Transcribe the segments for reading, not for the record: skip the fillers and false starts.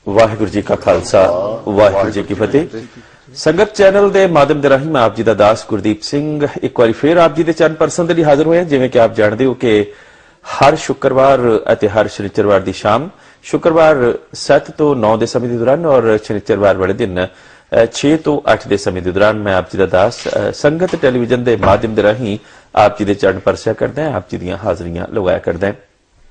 वाहिगुरू जी का खालसा वाहिगुरू जी की फतेह। संगत चैनल के माध्यम के राही मैं आप जी का दास गुरदीप सिंह एक बार फिर आप जी के चरण परसन के लिए हाजिर हुए हैं। जिवें कि आप जानते हो कि हर शुक्रवार और हर शनिचरवार की शाम, शुक्रवार 7 तो 9 के समय के दौरान और शनिचरवार वाले दिन 6 तो 8 के समय के दौरान मैं आप जी का दास संगत टेलीविजन के माध्यम के राही आप जी के चरण परसिया करदा है, आप जी दी हाजरियां लगाया करदा है।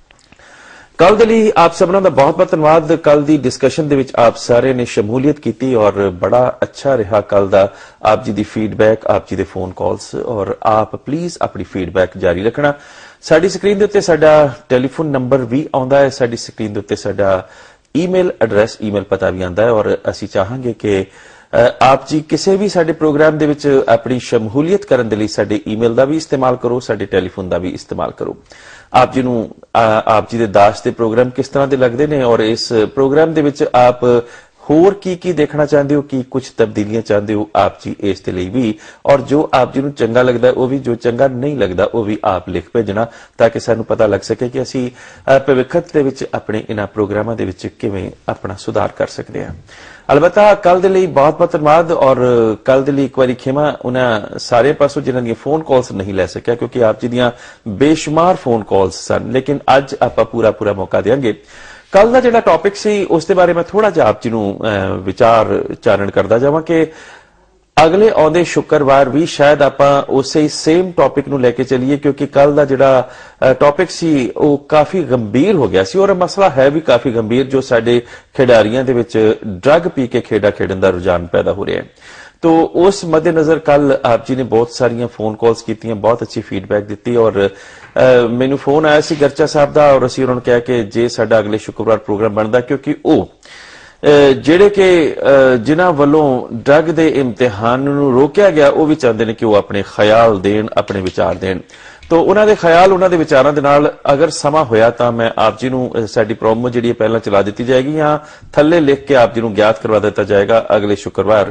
कल के लिए आप सबना का बहुत बहुत धन्यवाद। कल की डिस्कशन दे विच आप सारे ने शमूलियत की और बड़ा अच्छा रहा कल का आप जी की फीडबैक, आप जी के फोन कॉल्स और आप प्लीज अपनी फीडबैक जारी रखना। साडी स्क्रीन के उत्ते साडा टैलीफोन नंबर भी आउंदा है, साडी स्क्रीन के उत्ते साडा ईमेल एड्रैस ईमेल पता भी आंदा है और असीं चाहांगे कि आप जी किसी भी साडे प्रोग्राम दे विच अपनी शमूलियत करन दे लई साडे ईमेल का भी इस्तेमाल करो, साडे टैलीफोन का भी इस्तेमाल करो। आप जी नूं आप जी दे दास दे प्रोग्राम किस तरह के लगते हैं और इस प्रोग्राम दे विच आप होर की देखना चाहते हो, कि कुछ तब्दीलियां चाहते हो, आप जी इस दे लई भी, और जो आप जी नूं चंगा लगता है वह भी, जो चंगा नहीं लगता वह भी आप लिख भेजना ताकि सानू पता लग सके कि असीं भविष्य दे विच अपने इन्हां प्रोग्रामां दे विच किवें अपना सुधार कर सकते हैं। अलबत्ता कल दे लई बहुत बहुत धन्यवाद और कल दे लई एक बारी खेमा उन्हां सारे पासों जिन्हां दी फोन कॉल्स नहीं लै सकिया क्योंकि आप जी दियां बेशुमार फोन कॉल्स सन, लेकिन अज आपां पूरा मौका देंगे। कल का जिहड़ा टॉपिक सी उस दे बारे मैं थोड़ा जिहा आप जी नूं विचार चारण करदा जावां कि अगले आउंदे शुक्रवार भी शायद आपां उसे सेम टॉपिक नूं लैके चलीए क्योंकि कल का जिहड़ा टॉपिक सी वो काफी गंभीर हो गया सी और मसला है भी काफी गंभीर, जो साडे खिडारियां दे विच ड्रग पी के खेडा खेडन दा रुझान पैदा हो रहा है। तो उस मद्देनजर कल आप जी ने बहुत सारियां फोन कॉल्स कीतियां, बहुत अच्छी फीडबैक दी और मैनू फोन आया सी गर्चा साहब दा और असीं उन्होंने कहा कि जे साडा अगले शुक्रवार प्रोग्राम बनदा क्योंकि वो ਜਿਹੜੇ कि जिन्हां ਵੱਲੋਂ ड्रग के इम्तिहान नूं रोकिया गया वो भी चाहते हैं कि वो अपने ख्याल देन, अपने विचार देन। तो उन्हां दे ख्याल उन्हां दे विचारां दे नाल अगर समा होया तां मैं आप जी नूं साडी प्रोमो जिहड़ी पहलां चला दी जाएगी या थल्ले लिख के आप जी नूं ज्ञात करवा दिता जाएगा अगले शुक्रवार।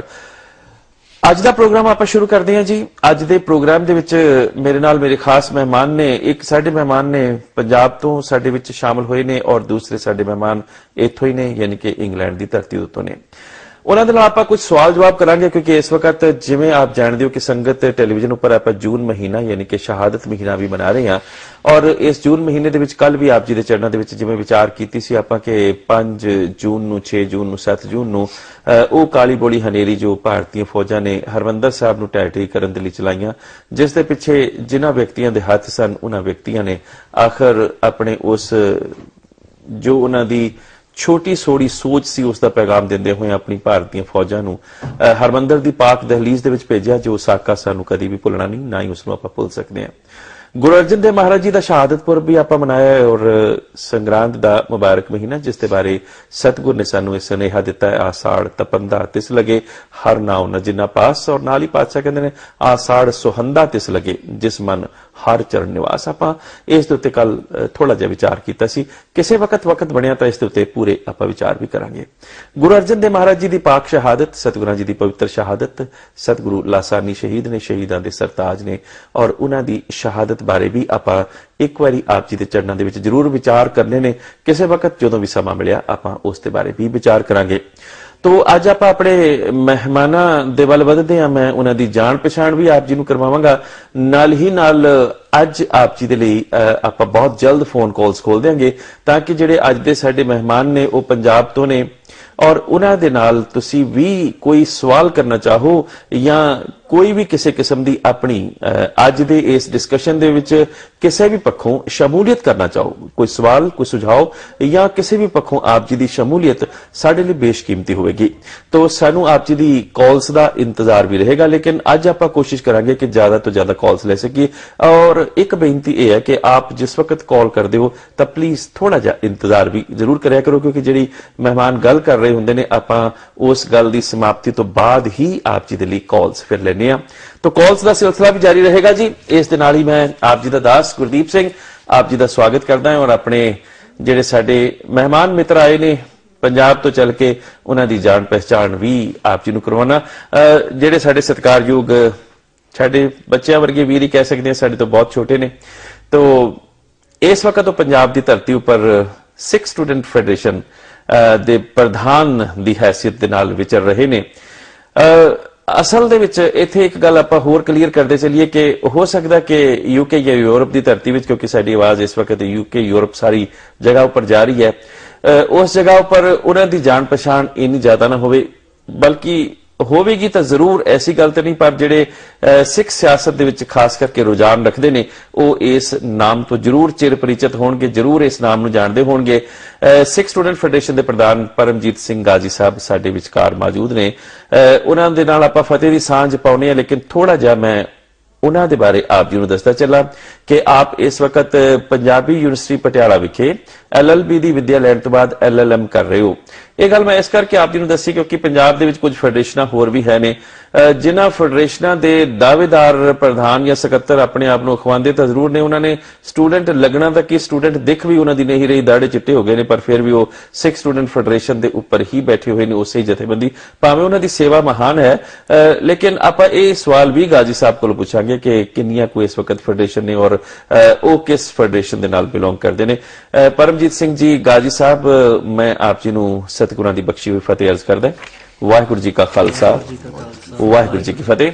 अज का प्रोग्राम आप शुरू करते हैं जी। अज के प्रोग्राम दे विच मेरे नाल मेरे खास मेहमान ने, एक साडे मेहमान ने पंजाब तो साडे विच शामिल हुए ने और दूसरे साडे मेहमान इत्थों ही ने यानी कि इंग्लैंड की धरती उत्तों ने। उन्हां दे नाल आपां कुछ सवाल जवाब करांगे क्योंकि इस वक्त जिवें आप जानते हो कि संगत टेलीविजन उपर आप जून महीना यानी कि शहादत महीना भी मना रहे हैं और इस जून महीने दे विच कल भी आप जी दे चरणों दे विच जिवें विचार कीती सी आपां कि 5 जून नूं, 6 जून नूं, 7 जून नूं ਉਹ ਕਾਲੀ ਬੋਲੀ ਹਨੇਰੀ ਜੋ ਭਾਰਤੀ ਫੌਜਾਂ ਨੇ ਹਰਮੰਦਰ ਸਾਹਿਬ ਨੂੰ ਢਹਿ ਕਰਨ ਦੇ ਲਈ ਚਲਾਈਆਂ, ਜਿਸ ਦੇ ਪਿੱਛੇ ਜਿਨ੍ਹਾਂ ਵਿਅਕਤੀਆਂ ਦੇ ਹੱਥ ਸਨ ਉਹਨਾਂ ਵਿਅਕਤੀਆਂ ਨੇ ਆਖਰ ਆਪਣੇ ਉਸ ਜੋ ਉਹਨਾਂ ਦੀ ਛੋਟੀ ਸੋੜੀ ਸੋਚ ਸੀ ਉਸ ਦਾ ਪੈਗਾਮ ਦਿੰਦੇ ਹੋਏ ਆਪਣੀ ਭਾਰਤੀ ਫੌਜਾਂ ਨੂੰ ਹਰਮੰਦਰ ਦੀ ਪਾਕ ਦਹਲੀਜ਼ ਦੇ ਵਿੱਚ ਭੇਜਿਆ, ਜੋ ਸਾਕਾ ਸਾਨੂੰ ਕਦੀ ਵੀ ਭੁੱਲਣਾ ਨਹੀਂ, ਨਾ ਹੀ ਉਸ ਨੂੰ ਆਪਾਂ ਭੁੱਲ ਸਕਦੇ ਹਾਂ। गुरु अर्जन देव महाराज जी का शहादत पुरब भी आप मनाया है और संग्रांद का मुबारक महीना जिसके बारे सतगुर ने सानू सुनेहा दिता है, आसाड़ तपंदा तिस लगे हर नाव न जिन्ना पास, और नाल ही पातशाह कहते हैं आसाड़ सुहंदा तिस लगे जिस मन हर चरण निवास। आप इस दे उत्ते कल थोड़ा जिहा विचार कीता सी, किसी वक्त बनिया तो इस दे उत्ते पूरे आप विचार भी करांगे। गुरु अर्जन देव महाराज जी की पाक शहादत, सतगुरां जी की पवित्र शहादत, सतगुरु लासानी शहीद ने, शहीदां दे सरताज ने और उन्हां दी शहादत बारे भी आप एक बारी आप जी के चरणों के जरूर विचार करने ने, किसी वक्त जो भी समा मिलिया आप उस दे बारे भी विचार करांगे। तो अज आप अपने मेहमानां दे वल वधदे हां, मैं उन्हां दी जान पछाण भी आप जी नूं करवावांगा, नाल ही नाल अज आप जी दे लई आप बहुत जल्द फोन कॉल्स खोल देंगे ताकि जिहड़े अज दे साडे मेहमान ने वो पंजाब तो ने और उन्हां दे नाल तुसीं भी कोई सवाल करना चाहो या कोई भी किसी किस्म की अपनी अज दे इस डिस्कशन दे विच किसी भी पक्षों शमूलियत करना चाहो, कोई सवाल कोई सुझाव या किसी भी पक्षों आप जी की शमूलियत साडे लई बेशकीमती होगी। तो सानू आप जी की कॉल्स का इंतजार भी रहेगा, लेकिन अज आप कोशिश करांगे कि ज्यादा तो ज्यादा कॉल्स ले सकीए। और एक बेनती यह है कि आप जिस वक्त कॉल करते हो तो प्लीज थोड़ा जा इंतजार भी जरूर कराया करो क्योंकि जिहड़ी मेहमान गल कर रहे हुंदे ने आपां उस गल की समाप्ति तो बाद ही आप जी दे लई कॉल्स फिर लेने। तो कॉल्स का सिलसिला भी जारी रहेगा जी। इस दे नाल ही मैं आप जी का दास गुरदीप सिंह आप जी का स्वागत करता है और अपने जिहड़े साडे मेहमान मित्र आए ने पंजाब तो चल के उन्हां दी जान पहचान भी आप जी नूं करवाना। जिहड़े साडे सत्कारयोग साडे बच्चों वर्गे वीर ही कह सकते हैं, साडे तो बहुत छोटे ने। तो इस वक्त तो पंजाब की धरती उपर ਸਿੱਖ ਸਟੂਡੈਂਟ ਫੈਡਰੇਸ਼ਨ ਦੇ ਪ੍ਰਧਾਨ ਦੀ ਹੈਸੀਅਤ ਦੇ ਨਾਲ ਵਿਚਰ ਰਹੇ ਨੇ। ਅਸਲ ਦੇ ਵਿੱਚ ਇੱਥੇ ਇੱਕ ਗੱਲ ਆਪਾਂ ਹੋਰ ਕਲੀਅਰ ਕਰਦੇ ਚੱਲੀਏ ਕਿ ਹੋ ਸਕਦਾ ਕਿ ਯੂਕੇ ਜਾਂ ਯੂਰਪ ਦੀ ਧਰਤੀ ਵਿੱਚ, ਕਿਉਂਕਿ ਸਾਡੀ ਆਵਾਜ਼ ਇਸ ਵਕਤ ਯੂਕੇ ਯੂਰਪ ਸਾਰੀ ਜਗ੍ਹਾ ਉੱਪਰ ਜਾ ਰਹੀ ਹੈ, ਉਸ ਜਗ੍ਹਾ ਉੱਪਰ ਉਹਨਾਂ ਦੀ ਜਾਣ ਪਛਾਣ ਇੰਨੀ ਜ਼ਿਆਦਾ ਨਾ ਹੋਵੇ, ਬਲਕਿ ਹੋਵੇਗੀ ਤਾਂ ਜ਼ਰੂਰ ਐਸੀ ਗੱਲ ਤੇ ਨਹੀਂ, ਪਰ ਜਿਹੜੇ ਸਿੱਖ ਸਿਆਸਤ ਦੇ ਵਿੱਚ ਖਾਸ ਕਰਕੇ ਰੁਝਾਨ ਰੱਖਦੇ ਨੇ ਉਹ ਇਸ ਨਾਮ ਤੋਂ ਜ਼ਰੂਰ ਚਿਰ ਪਰਿਚਿਤ ਹੋਣਗੇ, ਜ਼ਰੂਰ ਇਸ ਨਾਮ ਨੂੰ ਜਾਣਦੇ ਹੋਣਗੇ। ਸਿੱਖ ਸਟੂਡੈਂਟ ਫੈਡਰੇਸ਼ਨ ਦੇ ਪ੍ਰਧਾਨ ਪਰਮਜੀਤ ਸਿੰਘ ਗਾਜੀ ਸਾਹਿਬ ਸਾਡੇ ਵਿਚਕਾਰ ਮੌਜੂਦ ਨੇ। ਉਹਨਾਂ ਦੇ ਨਾਲ ਆਪਾਂ ਫਤਿਹ ਦੀ ਸਾਂਝ ਪਾਉਨੇ ਆ, ਲੇਕਿਨ ਥੋੜਾ ਜਿਹਾ ਮੈਂ ਉਹਨਾਂ ਦੇ ਬਾਰੇ ਆਪ ਜੀ ਨੂੰ ਦੱਸਦਾ ਚੱਲਾਂ ਕਿ ਆਪ ਇਸ ਵਕਤ ਪੰਜਾਬੀ ਯੂਨੀਵਰਸਿਟੀ ਪਟਿਆਲਾ ਵਿਖੇ LLB ਦੀ ਵਿੱਦਿਆ ਲੈਣ ਤੋਂ ਬਾਅਦ LLM ਕਰ ਰਹੇ ਹੋ। ਇਹ ਗੱਲ ਮੈਂ ਇਸ ਕਰਕੇ ਆਪ ਜੀ ਨੂੰ ਦੱਸੀ ਕਿਉਂਕਿ ਪੰਜਾਬ ਦੇ ਵਿੱਚ ਕੁਝ ਫੈਡਰੇਸ਼ਨਾਂ ਹੋਰ ਵੀ ਹੈ ਨੇ, ਜਿਨ੍ਹਾਂ ਫੈਡਰੇਸ਼ਨਾਂ ਦੇ ਦਾਅਵੇਦਾਰ ਪ੍ਰਧਾਨ ਜਾਂ ਸਕੱਤਰ ਆਪਣੇ ਆਪ ਨੂੰ ਅਖਵਾਉਂਦੇ ਤਾਂ ਜ਼ਰੂਰ ਨੇ, ਉਹਨਾਂ ਨੇ ਸਟੂਡੈਂਟ ਲੱਗਣਾ ਤਾਂ ਕਿ ਸਟੂਡੈਂਟ ਦਿਖ ਵੀ ਉਹਨਾਂ ਦੀ ਨਹੀਂ ਰਹੀ, ਦਾੜੇ ਚਿੱਟੇ ਹੋ ਗਏ ਨੇ, ਪਰ ਫਿਰ ਵੀ ਉਹ ਸਿੱਖ ਸਟੂਡੈਂਟ ਫੈਡਰੇਸ਼ਨ ਦੇ ਉੱਪਰ ਹੀ ਬੈਠੇ ਹੋਏ ਨੇ, ਉਸੇ ਜਥੇਬੰਦੀ, ਭਾਵੇਂ ਉਹਨਾਂ ਦੀ ਸੇਵਾ ਮਹਾਨ ਹੈ। ਲੇਕਿਨ ਆਪਾਂ ਇਹ ਸਵਾਲ ਵੀ ਗਾਜੀ ਸਾਹਿਬ ਕੋਲੋਂ ਪੁੱਛਾਂਗੇ ਕਿ ਕਿੰਨੀਆਂ ਕੋਈ ਇਸ ਵਕਤ ਫੈਡਰੇਸ਼ਨ ਨੇ ਔਰ ਉਹ ਕਿਸ ਫੈਡਰੇਸ਼ਨ ਦੇ ਨਾਲ ਬਿਲੋਂਗ ਕਰਦੇ ਨੇ। ਪਰਮਜੀਤ ਸਿੰਘ ਜੀ, ਗਾਜੀ ਸਾਹਿਬ, ਮੈਂ ਆਪ ਜੀ ਨੂੰ ਸਤਿਗੁਰਾਂ ਦੀ ਬਖਸ਼ੀ ਹੋਈ ਫਤਿਹ ਅਰਜ਼ ਕਰਦਾ। ਵਾਹਿਗੁਰੂ ਜੀ ਕਾ ਖਾਲਸਾ, ਵਾਹਿਗੁਰੂ ਜੀ ਕੀ ਫਤਿਹ।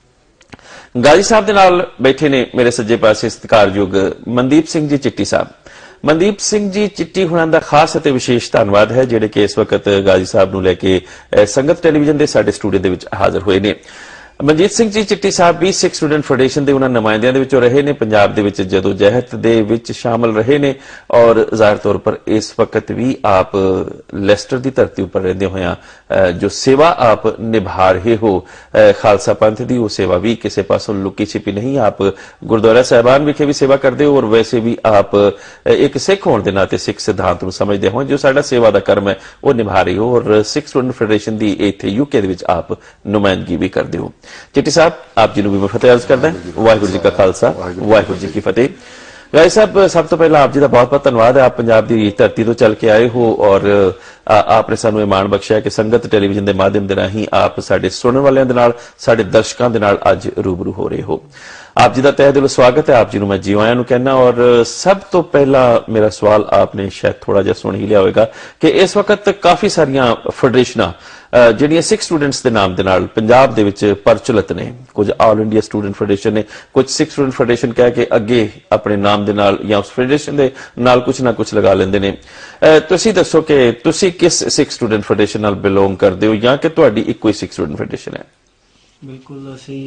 ਗਾਜੀ ਸਾਹਿਬ ਦੇ ਨਾਲ ਬੈਠੇ ਨੇ ਮੇਰੇ ਸੱਜੇ ਪਾਸੇ ਸਤਿਕਾਰਯੋਗ ਮਨਦੀਪ ਸਿੰਘ ਜੀ ਚਿੱਟੀ ਸਾਹਿਬ। ਮਨਦੀਪ ਸਿੰਘ ਜੀ ਚਿੱਟੀ ਹੁਣਾਂ ਦਾ ਖਾਸ ਅਤੇ ਵਿਸ਼ੇਸ਼ ਧੰਨਵਾਦ ਹੈ ਜਿਹੜੇ ਕਿ ਇਸ ਵਕਤ ਗਾਜੀ ਸਾਹਿਬ ਨੂੰ ਲੈ ਕੇ ਸੰਗਤ ਟੈਲੀਵਿਜ਼ਨ ਦੇ ਸਾਡੇ ਸਟੂਡੀਓ ਦੇ ਵਿੱਚ ਹਾਜ਼ਰ ਹੋਏ ਨੇ। ਮਨਜੀਤ ਸਿੰਘ ਜੀ ਚਿੱਟੀ ਸਾਹਿਬ ਵੀ ਸਿੱਖ ਸਟੂਡੈਂਟ ਫੈਡਰੇਸ਼ਨ ਦੇ ਉਹਨਾਂ ਨੁਮਾਇੰਦਿਆਂ ਦੇ ਵਿੱਚੋਂ ਰਹੇ ਨੇ, ਪੰਜਾਬ ਦੇ ਵਿੱਚ ਜਦੋਂ ਜਹਿਦ ਦੇ ਵਿੱਚ ਸ਼ਾਮਲ ਰਹੇ ਨੇ ਔਰ ਜ਼ਾਹਿਰ ਤੌਰ ਪਰ ਇਸ ਵਕਤ ਵੀ ਆਪ ਲੈਸਟਰ ਦੀ ਧਰਤੀ ਉੱਪਰ ਰਹਿੰਦੇ ਹੋਇਆਂ ਜੋ ਸੇਵਾ ਆਪ ਨਿਭਾ ਰਹੇ ਹੋ ਖਾਲਸਾ ਪੰਥ ਦੀ, ਉਹ ਸੇਵਾ ਵੀ ਕਿਸੇ ਪਾਸੋਂ ਲੁਕੀ ਛਿਪੀ ਨਹੀਂ। ਆਪ ਗੁਰਦੁਆਰਾ ਸਾਹਿਬਾਨ ਵਿਖੇ ਵੀ ਸੇਵਾ ਕਰਦੇ ਹੋ ਔਰ ਵੈਸੇ ਵੀ ਆਪ ਇੱਕ ਸਿੱਖ ਹੋਣ ਦੇ ਨਾਤੇ ਸਿੱਖ ਸਿਧਾਂਤ ਨੂੰ ਸਮਝਦੇ ਹੋ, ਜੋ ਸਾਡਾ ਸੇਵਾ ਦਾ ਕਰਮ ਹੈ ਉਹ ਨਿਭਾ ਰਹੇ ਹੋ ਔਰ ਸਿੱਖ ਸਟੂਡੈਂਟ ਫੈਡਰੇਸ਼ਨ ਦੀ ਇੱਥੇ ਯੂਕੇ ਦੇ ਵਿੱਚ ਆਪ ਨੁਮਾਇੰਦਗੀ ਵੀ ਕਰਦੇ ਹੋ। चिट्टी साहब, आप जी भी मैं फतेह अर्ज करदा वाहिगुरू जी का खालसा वाहिगुरू जी की फतेह। गाजी साहब, सब तो पहला आप जी का बहुत बहुत धन्यवाद है, आप पंजाब की धरती तो चल के आए हो और आपने सानू मान बख्शिया कि संगत टेलीविजन के माध्यम के राही आप साडे सुनने वालियां दे नाल साडे दर्शकों के नाल अज रूबरू हो रहे हो। आप जी का तहे दिलों स्वागत है, आप जी मैं जी आया कहना। और सब तो पहला मेरा सवाल आपने शायद थोड़ा जिहा सुन ही लिया होगा कि इस वक्त काफी सारियां फेडरेशनां ਜਿਹੜੀਆਂ ਸਿੱਖ ਸਟੂਡੈਂਟਸ ਦੇ ਨਾਮ ਦੇ ਨਾਲ ਪੰਜਾਬ ਦੇ ਵਿੱਚ ਪ੍ਰਚਲਿਤ ਨੇ, ਕੁਝ ਆਲ ਇੰਡੀਆ ਸਟੂਡੈਂਟ ਫੈਡਰੇਸ਼ਨ ਨੇ, ਕੁਝ ਸਿੱਖ ਸਟੂਡੈਂਟ ਫੈਡਰੇਸ਼ਨ ਕਹਿ ਕੇ ਅੱਗੇ ਆਪਣੇ ਨਾਮ ਦੇ ਨਾਲ ਜਾਂ ਉਸ ਫੈਡਰੇਸ਼ਨ ਦੇ ਨਾਲ ਕੁਝ ਨਾ ਕੁਝ ਲਗਾ ਲੈਂਦੇ ਨੇ। ਤੁਸੀਂ ਦੱਸੋ ਕਿ ਤੁਸੀਂ ਕਿਸ ਸਿੱਖ ਸਟੂਡੈਂਟ ਫੈਡਰੇਸ਼ਨ ਨਾਲ ਬਿਲੋਂਗ ਕਰਦੇ ਹੋ ਜਾਂ ਕਿ ਤੁਹਾਡੀ ਇੱਕੋ ਹੀ ਸਿੱਖ ਸਟੂਡੈਂਟ ਫੈਡਰੇਸ਼ਨ ਹੈ? ਬਿਲਕੁਲ, ਅਸੀਂ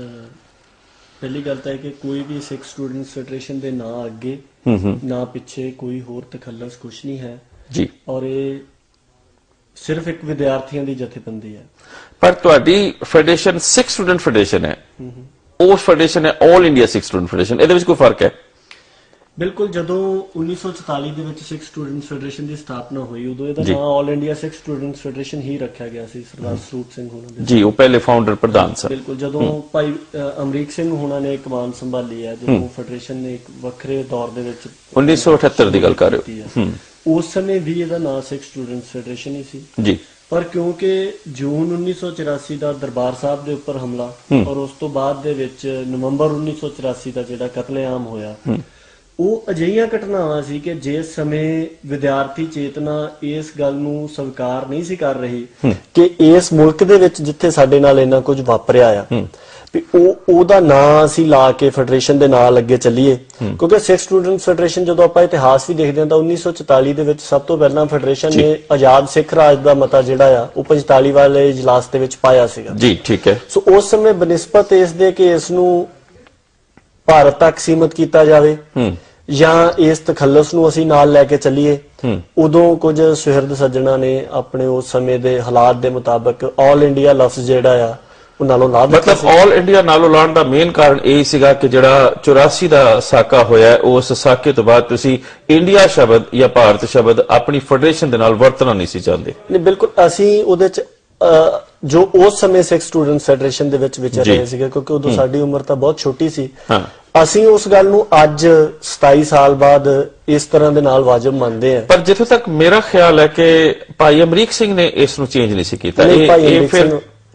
ਪਹਿਲੀ ਗੱਲ ਤਾਂ ਹੈ ਕਿ ਕੋਈ ਵੀ ਸਿੱਖ ਸਟੂਡੈਂਟ ਫੈਡਰੇਸ਼ਨ ਦੇ ਨਾ ਅੱਗੇ ਨਾ ਪਿੱਛੇ ਕੋਈ ਹੋਰ ਤਖੱਲਸ ਕੁਛ ਨਹੀਂ ਹੈ ਜੀ, ਔਰ ਇਹ ਸਿਰਫ ਇੱਕ ਵਿਦਿਆਰਥੀਆਂ ਦੀ ਜਥੇਬੰਦੀ ਹੈ। ਪਰ ਤੁਹਾਡੀ ਫੈਡਰੇਸ਼ਨ ਸਿੱਖ ਸਟੂਡੈਂਟ ਫੈਡਰੇਸ਼ਨ ਹੈ, ਉਹ ਫੈਡਰੇਸ਼ਨ ਹੈ all India Sikh student federation, ਇਹਦੇ ਵਿੱਚ ਕੋਈ ਫਰਕ ਹੈ? ਬਿਲਕੁਲ, ਜਦੋਂ 1944 ਦੇ ਵਿੱਚ ਸਿੱਖ ਸਟੂਡੈਂਟ ਫੈਡਰੇਸ਼ਨ ਦੀ ਸਥਾਪਨਾ ਹੋਈ ਉਦੋਂ ਇਹਦਾ ਨਾਮ all India Sikh student federation ਹੀ ਰੱਖਿਆ ਗਿਆ ਸੀ। ਸਰਦਾਰ ਸਰੂਪ ਸਿੰਘ ਹੋਣਾ ਦੇ ਜੀ, ਉਹ ਪਹਿਲੇ ਫਾਊਂਡਰ ਪ੍ਰਧਾਨ ਸਨ। ਬਿਲਕੁਲ, ਜਦੋਂ ਭਾਈ ਅਮਰੀਕ ਸਿੰਘ ਹੋਣਾ ਨੇ ਕਮਾਨ ਸੰਭਾਲੀ ਹੈ, ਜਦੋਂ ਫੈਡਰੇਸ਼ਨ ਨੇ ਇੱਕ ਵੱਖਰੇ ਦੌਰ ਦੇ ਵਿੱਚ 1978 ਦੀ ਗੱਲ ਕਰ ਰਹੇ ਹੋ, ਉਸ ਸਮੇਂ ਵੀ ਇਹਦਾ ਨਾਮ ਸਿੱਖ ਸਟੂਡੈਂਟ ਫੈਡਰੇਸ਼ਨ ਹੀ ਸੀ ਜੀ। ਪਰ ਕਿਉਂਕਿ ਜੂਨ 1984 ਦਾ ਦਰਬਾਰ ਸਾਹਿਬ ਦੇ ਉੱਪਰ ਹਮਲਾ ਔਰ ਉਸ ਤੋਂ ਬਾਅਦ ਦੇ ਵਿੱਚ ਨਵੰਬਰ 1984 ਦਾ ਜਿਹੜਾ ਕਤਲੇਆਮ ਹੋਇਆ, ਉਹ ਅਜਿਹੀਆਂ ਘਟਨਾਵਾਂ ਸੀ ਕਿ ਜਿਸ ਸਮੇਂ ਵਿਦਿਆਰਥੀ ਚੇਤਨਾ ਇਸ ਗੱਲ ਨੂੰ ਸਵੀਕਾਰ ਨਹੀਂ ਸੀ ਕਰ ਰਹੀ ਕਿ ਇਸ ਮੁਲਕ ਦੇ ਵਿੱਚ ਜਿੱਥੇ ਸਾਡੇ ਨਾਲ ਇੰਨਾ ਕੁਝ ਵਾਪਰਿਆ ਆ ਵੀ ਉਹਦਾ ਨਾਂ ਅਸੀਂ ਲਾ ਕੇ ਫੈਡਰੇਸ਼ਨ ਦੇ ਨਾਲ ਅੱਗੇ ਚੱਲੀਏ। ਕਿਉਂਕਿ ਸਿੱਖ ਸਟੂਡੈਂਟ ਫੈਡਰੇਸ਼ਨ ਜਦੋਂ ਆਪਾਂ ਇਤਿਹਾਸ ਵੀ ਦੇਖਦੇ ਹਾਂ ਤਾਂ 1944 ਦੇ ਵਿੱਚ ਸਭ ਤੋਂ ਪਹਿਲਾਂ ਫੈਡਰੇਸ਼ਨ ਨੇ ਆਜ਼ਾਦ ਸਿੱਖ ਰਾਜ ਦਾ ਮਤਾ ਜਿਹੜਾ ਆ ਉਹ 45 ਵਾਲੇ ਇਜਲਾਸ ਦੇ ਵਿੱਚ ਪਾਇਆ ਸੀਗਾ ਜੀ। ਠੀਕ ਹੈ, ਸੋ ਉਸ ਸਮੇਂ ਬਨਿਸਬਤ ਇਸ ਦੇ ਕਿ ਇਸ ਨੂੰ ਭਾਰਤ ਤੱਕ ਸੀਮਤ ਕੀਤਾ ਜਾਵੇ ਜਾਂ ਇਸ ਤਖੱਲਸ ਨੂੰ ਅਸੀਂ ਨਾਲ ਲੈ ਕੇ ਚੱਲੀਏ, ਉਦੋਂ ਕੁਝ ਸੁਹਿਰਦ ਸੱਜਣਾ ਨੇ ਆਪਣੇ ਉਸ ਸਮੇਂ ਦੇ ਹਾਲਾਤ ਦੇ ਮੁਤਾਬਕ ਆਲ ਇੰਡੀਆ ਲਫ਼ਜ਼ ਜਿਹੜਾ ਆ मतलब ऑल इंडिया नालों लाने का मेन कारण यही सीगा कि जिहड़ा 84 का साका होया उस साके तो बाद तुसी इंडिया शब्द या भारत शब्द अपनी फेडरेशन दे नाल वरतना नहीं सी चाहते। नहीं, बिल्कुल, असी उहदे च जो उस समय सिख स्टूडेंट फेडरेशन दे विच विचर रहे सीगे क्योंकि उदों साडी उम्र तां बहुत छोटी सी। ਅਸੀਂ ਉਸ ਗੱਲ ਨੂੰ ਅੱਜ 27 ਸਾਲ ਬਾਅਦ ਇਸ ਤਰ੍ਹਾਂ ਦੇ ਨਾਲ ਵਾਜਬ ਮੰਨਦੇ ਆ। ਪਰ ਜਿੱਥੇ ਤੱਕ ਮੇਰਾ ਖਿਆਲ ਹੈ ਕਿ ਭਾਈ ਅਮਰੀਕ ਸਿੰਘ ਨੇ ਇਸ ਨੂੰ ਚੇਂਜ ਨਹੀਂ ਸੀ ਕੀਤਾ। ਇਹ ਫਿਰ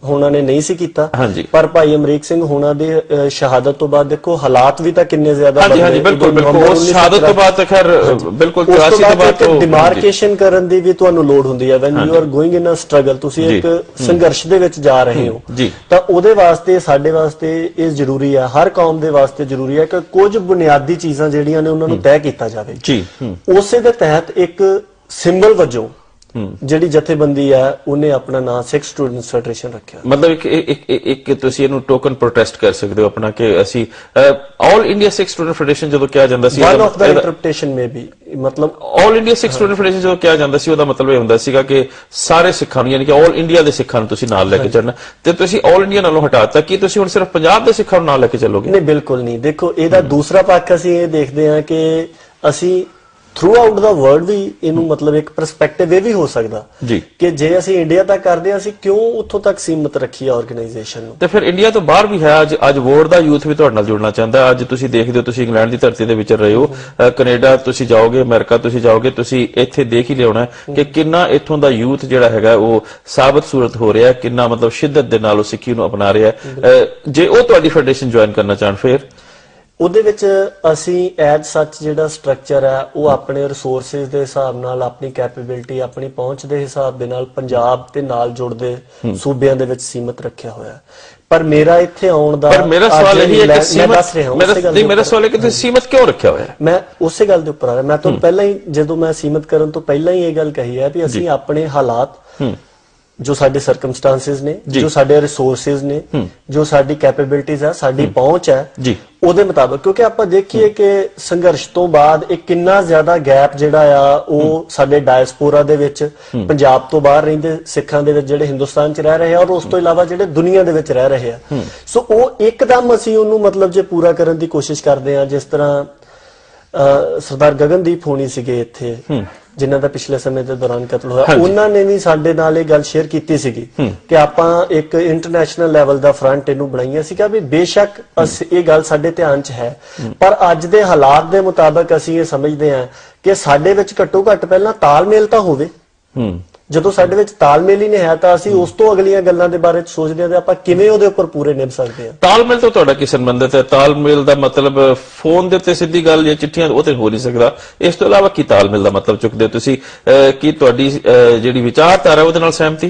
ਹੋਣਾ ਨੇ ਨਹੀਂ ਸੀ ਕੀਤਾ, ਹਾਂਜੀ। ਪਰ ਭਾਈ ਅਮਰੀਕ ਸਿੰਘ ਹੋਣਾ ਦੇ ਸ਼ਹਾਦਤ ਤੋਂ ਬਾਅਦ ਦੇਖੋ ਹਾਲਾਤ ਵੀ ਤਾਂ ਕਿੰਨੇ ਜ਼ਿਆਦਾ ਹਾਂਜੀ ਹਾਂਜੀ ਬਿਲਕੁਲ ਬਿਲਕੁਲ, ਉਸ ਸ਼ਹਾਦਤ ਤੋਂ ਬਾਅਦ ਤਾਂ ਖੈਰ ਬਿਲਕੁਲ 83 ਤੋਂ ਬਾਅਦ ਤੋਂ ਡਿਮਾਰਕੇਸ਼ਨ ਕਰਨ ਦੀ ਵੀ ਤੁਹਾਨੂੰ ਲੋੜ ਹੁੰਦੀ ਹੈ। When you are going in a struggle, ਤੁਸੀਂ ਇੱਕ ਸੰਘਰਸ਼ ਦੇ ਵਿੱਚ ਜਾ ਰਹੇ ਹੋ, ਤਾਂ ਉਹਦੇ ਵਾਸਤੇ ਸਾਡੇ ਵਾਸਤੇ ਇਹ ਜ਼ਰੂਰੀ ਹੈ, ਹਰ ਕੌਮ ਦੇ ਵਾਸਤੇ ਜ਼ਰੂਰੀ ਹੈ ਕਿ ਕੁਝ ਬੁਨਿਆਦੀ ਚੀਜ਼ਾਂ ਜਿਹੜੀਆਂ ਨੇ ਉਹਨਾਂ ਨੂੰ ਤੈਅ ਕੀਤਾ ਜਾਵੇ ਜੀ। ਉਸੇ ਦੇ ਤਹਿਤ ਇੱਕ ਸਿੰਬਲ ਵਜੋਂ ਜਿਹੜੀ ਜਥੇਬੰਦੀ ਹੈ ਉਹਨੇ ਆਪਣਾ ਨਾਮ ਸਿੱਖ ਸਟੂਡੈਂਟਸ ਫੈਡਰੇਸ਼ਨ ਰੱਖਿਆ। ਮਤਲਬ ਇੱਕ ਤੁਸੀਂ ਇਹਨੂੰ ਟੋਕਨ ਪ੍ਰੋਟੈਸਟ ਕਰ ਸਕਦੇ ਹੋ ਆਪਣਾ ਕਿ ਅਸੀਂ all India Sikh student federation ਜਦੋਂ ਕਿਹਾ ਜਾਂਦਾ ਸੀ, one of the interpretation may be, ਮਤਲਬ all India Sikh student federation ਜਦੋਂ ਕਿਹਾ ਜਾਂਦਾ ਸੀ ਉਹਦਾ ਮਤਲਬ ਇਹ ਹੁੰਦਾ ਸੀਗਾ ਕਿ ਸਾਰੇ ਸਿੱਖਾਂ ਨੂੰ, ਯਾਨੀ ਕਿ ਆਲ ਇੰਡੀਆ ਦੇ ਸਿੱਖਾਂ ਨੂੰ ਤੁਸੀਂ ਨਾਲ ਲੈ ਕੇ ਚੱਲਣਾ, ਤੇ ਤੁਸੀਂ ਆਲ ਇੰਡੀਆ ਨਾਲੋਂ ਹਟਾਤਾ, ਕੀ ਤੁਸੀਂ ਹੁਣ ਸਿਰਫ ਪੰਜਾਬ ਦੇ ਸਿੱਖਾਂ ਨੂੰ ਨਾਲ ਲੈ ਕੇ ਚੱਲੋਗੇ? ਨਹੀਂ, ਬਿਲਕੁਲ ਨਹੀਂ। ਦੇਖੋ ਇਹਦਾ ਦੂਸਰਾ ਪੱਖ ਅਸੀਂ ਇਹ ਦੇਖਦੇ ਹਾਂ ਕਿ ਅਸੀਂ ਥਰੂ ਆਊਟ ਦਾ ਵਰਲਡ ਵੀ ਇਹਨੂੰ ਮਤਲਬ ਇੱਕ ਪਰਸਪੈਕਟਿਵ ਇਹ ਵੀ ਹੋ ਸਕਦਾ ਜੀ ਕਿ ਜੇ ਅਸੀਂ ਇੰਡੀਆ ਤੱਕ ਕਰਦੇ ਹਾਂ, ਅਸੀਂ ਕਿਉਂ ਉੱਥੋਂ ਤੱਕ ਸੀਮਤ ਰੱਖੀਏ ਆਰਗੇਨਾਈਜੇਸ਼ਨ ਨੂੰ। ਤੇ ਫਿਰ ਇੰਡੀਆ ਤੋਂ ਬਾਹਰ ਵੀ ਹੈ, ਅੱਜ ਵੋਟ ਦਾ ਯੂਥ ਵੀ ਤੁਹਾਡੇ ਨਾਲ ਜੁੜਨਾ ਚਾਹੁੰਦਾ। ਅੱਜ ਤੁਸੀਂ ਦੇਖਦੇ ਹੋ, ਤੁਸੀਂ ਇੰਗਲੈਂਡ ਦੀ ਧਰਤੀ ਦੇ ਵਿੱਚ ਰਹੇ ਹੋ, ਕੈਨੇਡਾ ਤੁਸੀਂ ਜਾਓਗੇ, ਅਮਰੀਕਾ ਤੁਸੀਂ ਜਾਓਗੇ, ਤੁਸੀਂ ਇੱਥੇ ਦੇਖ ਹੀ ਲਿਆਉਣਾ ਕਿ ਕਿੰਨਾ ਇੱਥੋਂ ਦਾ ਯੂਥ ਜਿਹੜਾ ਹੈਗਾ ਉਹ ਸਾਬਤ ਸੂਰਤ ਹੋ ਰਿਹਾ, ਕਿੰਨਾ ਮਤਲਬ ਸ਼ਿੱਦਤ ਦੇ ਨਾਲ ਉਹ ਸਿੱਖੀ ਨੂੰ ਅਪਣਾ ਰਿਹਾ। ਜੇ ਉਹ ਤੁਹਾਡੀ ਫੈਡਰੇਸ਼ਨ ਜੁਆਇਨ ਕਰਨਾ ਚਾਹਣ ਫਿਰ ਉਹਦੇ ਵਿੱਚ ਅਸੀਂ ਐਜ ਸੱਚ ਜਿਹੜਾ ਸਟਰਕਚਰ ਹੈ ਉਹ ਆਪਣੇ ਰਿਸੋਰਸਿਸ ਦੇ ਹਿਸਾਬ ਨਾਲ, ਆਪਣੀ ਕੈਪੇਬਿਲਿਟੀ, ਆਪਣੀ ਪਹੁੰਚ ਦੇ ਹਿਸਾਬ ਦੇ ਨਾਲ ਪੰਜਾਬ ਤੇ ਨਾਲ ਜੁੜਦੇ ਸੂਬਿਆਂ ਦੇ ਵਿੱਚ ਸੀਮਤ ਰੱਖਿਆ ਹੋਇਆ। ਪਰ ਮੇਰਾ ਇੱਥੇ ਆਉਣ ਦਾ, ਪਰ ਮੇਰਾ ਸਵਾਲ ਇਹ ਹੈ ਕਿ ਸੀਮਤ, ਮੇਰਾ ਸਵਾਲ ਹੈ ਕਿ ਤੁਸੀਂ ਸੀਮਤ ਕਿਉਂ ਰੱਖਿਆ ਹੋਇਆ? ਮੈਂ ਉਸੇ ਗੱਲ ਦੇ ਉੱਪਰ ਆ ਰਿਹਾ। ਮੈਂ ਤੁਹਾਨੂੰ ਪਹਿਲਾਂ ਹੀ, ਜਦੋਂ ਮੈਂ ਸੀਮਤ ਕਰਨ ਤੋਂ ਪਹਿਲਾਂ ਹੀ ਇਹ ਗੱਲ ਕਹੀ ਹੈ ਵੀ ਅਸੀਂ ਆਪਣੇ ਹਾਲਾਤ, ਜੋ ਸਾਡੇ ਸਰਕਮਸਟੈਂਸਸ ਨੇ, ਜੋ ਸਾਡੇ ਰਿਸੋਰਸਿਸ ਨੇ, ਜੋ ਸਾਡੀ ਕੈਪੇਬਿਲਿਟੀਜ਼ ਹੈ, ਸਾਡੀ ਪਹੁੰਚ ਹੈ ਜੀ, ਉਹਦੇ ਮੁਤਾਬਕ, ਕਿਉਂਕਿ ਆਪਾਂ ਦੇਖੀਏ ਕਿ ਸੰਘਰਸ਼ ਤੋਂ ਬਾਅਦ ਇੱਕ ਕਿੰਨਾ ਜ਼ਿਆਦਾ ਗੈਪ ਜਿਹੜਾ ਆ ਉਹ ਸਾਡੇ ਡਾਇਸਪੋਰਾ ਦੇ ਵਿੱਚ, ਪੰਜਾਬ ਤੋਂ ਬਾਹਰ ਰਹਿੰਦੇ ਸਿੱਖਾਂ ਦੇ ਵਿੱਚ ਜਿਹੜੇ ਹਿੰਦੁਸਤਾਨ 'ਚ ਰਹਿ ਰਹੇ ਆ, ਔਰ ਉਸ ਤੋਂ ਇਲਾਵਾ ਜਿਹੜੇ ਦੁਨੀਆ ਦੇ ਵਿੱਚ ਰਹਿ ਰਹੇ ਆ। ਸੋ ਉਹ ਇੱਕਦਮ ਅਸੀਂ ਉਹਨੂੰ ਮਤਲਬ ਜੇ ਪੂਰਾ ਕਰਨ ਦੀ ਕੋਸ਼ਿਸ਼ ਕਰਦੇ ਆ, ਜਿਸ ਤਰ੍ਹਾਂ ਸਰਦਾਰ ਗਗਨਦੀਪ ਹੋਣੀ ਸੀਗੇ ਇੱਥੇ, ਜਿਨ੍ਹਾਂ ਦਾ ਪਿਛਲੇ ਸਮੇਂ ਦੇ ਦੌਰਾਨ ਕਤਲ ਹੋਇਆ, ਉਹਨਾਂ ਨੇ ਵੀ ਸਾਡੇ ਨਾਲ ਇਹ ਗੱਲ ਸ਼ੇਅਰ ਕੀਤੀ ਸੀਗੀ ਕਿ ਆਪਾਂ ਇੱਕ ਇੰਟਰਨੈਸ਼ਨਲ ਲੈਵਲ ਦਾ ਫਰੰਟ ਇਹਨੂੰ ਬਣਾਈਏ। ਸੀਗਾ ਵੀ ਬੇਸ਼ੱਕ ਇਹ ਗੱਲ ਸਾਡੇ ਧਿਆਨ 'ਚ ਹੈ, ਪਰ ਅੱਜ ਦੇ ਹਾਲਾਤ ਦੇ ਮੁਤਾਬਕ ਅਸੀਂ ਇਹ ਸਮਝਦੇ ਹਾਂ ਕਿ ਸਾਡੇ ਵਿੱਚ ਘੱਟੋ ਘੱਟ ਪਹਿਲਾਂ ਤਾਲਮੇਲ ਤਾਂ ਹੋਵੇ। ਜਦੋਂ ਸਾਡੇ ਵਿੱਚ ਤਾਲਮੇਲ ਹੀ ਨਹੀਂ ਹੈ ਤਾਂ ਅਸੀਂ ਉਸ ਤੋਂ ਅਗਲੀਆਂ ਗੱਲਾਂ ਦੇ ਬਾਰੇ ਸੋਚਦੇ ਹਾਂ ਤੇ ਆਪਾਂ ਕਿਵੇਂ ਉਹਦੇ ਉੱਪਰ ਪੂਰੇ ਨਿਭ ਸਕਦੇ ਹਾਂ। ਤਾਲਮੇਲ ਤੋਂ ਤੁਹਾਡਾ ਕੀ ਸੰਬੰਧਿਤ ਹੈ? ਤਾਲਮੇਲ ਦਾ ਮਤਲਬ ਫੋਨ ਦੇ ਉੱਤੇ ਸਿੱਧੀ ਗੱਲ ਜਾਂ ਚਿੱਠੀਆਂ ਉਹ ਤੇ ਹੋ ਨਹੀਂ ਸਕਦਾ। ਇਸ ਤੋਂ ਇਲਾਵਾ ਕੀ ਤਾਲਮੇਲ ਦਾ ਮਤਲਬ ਚੁੱਕਦੇ ਹੋ ਤੁਸੀਂ? ਕੀ ਤੁਹਾਡੀ ਜਿਹੜੀ ਵਿਚਾਰਧਾਰਾ ਉਹਦੇ ਨਾਲ ਸਹਿਮਤੀ?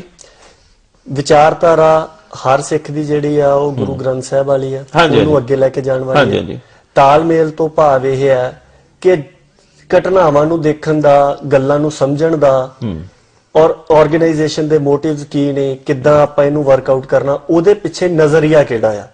ਵਿਚਾਰਧਾਰਾ ਹਰ ਸਿੱਖ ਦੀ ਜਿਹੜੀ ਆ ਉਹ ਗੁਰੂ ਗ੍ਰੰਥ ਸਾਹਿਬ ਵਾਲੀ ਆ, ਉਹਨੂੰ ਅੱਗੇ ਲੈ ਕੇ ਜਾਣ ਵਾਲੀ ਹੈ। ਤਾਲਮੇਲ ਤੋਂ ਭਾਵ ਇਹ ਹੈ ਕਿ ਘਟਨਾਵਾਂ ਨੂੰ ਦੇਖਣ ਦਾ, ਗੱਲਾਂ ਨੂੰ ਸਮਝਣ ਦਾ, ਔਰ ਆਰਗੇਨਾਈਜੇਸ਼ਨ ਦੇ ਮੋਟਿਵਸ ਕੀ ਨੇ, ਕਿੱਦਾਂ ਆਪਾਂ ਇਹਨੂੰ ਵਰਕਆਊਟ ਕਰਨਾ, ਉਹਦੇ ਪਿੱਛੇ ਨਜ਼ਰੀਆ ਕਿਹੜਾ ਆ,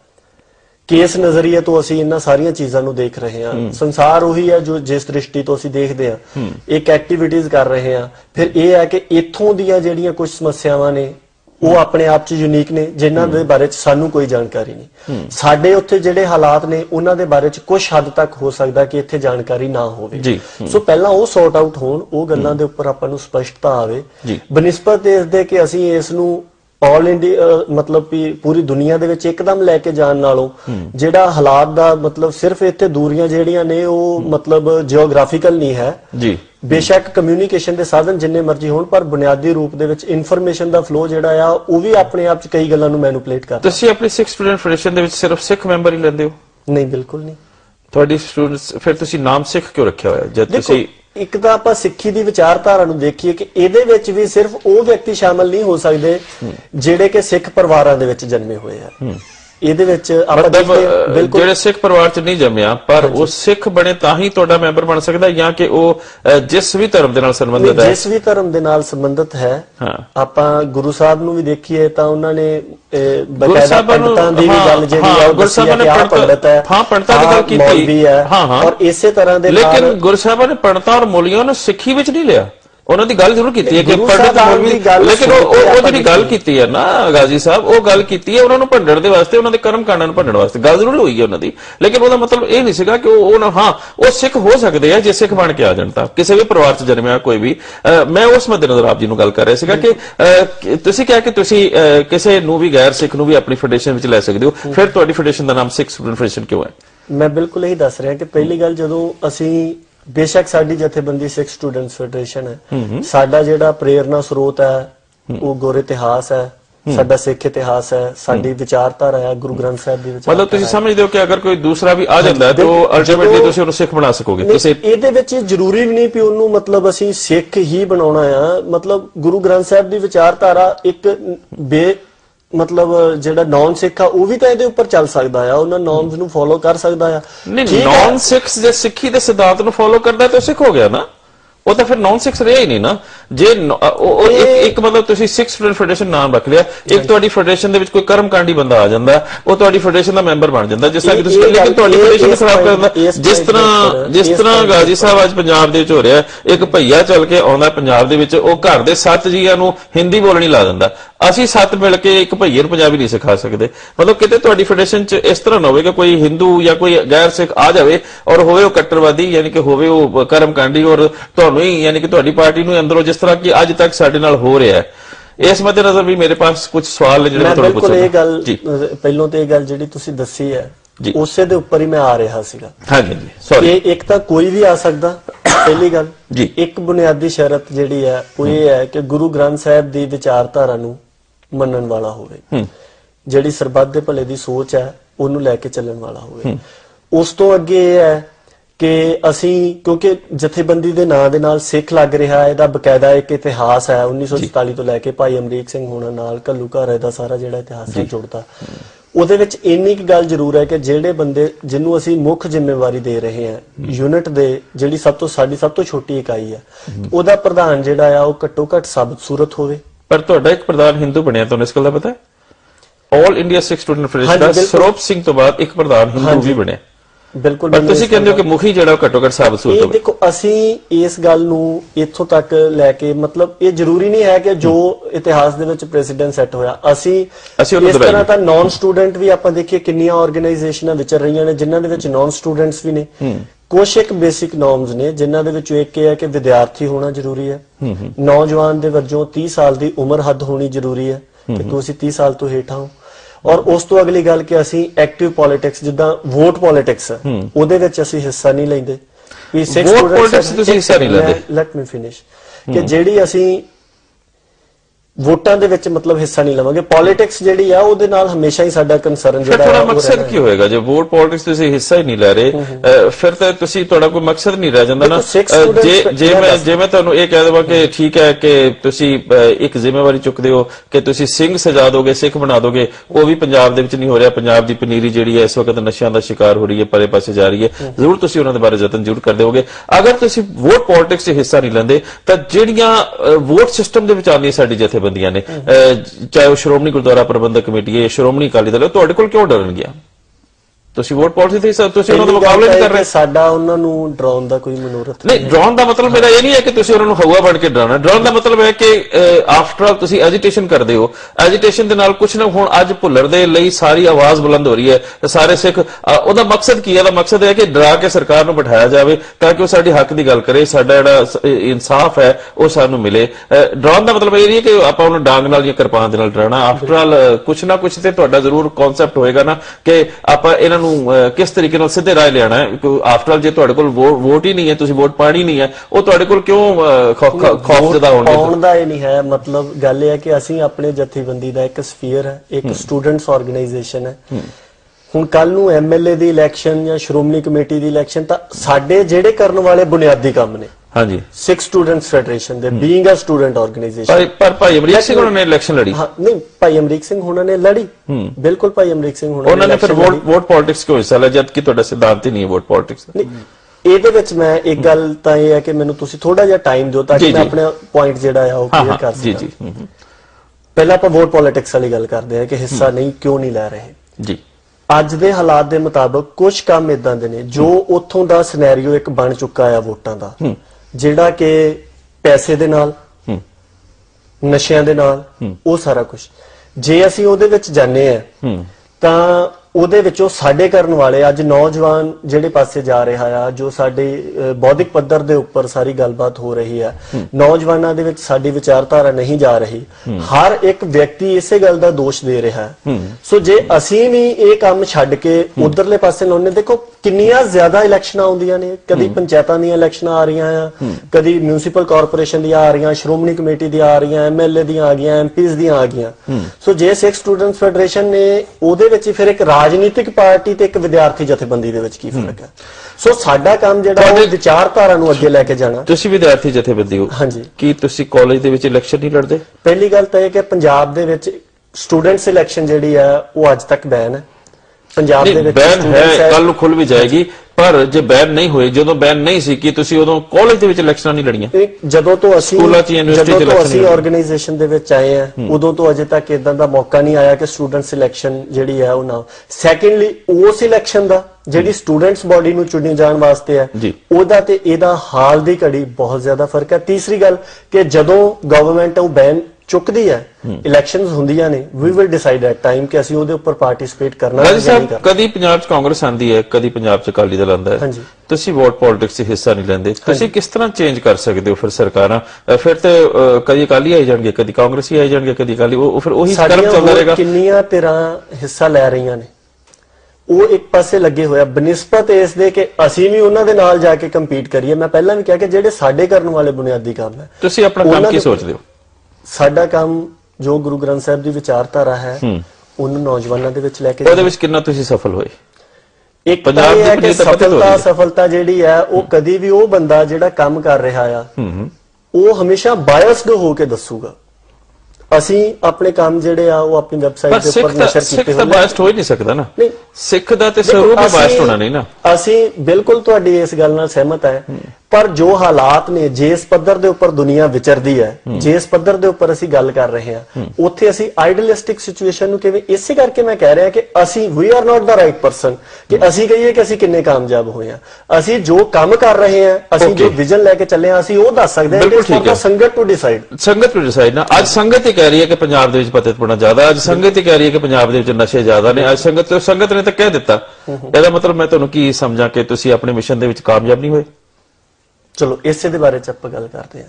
ਕਿਸ ਨਜ਼ਰੀਏ ਤੋਂ ਅਸੀਂ ਇਹਨਾਂ ਸਾਰੀਆਂ ਚੀਜ਼ਾਂ ਨੂੰ ਦੇਖ ਰਹੇ ਹਾਂ। ਸੰਸਾਰ ਉਹੀ ਹੈ ਜੋ ਜਿਸ ਦ੍ਰਿਸ਼ਟੀ ਤੋਂ ਅਸੀਂ ਦੇਖਦੇ ਹਾਂ, ਇੱਕ ਐਕਟੀਵਿਟੀਜ਼ ਕਰ ਰਹੇ ਹਾਂ। ਫਿਰ ਇਹ ਹੈ ਕਿ ਇੱਥੋਂ ਦੀਆਂ ਜਿਹੜੀਆਂ ਕੁਝ ਸਮੱਸਿਆਵਾਂ ਨੇ ਉਹ ਆਪਣੇ ਆਪ 'ਚ ਯੂਨੀਕ ਨੇ, ਜਿਨ੍ਹਾਂ ਦੇ ਬਾਰੇ 'ਚ ਸਾਨੂੰ ਕੋਈ ਜਾਣਕਾਰੀ ਨਹੀਂ। ਸਾਡੇ ਉੱਥੇ ਜਿਹੜੇ ਹਾਲਾਤ ਨੇ ਉਹਨਾਂ ਦੇ ਬਾਰੇ 'ਚ ਕੁਝ ਹੱਦ ਤੱਕ ਹੋ ਸਕਦਾ ਕਿ ਇੱਥੇ ਜਾਣਕਾਰੀ ਨਾ ਹੋਵੇ। ਸੋ ਪਹਿਲਾਂ ਉਹ ਸੌਰਟ ਆਊਟ ਹੋਣ, ਉਹ ਗੱਲਾਂ ਦੇ ਉੱਪਰ ਆਪਾਂ ਨੂੰ ਸਪਸ਼ਟਤਾ ਆਵੇ, ਬਨਿਸਬਤ ਇਸ ਦੇ ਕਿ ਅਸੀਂ ਇਸ ਨੂੰ ਆਲ ਇੰਡੀਆ ਮਤਲਬ ਪੂਰੀ ਦੁਨੀਆ ਦੇ ਵਿੱਚ ਇੱਕਦਮ ਲੈ ਕੇ ਜਾਣ ਨਾਲੋਂ ਜਿਹੜਾ ਹਾਲਾਤ ਦਾ ਮਤਲਬ ਸਿਰਫ ਇੱਥੇ ਦੂਰੀਆਂ ਜਿਹੜੀਆਂ ਨੇ ਉਹ ਮਤਲਬ ਜਿਓਗ੍ਰਾਫੀਕਲ ਨਹੀਂ ਹੈ ਜੀ। ਬੇਸ਼ੱਕ ਕਮਿਊਨੀਕੇਸ਼ਨ ਦੇ ਸਾਧਨ ਜਿੰਨੇ ਮਰਜ਼ੀ ਹੋਣ, ਪਰ ਬੁਨਿਆਦੀ ਰੂਪ ਦੇ ਵਿੱਚ ਇਨਫੋਰਮੇਸ਼ਨ ਦਾ ਫਲੋ ਜਿਹੜਾ ਆ ਉਹ ਵੀ ਆਪਣੇ ਆਪ 'ਚ ਕਈ ਗੱਲਾਂ ਨੂੰ ਮੈਨੂਪਲੇਟ ਕਰਦਾ। ਤੁਸੀਂ ਆਪਣੀ ਸਿੱਖ ਸਟੂਡੈਂਟ ਫੈਡਰੇਸ਼ਨ ਦੇ ਵਿੱਚ ਸਿਰਫ ਸਿੱਖ ਮੈਂਬਰ ਹੀ ਲੈਂਦੇ ਹੋ? ਨਹੀਂ, ਬਿਲਕੁਲ ਨਹੀਂ। ਤੁਹਾਡੀ ਸਟੂਡੈਂਟਸ, ਫਿਰ ਤੁਸੀਂ ਨਾਮ ਸਿੱਖ ਕਿਉਂ ਰੱਖਿਆ ਹੋਇਆ? ਜਦ ਤੁਸੀਂ ਇੱਕ ਤਾਂ ਆਪਾਂ ਸਿੱਖੀ ਦੀ ਵਿਚਾਰਧਾਰਾ ਨੂੰ ਦੇਖੀਏ ਕਿ ਇਹਦੇ ਵਿੱਚ ਵੀ ਸਿਰਫ ਉਹ ਵਿਅਕਤੀ ਸ਼ਾਮਲ ਨਹੀਂ ਹੋ ਸਕਦੇ ਜਿਹੜੇ ਕਿ ਸਿੱਖ ਪਰਿਵਾਰਾਂ ਦੇ ਵਿੱਚ ਜਨਮੇ ਹੋਏ ਆ। ਇਹਦੇ ਵਿੱਚ ਆਪਾਂ ਬਿਲਕੁਲ ਜਿਹੜੇ ਸਿੱਖ ਪਰਿਵਾਰ 'ਚ ਨਹੀਂ ਜੰਮਿਆ ਪਰ ਉਹ ਸਿੱਖ ਬਣੇ ਤਾਂ ਹੀ ਤੁਹਾਡਾ ਮੈਂਬਰ ਬਣ ਸਕਦਾ, ਜਾਂ ਕਿ ਉਹ ਜਿਸ ਵੀ ਧਰਮ ਦੇ ਨਾਲ ਸੰਬੰਧਿਤ ਹੈ? ਜਿਸ ਵੀ ਧਰਮ ਦੇ ਨਾਲ ਸੰਬੰਧਿਤ ਹੈ। ਆਪਾਂ ਗੁਰੂ ਸਾਹਿਬ ਨੂੰ ਵੀ ਦੇਖੀਏ ਤਾਂ ਉਹਨਾਂ ਨੇ ਬਕਾਇਦਾ ਪੰਡਤਾਂ ਦੀ ਵੀ ਗੱਲ ਜਿਹੜੀ ਆ ਗੁਰੂ ਸਾਹਿਬ ਨੇ ਪੰਡਤ ਹੈ, ਹਾਂ ਪੰਡਤਾਂ ਦੀ ਗੱਲ ਕੀਤੀ ਹੈ, ਔਰ ਇਸੇ ਤਰ੍ਹਾਂ ਦੇ ਲੇਕਿਨ ਗੁਰੂ ਸਾਹਿਬ ਨੇ ਪੰਡਤਾਂ ਔਰ ਮੌਲੀਆਂ ਨੂੰ ਸਿੱਖੀ ਵਿੱਚ ਨਹੀਂ ਲਿਆ। ਉਹਨਾਂ ਦੀ ਗੱਲ ਜ਼ਰੂਰ ਕੀਤੀ ਹੈ ਕਿ ਪੰਡਤ ਮੌਲਵੀ, ਲੇਕਿਨ ਉਹ ਜਿਹੜੀ ਗੱਲ ਕੀਤੀ ਹੈ ਨਾ ਗਾਜ਼ੀ ਸਾਹਿਬ, ਉਹ ਗੱਲ ਕੀਤੀ ਹੈ ਉਹਨਾਂ ਨੂੰ ਭੰਡਣ ਦੇ ਵਾਸਤੇ, ਉਹਨਾਂ ਦੇ ਕਰਮ ਕਾਂਡਾਂ ਨੂੰ ਭੰਡਣ ਵਾਸਤੇ। ਗੱਲ ਜ਼ਰੂਰ ਹੋਈ ਹੈ ਉਹਨਾਂ ਦੀ, ਲੇਕਿਨ ਉਹਦਾ ਮਤਲਬ ਇਹ ਨਹੀਂ ਸੀਗਾ ਕਿ ਉਹ ਸਿੱਖ ਹੋ ਸਕਦੇ ਆ ਜੇ ਸਿੱਖ ਬਣ ਕੇ ਆ ਜਾਣ ਤਾਂ, ਕਿਸੇ ਵੀ ਪਰਿਵਾਰ 'ਚ ਜਨਮਿਆ ਕੋਈ ਵੀ। ਮੈਂ ਉਸ ਮੱਦੇਨਜ਼ਰ ਆਪ ਜੀ ਨੂੰ ਗੱਲ ਕਰ ਰਿਹਾ ਸੀਗਾ ਕਿ ਤੁਸੀਂ ਕਿਹਾ ਕਿ ਤੁਸੀਂ ਕਿਸੇ ਨੂੰ ਵੀ ਗੈਰ ਸਿੱਖ ਨੂੰ ਵੀ ਆਪਣੀ ਫੈਡਰੇਸ਼ਨ ਵਿੱਚ ਲੈ ਸਕਦੇ ਹੋ, ਫਿਰ ਤੁਹਾਡੀ ਫੈਡਰੇਸ਼ਨ ਦਾ ਨਾਮ ਸਿੱਖ ਸਟੂਡੈਂਟ ਫੈਡਰੇਸ਼ਨ ਕਿਉਂ ਹੈ? ਮੈਂ ਬਿਲਕੁਲ ਇਹੀ ਦੱਸ ਰਿਹਾ ਕਿ ਪਹਿਲੀ ਗੱਲ, ਜਦੋਂ ਅਸੀਂ ਬੇਸ਼ੱਕ ਸਾਡੀ ਜਥੇਬੰਦੀ ਸਿੱਖ ਸਟੂਡੈਂਟਸ ਫੈਡਰੇਸ਼ਨ ਹੈ, ਸਾਡਾ ਜਿਹੜਾ ਪ੍ਰੇਰਨਾ ਸਰੋਤ ਹੈ ਉਹ ਗੁਰ ਇਤਿਹਾਸ ਹੈ, ਸਾਡਾ ਸਿੱਖ ਇਤਿਹਾਸ ਹੈ, ਸਾਡੀ ਵਿਚਾਰਧਾਰਾ ਹੈ, ਗੁਰੂ ਗ੍ਰੰਥ ਸਾਹਿਬ ਦੀ ਵਿਚਾਰਧਾਰਾ। ਮਤਲਬ ਤੁਸੀਂ ਸਮਝਦੇ ਹੋ ਕਿ ਅਗਰ ਕੋਈ ਦੂਸਰਾ ਵੀ ਆ ਜਾਂਦਾ ਹੈ ਤਾਂ ਅਲਟੀਮੇਟਲੀ ਤੁਸੀਂ ਉਹਨੂੰ ਸਿੱਖ ਬਣਾ ਸਕੋਗੇ। ਤੁਸੀਂ ਇਹਦੇ ਵਿੱਚ ਜ਼ਰੂਰੀ ਵੀ ਨਹੀਂ ਕਿ ਉਹਨੂੰ ਮਤਲਬ ਅਸੀਂ ਸਿੱਖ ਹੀ ਬਣਾਉਣਾ ਆ। ਮਤਲਬ ਗੁਰੂ ਗ੍ਰੰਥ ਸਾਹਿਬ ਦੀ ਵਿਚਾਰਧਾਰਾ ਇੱਕ ਮਤਲਬ ਜਿਹੜਾ ਨੌਨ ਸਿੱਖ ਆ ਉਹ ਵੀ ਤਾਂ ਇਹਦੇ ਉੱਪਰ ਚੱਲ ਸਕਦਾ ਆ, ਉਹਨਾਂ ਨੋਰਮਸ ਨੂੰ ਫੋਲੋ ਕਰ ਸਕਦਾ ਆ। ਨਹੀਂ, ਨੌਨ ਸਿੱਖ ਜੇ ਸਿੱਖੀ ਦੇ ਸਿਧਾਂਤ ਨੂੰ ਫੋਲੋ ਕਰਦਾ ਤਾਂ ਸਿੱਖ ਹੋ ਗਿਆ ਨਾ, ਉਹ ਤਾਂ ਫਿਰ ਨੌਨ ਸਿੱਖ ਰਿਹਾ ਹੀ ਨਹੀਂ ਨਾ। ਜੇ ਇੱਕ ਮਤਲਬ ਤੁਸੀਂ ਸਿੱਖ ਸਟੂਡੈਂਟ ਫੈਡਰੇਸ਼ਨ ਨਾਮ ਰੱਖ ਲਿਆ, ਇੱਕ ਤੁਹਾਡੀ ਫੈਡਰੇਸ਼ਨ ਦੇ ਵਿੱਚ ਕੋਈ ਕਰਮਕਾਂਡੀ ਬੰਦਾ ਆ ਜਾਂਦਾ, ਉਹ ਤੁਹਾਡੀ ਫੈਡਰੇਸ਼ਨ ਦਾ ਮੈਂਬਰ ਬਣ ਜਾਂਦਾ, ਜਿਸ ਤਰ੍ਹਾਂ ਕਿ ਤੁਸੀਂ ਲੇਕਿਨ ਤੁਹਾਡੀ ਫੈਡਰੇਸ਼ਨ ਨੂੰ ਖਰਾਬ ਕਰ ਦਿੰਦਾ। ਜਿਸ ਤਰ੍ਹਾਂ ਗਾਜੀ ਸਾਹਿਬ ਅੱਜ ਪੰਜਾਬ ਦੇ ਵਿੱਚ ਹੋ ਰਿਹਾ, ਇੱਕ ਭਈਆ ਚੱਲ ਕੇ ਆਉਂਦਾ ਪੰਜਾਬ ਦੇ ਵਿੱਚ, ਉਹ ਘਰ ਦੇ 7 ਜੀਆਂ ਨੂੰ ਹਿੰਦੀ ਬੋਲਣੀ ਲਾ ਦਿੰਦਾ। ਅਸੀਂ 7 ਮਿਲ ਕੇ ਇੱਕ ਭਈਏ ਨੂੰ ਪੰਜਾਬੀ ਨਹੀਂ ਸਿਖਾ ਸਕਦੇ। ਮਤਲਬ ਕਿਤੇ ਤੁਹਾਡੀ ਫੈਡਰੇਸ਼ਨ 'ਚ ਇਸ ਤਰ੍ਹਾਂ ਨਾ ਹੋਵੇ ਕਿ ਕੋਈ ਹਿੰਦੂ ਜਾਂ ਕੋਈ ਗੈਰ ਸਿੱਖ ਆ ਜਾਵੇ ਔਰ ਹੋਵੇ ਉਹ ਕੱਟੜਵਾਦੀ, ਯਾਨੀ ਕਿ ਹੋਵੇ ਉਹ ਕਰਮਕਾਂਡੀ, ਔਰ ਤੁਹਾਨੂੰ ਹੀ ਯਾਨੀ ਕਿ ਤੁਹਾਡੀ ਪਾਰਟੀ ਨੂੰ ਅੰਦਰੋਂ ਜਿਸ ਤਰ੍ਹਾਂ ਕਿ ਅੱਜ ਤੱਕ ਸਾਡੇ ਨਾਲ ਹੋ ਰਿਹਾ ਹੈ। ਇਸ ਮੱਦੇਨਜ਼ਰ ਵੀ ਮੇਰੇ ਪਾਸ ਕੁਝ ਸਵਾਲ ਨੇ ਜਿਹੜੇ ਮੈਂ ਤੁਹਾਨੂੰ ਪੁੱਛਣਾ। ਇਹ ਗੱਲ ਪਹਿਲਾਂ ਤੇ ਇਹ ਗੱਲ ਜਿਹੜੀ ਤੁਸੀਂ ਦੱਸੀ ਹੈ ਉਸੇ ਦੇ ਉੱਪਰ ਹੀ ਮੈਂ ਆ ਰਿਹਾ ਸੀਗਾ। ਹਾਂਜੀ, ਸੌਰੀ। ਇਹ ਇੱਕ ਤਾਂ ਕੋਈ ਵੀ ਆ ਸਕਦਾ, ਪਹਿਲੀ ਗੱਲ ਜੀ। ਇੱਕ ਬੁਨਿਆਦੀ ਸ਼ਰਤ ਜਿਹੜੀ ਹੈ ਉਹ ਇਹ ਹੈ ਕਿ ਗੁਰੂ ਗ੍ਰੰਥ ਸਾਹਿਬ ਦੀ ਵਿਚਾਰਧਾਰਾ ਨੂੰ ਮੰਨਣ ਵਾਲਾ ਹੋਵੇ, ਜਿਹੜੀ ਸਰਬੱਤ ਦੇ ਭਲੇ ਦੀ ਸੋਚ ਹੈ ਉਹਨੂੰ ਲੈ ਕੇ ਚੱਲਣ ਵਾਲਾ ਹੋਵੇ। ਉਸ ਤੋਂ ਅੱਗੇ ਇਹ ਹੈ ਕਿ ਅਸੀਂ, ਕਿਉਂਕਿ ਜਥੇਬੰਦੀ ਦੇ ਨਾਂ ਦੇ ਨਾਲ ਸਿੱਖ ਲੱਗ ਰਿਹਾ, ਇਹਦਾ ਬਕਾਇਦਾ ਇੱਕ ਇਤਿਹਾਸ ਹੈ 1944 ਤੋਂ ਲੈ ਕੇ ਭਾਈ ਅਮਰੀਕ ਸਿੰਘ ਹੋਣਾ ਨਾਲ ਘੱਲੂਘਾਰਾ ਦਾ ਸਾਰਾ ਜਿਹੜਾ ਇਤਿਹਾਸ ਹੈ ਜੁੜਦਾ। ਉਹਦੇ ਵਿੱਚ ਇੰਨੀ ਕੁ ਗੱਲ ਜ਼ਰੂਰ ਹੈ ਕਿ ਜਿਹੜੇ ਬੰਦੇ ਜਿਹਨੂੰ ਅਸੀਂ ਮੁੱਖ ਜ਼ਿੰਮੇਵਾਰੀ ਦੇ ਰਹੇ ਹਾਂ ਯੂਨਿਟ ਦੇ, ਜਿਹੜੀ ਸਾਡੀ ਸਭ ਤੋਂ ਛੋਟੀ ਇਕਾਈ ਹੈ, ਉਹਦਾ ਪ੍ਰਧਾਨ ਜਿਹੜਾ ਆ ਉਹ ਘੱਟੋ ਘੱਟ ਸਾਬਤ ਸੂਰਤ ਹੋਵੇ। ਪਰ ਤੁਹਾਡਾ ਇੱਕ ਪ੍ਰਧਾਨ ਹਿੰਦੂ ਬਣਿਆ, ਤੁਹਾਨੂੰ ਇਸ ਗੱਲ ਦਾ ਪਤਾ ਹੈ? All India Sikh student federation ਦਾ ਸਰੋਪ ਸਿੰਘ ਤੋਂ ਬਾਅਦ ਇੱਕ ਪ੍ਰਧਾਨ ਹਿੰਦੂ ਵੀ ਬਣਿਆ। ਬਿਲਕੁਲ। ਪਰ ਤੁਸੀਂ ਕਹਿੰਦੇ ਹੋ ਕਿ ਮੁਖੀ ਜਿਹੜਾ ਘੱਟੋ ਘੱਟ ਸਾਬਤ ਸੂਰਤ ਹੋਵੇ। ਦੇਖੋ, ਅਸੀਂ ਇਸ ਗੱਲ ਨੂੰ ਇੱਥੋਂ ਤੱਕ ਲੈ ਕੇ, ਮਤਲਬ ਇਹ ਜ਼ਰੂਰੀ ਨਹੀਂ ਹੈ ਕਿ ਜੋ ਇਤਿਹਾਸ ਦੇ ਵਿੱਚ ਪ੍ਰੈਸੀਡੈਂਟ ਸੈੱਟ ਹੋਇਆ ਅਸੀਂ ਇਸ ਤਰ੍ਹਾਂ ਤਾਂ ਨੌਨ ਸਟੂਡੈਂਟ ਵੀ ਆਪਾਂ ਦੇਖੀਏ ਕਿੰਨੀਆਂ ਆਰਗੇਨਾਈਜੇਸ਼ਨਾਂ ਵਿਚਰ ਰਹੀਆਂ ਨੇ ਜਿਨ੍ਹਾਂ ਦੇ ਵਿੱਚ ਨੌਨ ਸਟੂਡੈਂਟਸ ਵੀ ਨੇ। ਕੁਝ ਇੱਕ ਬੇਸਿਕ ਨੋਰਮਸ ਨੇ ਜਿਨ੍ਹਾਂ ਦੇ ਵਿੱਚੋਂ ਇੱਕ ਇਹ ਹੈ ਕਿ ਵਿਦਿਆਰਥੀ ਹੋਣਾ ਜ਼ਰੂਰੀ ਹੈ, ਨੌਜਵਾਨ ਦੇ ਵਜੋਂ 30 ਸਾਲ ਦੀ ਉਮਰ ਹੱਦ ਹੋਣੀ ਜ਼ਰੂਰੀ ਹੈ ਕਿ ਤੁਸੀਂ 30 ਸਾਲ ਤੋਂ ਹੇਠਾਂ ਹੋ। ਔਰ ਉਸ ਤੋਂ ਅਗਲੀ ਗੱਲ ਕਿ ਅਸੀਂ ਐਕਟਿਵ ਪੋਲਿਟਿਕਸ, ਜਿੱਦਾਂ ਵੋਟ ਪੋਲਿਟਿਕਸ, ਉਹਦੇ ਵਿੱਚ ਅਸੀਂ ਹਿੱਸਾ ਨਹੀਂ ਲੈਂਦੇ। ਵੋਟ ਪੋਲਿਟਿਕਸ ਤੁਸੀਂ ਹਿੱਸਾ ਨਹੀਂ ਲੈਂਦੇ। Let me finish. ਕਿ ਜਿਹੜੀ ਅਸੀਂ ਵੋਟਾਂ ਦੇ ਵਿੱਚ ਮਤਲਬ ਹਿੱਸਾ ਨਹੀਂ ਲਵਾਂਗੇ, ਪੋਲਿਟਿਕਸ ਜਿਹੜੀ ਆ ਉਹਦੇ ਨਾਲ ਹਮੇਸ਼ਾ ਹੀ ਸਾਡਾ ਕੰਸਰਨ ਜਿਹੜਾ ਹੈ। ਮਕਸਦ ਕੀ ਹੋਏਗਾ ਜੇ ਵੋਟ ਪੋਲਿਟਿਕਸ ਤੁਸੀਂ ਹਿੱਸਾ ਹੀ ਨਹੀਂ ਲੈ ਰਹੇ? ਫਿਰ ਤਾਂ ਤੁਸੀਂ, ਤੁਹਾਡਾ ਕੋਈ ਮਕਸਦ ਨਹੀਂ ਰਹਿ ਜਾਂਦਾ ਨਾ। ਜੇ ਮੈਂ ਤੁਹਾਨੂੰ ਇਹ ਕਹਿ ਦੇਵਾਂ ਕਿ ਠੀਕ ਹੈ ਕਿ ਤੁਸੀਂ ਇੱਕ ਜ਼ਿੰਮੇਵਾਰੀ ਚੁੱਕਦੇ ਹੋ ਕਿ ਤੁਸੀਂ ਸਿੰਘ ਸਜਾ ਦੋਗੇ, ਸਿੱਖ ਬਣਾ ਦੋਗੇ, ਉਹ ਵੀ ਪੰਜਾਬ ਦੇ ਵਿੱਚ ਨਹੀਂ ਹੋ ਰਿਹਾ। ਪੰਜਾਬ ਦੀ ਪਨੀਰੀ ਜਿਹੜੀ ਹੈ ਇਸ ਵਕਤ ਨਸ਼ਿਆਂ ਦਾ ਸ਼ਿਕਾਰ ਹੋ ਰਹੀ ਹੈ, ਪਰੇ ਪਾਸੇ ਜਾ ਰਹੀ ਹੈ। ਜ਼ਰੂਰ ਤੁਸੀਂ ਉਹਨਾਂ ਦੇ ਬਾਰੇ ਯਤਨ ਜ਼ਰੂਰ ਕਰਦੇ ਹੋਗੇ। ਅਗਰ ਤੁਸੀਂ ਵੋਟ ਪੋਲਿਟਿਕਸ 'ਚ ਹਿੱਸਾ ਨਹੀਂ ਲੈਂਦੇ ਤਾਂ ਜਿਹੜੀਆਂ ਵੋਟ ਸਿਸਟਮ ਦੇ ਵਿੱਚ ਆਉਂਦੀਆਂ ਸਾਡੀ ਜਥੇਬੰਦੀਆਂ ਨੇ, ਚਾਹੇ ਉਹ ਸ਼੍ਰੋਮਣੀ ਗੁਰਦੁਆਰਾ ਪ੍ਰਬੰਧਕ ਕਮੇਟੀ ਹੈ, ਸ਼੍ਰੋਮਣੀ ਅਕਾਲੀ ਦਲ ਹੈ, ਤੁਹਾਡੇ ਕੋਲ ਕਿਉਂ ਡਰਨਗੇ? ਤੁਸੀਂ ਵੋਟ ਪਾਲਿਸੀ ਤੇ ਤੁਸੀਂ ਉਹਨਾਂ ਦਾ ਮੁਕਾਬਲਾ ਨਹੀਂ ਕਰ ਰਹੇ। ਸਾਡਾ ਉਹਨਾਂ ਨੂੰ ਡਰਾਉਣ ਦਾ ਕੋਈ ਮਨੋਰਥ ਨਹੀਂ। ਡਰਾਉਣ ਦਾ ਮਤਲਬ ਮੇਰਾ ਇਹ ਨਹੀਂ ਹੈ ਕਿ ਤੁਸੀਂ ਉਹਨਾਂ ਨੂੰ ਹਵਾ ਬਣ ਕੇ ਡਰਾਉਣਾ। ਡਰਾਉਣ ਦਾ ਮਤਲਬ ਹੈ ਕਿ ਆਫਟਰ ਆਲ ਤੁਸੀਂ ਐਜੀਟੇਸ਼ਨ ਕਰਦੇ ਹੋ। ਐਜੀਟੇਸ਼ਨ ਦੇ ਨਾਲ ਕੁਝ ਨਾ, ਹੁਣ ਅੱਜ ਭੁੱਲਰ ਦੇ ਲਈ ਸਾਰੀ ਆਵਾਜ਼ ਬੁਲੰਦ ਹੋ ਰਹੀ ਹੈ, ਸਾਰੇ ਸਿੱਖ, ਉਹਦਾ ਮਕਸਦ ਕੀ ਹੈ? ਉਹਦਾ ਮਕਸਦ ਹੈ ਕਿ ਡਰਾ ਕੇ ਸਰਕਾਰ ਨੂੰ ਬਿਠਾਇਆ ਜਾਵੇ ਤਾਂ ਕਿ ਉਹ ਸਾਡੇ ਹੱਕ ਦੀ ਗੱਲ ਕਰੇ, ਸਾਡਾ ਜਿਹੜਾ ਇਨਸਾਫ ਹੈ ਉਹ ਸਾਨੂੰ ਮਿਲੇ। ਡਰਾਉਣ ਦਾ ਮਤਲਬ ਇਹ ਨਹੀਂ ਹੈ ਕਿ ਆਪਾਂ ਉਹਨੂੰ ਡਾਂਗ ਨਾਲ ਜਾਂ ਕਿਰਪਾਨ ਦੇ ਨਾਲ ਡਰਾਉਣਾ। ਆਫਟਰ ਆਲ ਕੁਝ ਨਾ ਕੁਝ ਤੇ ਤੁਹਾਡਾ ਜ਼ਰੂਰ ਕਨਸੈਪਟ ਹੋਏਗਾ ਨਾ ਕਿ ਆਪਾਂ ਇਹਨਾਂ ਨੂੰ ਕਿਸ ਤਰੀਕੇ ਨਾਲ ਸਿੱਧੇ ਰਾਹ ਲਿਆਣਾ ਹੈ। ਆਫਟਰ ਆਲ ਜੇ ਤੁਹਾਡੇ ਕੋਲ ਵੋਟ ਹੀ ਨਹੀਂ ਹੈ, ਤੁਸੀਂ ਵੋਟ ਪਾਣੀ ਨਹੀਂ ਹੈ, ਉਹ ਤੁਹਾਡੇ ਕੋਲ ਕਿਉਂ ਖੌਫਜ਼ਦਾ ਹੋਣਗੇ? ਆਉਣ ਦਾ ਇਹ ਨਹੀਂ ਹੈ। ਮਤਲਬ ਗੱਲ ਇਹ ਹੈ ਕਿ ਅਸੀਂ ਆਪਣੇ ਜਥੇਬੰਦੀ ਦਾ ਇੱਕ ਸਫੀਅਰ ਹੈ, ਇੱਕ ਸਟੂਡੈਂਟਸ ਆਰਗੇਨਾਈਜੇਸ਼ਨ ਹੈ। ਹੁਣ ਕੱਲ ਨੂੰ ਐਮਐਲਏ ਦੀ ਇਲੈਕਸ਼ਨ ਜਾਂ ਸ਼੍ਰੋਮਣੀ ਕਮੇਟੀ ਦੀ ਇਲੈਕਸ਼ਨ, ਤਾਂ ਸਾਡੇ ਜਿਹੜੇ ਕਰਨ ਵਾਲੇ ਬੁਨਿਆਦੀ ਕੰਮ ਨੇ, ਹਾਂਜੀ, ਸਿੱਖ ਸਟੂਡੈਂਟਸ ਫੈਡਰੇਸ਼ਨ ਦੇ ਬੀਇੰਗ ਅ ਸਟੂਡੈਂਟ ਆਰਗੇਨਾਈਜੇਸ਼ਨ। ਪਰ ਭਾਈ ਅਮਰੀਕ ਸਿੰਘ ਉਹਨਾਂ ਨੇ ਇਲੈਕਸ਼ਨ ਲੜੀ। ਹਾਂ, ਨਹੀਂ, ਭਾਈ ਅਮਰੀਕ ਸਿੰਘ ਉਹਨਾਂ ਨੇ ਲੜੀ, ਬਿਲਕੁਲ ਭਾਈ ਅਮਰੀਕ ਸਿੰਘ ਉਹਨਾਂ ਨੇ ਫਿਰ ਵੋਟ ਪੋਲਿਟਿਕਸ ਕਿਉਂ ਹਿੱਸਾ ਲਿਆ ਜਦ ਕਿ ਤੁਹਾਡਾ ਸਿਧਾਂਤ ਹੀ ਨਹੀਂ ਹੈ ਵੋਟ ਪੋਲਿਟਿਕਸ ਦਾ? ਇਹਦੇ ਵਿੱਚ ਮੈਂ ਇੱਕ ਗੱਲ ਤਾਂ ਇਹ ਹੈ ਕਿ ਮੈਨੂੰ ਤੁਸੀਂ ਥੋੜਾ ਜਿਹਾ ਟਾਈਮ ਦਿਓ ਤਾਂ ਕਿ ਮੈਂ ਆਪਣੇ ਪੁਆਇੰਟ ਜਿਹੜਾ ਆ ਉਹ ਕਲੀਅਰ ਕਰ ਸਕਾਂ। ਜੀ। ਪਹਿਲਾਂ ਆਪਾਂ ਵੋਟ ਪੋਲਿਟਿਕਸ ਵਾਲੀ ਗੱਲ ਕਰਦੇ ਹਾਂ ਕਿ ਹਿੱਸਾ ਨਹੀਂ ਕਿਉਂ ਨਹੀਂ ਲੈ ਰਹੇ ਜੀ। ਅੱਜ ਦੇ ਹਾਲਾਤ ਦੇ ਮੁਤਾਬਕ ਕੁਝ ਕੰਮ ਇਦਾਂ ਦੇ ਨੇ ਜੋ ਉੱਥੋਂ ਦਾ ਸਿਨੈਰੀਓ ਇੱਕ ਬਣ ਚੁੱਕਾ ਆ ਵੋਟਾਂ ਦਾ, ਜਿਹੜਾ ਕਿ ਪੈਸੇ ਦੇ ਨਾਲ, ਨਸ਼ਿਆਂ ਦੇ ਨਾਲ, ਉਹ ਸਾਰਾ ਕੁਝ ਜੇ ਅਸੀਂ ਉਹਦੇ ਵਿੱਚ ਜਾਣੇ ਆ ਤਾਂ ਉਹਦੇ ਵਿੱਚੋਂ ਸਾਡੇ ਕਰਨ ਵਾਲੇ ਅੱਜ ਨੌਜਵਾਨ ਜਿਹੜੇ ਪਾਸੇ ਜਾ ਰਿਹਾ ਆ, ਜੋ ਸਾਡੇ ਬੌਧਿਕ ਪੱਧਰ ਦੇ ਉੱਪਰ ਸਾਰੀ ਗੱਲਬਾਤ ਹੋ ਰਹੀ ਆ, ਨੌਜਵਾਨਾਂ ਦੇ ਵਿੱਚ ਸਾਡੀ ਵਿਚਾਰਧਾਰਾ ਨਹੀਂ ਜਾ ਰਹੀ। ਹਰ ਇੱਕ ਵਿਅਕਤੀ ਇਸੇ ਗੱਲ ਦਾ ਦੋਸ਼ ਦੇ ਰਿਹਾ ਹੈ। ਸੋ ਜੇ ਅਸੀਂ ਵੀ ਇਹ ਕੰਮ ਛੱਡ ਕੇ ਉਧਰਲੇ ਪਾਸੇ ਲਾਉਣੇ, ਦੇਖੋ ਕਿੰਨੀਆਂ ਜ਼ਿਆਦਾ ਇਲੈਕਸ਼ਨਾਂ ਆਉਂਦੀਆਂ ਨੇ, ਕਦੀ ਪੰਚਾਇਤਾਂ ਦੀਆਂ ਇਲੈਕਸ਼ਨਾਂ ਆ ਰਹੀਆਂ ਆ, ਕਦੀ ਮਿਊਨਿਸਪਲ ਕਾਰਪੋਰੇਸ਼ਨ ਦੀਆਂ ਆ ਰਹੀਆਂ, ਸ਼੍ਰੋਮਣੀ ਕਮੇਟੀ ਦੀਆਂ ਆ ਰਹੀਆਂ, MLA ਦੀਆਂ ਆ ਗਈਆਂ, MPs ਦੀਆਂ ਆ ਗਈਆਂ। ਸੋ ਜੇ ਸਿੱਖ ਸਟੂਡੈਂਟਸ ਫੈਡਰੇਸ਼ਨ ਨੇ ਉਹਦੇ ਵਿੱਚ ਫਿਰ ਇੱਕ ਰਾਜਨੀਤਿਕ ਪਾਰਟੀ ਤੇ ਇੱਕ ਵਿਦਿਆਰਥੀ ਜਥੇਬੰਦੀ ਦੇ ਵਿੱਚ ਕੀ ਫਰਕ ਹੈ? ਸੋ ਸਾਡਾ ਕੰਮ ਜਿਹੜਾ ਉਹ ਵਿਚਾਰਧਾਰਾ ਨੂੰ ਅੱਗੇ ਲੈ ਕੇ ਜਾਣਾ। ਤੁਸੀਂ ਵਿਦਿਆਰਥੀ ਜਥੇਬੰਦੀ ਹੋ, ਹਾਂਜੀ, ਕੀ ਤੁਸੀਂ ਕਾਲਜ ਦੇ ਵਿੱਚ ਇਲੈਕਸ਼ਨ ਨਹੀਂ ਲੜਦੇ? ਪਹਿਲੀ ਗੱਲ ਤਾਂ ਇਹ ਕਿ ਪੰਜਾਬ ਦੇ ਵਿੱਚ ਸਟੂਡੈਂਟਸ ਇਲੈਕਸ਼ਨ ਜਿਹੜੀ ਹੈ ਉਹ ਅੱਜ ਤੱਕ ਬੈਨ ਹੈ। ਪੰਜਾਬ ਦੇ ਵਿੱਚ ਬੈਨ ਹੈ, ਕੱਲ ਨੂੰ ਖੁੱਲ ਵੀ ਜਾਏਗੀ, ਪਰ ਜੇ ਬੈਨ ਨਹੀਂ ਹੋਏ, ਜਦੋਂ ਬੈਨ ਨਹੀਂ ਸੀ ਕਿ ਤੁਸੀਂ ਉਦੋਂ ਕਾਲਜ ਦੇ ਵਿੱਚ ਇਲੈਕਸ਼ਨਾਂ ਨਹੀਂ ਲੜੀਆਂ? ਜਦੋਂ ਤੋਂ ਅਸੀਂ ਯੂਨੀਵਰਸਿਟੀ ਆਰਗੇਨਾਈਜੇਸ਼ਨ ਦੇ ਵਿੱਚ ਆਏ ਆ, ਉਦੋਂ ਤੋਂ ਅਜੇ ਤੱਕ ਇਦਾਂ ਦਾ ਮੌਕਾ ਨਹੀਂ ਆਇਆ ਕਿ ਸਟੂਡੈਂਟਸ ਇਲੈਕਸ਼ਨ ਜਿਹੜੀ ਹੈ ਉਹ ਨਾ। ਸੈਕੰਡਲੀ ਉਸ ਇਲੈਕਸ਼ਨ ਦਾ ਜਿਹੜੀ ਸਟੂਡੈਂਟਸ ਬਾਡੀ ਨੂੰ ਚੁਣੀ ਜਾਣ ਵਾਸਤੇ ਹੈ, ਉਹਦਾ ਤੇ ਇਹਦਾ ਹਾਲ ਦੀ ਘੜੀ ਬਹੁਤ ਜ਼ਿਆਦਾ ਫਰਕ ਹੈ। ਤੀਸਰੀ ਗੱਲ ਕਿ ਜਦੋਂ ਗਵਰਨਮੈਂਟ ਉਹ ਬੈਨ ਚੁੱਕਦੀ ਹੈ, ਇਲੈਕਸ਼ਨਸ ਹੁੰਦੀਆਂ ਨੇ, we will decide at time ਕਿ ਅਸੀਂ ਉਹਦੇ ਉੱਪਰ ਪਾਰਟਿਸਿਪੇਟ ਕਰਨਾ ਹੈ ਜਾਂ ਨਹੀਂ ਕਰਨਾ। ਕਦੀ ਪੰਜਾਬ 'ਚ ਕਾਂਗਰਸ ਆਂਦੀ ਹੈ, ਕਦੀ ਪੰਜਾਬ 'ਚ ਅਕਾਲੀ ਦਲ ਆਂਦਾ ਹੈ, ਤੁਸੀਂ ਵੋਟ ਪੋਲਿਟਿਕਸ 'ਚ ਹਿੱਸਾ ਨਹੀਂ ਲੈਂਦੇ, ਤੁਸੀਂ ਕਿਸ ਤਰ੍ਹਾਂ ਚੇਂਜ ਕਰ ਸਕਦੇ ਹੋ ਫਿਰ ਸਰਕਾਰਾਂ? ਫਿਰ ਤੇ ਕਦੀ ਅਕਾਲੀ ਆਈ ਜਾਣਗੇ, ਕਦੀ ਕਾਂਗਰਸੀ ਆਈ ਜਾਣਗੇ, ਕਦੀ ਅਕਾਲੀ, ਉਹ ਫਿਰ ਉਹੀ ਕਰਮ ਚੱਲਦਾ ਰਹੇਗਾ। ਕਿੰਨੀਆਂ ਧਿਰਾਂ ਹਿੱਸਾ ਲੈ ਰਹੀਆਂ ਨੇ, ਉਹ ਇੱਕ ਪਾਸੇ ਲੱਗੇ ਹੋਇਆ ਬਨਿਸਬਤ ਇਸ ਦੇ ਕਿ ਅਸੀਂ ਵੀ ਉਹਨਾਂ ਦੇ ਨਾਲ ਜਾ ਕੇ ਕੰਪੀਟ ਕਰੀਏ। ਮੈਂ ਪਹਿਲਾਂ ਵੀ ਕਿਹਾ ਕਿ ਜਿਹੜੇ ਸਾਡੇ ਕਰਨ ਵਾਲੇ ਬੁਨਿਆਦੀ ਕੰਮ ਹੈ, ਤੁਸੀਂ ਆਪਣਾ ਕੰਮ ਕੀ ਸੋਚਦੇ ਹੋ? ਸਾਡਾ ਕੰਮ ਜੋ ਗੁਰੂ ਗ੍ਰੰਥ ਸਾਹਿਬ ਦੀ ਵਿਚਾਰਧਾਰਾ ਹੈ ਉਹਨੂੰ ਨੌਜਵਾਨਾਂ ਦੇ ਵਿੱਚ ਲੈ ਕੇ ਉਹਦੇ ਵਿੱਚ ਕਿੰਨਾ ਤੁਸੀਂ ਸਫਲ ਹੋਏ? ਇੱਕ ਪੰਜਾਬ ਦੀ ਸਫਲਤਾ ਜਿਹੜੀ ਹੈ ਉਹ ਕਦੀ ਵੀ ਉਹ ਬੰਦਾ ਜਿਹੜਾ ਕੰਮ ਕਰ ਰਿਹਾ ਆ ਉਹ ਹਮੇਸ਼ਾ ਬਾਇਸਡ ਹੋ ਕੇ ਦੱਸੂਗਾ। ਅਸੀਂ ਆਪਣੇ ਕੰਮ ਜਿਹੜੇ ਆ ਉਹ ਆਪਣੀ ਵੈਬਸਾਈਟ ਦੇ ਉੱਪਰ ਨਸ਼ਰ ਕੀਤੇ ਹੋਏ। ਸਿੱਖ ਤਾਂ ਬਾਇਸਡ ਹੋ ਹੀ ਨਹੀਂ ਸਕਦਾ ਨਾ, ਸਿੱਖ ਦਾ ਤੇ ਸਰੂਪ ਹੀ ਬਾਇਸਡ ਹੋਣਾ ਨਹੀਂ ਨਾ। ਅਸੀਂ ਬਿਲਕੁਲ ਤੁਹਾਡੀ ਇਸ ਗੱਲ ਨਾਲ ਸਹਿਮਤ ਹੈ, ਪਰ ਜੋ ਹਾਲਾਤ ਨੇ, ਜਿਸ ਪੱਧਰ ਦੇ ਉੱਪਰ ਦੁਨੀਆ ਵਿਚਰਦੀ ਹੈ, ਜਿਸ ਪੱਧਰ ਦੇ ਉੱਪਰ ਅਸੀਂ ਗੱਲ ਕਰ ਰਹੇ ਹਾਂ, ਉੱਥੇ ਅਸੀਂ ਆਈਡੀਅਲਿਸਟਿਕ ਸਿਚੁਏਸ਼ਨ ਨੂੰ ਕਿਵੇਂ, ਇਸੇ ਕਰਕੇ ਮੈਂ ਕਹਿ ਰਿਹਾ ਕਿ ਅਸੀਂ we are not the right person ਕਿ ਅਸੀਂ ਕਹੀਏ ਕਿ ਅਸੀਂ ਕਿੰਨੇ ਕਾਮਯਾਬ ਹੋਏ ਹਾਂ। ਅਸੀਂ ਜੋ ਕੰਮ ਕਰ ਰਹੇ ਹਾਂ, ਅਸੀਂ ਜੋ ਵਿਜ਼ਨ ਲੈ ਕੇ ਚੱਲੇ ਹਾਂ, ਅਸੀਂ ਉਹ ਦੱਸ ਸਕਦੇ ਹਾਂ ਕਿ sangat to decide. Sangat to decide ਨਾ। ਅੱਜ ਸੰਗਤ ਹੀ ਕਹਿ ਰਹੀ ਹੈ ਕਿ ਪੰਜਾਬ ਦੇ ਵਿੱਚ ਪਤਿਤਪੁਣਾ ਜ਼ਿਆਦਾ, ਅੱਜ ਸੰਗਤ ਹੀ ਕਹਿ ਰਹੀ ਹੈ ਕਿ ਪੰਜਾਬ ਦੇ ਵਿੱਚ ਨਸ਼ੇ ਜ਼ਿਆਦਾ ਨੇ, ਅੱਜ ਸੰਗਤ ਨੇ ਤਾਂ ਕਹਿ ਦਿੱਤਾ। ਇਹਦਾ ਮਤਲਬ ਮੈਂ ਤੁਹਾਨੂੰ ਕੀ ਸਮਝਾਂ ਕਿ ਤੁਸੀਂ ਆਪਣੇ ਮਿਸ਼ਨ ਦੇ ਵਿੱਚ ਕਾਮਯਾਬ ਨਹੀਂ ਹੋਏ? ਚਲੋ ਇਸੇ ਦੇ ਬਾਰੇ ਚ ਆਪਾਂ ਗੱਲ ਕਰਦੇ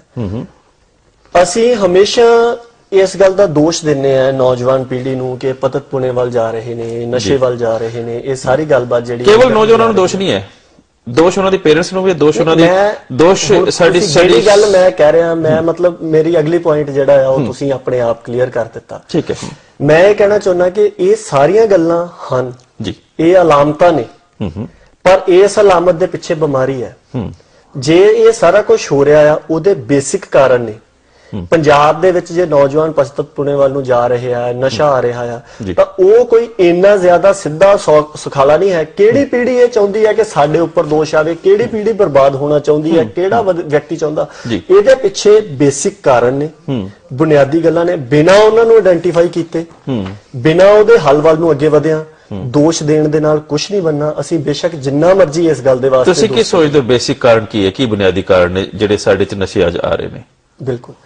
ਹਾਂ। ਅਸੀਂ ਹਮੇਸ਼ਾ ਇਸ ਗੱਲ ਦਾ ਦੋਸ਼ ਦਿੰਨੇ ਆ ਨੌਜਵਾਨ ਪੀੜ੍ਹੀ ਨੂੰ ਕਿ ਪਤਿਤਪੁਣੇ ਵੱਲ ਜਾ ਰਹੇ ਨੇ, ਨਸ਼ੇ ਵੱਲ ਜਾ ਰਹੇ ਨੇ। ਇਹ ਸਾਰੀ ਗੱਲਬਾਤ ਜਿਹੜੀ ਕੇਵਲ ਨੌਜਵਾਨਾਂ ਨੂੰ ਦੋਸ਼ ਨਹੀਂ ਹੈ, ਦੋਸ਼ ਉਹਨਾਂ ਦੇ ਪੇਰੈਂਟਸ ਨੂੰ ਵੀ, ਦੋਸ਼ ਉਹਨਾਂ ਦੀ, ਦੋਸ਼ ਸਾਡੀ ਜਿਹੜੀ ਗੱਲ ਮੈਂ ਕਹਿ ਰਿਹਾ, ਮੈਂ ਮਤਲਬ ਮੇਰੀ ਅਗਲੀ ਪੁਆਇੰਟ ਜਿਹੜਾ ਆ ਉਹ ਤੁਸੀਂ ਆਪਣੇ ਆਪ ਕਲੀਅਰ ਕਰ ਦਿੱਤਾ। ਠੀਕ ਹੈ। ਮੈਂ ਇਹ ਕਹਿਣਾ ਚਾਹੁੰਦਾ ਕਿ ਇਹ ਸਾਰੀਆਂ ਗੱਲਾਂ ਹਨ ਜੀ, ਇਹ ਅਲਾਮਤਾਂ ਨੇ, ਪਰ ਇਸ ਅਲਾਮਤ ਦੇ ਪਿੱਛੇ ਬਿਮਾਰੀ ਹੈ। ਜੇ ਇਹ ਸਾਰਾ ਕੁਝ ਹੋ ਰਿਹਾ ਆ, ਉਹਦੇ ਬੇਸਿਕ ਕਾਰਨ ਨੇ। ਪੰਜਾਬ ਦੇ ਵਿੱਚ ਜੇ ਨੌਜਵਾਨ ਪਤਿਤਪੁਣੇ ਵੱਲ ਨੂੰ ਜਾ ਰਹੇ ਆ, ਨਸ਼ਾ ਆ ਰਿਹਾ ਆ, ਤਾਂ ਉਹ ਕੋਈ ਇੰਨਾ ਜ਼ਿਆਦਾ ਸਿੱਧਾ ਸੁਖਾਲਾ ਨਹੀਂ ਹੈ। ਕਿਹੜੀ ਪੀੜ੍ਹੀ ਇਹ ਚਾਹੁੰਦੀ ਹੈ ਕਿ ਸਾਡੇ ਉੱਪਰ ਦੋਸ਼ ਆਵੇ? ਕਿਹੜੀ ਪੀੜ੍ਹੀ ਬਰਬਾਦ ਹੋਣਾ ਚਾਹੁੰਦੀ ਹੈ? ਕਿਹੜਾ ਵਿਅਕਤੀ ਚਾਹੁੰਦਾ? ਇਹਦੇ ਪਿੱਛੇ ਬੇਸਿਕ ਕਾਰਨ ਨੇ, ਬੁਨਿਆਦੀ ਗੱਲਾਂ ਨੇ। ਬਿਨਾਂ ਉਹਨਾਂ ਨੂੰ ਆਇਡੈਂਟੀਫਾਈ ਕੀਤੇ, ਬਿਨਾਂ ਉਹਦੇ ਹੱਲ ਵੱਲ ਨੂੰ ਅੱਗੇ ਵਧਿਆ, ਦੋਸ਼ ਦੇਣ ਦੇ ਨਾਲ ਕੁਝ ਨਹੀਂ ਬਣਨਾ। ਅਸੀਂ ਬੇਸ਼ੱਕ ਜਿੰਨਾ ਮਰਜ਼ੀ ਇਸ ਗੱਲ ਦੇ ਵਾਸਤੇ। ਤੁਸੀਂ ਕੀ ਸੋਚਦੇ ਹੋ ਬੇਸਿਕ ਕਾਰਨ ਕੀ ਹੈ, ਕੀ ਬੁਨਿਆਦੀ ਕਾਰਨ ਨੇ ਜਿਹੜੇ ਸਾਡੇ 'ਚ ਨਸ਼ੇ ਅੱਜ ਆ ਰਹੇ ਨੇ? ਬਿਲਕੁਲ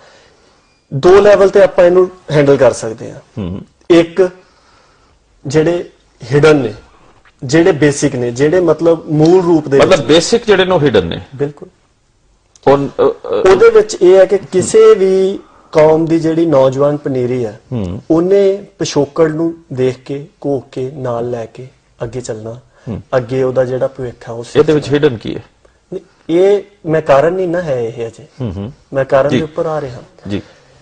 ਦੋ ਲੈਵਲ ਤੇ ਆਪਾਂ ਇਹਨੂੰ ਹੈਂਡਲ ਕਰ ਸਕਦੇ ਹਾਂ। ਇੱਕ ਜਿਹੜੇ ਹਿਡਨ ਨੇ, ਜਿਹੜੇ ਬੇਸਿਕ ਨੇ, ਜਿਹੜੇ ਮਤਲਬ ਮੂਲ ਰੂਪ ਦੇ, ਮਤਲਬ ਬੇਸਿਕ ਜਿਹੜੇ ਨੇ ਹਿਡਨ ਨੇ। ਬਿਲਕੁਲ ਉਹਦੇ ਵਿੱਚ ਇਹ ਹੈ ਕਿ ਕਿਸੇ ਵੀ ਕੌਮ ਦੀ ਜਿਹੜੀ ਨੌਜਵਾਨ ਪਨੀਰੀ ਹੈ, ਉਹਨੇ ਪਿਛੋਕੜ ਨੂੰ ਦੇਖ ਕੇ, ਘੋਖ ਕੇ, ਨਾਲ ਲੈ ਕੇ ਅੱਗੇ ਚੱਲਣਾ। ਅੱਗੇ ਉਹਦਾ ਜਿਹੜਾ ਭਵਿੱਖ ਹੈ ਉਸ ਇਹਦੇ ਵਿੱਚ ਹਿਡਨ ਕੀ ਹੈ? ਇਹ ਮੈਂ ਕਾਰਨ ਨਹੀਂ ਨਾ ਹੈ ਇਹ ਅਜੇ, ਮੈਂ ਕਾਰਨ ਦੇ ਉੱਪਰ ਆ ਰਿਹਾ ਜੀ।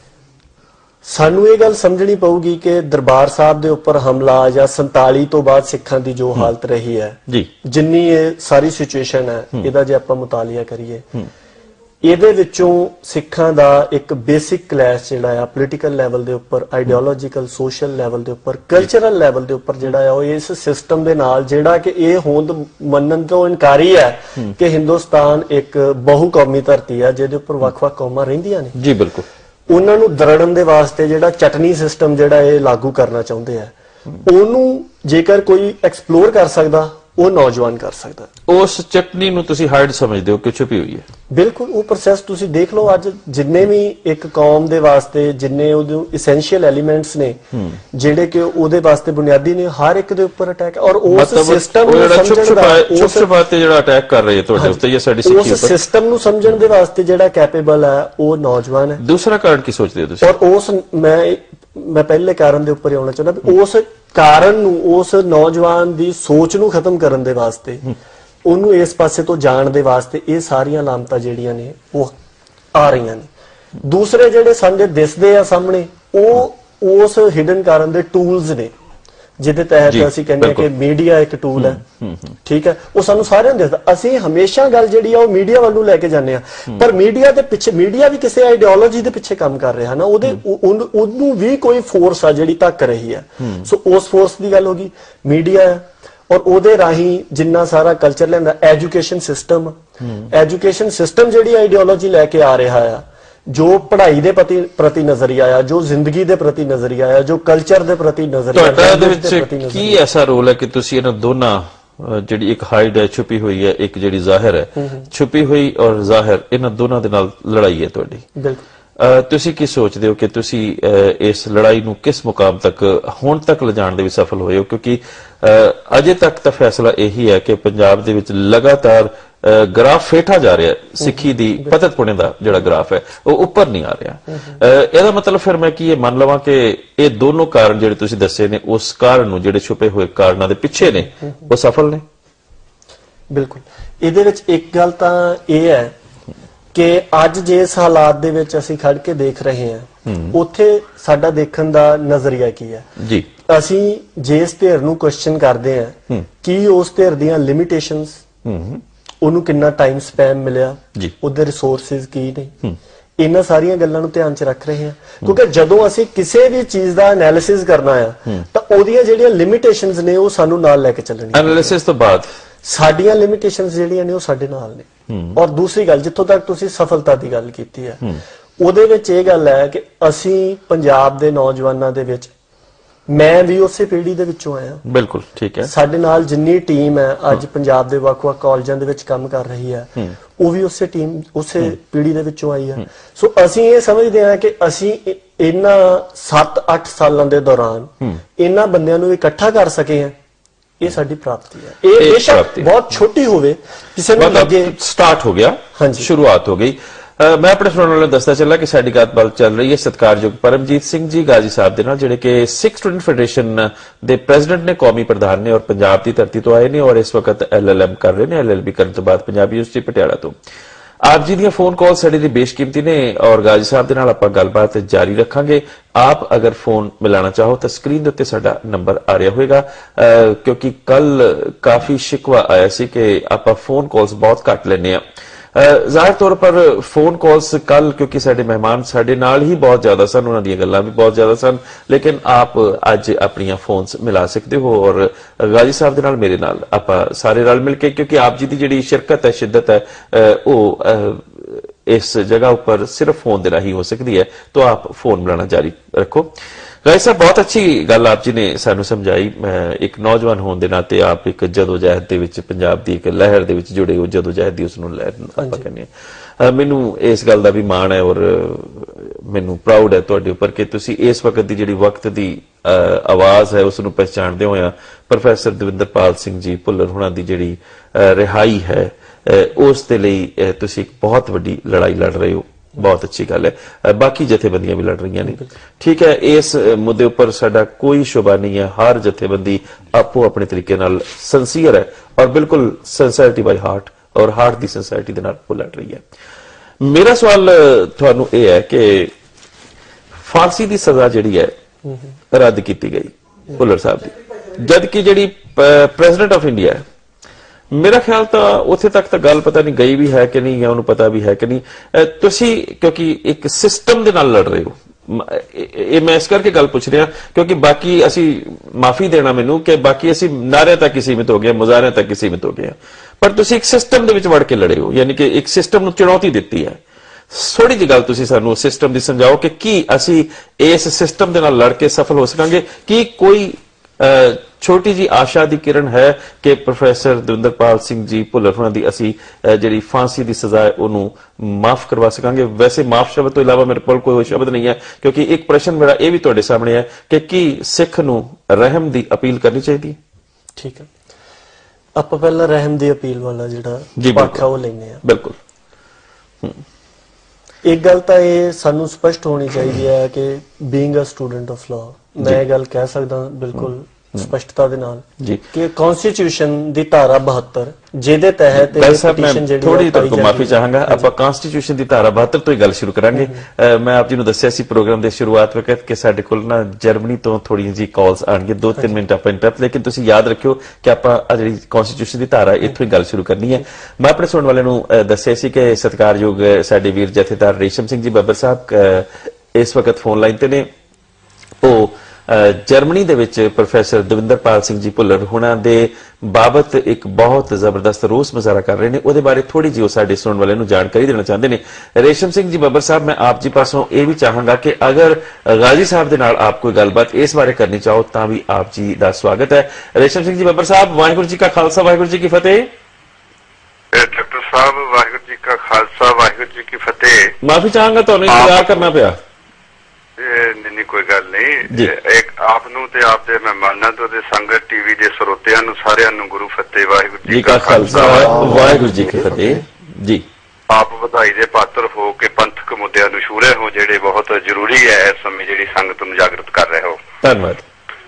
ਸਾਨੂੰ ਇਹ ਗੱਲ ਸਮਝਣੀ ਪਊਗੀ ਕਿ ਦਰਬਾਰ ਸਾਹਿਬ ਦੇ ਉੱਪਰ ਹਮਲਾ ਜਾਂ 47 ਤੋਂ ਬਾਅਦ ਸਿੱਖਾਂ ਦੀ ਜੋ ਹਾਲਤ ਰਹੀ ਹੈ, ਜਿੰਨੀ ਇਹ ਸਾਰੀ ਸਿਚੁਏਸ਼ਨ ਹੈ, ਇਹਦਾ ਜੇ ਆਪਾਂ ਮੁਤਾਲਿਆ ਕਰੀਏ, ਇਹਦੇ ਵਿੱਚੋਂ ਸਿੱਖਾਂ ਦਾ ਇੱਕ ਬੇਸਿਕ ਕਲੈਸ਼ ਜਿਹੜਾ ਆ ਪੋਲੀਟੀਕਲ ਲੈਵਲ ਦੇ ਉੱਪਰ, ਆਈਡੀਓਲੋਜੀਕਲ, ਸੋਸ਼ਲ ਲੈਵਲ ਦੇ ਉੱਪਰ, ਕਲਚਰਲ ਲੈਵਲ ਦੇ ਉੱਪਰ ਜਿਹੜਾ ਆ ਉਹ ਇਸ ਸਿਸਟਮ ਦੇ ਨਾਲ ਜਿਹੜਾ ਕਿ ਇਹ ਹੋਂਦ ਮੰਨਣ ਤੋਂ ਇਨਕਾਰੀ ਹੈ ਕਿ ਹਿੰਦੁਸਤਾਨ ਇੱਕ ਬਹੁ ਕੌਮੀ ਧਰਤੀ ਹੈ ਜਿਹਦੇ ਉੱਪਰ ਵੱਖ-ਵੱਖ ਕੌਮਾਂ ਰਹਿੰਦੀਆਂ ਨੇ। ਜੀ ਬਿਲਕੁਲ। ਉਹਨਾਂ ਨੂੰ ਦਰੜਨ ਦੇ ਵਾਸਤੇ ਜਿਹੜਾ ਚਟਨੀ ਸਿਸਟਮ ਜਿਹੜਾ ਇਹ ਲਾਗੂ ਕਰਨਾ ਚਾਹੁੰਦੇ ਆ, ਉਹਨੂੰ ਜੇਕਰ ਕੋਈ ਐਕਸਪਲੋਰ ਕਰ ਸਕਦਾ ਉਹ ਨੌਜਵਾਨ ਕਰ ਸਕਦਾ। ਉਸ ਚਟਨੀ ਨੂੰ ਤੁਸੀਂ ਹਾਈਡ ਸਮਝਦੇ ਹੋ ਕਿ ਛੁਪੀ ਹੋਈ ਹੈ? ਬਿਲਕੁਲ, ਉਹ ਪ੍ਰੋਸੈਸ ਤੁਸੀਂ ਦੇਖ ਲਓ, ਅੱਜ ਜਿੰਨੇ ਵੀ ਇੱਕ ਕੌਮ ਦੇ ਵਾਸਤੇ ਜਿੰਨੇ ਉਹਦੇ ਇਸੈਂਸ਼ੀਅਲ ਐਲੀਮੈਂਟਸ ਨੇ ਜਿਹੜੇ ਕਿ ਉਹਦੇ ਵਾਸਤੇ ਬੁਨਿਆਦੀ ਨੇ, ਹਰ ਇੱਕ ਦੇ ਉੱਪਰ ਅਟੈਕ, ਔਰ ਉਸ ਸਿਸਟਮ ਨੂੰ ਸਮਝਣ ਦਾ, ਛੁਪ-ਛੁਪਾਤੇ ਜਿਹੜਾ ਅਟੈਕ ਕਰ ਰਹੇ ਤੁਹਾਡੇ ਉੱਤੇ ਜਾਂ ਸਾਡੀ ਸਿੱਖੀ ਉੱਪਰ, ਉਸ ਸਿਸਟਮ ਨੂੰ ਸਮਝਣ ਦੇ ਵਾਸਤੇ ਜਿਹੜਾ ਕੈਪੇਬਲ ਹੈ ਉਹ ਨੌਜਵਾਨ ਹੈ। ਦੂਸਰਾ ਕਾਰਨ ਕੀ ਸੋਚਦੇ ਹੋ ਤੁਸੀਂ? ਔਰ ਉਸ ਮੈਂ ਪਹਿਲੇ ਕਾਰਨ ਦੇ ਉੱਪਰ ਆਉਣਾ ਚਾਹੁੰਦਾ ਵੀ ਉਸ ਕਾਰਨ ਨੂੰ, ਉਸ ਨੌਜਵਾਨ ਦੀ ਸੋਚ ਨੂੰ ਖਤਮ ਕਰਨ ਦੇ ਵਾਸਤੇ, ਉਹਨੂੰ ਇਸ ਪਾਸੇ ਤੋਂ ਜਾਣ ਦੇ ਵਾਸਤੇ ਇਹ ਸਾਰੀਆਂ ਲਾਮਤਾਂ ਜਿਹੜੀਆਂ ਨੇ ਉਹ ਆ ਰਹੀਆਂ ਨੇ। ਦੂਸਰੇ ਜਿਹੜੇ ਸਾਡੇ ਦਿਸਦੇ ਆ ਸਾਹਮਣੇ, ਉਹ ਉਸ ਹਿਡਨ ਕਾਰਨ ਦੇ ਟੂਲਸ ਨੇ ਜਿਹਦੇ ਤਹਿਤ ਅਸੀਂ ਕਹਿੰਦੇ ਆ ਕਿ ਮੀਡੀਆ ਇੱਕ ਟੂਲ ਹੈ, ਠੀਕ ਹੈ, ਉਹ ਸਾਨੂੰ ਸਾਰਿਆਂ ਨੂੰ ਦਿਸਦਾ। ਅਸੀਂ ਹਮੇਸ਼ਾ ਗੱਲ ਜਿਹੜੀ ਆ ਉਹ ਮੀਡੀਆ ਵੱਲ ਨੂੰ ਲੈ ਕੇ ਜਾਂਦੇ ਆ, ਪਰ ਮੀਡੀਆ ਦੇ ਪਿੱਛੇ, ਮੀਡੀਆ ਵੀ ਕਿਸੇ ਆਈਡੀਓਲੋਜੀ ਦੇ ਪਿੱਛੇ ਕੰਮ ਕਰ ਰਿਹਾ ਨਾ, ਉਹਨੂੰ ਵੀ ਕੋਈ ਫੋਰਸ ਆ ਜਿਹੜੀ ਧੱਕ ਰਹੀ ਹੈ। ਸੋ ਉਸ ਫੋਰਸ ਦੀ ਗੱਲ ਹੋ ਗਈ, ਮੀਡੀਆ ਹੈ, ਔਰ ਉਹਦੇ ਰਾਹੀਂ ਜਿੰਨਾ ਸਾਰਾ ਕਲਚਰ ਲੈਂਦਾ, ਐਜੂਕੇਸ਼ਨ ਸਿਸਟਮ ਜਿਹੜੀ ਆਈਡੀਓਲੋਜੀ ਲੈ ਕੇ ਆ ਰਿਹਾ ਆ, ਜੋ ਪੜ੍ਹਾਈ ਦੇ ਪ੍ਰਤੀ ਨਜ਼ਰੀਆ ਆ, ਜੋ ਜ਼ਿੰਦਗੀ ਦੇ ਪ੍ਰਤੀ ਨਜ਼ਰੀਆ ਆ, ਜੋ ਕਲਚਰ ਦੇ ਪ੍ਰਤੀ ਨਜ਼ਰੀਆ, ਤੁਹਾਡਾ ਇਹਦੇ ਵਿੱਚ ਕੀ ਐਸਾ ਰੋਲ ਹੈ ਕਿ ਤੁਸੀਂ ਇਹਨਾਂ ਦੋਨਾਂ, ਜਿਹੜੀ ਇੱਕ ਹਾਈਡ ਹੈ, ਛੁਪੀ ਹੋਈ ਹੈ, ਇੱਕ ਜਿਹੜੀ ਜ਼ਾਹਿਰ ਹੈ, ਛੁਪੀ ਹੋਈ ਔਰ ਜ਼ਾਹਿਰ, ਇਹਨਾਂ ਦੋਨਾਂ ਦੇ ਨਾਲ ਲੜਾਈ ਹੈ ਤੁਹਾਡੀ? ਬਿਲਕੁਲ। ਤੁਸੀਂ ਕੀ ਸੋਚਦੇ ਹੋ ਕਿ ਤੁਸੀਂ ਇਸ ਲੜਾਈ ਨੂੰ ਕਿਸ ਮੁਕਾਮ ਤੱਕ ਹੁਣ ਤੱਕ ਲਿਜਾਣ ਦੇ ਵਿੱਚ ਸਫਲ ਹੋਏ ਹੋ? ਕਿਉਂਕਿ ਅਜੇ ਤੱਕ ਤਾਂ ਫੈਸਲਾ ਇਹੀ ਹੈ ਕਿ ਪੰਜਾਬ ਦੇ ਵਿੱਚ ਲਗਾਤਾਰ ਗ੍ਰਾਫ ਫੇਠਾ ਜਾ ਰਿਹਾ, ਸਿੱਖੀ ਦੀ ਪਤਤਪੁਣੇ ਦਾ ਜਿਹੜਾ ਗ੍ਰਾਫ ਹੈ ਉਹ ਉੱਪਰ ਨਹੀਂ ਆ ਰਿਹਾ। ਇਹਦਾ ਮਤਲਬ ਫਿਰ ਮੈਂ ਕੀ ਇਹ ਮੰਨ ਲਵਾਂ ਕਿ ਇਹ ਦੋਨੋਂ ਕਾਰਨ ਜਿਹੜੇ ਤੁਸੀਂ ਦੱਸੇ ਨੇ, ਉਸ ਕਾਰਨ ਨੂੰ, ਜਿਹੜੇ ਛੁਪੇ ਹੋਏ ਕਾਰਨਾਂ ਦੇ ਪਿੱਛੇ ਨੇ, ਉਹ ਸਫਲ ਨੇ? ਬਿਲਕੁਲ। ਇਹਦੇ ਵਿੱਚ ਇੱਕ ਗੱਲ ਤਾਂ ਇਹ ਹੈ ਕਿ ਅੱਜ ਜਿਸ ਹਾਲਾਤ ਦੇ ਵਿੱਚ ਅਸੀਂ ਖੜ ਕੇ ਦੇਖ ਰਹੇ ਹਾਂ, ਉੱਥੇ ਸਾਡਾ ਦੇਖਣ ਦਾ ਨਜ਼ਰੀਆ ਕੀ ਹੈ ਜੀ? ਅਸੀਂ ਜਿਸ ਧਿਰ ਨੂੰ ਕੁਐਸਚਨ ਕਰਦੇ ਹਾਂ, ਕੀ ਉਸ ਧਿਰ ਦੀਆਂ ਲਿਮਿਟੇਸ਼ਨਸ, ਉਹਨੂੰ ਕਿੰਨਾ ਟਾਈਮ ਸਪੈਨ ਮਿਲਿਆ, ਉਹਦੇ ਰਿਸੋਰਸਿਸ ਕੀ ਨੇ, ਇਹਨਾਂ ਸਾਰੀਆਂ ਗੱਲਾਂ ਨੂੰ ਧਿਆਨ 'ਚ ਰੱਖ ਰਹੇ ਹਾਂ। ਕਿਉਂਕਿ ਜਦੋਂ ਅਸੀਂ ਕਿਸੇ ਵੀ ਚੀਜ਼ ਦਾ ਐਨਾਲਿਸਿਸ ਕਰਨਾ ਆ, ਤਾਂ ਉਹਦੀਆਂ ਜਿਹੜੀਆਂ ਲਿਮਿਟੇਸ਼ਨਸ ਨੇ ਉਹ ਸਾਨੂੰ ਨਾਲ ਲੈ ਕੇ ਚੱਲਣੀਆਂ। ਐਨਾਲਿਸਿਸ ਤੋਂ ਬਾਅਦ ਸਾਡੀਆਂ ਲਿਮਿਟੇਸ਼ਨਸ ਜਿਹੜੀਆਂ ਨੇ ਉਹ ਸਾਡੇ ਨਾਲ ਨੇ। ਔਰ ਦੂਸਰੀ ਗੱਲ, ਜਿੱਥੋਂ ਤੱਕ ਤੁਸੀਂ ਸਫਲਤਾ ਦੀ ਗੱਲ ਕੀਤੀ ਹੈ, ਉਹਦੇ ਵਿੱਚ ਇਹ ਗੱਲ ਹੈ ਕਿ ਅਸੀਂ ਪੰਜਾਬ ਦੇ ਨੌਜਵਾਨਾਂ ਦੇ ਵਿੱਚ, ਮੈਂ ਵੀ ਉਸੇ ਪੀੜ੍ਹੀ ਦੇ ਵਿੱਚੋਂ ਆਇਆ। ਬਿਲਕੁਲ ਠੀਕ ਹੈ। ਸਾਡੇ ਨਾਲ ਜਿੰਨੀ ਟੀਮ ਹੈ ਅੱਜ ਪੰਜਾਬ ਦੇ ਵੱਖ-ਵੱਖ ਕਾਲਜਾਂ ਦੇ ਵਿੱਚ ਕੰਮ ਕਰ ਰਹੀ ਹੈ, ਉਹ ਵੀ ਉਸੇ ਪੀੜ੍ਹੀ ਦੇ ਵਿੱਚੋਂ ਆਈ ਹੈ। ਸੋ ਅਸੀਂ ਇਹ ਸਮਝਦੇ ਹਾਂ ਕਿ ਅਸੀਂ ਇਹਨਾਂ 7-8 ਸਾਲਾਂ ਦੇ ਦੌਰਾਨ ਇਹਨਾਂ ਬੰਦਿਆਂ ਨੂੰ ਇਕੱਠਾ ਕਰ ਸਕੇ ਹਾਂ, ਇਹ ਸਾਡੀ ਪ੍ਰਾਪਤੀ ਹੈ। ਇਹ ਬੇਸ਼ੱਕ ਬਹੁਤ ਛੋਟੀ ਹੋਵੇ, ਕਿਸੇ ਨੂੰ ਲੱਗੇ ਸਟਾਰਟ ਹੋ ਗਿਆ, ਸ਼ੁਰੂਆਤ ਹੋ ਗਈ। ਮੈਂ ਆਪਣੇ ਸੁਣਨ ਨੂੰ ਦੱਸਦਾ ਚੱਲਾ ਕਿ ਸਾਡੀ ਗੱਲਬਾਤ ਚੱਲ ਰਹੀ ਹੈ ਸਤਿਕਾਰਯੋਗ ਪਰਮਜੀਤ ਸਿੰਘ ਜੀ ਗਾਜ਼ੀ ਸਾਹਿਬ ਦੇ ਨਾਲ, ਜਿਹੜੇ ਕਿ ਸਿੱਖ ਸਟੂਡੈਂਟ ਫੈਡਰੇਸ਼ਨ ਦੇ ਪ੍ਰੈਜ਼ੀਡੈਂਟ ਨੇ, ਕੌਮੀ ਪ੍ਰਧਾਨ ਨੇ, ਔਰ ਪੰਜਾਬ ਦੀ ਧਰਤੀ ਤੋਂ ਆਏ ਨੇ, ਔਰ ਇਸ ਵਕਤ LLM ਕਰ ਰਹੇ ਨੇ, LLB ਕਰਨ ਤੋਂ ਬਾਅਦ ਪੰਜਾਬੀ ਯੂਨੀਵਰਸਿਟੀ ਪਟਿਆਲਾ ਤੋਂ। ਆਪ ਜੀ ਦੀਆਂ ਫੋਨ ਕਾਲ ਸਾਡੇ ਲਈ ਬੇਸ਼ਕੀਮਤੀ ਨੇ, ਔਰ ਗਾਜ਼ੀ ਸਾਹਿਬ ਦੇ ਨਾਲ ਆਪਾਂ ਗੱਲਬਾਤ ਜਾਰੀ ਰੱਖਾਂਗੇ। ਆਪ ਅਗਰ ਫੋਨ ਮਿਲਾਣਾ ਚਾਹੋ ਤਾਂ ਸਕਰੀਨ ਦੇ ਉੱਤੇ ਸਾਡਾ ਨੰਬਰ ਆ ਰਿਹਾ ਹੋਵੇਗਾ, ਕਿਉਂਕਿ ਕੱਲ ਕਾਫੀ ਸ਼ਿਕਵਾ ਆਇਆ ਸੀ ਕਿ ਆਪਾਂ ਫੋਨ ਕਾਲਸ ਬਹੁਤ ਘੱਟ ਲੈਂਦੇ ਆ। ਜ਼ਾਹਿਰ ਤੌਰ ਪਰ ਫੋਨ ਕਾਲਸ ਕੱਲ, ਕਿਉਂਕਿ ਸਾਡੇ ਮਹਿਮਾਨ ਸਾਡੇ ਨਾਲ ਹੀ ਬਹੁਤ ਜ਼ਿਆਦਾ ਸਨ, ਉਹਨਾਂ ਦੀਆਂ ਗੱਲਾਂ ਵੀ ਬਹੁਤ ਜ਼ਿਆਦਾ ਸਨ, ਲੇਕਿਨ ਆਪ ਅੱਜ ਆਪਣੀਆਂ ਫੋਨਸ ਮਿਲਾ ਸਕਦੇ ਹੋ, ਔਰ ਗਾਜ਼ੀ ਸਾਹਿਬ ਦੇ ਨਾਲ, ਮੇਰੇ ਨਾਲ, ਆਪਾਂ ਸਾਰੇ ਰਲ ਮਿਲ ਕੇ, ਕਿਉਂਕਿ ਆਪ ਜੀ ਦੀ ਜਿਹੜੀ ਸ਼ਿਰਕਤ ਹੈ, ਸ਼ਿੱਦਤ ਹੈ, ਉਹ ਇਸ ਜਗ੍ਹਾ ਉੱਪਰ ਸਿਰਫ ਫੋਨ ਦੇ ਰਾਹੀਂ ਹੋ ਸਕਦੀ ਹੈ। ਤਾਂ ਆਪ ਫੋਨ ਮਿਲਾਣਾ ਜਾਰੀ ਰੱਖੋ। ਗਾਜ਼ੀ ਸਾਹਿਬ, ਬਹੁਤ ਅੱਛੀ ਗੱਲ ਆਪ ਜੀ ਨੇ ਸਾਨੂੰ ਸਮਝਾਈ। ਇੱਕ ਨੌਜਵਾਨ ਹੋਣ ਦੇ ਨਾਤੇ ਆਪ ਇੱਕ ਜਦੋਜਹਿਦ ਦੇ ਵਿੱਚ, ਪੰਜਾਬ ਦੀ ਇੱਕ ਲਹਿਰ ਦੇ ਵਿੱਚ ਜੁੜੇ ਹੋ, ਜਦੋਜਹਿਦ ਦੀ ਉਸਨੂੰ ਲਹਿਰ ਆਪਾਂ ਕਹਿੰਦੇ ਹਾਂ। ਮੈਨੂੰ ਇਸ ਗੱਲ ਦਾ ਵੀ ਮਾਣ ਹੈ, ਔਰ ਮੈਨੂੰ ਪ੍ਰਾਊਡ ਹੈ ਤੁਹਾਡੇ ਉੱਪਰ ਕਿ ਤੁਸੀਂ ਇਸ ਵਕਤ ਦੀ ਜਿਹੜੀ ਵਕਤ ਦੀ ਆਵਾਜ਼ ਹੈ ਉਸ ਨੂੰ ਪਹਿਚਾਣਦੇ ਹੋਇਆ ਪ੍ਰੋਫੈਸਰ ਦਵਿੰਦਰਪਾਲ ਸਿੰਘ ਜੀ ਭੁੱਲਰ ਹੁਣਾਂ ਦੀ ਜਿਹੜੀ ਰਿਹਾਈ ਹੈ, ਉਸ ਦੇ ਲਈ ਤੁਸੀਂ ਇੱਕ ਬਹੁਤ ਵੱਡੀ ਲੜਾਈ ਲੜ ਰਹੇ ਹੋ। ਬਹੁਤ ਅੱਛੀ ਗੱਲ ਹੈ। ਬਾਕੀ ਜਥੇਬੰਦੀਆਂ ਵੀ ਲੜ ਰਹੀਆਂ ਨੇ, ਠੀਕ ਹੈ। ਇਸ ਮੁੱਦੇ ਉੱਪਰ ਸਾਡਾ ਕੋਈ ਸ਼ੁਬਾ ਨਹੀਂ ਹੈ, ਹਰ ਜਥੇਬੰਦੀ ਆਪੋ ਆਪਣੇ ਤਰੀਕੇ ਨਾਲ ਸਿੰਸੀਅਰ ਹੈ, ਔਰ ਬਿਲਕੁਲ ਸਿੰਸੀਅਰਿਟੀ ਬਾਈ ਹਾਰਟ, ਔਰ ਹਾਰਟ ਦੀ ਸਿੰਸੀਅਰਿਟੀ ਦੇ ਨਾਲ ਉਹ ਲੜ ਰਹੀ ਹੈ। ਮੇਰਾ ਸਵਾਲ ਤੁਹਾਨੂੰ ਇਹ ਹੈ ਕਿ ਫਾਂਸੀ ਦੀ ਸਜ਼ਾ ਜਿਹੜੀ ਹੈ ਰੱਦ ਕੀਤੀ ਗਈ ਭੁੱਲਰ ਸਾਹਿਬ ਦੀ, ਜਦਕਿ ਜਿਹੜੀ ਪ੍ਰੈਜ਼ੀਡੈਂਟ ਆਫ ਇੰਡੀਆ ਹੈ, ਮੇਰਾ ਖਿਆਲ ਤਾਂ ਉੱਥੇ ਤੱਕ ਤਾਂ ਗੱਲ ਪਤਾ ਨਹੀਂ ਗਈ ਵੀ ਹੈ ਕਿ ਨਹੀਂ, ਜਾਂ ਉਹਨੂੰ ਪਤਾ ਵੀ ਹੈ ਕਿ ਨਹੀਂ। ਤੁਸੀਂ ਕਿਉਂਕਿ ਇੱਕ ਸਿਸਟਮ ਦੇ ਨਾਲ ਲੜ ਰਹੇ ਹੋ, ਇਹ ਮੈਂ ਇਸ ਕਰਕੇ ਗੱਲ ਪੁੱਛ ਰਿਹਾ ਕਿਉਂਕਿ ਬਾਕੀ ਅਸੀਂ, ਮਾਫੀ ਦੇਣਾ ਮੈਨੂੰ, ਕਿ ਬਾਕੀ ਅਸੀਂ ਨਾਰਿਆਂ ਤੱਕ ਹੀ ਸੀਮਿਤ ਹੋ ਗਏ, ਮੁਜ਼ਾਹਰਿਆਂ ਤੱਕ ਹੀ ਸੀਮਿਤ ਹੋ ਗਏ, ਪਰ ਤੁਸੀਂ ਇੱਕ ਸਿਸਟਮ ਦੇ ਵਿੱਚ ਵੜ ਕੇ ਲੜੇ ਹੋ, ਯਾਨੀ ਕਿ ਇੱਕ ਸਿਸਟਮ ਨੂੰ ਚੁਣੌਤੀ ਦਿੱਤੀ ਹੈ। ਥੋੜੀ ਜਿਹੀ ਗੱਲ ਤੁਸੀਂ ਸਾਨੂੰ ਸਿਸਟਮ ਦੀ ਸਮਝਾਓ ਕਿ ਕੀ ਅਸੀਂ ਇਸ ਸਿਸਟਮ ਦੇ ਨਾਲ ਲੜ ਕੇ ਸਫਲ ਹੋ ਸਕਾਂਗੇ? ਕੀ ਕੋਈ ਛੋਟੀ ਜੀ ਆਸ਼ਾ ਦੀ ਕਿਰਨ ਹੈ ਕਿ ਪ੍ਰੋਫੈਸਰ ਦਵਿੰਦਰਪਾਲ ਸਿੰਘ ਜੀ ਭੁੱਲਰ ਹੋਣਾ ਦੀ ਅਸੀਂ ਜਿਹੜੀ ਫਾਂਸੀ ਦੀ ਸਜ਼ਾ ਹੈ ਉਹਨੂੰ ਮਾਫ ਕਰਵਾ ਸਕਾਂਗੇ। ਵੈਸੇ ਮਾਫ ਸ਼ਬਦ ਤੋਂ ਇਲਾਵਾ ਮੇਰੇ ਕੋਲ ਕੋਈ ਹੋਰ ਸ਼ਬਦ ਨਹੀਂ ਹੈ, ਕਿਉਂਕਿ ਇੱਕ ਪ੍ਰਸ਼ਨ ਮੇਰਾ ਇਹ ਵੀ ਤੁਹਾਡੇ ਸਾਹਮਣੇ ਹੈ ਕਿ ਕੀ ਸਿੱਖ ਨੂੰ ਰਹਿਮ ਦੀ ਅਪੀਲ ਕਰਨੀ ਚਾਹੀਦੀ ਹੈ? ਠੀਕ ਹੈ, ਆਪਾਂ ਪਹਿਲਾਂ ਰਹਿਮ ਦੀ ਅਪੀਲ ਵਾਲਾ ਜਿਹੜਾ ਪੱਖ ਆ ਉਹ ਲੈਂਦੇ ਆ। ਬਿਲਕੁਲ। ਇੱਕ ਗੱਲ ਤਾਂ ਇਹ ਸਾਨੂੰ ਸਪਸ਼ਟ ਹੋਣੀ ਚਾਹੀਦੀ ਹੈ ਕਿ being a student of law ਮੈਂ ਇਹ ਗੱਲ ਕਹਿ ਸਕਦਾ ਬਿਲਕੁਲ ਸਪਸ਼ਟਤਾ ਦੇ ਨਾਲ ਕਿ ਕਨਸਟੀਟਿਊਸ਼ਨ ਦੀ ਧਾਰਾ 72 ਜਿਹਦੇ ਤਹਿਤ ਇਹ ਪਟੀਸ਼ਨ ਜਿਹੜੀ ਥੋੜੀ ਤੁਹਾਨੂੰ ਮਾਫੀ ਚਾਹਾਂਗਾ, ਆਪਾਂ ਕਨਸਟੀਟਿਊਸ਼ਨ ਦੀ ਧਾਰਾ 72 ਤੋਂ ਹੀ ਗੱਲ ਸ਼ੁਰੂ ਕਰਾਂਗੇ। ਮੈਂ ਆਪ ਜੀ ਨੂੰ ਦੱਸਿਆ ਸੀ ਪ੍ਰੋਗਰਾਮ ਦੇ ਸ਼ੁਰੂਆਤ ਵਕਤ ਕਿ ਸਾਡੇ ਕੋਲ ਨਾ ਜਰਮਨੀ ਤੋਂ ਥੋੜੀਆਂ ਜੀ ਕਾਲਸ ਆਣਗੇ, 2-3 ਮਿੰਟ ਆਪਾਂ ਇੰਟਰਪਟ, ਲੇਕਿਨ ਤੁਸੀਂ ਯਾਦ ਰੱਖਿਓ ਕਿ ਆਪਾਂ ਜਿਹੜੀ ਕਨਸਟੀਟਿਊਸ਼ਨ ਦੀ ਧਾਰਾ ਇੱਥੋਂ ਹੀ ਗੱਲ ਸ਼ੁਰੂ ਕਰਨੀ ਹੈ। ਮੈਂ ਆਪਣੇ ਸੁਣਨ ਵਾਲਿਆਂ ਨੂੰ ਦੱਸਿਆ ਸੀ ਕਿ ਸਤਿਕਾਰਯੋਗ ਸਾਡੇ ਵੀਰ ਜਥੇਦਾਰ ਰੇਸ਼ਮ ਸਿੰਘ ਜੀ ਬੱਬਰ ਸਾਹਿਬ ਇਸ ਵਕਤ ਫੋਨ ਲਾਈਨ ਤੇ ਨੇ। ਉਹ ਜਰਮਨੀ ਦੇ ਵਿੱਚ ਪ੍ਰੋਫੈਸਰ ਦਵਿੰਦਰਪਾਲ ਸਿੰਘ ਜੀ ਭੁੱਲਰ ਹੁਣਾਂ ਦੇ ਬਾਬਤ ਇੱਕ ਬਹੁਤ ਜ਼ਬਰਦਸਤ ਰੋਸ ਮੁਜ਼ਾਹਰਾ ਕਰ ਰਹੇ ਨੇ, ਉਹਦੇ ਬਾਰੇ ਥੋੜੀ ਜਿਹੀ ਉਹ ਸਾਡੇ ਸੁਣਨ ਵਾਲਿਆਂ ਨੂੰ ਜਾਣਕਾਰੀ ਦੇਣਾ ਚਾਹੁੰਦੇ ਨੇ। ਰੇਸ਼ਮ ਸਿੰਘ ਜੀ ਬੱਬਰ ਸਾਹਿਬ, ਮੈਂ ਆਪ ਜੀ ਪਾਸੋਂ ਇਹ ਵੀ ਚਾਹਾਂਗਾ ਕਿ ਅਗਰ ਗਾਜ਼ੀ ਸਾਹਿਬ ਦੇ ਨਾਲ ਆਪ ਕੋਈ ਗੱਲਬਾਤ ਇਸ ਬਾਰੇ ਕਰਨੀ ਚਾਹੋ ਤਾਂ ਵੀ ਆਪ ਜੀ ਦਾ ਸਵਾਗਤ ਹੈ। ਰੇਸ਼ਮ ਸਿੰਘ ਜੀ ਬੱਬਰ ਸਾਹਿਬ, ਵਾਹਿਗੁਰੂ ਜੀ ਕਾ ਖਾਲਸਾ ਵਾਹਿਗੁਰੂ ਜੀ ਕੀ ਫਤਿਹ। ਡਾਕਟਰ ਸਾਹਿਬ, ਵਾਹਿਗੁਰੂ ਜੀ ਕਾ ਖਾਲਸਾ ਵਾਹਿਗੁਰੂ ਜੀ ਕੀ ਫਤਿਹ। ਮਾਫੀ ਚਾਹਾਂਗਾ, ਤੁਹਾਨੂੰ ਇੰਤਜ਼ਾਰ ਕਰਨਾ ਪਿਆ। ਨਹੀਂ ਕੋਈ ਗੱਲ ਨਹੀਂ, ਇੱਕ ਆਪ ਨੂੰ ਤੇ ਆਪ ਦੇ ਮਹਿਮਾਨਾਂ ਤੋਂ ਤੇ ਸੰਗਤ ਟੀਵੀ ਦੇ ਸਰੋਤਿਆਂ ਨੂੰ ਸਾਰਿਆਂ ਨੂੰ ਗੁਰੂ ਫਤਿਹ, ਵਾਹਿਗੁਰੂ ਜੀ ਕਾ ਖਾਲਸਾ ਵਾਹਿਗੁਰੂ ਜੀ ਕੀ ਫਤਿਹ ਜੀ। ਆਪ ਵਧਾਈ ਦੇ ਪਾਤਰ ਹੋ ਕੇ ਪੰਥਕ ਮੁੱਦਿਆਂ ਨੂੰ ਛੂਹ ਰਹੇ ਹੋ, ਜਿਹੜੇ ਬਹੁਤ ਜ਼ਰੂਰੀ ਹੈ ਇਸ ਸਮੇਂ, ਜਿਹੜੀ ਸੰਗਤ ਨੂੰ ਜਾਗਰਤ ਕਰ ਰਹੇ ਹੋ। ਧੰਨਵਾਦ।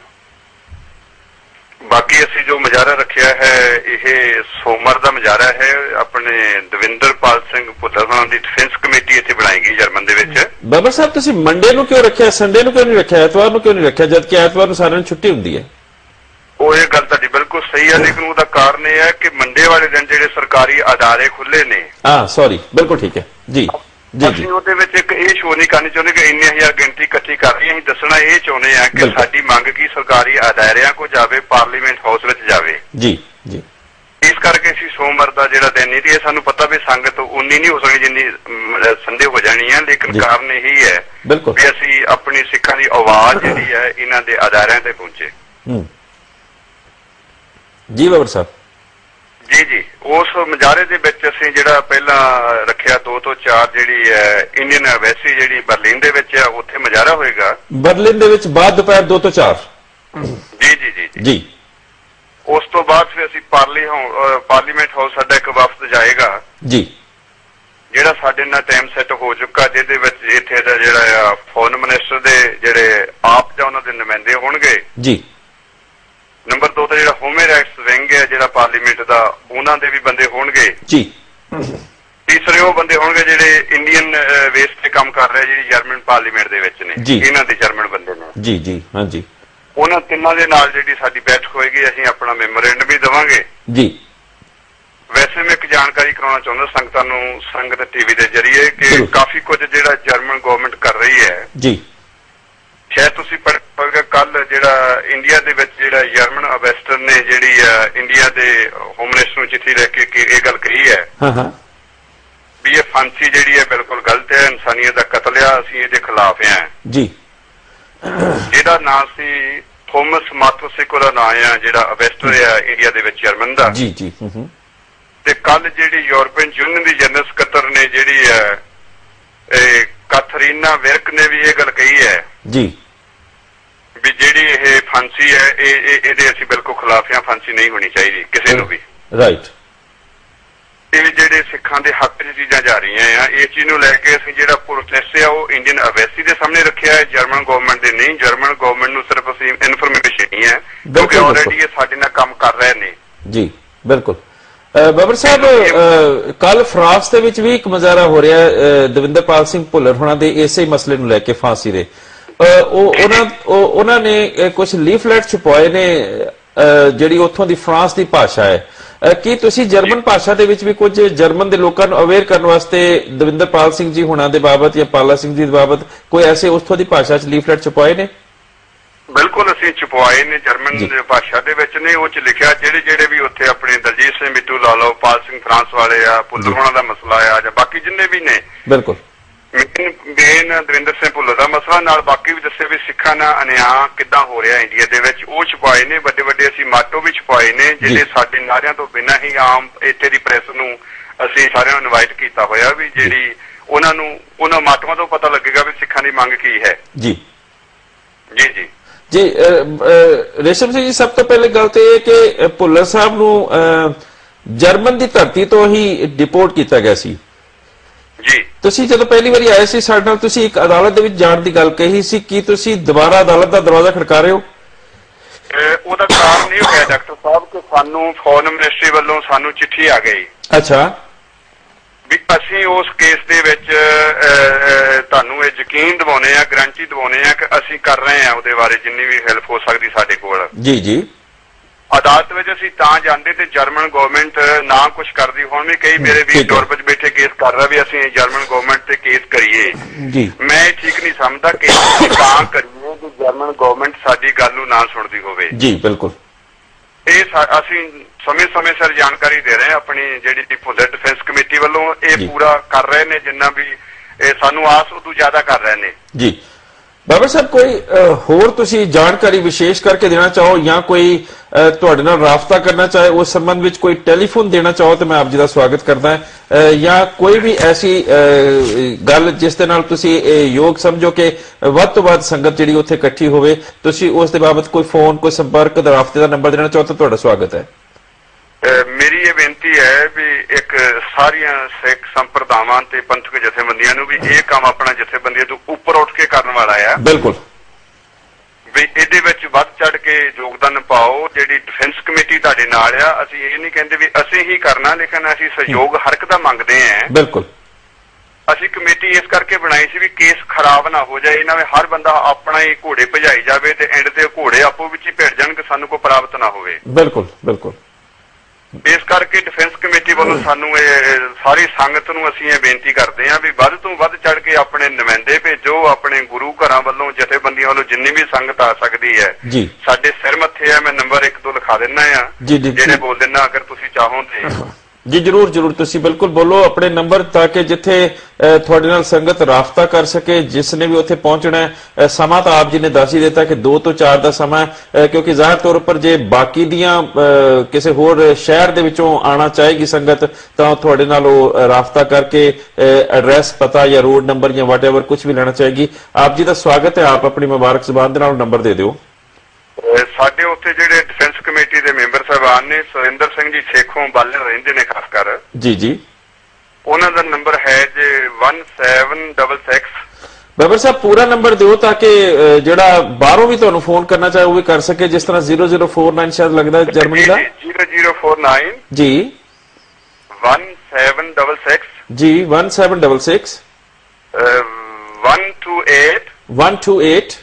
ਬਾਕੀ ਅਸੀਂ ਜੋ ਮੁਜ਼ਾਹਰਾ ਰੱਖਿਆ ਹੈ ਇਹ ਸੋਮਵਾਰ ਦਾ ਮੁਜ਼ਾਹਰਾ ਹੈ। ਆਪਣੇ ਦਵਿੰਦਰਪਾਲ ਸਿੰਘ ਭੁੱਲਰ ਹੋਣਾ ਦੀ ਡਿਫੈਂਸ ਕਮੇਟੀ ਇੱਥੇ ਬਣਾਈ ਗਈ ਜਰਮਨ ਦੇ ਵਿੱਚ। ਬਾਬਾ ਸਾਹਿਬ, ਤੁਸੀਂ ਮੰਡੇ ਨੂੰ ਕਿਉਂ ਰੱਖਿਆ, ਸੰਡੇ ਨੂੰ ਕਿਉਂ ਨਹੀਂ ਰੱਖਿਆ, ਐਤਵਾਰ ਨੂੰ ਕਿਉਂ ਨਹੀਂ ਰੱਖਿਆ, ਜਦਕਿ ਐਤਵਾਰ ਨੂੰ ਸਾਰਿਆਂ ਨੂੰ ਛੁੱਟੀ ਹੁੰਦੀ ਹੈ? ਉਹ ਇਹ ਗੱਲ ਤੁਹਾਡੀ ਬਿਲਕੁਲ ਸਹੀ ਹੈ, ਲੇਕਿਨ ਉਹਦਾ ਕਾਰਨ ਇਹ ਹੈ ਕਿ ਮੰਡੇ ਵਾਲੇ ਦਿਨ ਜਿਹੜੇ ਸਰਕਾਰੀ ਅਦਾਰੇ ਖੁੱਲੇ ਨੇ। ਸੌਰੀ, ਬਿਲਕੁਲ ਠੀਕ ਹੈ ਜੀ ਜੀ। ਅਸੀਂ ਉਹਦੇ ਵਿੱਚ ਇੱਕ ਇਹ ਸ਼ੋਅ ਨਹੀਂ ਕਰਨੀ ਚਾਹੁੰਦੇ ਕਿ ਇੰਨੇ ਹਜ਼ਾਰ ਗਿਣਤੀ ਇਕੱਠੀ ਕਰ ਰਹੀ, ਅਸੀਂ ਦੱਸਣਾ ਇਹ ਚਾਹੁੰਦੇ ਹਾਂ ਕਿ ਸਾਡੀ ਮੰਗ ਕੀ ਸਰਕਾਰੀ ਅਦਾਰਿਆਂ ਕੋ ਜਾਵੇ, ਪਾਰਲੀਮੈਂਟ ਹਾਊਸ ਵਿੱਚ ਜਾਵੇ ਜੀ ਜੀ। ਇਸ ਕਰਕੇ ਅਸੀਂ ਸੋਮਵਾਰ ਦਾ ਜਿਹੜਾ ਦਿਨ ਨਹੀਂ, ਤੇ ਇਹ ਸਾਨੂੰ ਪਤਾ ਵੀ ਸੰਗਤ ਉਨੀ ਨਹੀਂ ਹੋ ਸਕਦੀ ਜਿੰਨੀ ਸੰਡੇ ਹੋ ਜਾਣੀ ਹੈ, ਲੇਕਿਨ ਕਾਰਨ ਇਹੀ ਹੈ ਵੀ ਅਸੀਂ ਆਪਣੀ ਸਿੱਖਾਂ ਦੀ ਆਵਾਜ਼ ਜਿਹੜੀ ਹੈ ਇਹਨਾਂ ਦੇ ਅਦਾਰਿਆਂ ਤੇ ਪਹੁੰਚੇ। ਜੀ ਬਾਬਰ ਸਾਹਿਬ ਜੀ ਜੀ। ਉਸ ਮੁਜ਼ਾਹਰੇ ਦੇ ਵਿੱਚ ਅਸੀਂ ਜਿਹੜਾ ਪਹਿਲਾਂ ਰੱਖਿਆ 2 ਤੋਂ 4 ਜਿਹੜੀ ਹੈ ਇੰਡੀਅਨ ਐਮਬੈਸੀ ਜਿਹੜੀ ਬਰਲਿਨ ਦੇ ਵਿੱਚ ਹੈ, ਉੱਥੇ ਮੁਜ਼ਾਹਰਾ ਹੋਏਗਾ। ਬਰਲਿਨ ਦੇ ਵਿੱਚ ਬਾਅਦ ਦੁਪਹਿਰ 2 ਤੋਂ 4 ਜੀ ਜੀ ਜੀ ਜੀ। ਉਸ ਤੋਂ ਬਾਅਦ ਫਿਰ ਅਸੀਂ ਪਾਰਲੀਮੈਂਟ ਹਾਊਸ ਸਾਡਾ ਇੱਕ ਵਫਦ ਜਾਏਗਾ ਜੀ, ਜਿਹੜਾ ਸਾਡੇ ਨਾਲ ਟਾਈਮ ਸੈੱਟ ਹੋ ਚੁੱਕਾ, ਜਿਹਦੇ ਵਿੱਚ ਇੱਥੇ ਦਾ ਜਿਹੜਾ ਫੋਰਨ ਮਿਨਿਸਟਰ ਦੇ ਜਿਹੜੇ ਆਪ ਜਾਂ ਉਹਨਾਂ ਦੇ ਨੁਮਾਇੰਦੇ ਹੋਣਗੇ ਜੀ। ਨੰਬਰ 2 ਤੇ ਜਿਹੜਾ ਹਿਊਮਨ ਰਾਈਟਸ ਵਿੰਗ ਹੈ ਜਿਹੜਾ ਪਾਰਲੀਮੈਂਟ ਦਾ, ਉਹਨਾਂ ਦੇ ਵੀ ਬੰਦੇ ਹੋਣਗੇ ਜੀ। ਤੀਸਰੇ ਉਹ ਬੰਦੇ ਹੋਣਗੇ ਜਿਹੜੇ ਇੰਡੀਅਨ ਵੇਸ ਤੇ ਕੰਮ ਕਰ ਰਹੇ, ਜਿਹੜੀ ਜਰਮਨ ਪਾਰਲੀਮੈਂਟ ਦੇ ਵਿੱਚ ਨੇ, ਇਹਨਾਂ ਦੇ ਜਰਮਨ ਬੰਦੇ ਨੇ ਜੀ ਜੀ। ਹਾਂਜੀ, ਉਹਨਾਂ ਤਿੰਨਾਂ ਦੇ ਨਾਲ ਜਿਹੜੀ ਸਾਡੀ ਬੈਠਕ ਹੋਏਗੀ, ਅਸੀਂ ਆਪਣਾ ਮੈਮੋਰੈਂਡਮ ਵੀ ਦੇਵਾਂਗੇ ਜੀ। ਵੈਸੇ ਮੈਂ ਇੱਕ ਜਾਣਕਾਰੀ ਕਰਾਉਣਾ ਚਾਹੁੰਦਾ ਸੰਗਤਾਂ ਨੂੰ, ਸੰਗਤ ਟੀਵੀ ਦੇ ਜਰੀਏ, ਕਿ ਕਾਫੀ ਕੁਝ ਜਿਹੜਾ ਜਰਮਨ ਗਵਰਨਮੈਂਟ ਕਰ ਰਹੀ ਹੈ ਜੀ। ਸ਼ਾਇਦ ਤੁਸੀਂ ਪੜ੍ਹਿਆ ਹੋਵੇਗਾ ਕੱਲ ਜਿਹੜਾ ਇੰਡੀਆ ਦੇ ਵਿੱਚ ਜਿਹੜਾ ਜਰਮਨ ਐਮਬੈਸਡਰ ਨੇ ਜਿਹੜੀ ਇੰਡੀਆ ਦੇ ਹੋਮ ਮਿਨਿਸਟਰ ਨੂੰ ਚਿੱਠੀ ਲਿਖ ਕੇ ਇਹ ਗੱਲ ਕਹੀ ਹੈ ਵੀ ਇਹ ਫਾਂਸੀ ਜਿਹੜੀ ਹੈ ਬਿਲਕੁਲ ਗਲਤ ਹੈ, ਇਨਸਾਨੀਅਤ ਦਾ ਕਤਲ ਆ, ਅਸੀਂ ਇਹਦੇ ਖਿਲਾਫ ਹਾਂ ਜੀ। ਜਿਹਦਾ ਨਾਂ ਸੀ ਥੋਮਸ ਮਾਥੋਸਿਕ, ਉਹਦਾ ਨਾਂ ਆ ਜਿਹੜਾ ਐਮਬੈਸਡਰ ਆ ਇੰਡੀਆ ਦੇ ਵਿੱਚ ਜਰਮਨ ਦਾ ਜੀ ਜੀ। ਤੇ ਕੱਲ ਜਿਹੜੀ ਯੂਰਪੀਅਨ ਯੂਨੀਅਨ ਦੀ ਜਨਰਲ ਸਕੱਤਰ ਨੇ ਜਿਹੜੀ ਹੈ ਕੈਥਰੀਨਾ ਵਿਰਕ ਨੇ ਵੀ ਇਹ ਗੱਲ ਕਹੀ ਹੈ ਜੀ ਵੀ ਜਿਹੜੀ ਇਹ ਫਾਂਸੀ ਹੈ ਇਹਦੇ ਅਸੀਂ ਬਿਲਕੁਲ ਖਿਲਾਫ ਹਾਂ, ਫਾਂਸੀ ਨਹੀਂ ਹੋਣੀ ਚਾਹੀਦੀ ਕਿਸੇ ਨੂੰ ਵੀ। ਰਾਈਟ। ਇਹ ਜਿਹੜੇ ਸਿੱਖਾਂ ਦੇ ਹੱਕ 'ਚ ਚੀਜ਼ਾਂ ਜਾ ਰਹੀਆਂ ਆ, ਇਸ ਚੀਜ਼ ਨੂੰ ਲੈ ਕੇ ਅਸੀਂ ਜਿਹੜਾ ਪ੍ਰੋਟੈਸਟ ਆ ਉਹ ਇੰਡੀਅਨ ਐਮਬੈਸੀ ਦੇ ਸਾਹਮਣੇ ਰੱਖਿਆ ਹੈ, ਜਰਮਨ ਗਵਰਨਮੈਂਟ ਦੇ ਨਹੀਂ। ਜਰਮਨ ਗਵਰਨਮੈਂਟ ਨੂੰ ਸਿਰਫ ਅਸੀਂ ਇਨਫੋਰਮੇਸ਼ਨ ਹੀ ਹੈ, ਕਿਉਂਕਿ ਆਲਰੇਡੀ ਇਹ ਸਾਡੇ ਨਾਲ ਕੰਮ ਕਰ ਰਹੇ ਨੇ ਜੀ। ਬਿਲਕੁਲ। ਬਾਬਰ ਸਾਹਿਬ, ਕੱਲ ਫਰਾਂਸ ਦੇ ਵਿੱਚ ਵੀ ਇੱਕ ਮੁਜ਼ਾਹਰਾ ਹੋ ਰਿਹਾ ਦਵਿੰਦਰਪਾਲ ਸਿੰਘ ਭੁੱਲਰ ਹੋਣਾ ਦੇ ਇਸੇ ਮਸਲੇ ਨੂੰ ਲੈ ਕੇ, ਫਾਂਸੀ ਦੇ। ਉਹਨਾਂ ਨੇ ਕੁਝ ਲੀਫਲੈਟ ਛਪਵਾਏ ਨੇ ਜਿਹੜੀ ਉੱਥੋਂ ਦੀ ਫਰਾਂਸ ਦੀ ਭਾਸ਼ਾ ਹੈ। ਕੀ ਤੁਸੀਂ ਜਰਮਨ ਭਾਸ਼ਾ ਦੇ ਵਿੱਚ ਵੀ ਕੁਝ ਜਰਮਨ ਦੇ ਲੋਕਾਂ ਨੂੰ ਅਵੇਅਰ ਕਰਨ ਵਾਸਤੇ ਦਵਿੰਦਰਪਾਲ ਸਿੰਘ ਜੀ ਹੋਣਾ ਦੇ ਬਾਬਤ ਜਾਂ ਪਾਲਾ ਸਿੰਘ ਜੀ ਦੇ ਬਾਬਤ ਕੋਈ ਐਸੇ ਉੱਥੋਂ ਦੀ ਭਾਸ਼ਾ 'ਚ ਲੀਫਲੈਟ ਛਪਵਾਏ ਨੇ? ਬਿਲਕੁਲ, ਅਸੀਂ ਛਪਵਾਏ ਨੇ, ਜਰਮਨ ਭਾਸ਼ਾ ਦੇ ਵਿੱਚ ਨੇ। ਉਹ 'ਚ ਲਿਖਿਆ ਜਿਹੜੇ ਵੀ ਉੱਥੇ ਆਪਣੇ ਦਲਜੀਤ ਸਿੰਘ ਬਿੱਟੂ ਲਾ ਲਓ, ਪਾਲ ਸਿੰਘ ਫਰਾਂਸ ਵਾਲੇ ਆ, ਭੁੱਲਰ ਹੋਣਾ ਦਾ ਮਸਲਾ ਆ, ਜਾਂ ਬਾਕੀ ਜਿੰਨੇ ਵੀ ਨੇ। ਬਿਲਕੁਲ। ਮੇਨ ਦਵਿੰਦਰ ਸਿੰਘ ਭੁੱਲਰ ਦਾ ਮਸਲਾ ਨਾਲ ਬਾਕੀ ਵੀ ਦੱਸੇ ਵੀ ਸਿੱਖਾਂ ਸਿੱਖਾਂ ਨਾਲ ਅਨਿਆਂ ਕਿੱਦਾਂ ਹੋ ਰਿਹਾ ਇੰਡੀਆ ਦੇ ਵਿੱਚ, ਉਹ ਛਪਾਏ ਨੇ। ਵੱਡੇ ਵੱਡੇ ਅਸੀਂ ਮਾਟੋ ਵੀ ਛਪਾਏ ਨੇ, ਜਿਹੜੇ ਸਾਡੇ ਨਾਰਿਆਂ ਤੋਂ ਬਿਨਾਂ ਹੀ ਆਮ ਇੱਥੇ ਦੀ ਪ੍ਰੈਸ ਨੂੰ ਅਸੀਂ ਸਾਰਿਆਂ ਨੂੰ ਇਨਵਾਈਟ ਕੀਤਾ ਹੋਇਆ ਵੀ ਜਿਹੜੀ ਉਹਨਾਂ ਮਾਟੋਆਂ ਤੋਂ ਪਤਾ ਲੱਗੇਗਾ ਵੀ ਸਿੱਖਾਂ ਦੀ ਮੰਗ ਕੀ ਹੈ। ਜੀ ਜੀ ਜੀ ਜੀ ਰੇਸ਼ਮ ਸਿੰਘ ਜੀ, ਸਭ ਤੋਂ ਪਹਿਲੇ ਗੱਲ ਤੇ ਇਹ ਕਿ ਭੁੱਲਰ ਸਾਹਿਬ ਨੂੰ ਜਰਮਨ ਦੀ ਧਰਤੀ ਤੋਂ ਹੀ ਡਿਪੋਰਟ ਕੀਤਾ ਗਿਆ ਸੀ ਜੀ। ਤੁਸੀਂ ਜਦੋਂ ਪਹਿਲੀ ਵਾਰੀ ਆਏ ਸੀ ਸਾਡੇ ਨਾਲ, ਤੁਸੀਂ ਇੱਕ ਅਦਾਲਤ ਦੇ ਵਿੱਚ ਜਾਣ ਦੀ ਗੱਲ ਕਹੀ ਸੀ, ਕੀ ਤੁਸੀਂ ਦੁਬਾਰਾ ਅਦਾਲਤ ਦਾ ਦਰਵਾਜ਼ਾ ਖੜਕਾ ਰਹੇ ਹੋ? ਉਹਦਾ ਕਾਰਨ ਇਹ ਹੋਇਆ ਡਾਕਟਰ ਸਾਹਿਬ ਕਿ ਸਾਨੂੰ ਫੋਰਨ ਮਿਨਿਸਟਰੀ ਵੱਲੋਂ ਸਾਨੂੰ ਚਿੱਠੀ ਆ ਗਈ। ਅੱਛਾ। ਵੀ ਅਸੀਂ ਉਸ ਕੇਸ ਦੇ ਵਿੱਚ ਤੁਹਾਨੂੰ ਇਹ ਯਕੀਨ ਦਿਵਾਉਣੇ ਆ, ਗਰੰਟੀ ਦਿਵਾਉਣੇ ਆ ਕਿ ਅਸੀਂ ਕਰ ਰਹੇ ਆ ਉਹਦੇ ਬਾਰੇ ਜਿੰਨੀ ਵੀ ਹੈਲਪ ਹੋ ਸਕਦੀ ਸਾਡੇ ਕੋਲ। ਜੀ ਜੀ। ਅਦਾਲਤ ਵਿੱਚ ਅਸੀਂ ਤਾਂ ਜਾਂਦੇ ਤੇ ਜਰਮਨ ਗਵਰਨਮੈਂਟ ਨਾ ਕੁਝ ਕਰਦੀ। ਹੁਣ ਵੀ ਕਈ ਮੇਰੇ ਵੀ ਯੂਰਪ 'ਚ ਬੈਠੇ ਕੇਸ ਕਰ ਰਿਹਾ ਵੀ ਅਸੀਂ ਜਰਮਨ ਗਵਰਨਮੈਂਟ ਤੇ ਕੇਸ ਕਰੀਏ। ਜੀ। ਮੈਂ ਠੀਕ ਨਹੀਂ ਸਮਝਦਾ ਕਿ ਤਾਂ ਕਰੀਏ ਕਿ ਜਰਮਨ ਗਵਰਨਮੈਂਟ ਸਾਡੀ ਗੱਲ ਨੂੰ ਨਾ ਸੁਣਦੀ ਹੋਵੇ। ਜੀ ਬਿਲਕੁਲ। ਇਹ ਅਸੀਂ ਸਮੇਂ ਸਿਰ ਜਾਣਕਾਰੀ ਦੇ ਰਹੇ ਹਾਂ ਆਪਣੀ ਜਿਹੜੀ ਭੁੱਲਰ ਡਿਫੈਂਸ ਕਮੇਟੀ ਵੱਲੋਂ। ਇਹ ਪੂਰਾ ਕਰ ਰਹੇ ਨੇ, ਜਿੰਨਾ ਵੀ ਸਾਨੂੰ ਆਸ ਉਦੋਂ ਜ਼ਿਆਦਾ ਕਰ ਰਹੇ ਨੇ। ਜੀ ਬਾਬਰ ਸਾਹਿਬ, ਕੋਈ ਹੋਰ ਤੁਸੀਂ ਜਾਣਕਾਰੀ ਵਿਸ਼ੇਸ਼ ਕਰਕੇ ਦੇਣਾ ਚਾਹੋ ਜਾਂ ਕੋਈ ਤੁਹਾਡੇ ਨਾਲ ਰਾਬਤਾ ਕਰਨਾ ਚਾਹੇ, ਉਸ ਸੰਬੰਧ ਵਿੱਚ ਕੋਈ ਟੈਲੀਫੋਨ ਦੇਣਾ ਚਾਹੋ ਤਾਂ ਮੈਂ ਆਪ ਜੀ ਦਾ ਸਵਾਗਤ ਕਰਦਾ ਹਾਂ, ਜਾਂ ਕੋਈ ਵੀ ਐਸੀ ਗੱਲ ਜਿਸ ਦੇ ਨਾਲ ਤੁਸੀਂ ਯੋਗ ਸਮਝੋ ਕਿ ਵੱਧ ਤੋਂ ਵੱਧ ਸੰਗਤ ਜਿਹੜੀ ਉੱਥੇ ਇਕੱਠੀ ਹੋਵੇ, ਤੁਸੀਂ ਉਸ ਦੇ ਬਾਬਤ ਕੋਈ ਫੋਨ, ਕੋਈ ਸੰਪਰਕ, ਰਾਬਤੇ ਦਾ ਨੰਬਰ ਦੇਣਾ ਚਾਹੋ ਤਾਂ ਤੁਹਾਡਾ ਸਵਾਗਤ ਹੈ। ਮੇਰੀ ਇਹ ਬੇਨਤੀ ਹੈ ਵੀ ਇੱਕ ਸਾਰੀਆਂ ਸਿੱਖ ਸੰਪਰਦਾਵਾਂ ਤੇ ਪੰਥਕ ਜਥੇਬੰਦੀਆਂ ਨੂੰ ਵੀ ਇਹ ਕੰਮ ਆਪਣਾ ਜਥੇਬੰਦੀਆਂ ਤੋਂ ਉੱਪਰ ਉੱਠ ਕੇ ਕਰਨ ਵਾਲਾ ਆ। ਬਿਲਕੁਲ। ਵੀ ਇਹਦੇ ਵਿੱਚ ਵੱਧ ਚੜ ਕੇ ਯੋਗਦਾਨ ਪਾਓ। ਜਿਹੜੀ ਡਿਫੈਂਸ ਕਮੇਟੀ ਤੁਹਾਡੇ ਨਾਲ ਆ, ਅਸੀਂ ਇਹ ਨਹੀਂ ਕਹਿੰਦੇ ਵੀ ਅਸੀਂ ਹੀ ਕਰਨਾ, ਲੇਕਿਨ ਅਸੀਂ ਸਹਿਯੋਗ ਹਰ ਇੱਕ ਦਾ ਮੰਗਦੇ ਆਂ। ਬਿਲਕੁਲ। ਅਸੀਂ ਕਮੇਟੀ ਇਸ ਕਰਕੇ ਬਣਾਈ ਸੀ ਵੀ ਕੇਸ ਖਰਾਬ ਨਾ ਹੋ ਜਾਏ, ਇਹਨਾਂ ਵਿੱਚ ਹਰ ਬੰਦਾ ਆਪਣਾ ਹੀ ਘੋੜੇ ਭਜਾਈ ਜਾਵੇ ਤੇ ਐਂਡ ਤੇ ਘੋੜੇ ਆਪੋ ਵਿੱਚ ਹੀ ਭਿੜ ਜਾਣ ਕਿ ਸਾਨੂੰ ਕੋਈ ਪ੍ਰਾਪਤ ਨਾ ਹੋਵੇ। ਬਿਲਕੁਲ ਬਿਲਕੁਲ। ਇਸ ਕਰਕੇ ਡਿਫੈਂਸ ਕਮੇਟੀ ਵੱਲੋਂ ਸਾਨੂੰ ਇਹ ਸਾਰੀ ਸੰਗਤ ਨੂੰ ਅਸੀਂ ਇਹ ਬੇਨਤੀ ਕਰਦੇ ਹਾਂ ਵੀ ਵੱਧ ਤੋਂ ਵੱਧ ਚੜ ਕੇ ਆਪਣੇ ਨੁਮਾਇੰਦੇ ਭੇਜੋ। ਆਪਣੇ ਗੁਰੂ ਘਰਾਂ ਵੱਲੋਂ, ਜਥੇਬੰਦੀਆਂ ਵੱਲੋਂ ਜਿੰਨੀ ਵੀ ਸੰਗਤ ਆ ਸਕਦੀ ਹੈ, ਸਾਡੇ ਸਿਰ ਮੱਥੇ ਆ। ਮੈਂ ਨੰਬਰ 1-2 ਲਿਖਾ ਦਿੰਦਾ ਆ, ਜਿਹੜੇ ਬੋਲ ਦਿੰਦਾ ਅਗਰ ਤੁਸੀਂ ਚਾਹੋ ਤੇ। ਜੀ ਜਰੂਰ ਜਰੂਰ, ਤੁਸੀਂ ਬਿਲਕੁਲ ਬੋਲੋ ਆਪਣੇ ਨੰਬਰ, ਤਾਂ ਕਿ ਜਿੱਥੇ ਤੁਹਾਡੇ ਨਾਲ ਸੰਗਤ ਰਾਬਤਾ ਕਰ ਸਕੇ, ਜਿਸ ਨੇ ਵੀ ਉੱਥੇ ਪਹੁੰਚਣਾ ਹੈ। ਸਮਾਂ ਤਾਂ ਆਪ ਜੀ ਨੇ ਦੱਸ ਹੀ ਦਿੱਤਾ ਕਿ 2 ਤੋਂ 4 ਦਾ ਸਮਾਂ, ਕਿਉਂਕਿ ਜ਼ਾਹਿਰ ਤੌਰ ਉੱਪਰ ਜੇ ਬਾਕੀ ਦੀਆਂ ਕਿਸੇ ਹੋਰ ਸ਼ਹਿਰ ਦੇ ਵਿੱਚੋਂ ਆਉਣਾ ਚਾਹੇਗੀ ਸੰਗਤ, ਤਾਂ ਤੁਹਾਡੇ ਨਾਲ ਉਹ ਰਾਬਤਾ ਕਰਕੇ ਐਡਰੈਸ, ਪਤਾ ਜਾਂ ਰੋਡ ਨੰਬਰ ਜਾਂ ਵਾਟਐਵਰ ਕੁਝ ਵੀ ਲੈਣਾ ਚਾਹੇਗੀ। ਆਪ ਜੀ ਦਾ ਸਵਾਗਤ ਹੈ। ਆਪ ਆਪਣੀ ਮੁਬਾਰਕ ਜ਼ੁਬਾਨ ਦੇ ਨਾਲ ਨੰਬਰ ਦੇ ਦਿਓ। ਸਾਡੇ ਉੱਥੇ ਜਿਹੜੇ ਡਿਫੈਂਸ ਕਮੇਟੀ ਦੇ ਮੈਂਬਰ ਸਾਹਿਬਾਨ ਨੇ, ਸੁਰਿੰਦਰ ਸਿੰਘ ਜੀ ਸੇਖੋਂ ਬਾਲਣ ਰਹਿੰਦੇ ਨੇ ਖਾਸ ਕਰ। ਜੀ ਜੀ। ਉਹਨਾਂ ਦਾ ਨੰਬਰ ਹੈ ਜੀ 1766। ਬਾਬਰ ਸਾਹਿਬ ਪੂਰਾ ਨੰਬਰ ਦਿਓ ਤਾਂ ਕਿ ਜਿਹੜਾ ਬਾਹਰੋਂ ਵੀ ਤੁਹਾਨੂੰ ਫੋਨ ਕਰਨਾ ਚਾਹੇ ਉਹ ਵੀ ਕਰ ਸਕੇ, ਜਿਸ ਤਰ੍ਹਾਂ 0049 ਸ਼ਾਇਦ ਲੱਗਦਾ ਜਰਮਨੀ ਦਾ। 0049 ਜੀ 1766 ਜੀ 1766 128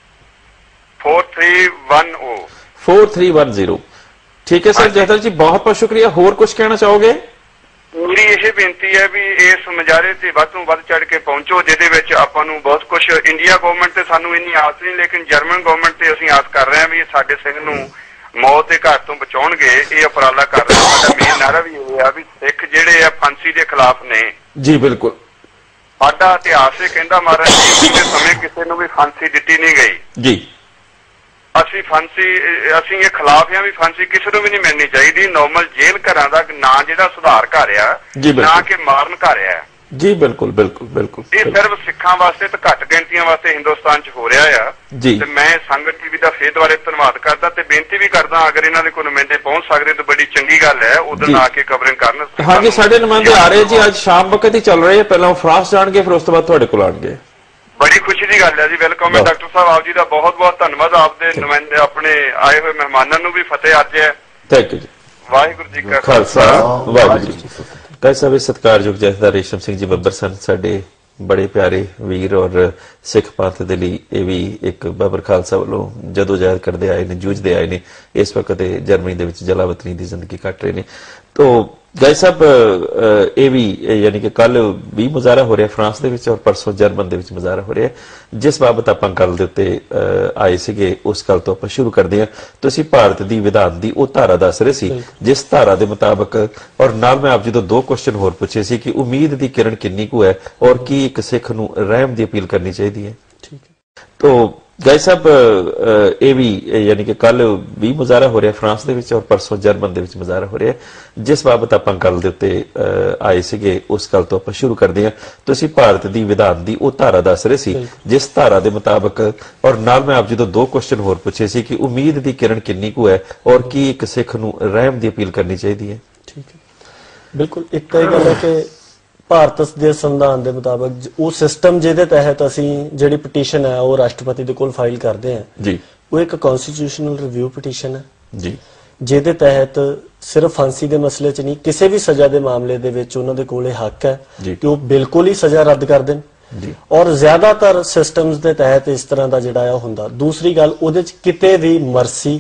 4310। ਠੀਕ ਹੈ ਸਰ ਜਹਦਰ ਜੀ, ਬਹੁਤ ਬਹੁਤ ਸ਼ੁਕਰੀਆ। ਹੋਰ ਕੁਝ ਕਹਿਣਾ ਚਾਹੋਗੇ? ਮੇਰੀ ਇਹ ਬੇਨਤੀ ਹੈ ਵੀ ਇਸ ਮੁਜ਼ਾਹਰੇ ਤੇ ਵੱਧ ਤੋਂ ਵੱਧ ਚੜ ਕੇ ਪਹੁੰਚੋ, ਜਿਹਦੇ ਵਿੱਚ ਆਪਾਂ ਨੂੰ ਬਹੁਤ ਕੁਝ, ਇੰਡੀਆ ਗਵਰਨਮੈਂਟ ਤੇ ਸਾਨੂੰ ਇੰਨੀ ਆਸ ਨਹੀਂ, ਲੇਕਿਨ ਜਰਮਨ ਗਵਰਨਮੈਂਟ ਤੇ ਅਸੀਂ ਆਸ ਕਰ ਰਹੇ ਹਾਂ ਵੀ ਸਾਡੇ ਸਿੰਘ ਨੂੰ ਮੌਤ ਦੇ ਘਾਟ ਤੋਂ ਬਚਾਉਣਗੇ। ਇਹ ਉਪਰਾਲਾ ਕਰ ਰਹੇ। ਸਾਡਾ ਮੇਨ ਨਾਰਾ ਵੀ ਇਹ ਆ ਵੀ ਸਿੱਖ ਜਿਹੜੇ ਆ ਫਾਂਸੀ ਦੇ ਖਿਲਾਫ ਨੇ। ਜੀ ਬਿਲਕੁਲ। ਸਾਡਾ ਇਤਿਹਾਸ ਇਹ ਕਹਿੰਦਾ ਮਹਾਰਾਜ ਜੀ ਦੇ ਸਮੇਂ ਕਿਸੇ ਨੂੰ ਵੀ ਫਾਂਸੀ ਦਿੱਤੀ ਨਹੀਂ ਗਈ। ਜੀ। ਅਸੀਂ ਇਹ ਖਿਲਾਫ ਆ ਵੀ ਫਾਂਸੀ ਕਿਸੇ ਨੂੰ ਵੀ ਨਹੀਂ ਮਿਲਣੀ ਚਾਹੀਦੀ। ਨੋਰਮਲ ਜੇਲ੍ਹ ਘਰਾਂ ਦਾ ਨਾਂ ਜਿਹੜਾ ਸੁਧਾਰ ਘਰ ਆ, ਨਾ ਕਿ ਮਾਰਨ ਘਰ ਆ। ਜੀ ਬਿਲਕੁਲ ਬਿਲਕੁਲ ਬਿਲਕੁਲ। ਇਹ ਸਿਰਫ ਸਿੱਖਾਂ ਵਾਸਤੇ ਤੇ ਘੱਟ ਗਿਣਤੀਆਂ ਵਾਸਤੇ ਹਿੰਦੁਸਤਾਨ 'ਚ ਹੋ ਰਿਹਾ ਆ। ਤੇ ਮੈਂ ਸੰਗਤ ਟੀਵੀ ਦਾ ਫੇਰ ਦੁਆਰੇ ਧੰਨਵਾਦ ਕਰਦਾ ਤੇ ਬੇਨਤੀ ਵੀ ਕਰਦਾ, ਅਗਰ ਇਹਨਾਂ ਦੇ ਕੋਈ ਨੁਮਾਇੰਦੇ ਪਹੁੰਚ ਸਕਦੇ ਤਾਂ ਬੜੀ ਚੰਗੀ ਗੱਲ ਹੈ, ਉਧਰ ਆ ਕੇ ਕਵਰਿੰਗ ਕਰਨ। ਹਾਂਜੀ, ਸਾਡੇ ਨੁਮਾਇੰਦੇ ਆ ਰਹੇ ਜੀ, ਅੱਜ ਸ਼ਾਮ ਵਕਤ ਹੀ ਚੱਲ ਰਹੇ। ਪਹਿਲਾਂ ਫਰਾਂਸ ਜਾਣਗੇ, ਫਿਰ ਉਸ ਤੋਂ ਬਾਅਦ ਤੁਹਾਡੇ ਕੋਲ ਆਉਣਗੇ। ਬੜੀ ਖੁਸ਼ੀ ਦੀ ਗੱਲ ਹੈ ਜੀ। ਵੈਲਕਮ ਹੈ ਡਾਕਟਰ ਸਾਹਿਬ, ਆਪ ਜੀ ਦਾ ਬਹੁਤ ਬਹੁਤ ਧੰਨਵਾਦ। ਆਪ ਦੇ ਨੁਮਾਇੰਦੇ, ਆਪਣੇ ਆਏ ਹੋਏ ਮਹਿਮਾਨਾਂ ਨੂੰ ਵੀ ਫਤਿਹ ਅੱਜ ਹੈ। ਥੈਂਕ ਯੂ ਜੀ। ਵਾਹਿਗੁਰੂ ਜੀ ਕਾ ਖਾਲਸਾ, ਵਾਹਿਗੁਰੂ ਜੀ ਕੀ ਫਤਿਹ। ਕਈ ਸਭੇ ਸਤਿਕਾਰਯੋਗ ਜਥੇਦਾਰ ਰੇਸ਼ਮ ਸਿੰਘ ਜੀ ਬੱਬਰ ਸਨ, ਸਾਡੇ ਬੜੇ ਪਿਆਰੇ ਵੀਰ ਔਰ ਸਿੱਖ ਪੰਥ ਦੇ ਲਈ ਇਹ ਵੀ ਇੱਕ ਬਾਬਰ ਖਾਲਸਾ ਵੱਲੋਂ ਜਦੋਜਹਿਦ ਕਰਦੇ ਆਏ ਨੇ, ਜੂਝਦੇ ਆਏ ਨੇ। ਇਸ ਵਕਤ ਜਰਮਨੀ ਦੇ ਵਿੱਚ ਜਲਾਵਤਨੀ ਦੀ ਜ਼ਿੰਦਗੀ ਕੱਟ ਰਹੇ ਨੇ। ਤੋ ਗਾਇ ਸਾਹਿਬ, ਇਹ ਵੀ ਯਾਨੀ ਕਿ ਕੱਲ ਵੀ ਮੁਜ਼ਾਹਰਾ ਹੋ ਰਿਹਾ ਫਰਾਂਸ ਦੇ ਵਿੱਚ ਔਰ ਪਰਸੋਂ ਜਰਮਨ ਦੇ ਵਿੱਚ ਮੁਜ਼ਾਹਰਾ ਹੋ ਰਿਹਾ, ਜਿਸ ਬਾਬਤ ਆਪਾਂ ਗੱਲ ਦੇ ਉੱਤੇ ਆਏ ਸੀਗੇ, ਉਸ ਗੱਲ ਤੋਂ ਆਪਾਂ ਸ਼ੁਰੂ ਕਰਦੇ ਹਾਂ। ਤੁਸੀਂ ਭਾਰਤ ਦੀ ਵਿਧਾਨ ਦੀ ਉਹ ਧਾਰਾ ਦੱਸ ਰਹੇ ਸੀ ਜਿਸ ਧਾਰਾ ਦੇ ਮੁਤਾਬਕ, ਔਰ ਨਾਲ ਮੈਂ ਆਪ ਜੀ ਤੋਂ 2 ਕੁਐਸਚਨ ਹੋਰ ਪੁੱਛੇ ਸੀ ਕਿ ਉਮੀਦ ਦੀ ਕਿਰਨ ਕਿੰਨੀ ਕੁ ਹੈ ਔਰ ਕੀ ਇੱਕ ਸਿੱਖ ਨੂੰ ਰਹਿਮ ਦੀ ਅਪੀਲ ਕਰਨੀ ਚਾਹੀਦੀ ਹੈ। ਠੀਕ ਹੈ। ਤੋ ਗਾਇ ਸਾਹਿਬ ਇਹ ਵੀ ਯਾਨੀ ਕਿ ਕੱਲ ਵੀ ਮੁਜ਼ਾਹਰਾ ਹੋ ਰਿਹਾ ਫਰਾਂਸ ਦੇ ਵਿੱਚ ਔਰ ਪਰਸੋਂ ਜਰਮਨ ਦੇ ਵਿੱਚ ਮੁਜ਼ਾਹਰਾ ਹੋ ਰਿਹਾ, ਜਿਸ ਬਾਬਤ ਆਪਾਂ ਗੱਲ ਦੇ ਉੱਤੇ ਆਏ ਸੀਗੇ ਉਸ ਗੱਲ ਤੋਂ ਆਪਾਂ ਸ਼ੁਰੂ ਕਰਦੇ ਹਾਂ। ਤੁਸੀਂ ਭਾਰਤ ਦੀ ਵਿਧਾਨ ਦੀ ਉਹ ਧਾਰਾ ਦੱਸ ਰਹੇ ਸੀ ਜਿਸ ਧਾਰਾ ਦੇ ਮੁਤਾਬਕ, ਔਰ ਨਾਲ ਮੈਂ ਆਪ ਜੀ ਤੋਂ 2 ਕੁਐਸਚਨ ਹੋਰ ਪੁੱਛੇ ਸੀ ਕਿ ਉਮੀਦ ਦੀ ਕਿਰਨ ਕਿੰਨੀ ਕੁ ਹੈ ਔਰ ਕੀ ਇੱਕ ਸਿੱਖ ਨੂੰ ਰਹਿਮ ਦੀ ਅਪੀਲ ਕਰਨੀ ਚਾਹੀਦੀ ਹੈ? ਠੀਕ ਹੈ, ਬਿਲਕੁਲ। ਇੱਕ ਤਾਂ ਇਹ ਗੱਲ ਹੈ ਕਿ ਭਾਰਤ ਦੇ ਸੰਵਿਧਾਨ ਦੇ ਮੁਤਾਬਕ ਉਹ ਸਿਸਟਮ ਜਿਹਦੇ ਤਹਿਤ ਅਸੀਂ ਜਿਹੜੀ ਪਟੀਸ਼ਨ ਹੈ ਉਹ ਰਾਸ਼ਟਰਪਤੀ ਦੇ ਕੋਲ ਫਾਈਲ ਕਰਦੇ ਹਾਂ ਜੀ, ਉਹ ਇੱਕ ਕਨਸਟੀਟਿਊਸ਼ਨਲ ਰਿਵਿਊ ਪਟੀਸ਼ਨ ਹੈ ਜੀ, ਜਿਹਦੇ ਤਹਿਤ ਸਿਰਫ ਫਾਂਸੀ ਦੇ ਮਸਲੇ 'ਚ ਨਹੀਂ ਕਿਸੇ ਵੀ ਸਜ਼ਾ ਦੇ ਮਾਮਲੇ ਦੇ ਵਿੱਚ ਉਹਨਾਂ ਦੇ ਕੋਲ ਇਹ ਹੱਕ ਹੈ ਕਿ ਉਹ ਬਿਲਕੁਲ ਹੀ ਸਜ਼ਾ ਰੱਦ ਕਰ ਦੇਣ ਜੀ, ਔਰ ਜ਼ਿਆਦਾਤਰ ਸਿਸਟਮਸ ਦੇ ਤਹਿਤ ਇਸ ਤਰ੍ਹਾਂ ਦਾ ਜਿਹੜਾ ਆ ਹੁੰਦਾ। ਦੂਸਰੀ ਗੱਲ, ਉਹਦੇ 'ਚ ਕਿਤੇ ਵੀ ਮਰਸੀ,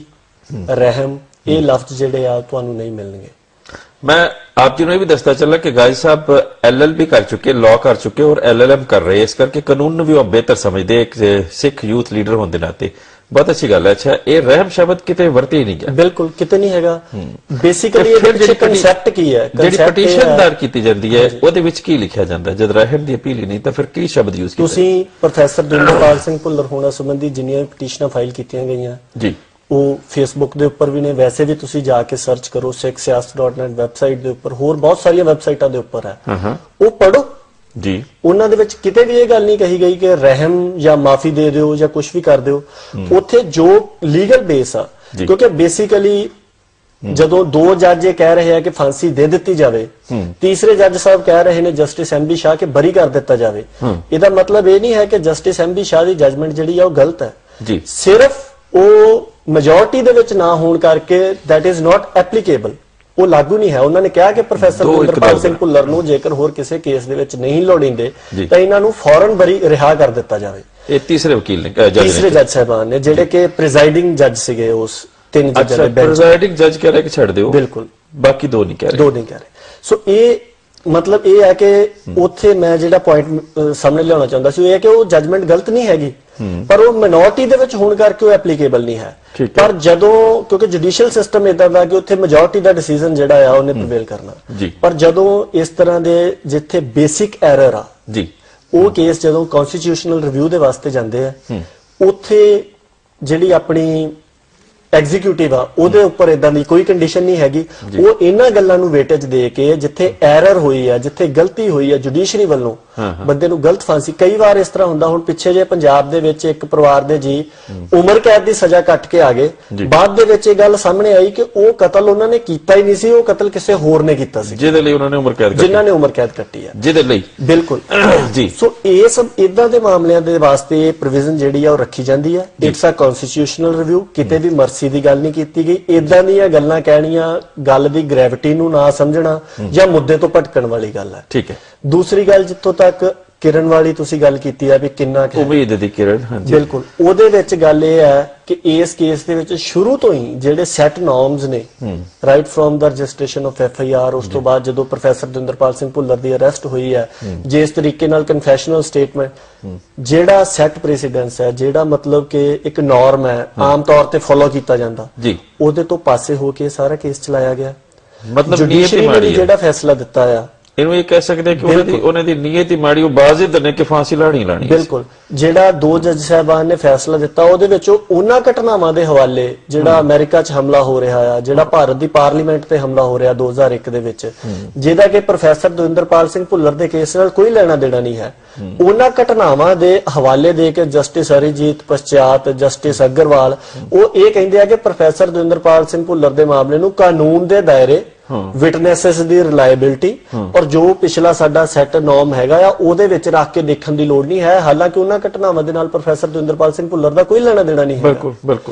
ਰਹਿਮ ਇਹ ਲਫ਼ਜ਼ ਜਿਹੜੇ ਆ ਤੁਹਾਨੂੰ ਨਹੀਂ ਮਿਲਣਗੇ। मैं आप जी ने भी दसता चला कि गाजी साहब LLB कर चुके, लॉ कर चुके और LLM कर रहे, इस करके कानून भी आप बेहतर समझते एक सिख यूथ लीडर होने के नाते। बहुत अच्छी गल है। अच्छा, ये रहम शब्द किते वरते ही नहीं गया? बिल्कुल किते नहीं हैगा। बेसिकली ये कंसेप्ट की है, ਜਿਹੜੀ ਪਟੀਸ਼ਨ ਦਾਇਰ ਕੀਤੀ ਜਾਂਦੀ ਹੈ ਉਹਦੇ ਵਿੱਚ ਕੀ ਲਿਖਿਆ ਜਾਂਦਾ ਹੈ? ਜਦ ਰਹਿਮ ਦੀ ਅਪੀਲ ਹੀ ਨਹੀਂ ਤਾਂ ਫਿਰ ਕੀ ਸ਼ਬਦ ਯੂਜ਼ ਕੀਤਾ? ਤੁਸੀਂ ਪ੍ਰੋਫੈਸਰ ਦਵਿੰਦਰਪਾਲ ਸਿੰਘ ਭੁੱਲਰ ਹੋਣਾ ਸੰਬੰਧੀ ਜਿੰਨੀਆਂ ਪਟੀਸ਼ਨਾਂ ਫਾਈਲ ਕੀਤੀਆਂ ਗਈਆਂ ਜੀ, ਉਹ ਫੇਸਬੁੱਕ ਦੇ ਉੱਪਰ ਵੀ ਨੇ, ਵੈਸੇ ਵੀ ਤੁਸੀਂ ਜਾ ਕੇ ਸਰਚ ਕਰੋ sikhsiast.net ਵੈਬਸਾਈਟ ਦੇ ਉੱਪਰ, ਹੋਰ ਬਹੁਤ ਸਾਰੀਆਂ ਵੈਬਸਾਈਟਾਂ ਦੇ ਉੱਪਰ ਹੈ, ਉਹ ਪੜੋ ਜੀ। ਉਹਨਾਂ ਦੇ ਵਿੱਚ ਕਿਤੇ ਵੀ ਇਹ ਗੱਲ ਨਹੀਂ ਕਹੀ ਗਈ ਕਿ ਰਹਿਮ ਜਾਂ ਮਾਫੀ ਦੇ ਦਿਓ ਜਾਂ ਕੁਝ ਵੀ ਕਰ ਦਿਓ। ਉੱਥੇ ਜੋ ਲੀਗਲ ਬੇਸ ਆ, ਕਿਉਂਕਿ ਬੇਸਿਕਲੀ ਜਦੋਂ 2 ਜੱਜ ਇਹ ਕਹਿ ਰਹੇ ਆ ਕਿ ਫਾਂਸੀ ਦੇ ਦਿੱਤੀ ਜਾਵੇ, ਤੀਸਰੇ ਜੱਜ ਸਾਹਿਬ ਕਹਿ ਰਹੇ ਨੇ ਜਸਟਿਸ MB ਸ਼ਾਹ ਕਿ ਬਰੀ ਕਰ ਦਿੱਤਾ ਜਾਵੇ, ਇਹਦਾ ਮਤਲਬ ਇਹ ਨਹੀਂ ਹੈ ਕਿ ਜਸਟਿਸ MB ਸ਼ਾਹ ਦੀ ਜਜਮੈਂਟ ਜਿਹੜੀ ਆ ਉਹ ਗਲਤ ਹੈ ਜੀ। ਸਿਰਫ ਉਹ ਮੈਜੋਰਟੀ ਦੇ ਵਿੱਚ ਨਾ ਹੋਣ ਕਰਕੇ that is not applicable, ਉਹ ਲਾਗੂ ਨਹੀਂ ਹੈ। ਉਹਨਾਂ ਨੇ ਕਿਹਾ ਕਿ ਪ੍ਰੋਫੈਸਰ ਦਵਿੰਦਰਪਾਲ ਸਿੰਘ ਭੁੱਲਰ ਨੂੰ ਜੇਕਰ ਹੋਰ ਕਿਸੇ ਕੇਸ ਦੇ ਵਿੱਚ ਨਹੀਂ ਲੋੜੀਂਦੇ ਤਾਂ ਇਹਨਾਂ ਨੂੰ ਫੌਰਨ ਬਰੀ ਰਿਹਾ ਕਰ ਦਿੱਤਾ ਜਾਵੇ। ਇਹ ਤੀਸਰੇ ਵਕੀਲ ਨੇ, ਤੀਸਰੇ ਜੱਜ ਸਾਹਿਬਾਨ ਨੇ ਜਿਹੜੇ ਕਿ ਪ੍ਰੀਜ਼ਾਈਡਿੰਗ ਜੱਜ ਸੀਗੇ ਉਸ 3 ਜੱਜਾਂ ਦੇ ਬੈਂਚ। ਪ੍ਰੀਜ਼ਾਈਡਿੰਗ ਜੱਜ ਕਹਿ ਰਿਹਾ ਕਿ ਛੱਡ ਦਿਓ, ਬਿਲਕੁਲ, ਬਾਕੀ 2 ਨਹੀਂ ਕਹਿ ਰਹੇ। ਸੋ ਇਹ ਮਤਲਬ ਇਹ ਹੈ ਕਿ ਉੱਥੇ ਮੈਂ ਜਿਹੜਾ ਪੁਆਇੰਟ ਸਾਹਮਣੇ ਲਿਆਉਣਾ ਚਾਹੁੰਦਾ ਸੀ ਉਹ ਇਹ ਕਿ ਉਹ ਜਜਮੈਂਟ ਗਲਤ ਨਹੀਂ ਹੈਗੀ, ਪਰ ਉਹ ਮਿਨੋਰਟੀ ਦੇ ਵਿੱਚ ਹੋਣ ਕਰਕੇ ਉਹ ਐਪਲੀਕੇਬਲ ਨਹੀਂ ਹੈ। ਪਰ ਜਦੋਂ ਕਿਉਂਕਿ ਜੁਡੀਸ਼ੀਅਲ ਸਿਸਟਮ ਇਦਾਂ ਦਾ ਕਿ ਉੱਥੇ ਮੈਜੋਰਟੀ ਦਾ ਡਿਸੀਜਨ ਜਿਹੜਾ ਆ ਉਹਨੇ ਪ੍ਰੀਵੇਲ ਕਰਨਾ, ਪਰ ਜਦੋਂ ਇਸ ਤਰ੍ਹਾਂ ਦੇ ਜਿੱਥੇ ਬੇਸਿਕ ਐਰਰ ਆ ਜੀ, ਉਹ ਕੇਸ ਜਦੋਂ ਕਨਸਟੀਟਿਊਸ਼ਨਲ ਰਿਵਿਊ ਦੇ ਵਾਸਤੇ ਜਾਂਦੇ ਆ, ਉੱਥੇ ਜਿਹੜੀ ਆਪਣੀ ਐਗਜ਼ੀਕਿਊਟਿਵ ਆ ਉਹਦੇ ਉੱਪਰ ਇਦਾਂ ਦੀ ਕੋਈ ਕੰਡੀਸ਼ਨ ਨਹੀਂ ਹੈਗੀ। ਉਹ ਇਹਨਾਂ ਗੱਲਾਂ ਨੂੰ ਵੇਟੇਜ ਦੇ ਕੇ ਜਿੱਥੇ ਐਰਰ ਹੋਈ ਹੈ, ਜਿੱਥੇ ਗਲਤੀ ਹੋਈ ਹੈ ਜੁਡੀਸ਼ਰੀ ਵੱਲੋਂ, ਬੰਦੇ ਨੂੰ ਗਲਤ ਫਾਂਸੀ, ਕਈ ਵਾਰ ਇਸ ਤਰ੍ਹਾਂ ਹੁੰਦਾ, ਹੁਣ ਪਿੱਛੇ ਜੇ ਪੰਜਾਬ ਦੇ ਵਿੱਚ ਇੱਕ ਪਰਿਵਾਰ ਦੇ ਜੀ ਉਮਰ ਕੈਦ ਦੀ ਸਜ਼ਾ ਕੱਟ ਕੇ ਆ ਗਏ, ਬਾਅਦ ਦੇ ਵਿੱਚ ਇਹ ਗੱਲ ਸਾਹਮਣੇ ਆਈ ਕਿ ਉਹ ਕਤਲ ਉਹਨਾਂ ਨੇ ਕੀਤਾ ਹੀ ਨਹੀਂ ਸੀ, ਉਹ ਕਤਲ ਕਿਸੇ ਹੋਰ ਨੇ ਕੀਤਾ ਸੀ, ਜਿਹਦੇ ਲਈ ਉਹਨਾਂ ਨੇ ਉਮਰ ਕੈਦ ਕੱਟੀ, ਜਿਨ੍ਹਾਂ ਨੇ ਉਮਰ ਕੈਦ ਕੱਟੀ ਹੈ ਜਿਹਦੇ ਲਈ। ਬਿਲਕੁਲ ਜੀ। ਸੋ ਇਹ ਸਭ ਇਦਾਂ ਦੇ ਮਾਮਲਿਆਂ ਦੇ ਵਾਸਤੇ ਪ੍ਰੋਵੀਜ਼ਨ ਜਿਹੜੀ ਆ ਉਹ ਰੱਖੀ ਜਾਂਦੀ ਹੈ। ਇਟਸ ਅ ਕਨਸਟੀਟਿਊਸ਼ਨਲ ਰਿਵਿਊ, ਕਿਤੇ ਵੀ ਮਰਸੀ ਦੀ ਗੱਲ ਨਹੀਂ ਕੀਤੀ ਗਈ। ਇਦਾਂ ਦੀਆਂ ਗੱਲਾਂ ਕਹਿਣੀਆਂ ਗੱਲ ਦੀ ਗ੍ਰੈਵਿਟੀ ਨੂੰ ਨਾ ਸਮਝਣਾ ਜਾਂ ਮੁੱਦੇ ਤੋਂ ਭਟਕਣ ਵਾਲੀ ਗੱਲ ਹੈ। ਠੀਕ ਹੈ। ਦੂਸਰੀ ਗੱਲ, ਜਿੱਥੋਂ ਤੱਕ ਕਿਰਨ ਵਾਲੀ ਤੁਸੀਂ ਗੱਲ ਕੀਤੀ ਆ ਵੀ ਕਿੰਨਾ ਉਮੀਦ ਦੀ ਕਿਰਨ, ਬਿਲਕੁਲ ਉਹਦੇ ਵਿੱਚ ਗੱਲ ਇਹ ਹੈ ਕਿ ਇਸ ਕੇਸ ਦੇ ਵਿੱਚ ਸ਼ੁਰੂ ਤੋਂ ਹੀ ਜਿਹੜੇ ਸੈਟ ਨੋਰਮਸ ਨੇ, right from the registration of FIR, ਉਸ ਤੋਂ ਬਾਅਦ ਜਦੋਂ ਪ੍ਰੋਫੈਸਰ ਦਵਿੰਦਰਪਾਲ ਸਿੰਘ ਭੁੱਲਰ ਦੀ ਅਰੈਸਟ ਹੋਈ ਹੈ, ਜਿਸ ਤਰੀਕੇ ਨਾਲ ਕਨਫੈਸ਼ਨਲ ਸਟੇਟਮੈਂਟ, ਜਿਹੜਾ ਸੈਟ ਪ੍ਰੈਸੀਡੈਂਸ ਹੈ, ਜਿਹੜਾ ਮਤਲਬ ਕਿ ਇੱਕ ਨੋਰਮ ਹੈ ਆਮ ਤੌਰ ਤੇ ਫੋਲੋ ਕੀਤਾ ਜਾਂਦਾ, ਉਹਦੇ ਤੋਂ ਪਾਸੇ ਹੋ ਕੇ ਸਾਰਾ ਕੇਸ ਚਲਾਇਆ ਗਿਆ। ਮਤਲਬ ਜੁਡੀਸ਼ਰੀ ਨੇ ਜਿਹੜਾ ਫੈਸਲਾ ਦਿੱਤਾ ਆ, ਇਹਨੂੰ ਇਹ ਕਹਿ ਸਕਦੇ ਕਿ ਉਹਨਾਂ ਦੀ ਨੀਅਤ ਹੀ ਮਾੜੀ, ਉਹ ਬਾਜ਼ਿਦ ਨੇ ਕਿ ਫਾਂਸੀ ਲਾਣੀ। ਬਿਲਕੁਲ, ਜਿਹੜਾ 2 ਜੱਜ ਸਾਹਿਬਾਨ ਨੇ ਫੈਸਲਾ ਦਿੱਤਾ ਉਹਦੇ ਵਿੱਚ ਉਹਨਾਂ ਘਟਨਾਵਾਂ ਦੇ ਹਵਾਲੇ, ਜਿਹੜਾ ਅਮਰੀਕਾ 'ਚ ਹਮਲਾ ਹੋ ਰਿਹਾ ਆ, ਜਿਹੜਾ ਭਾਰਤ ਦੀ ਪਾਰਲੀਮੈਂਟ ਤੇ ਹਮਲਾ ਹੋ ਰਿਹਾ 2001 ਦੇ ਵਿੱਚ, ਜਿਹਦਾ ਕਿ ਪ੍ਰੋਫੈਸਰ ਦਵਿੰਦਰਪਾਲ ਸਿੰਘ ਭੁੱਲਰ ਦੇ ਕੇਸ ਨਾਲ ਕੋਈ ਲੈਣਾ ਦੇਣਾ ਨਹੀਂ ਹੈ, ਉਹਨਾਂ ਘਟਨਾਵਾਂ ਦੇ ਹਵਾਲੇ ਦੇ ਕੇ ਜਸਟਿਸ ਹਰੀਜੀਤ ਪਛਾਤ, ਜਸਟਿਸ ਅਗਰਵਾਲ, ਉਹ ਇਹ ਕਹਿੰਦੇ ਆ ਕਿ ਪ੍ਰੋਫੈਸਰ ਦਵਿੰਦਰਪਾਲ ਸਿੰਘ ਭੁੱਲਰ ਦੇ ਮਾਮਲੇ ਨੂੰ ਕਾਨੂੰਨ ਦੇ ਦਾਇਰੇ, ਵਿਟਨੈਸਸ ਦੀ ਰਿਲਾਇਬਿਲਿਟੀ ਔਰ ਜੋ ਪਿਛਲਾ ਸਾਡਾ ਸੈਟ ਨੋਰਮ ਹੈਗਾ ਆ ਉਹਦੇ ਵਿੱਚ ਰੱਖ ਕੇ ਦੇਖਣ ਦੀ ਲੋੜ ਨਹੀਂ ਹੈ। ਹਾਲਾਂਕਿ ਉਹਨਾਂ ਘਟਨਾਵਾਂ ਦੇ ਨਾਲ ਪ੍ਰੋਫੈਸਰ ਦਵਿੰਦਰਪਾਲ ਸਿੰਘ ਭੁੱਲਰ ਦਾ ਕੋਈ ਲੈਣਾ ਦੇਣਾ ਨਹੀਂ ਹੈ। ਬਿਲਕੁਲ ਬਿਲਕੁਲ।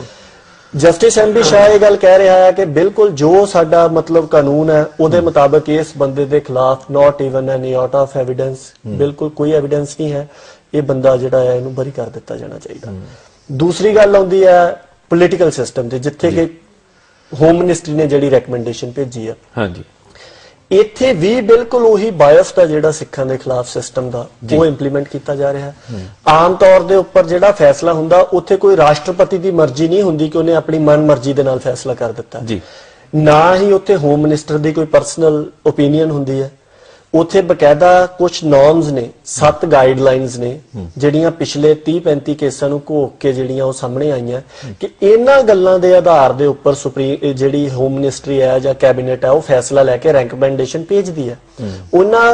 ਜਸਟਿਸ MB ਸ਼ਾਹ ਇਹ ਗੱਲ ਕਹਿ ਰਿਹਾ ਹੈ ਕਿ ਬਿਲਕੁਲ ਜੋ ਸਾਡਾ ਮਤਲਬ ਕਾਨੂੰਨ ਹੈ ਉਹਦੇ ਮੁਤਾਬਕ ਇਸ ਬੰਦੇ ਦੇ ਖਿਲਾਫ not even an out of evidence, ਬਿਲਕੁਲ ਕੋਈ ਐਵੀਡੈਂਸ ਨਹੀਂ ਹੈ, ਇਹ ਬੰਦਾ ਜਿਹੜਾ ਹੈ ਇਹਨੂੰ ਬਰੀ ਕਰ ਦਿੱਤਾ ਜਾਣਾ ਚਾਹੀਦਾ। ਦੂਸਰੀ ਗੱਲ ਆਉਂਦੀ ਹੈ ਪੋਲੀਟੀਕਲ ਸਿਸਟਮ ਤੇ, ਜਿੱਥੇ ਕਿ ਹੋਮ ਮਿਨਿਸਟਰੀ ਨੇ ਜਿਹੜੀ ਰეკਮੈਂਡੇਸ਼ਨ ਭੇਜੀ ਆ, ਹਾਂਜੀ, ਇੱਥੇ ਵੀ ਬਿਲਕੁਲ ਉਹੀ ਬਾਇਸ ਦਾ ਜਿਹੜਾ ਸਿੱਖਾਂ ਦੇ ਖਿਲਾਫ ਸਿਸਟਮ ਦਾ ਉਹ ਇੰਪਲੀਮੈਂਟ ਕੀਤਾ ਜਾ ਰਿਹਾ ਹੈ। ਆਮ ਤੌਰ ਦੇ ਉੱਪਰ ਜਿਹੜਾ ਫੈਸਲਾ ਹੁੰਦਾ ਉੱਥੇ ਕੋਈ ਰਾਸ਼ਟਰਪਤੀ ਦੀ ਮਰਜ਼ੀ ਨਹੀਂ ਹੁੰਦੀ ਕਿ ਉਹਨੇ ਆਪਣੀ ਮਨ ਮਰਜ਼ੀ ਦੇ ਨਾਲ ਫੈਸਲਾ ਕਰ ਦਿੱਤਾ ਜੀ, ਨਾ ਹੀ ਉੱਥੇ ਹੋਮ ਮਿਨਿਸਟਰ ਦੀ ਕੋਈ ਪਰਸਨਲ ਓਪੀਨੀਅਨ ਹੁੰਦੀ ਹੈ। ਉੱਥੇ ਬਕਾਇਦਾ ਕੁਝ ਨੋਰਮਸ ਨੇ, 7 ਗਾਈਡਲਾਈਨਸ ਨੇ ਜਿਹੜੀਆਂ ਪਿਛਲੇ 30-35 ਕੇਸਾਂ ਨੂੰ ਘੋਖ ਕੇ ਜਿਹੜੀਆਂ ਉਹ ਸਾਹਮਣੇ ਆਈਆਂ ਕਿ ਇਹਨਾਂ ਗੱਲਾਂ ਦੇ ਆਧਾਰ ਦੇ ਉੱਪਰ ਸੁਪਰੀਮ ਜਿਹੜੀ ਹੋਮ ਮਿਨਿਸਟਰੀ ਹੈ ਜਾਂ ਕੈਬਨਿਟ ਹੈ ਉਹ ਫੈਸਲਾ ਲੈ ਕੇ ਰੈਕਮੈਂਡੇਸ਼ਨ ਭੇਜਦੀ ਹੈ। ਉਹਨਾਂ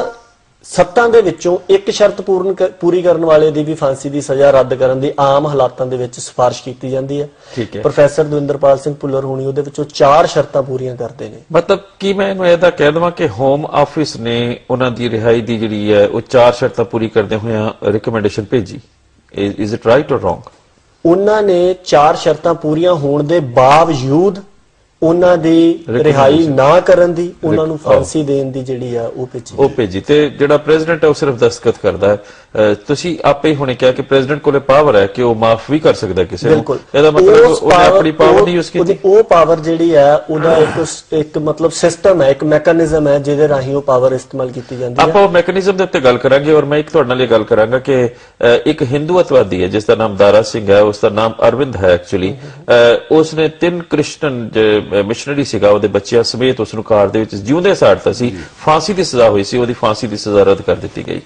7 ਦੇ ਵਿੱਚੋਂ ਇੱਕ ਸ਼ਰਤ ਪੂਰੀ ਕਰਨ ਵਾਲੇ ਦੀ ਵੀ ਫਾਂਸੀ ਦੀ ਸਜ਼ਾ ਰੱਦ ਕਰਨ ਦੀ ਆਮ ਹਾਲਾਤਾਂ ਦੇ ਵਿੱਚ ਸਿਫਾਰਿਸ਼ ਕੀਤੀ ਜਾਂਦੀ ਹੈ। ਪ੍ਰੋਫੈਸਰ ਦਵਿੰਦਰਪਾਲ ਸਿੰਘ ਭੁੱਲਰ ਹੋਣੀ ਉਹਦੇ ਵਿੱਚੋਂ 4 ਸ਼ਰਤਾਂ ਪੂਰੀਆਂ ਕਰਦੇ ਨੇ। ਮਤਲਬ ਕੀ ਮੈਂ ਇਹਨੂੰ ਇਹਦਾ ਕਹਿ ਦਵਾਂ ਕਿ ਹੋਮ ਆਫਿਸ ਨੇ ਉਹਨਾਂ ਦੀ ਰਿਹਾਈ ਦੀ ਜਿਹੜੀ ਹੈ ਉਹ 4 ਸ਼ਰਤਾਂ ਪੂਰੀ ਕਰਦੇ ਹੋਏ ਰਿਕਮੈਂਡੇਸ਼ਨ ਭੇਜੀ? Is it right or wrong? ਉਹਨਾਂ ਨੇ 4 ਸ਼ਰਤਾਂ ਪੂਰੀਆਂ ਹੋਣ ਦੇ ਬਾਵਜੂਦ ਉਹਨਾਂ ਦੀ ਰਿਹਾਈ ਨਾ ਕਰਨ ਦੀ, ਉਹਨਾਂ ਨੂੰ ਫਾਂਸੀ ਦੇਣ ਦੀ ਜਿਹੜੀ ਆ ਉਹ ਭੇਜੀ ਤੇ ਜਿਹੜਾ ਪ੍ਰੈਜ਼ੀਡੈਂਟ ਹੈ ਉਹ ਸਿਰਫ ਦਸਤਖਤ ਕਰਦਾ ਹੈ। ਤੁਸੀਂ ਆਪੇ ਹੀ ਹੁਣੇ ਕਿਹਾ ਕਿ ਪ੍ਰੈਜ਼ੀਡੈਂਟ ਕੋਲੇ ਪਾਵਰ ਹੈ ਕਿ ਉਹ ਮਾਫ ਵੀ ਕਰ ਸਕਦਾ ਕਿਸੇ ਨੂੰ, ਇਹਦਾ ਮਤਲਬ ਉਹਨੇ ਆਪਣੀ ਪਾਵਰ ਨਹੀਂ ਯੂਜ਼ ਕੀਤੀ। ਉਹ ਪਾਵਰ ਜਿਹੜੀ ਹੈ ਉਹਦਾ ਇੱਕ ਮਤਲਬ ਸਿਸਟਮ ਹੈ, ਇੱਕ ਮੈਕੈਨਿਜ਼ਮ ਹੈ ਜਿਹਦੇ ਰਾਹੀਂ ਉਹ ਪਾਵਰ ਇਸਤੇਮਾਲ ਕੀਤੀ ਜਾਂਦੀ ਹੈ। ਆਪਾਂ ਉਹ ਮੈਕੈਨਿਜ਼ਮ ਦੇ ਉੱਤੇ ਗੱਲ ਕਰਾਂਗੇ ਔਰ ਮੈਂ ਇੱਕ ਤੁਹਾਡੇ ਨਾਲ ਇਹ ਗੱਲ ਕਰਾਂਗਾ ਕਿ ਇੱਕ ਹਿੰਦੂ ਅਤਵਾਦੀ ਹੈ ਜਿਸ ਦਾ ਨਾਮ ਦਾਰਾ ਸਿੰਘ ਹੈ, ਉਸ ਦਾ ਨਾਮ ਅਰਵਿੰਦ ਹੈ ਐਕਚੁਅਲੀ। ਉਸਨੇ 3 ਕ੍ਰਿਸਚਨ ਮਿਸ਼ਨਰੀ ਸੀਗਾ, ਉਹਦੇ ਬੱਚਿਆਂ ਸਮੇਤ ਉਸ ਨੂੰ ਕਾਰ ਦੇ ਵਿੱਚ ਜਿਉਂਦੇ ਸਾੜਤਾ ਸੀ, ਫਾਂਸੀ ਦੀ ਸਜ਼ਾ ਹੋਈ ਸੀ, ਉਹਦੀ ਫਾਂਸੀ ਦੀ ਸਜ਼ਾ ਰੱਦ ਕਰ ਦਿੱਤੀ ਗਈ।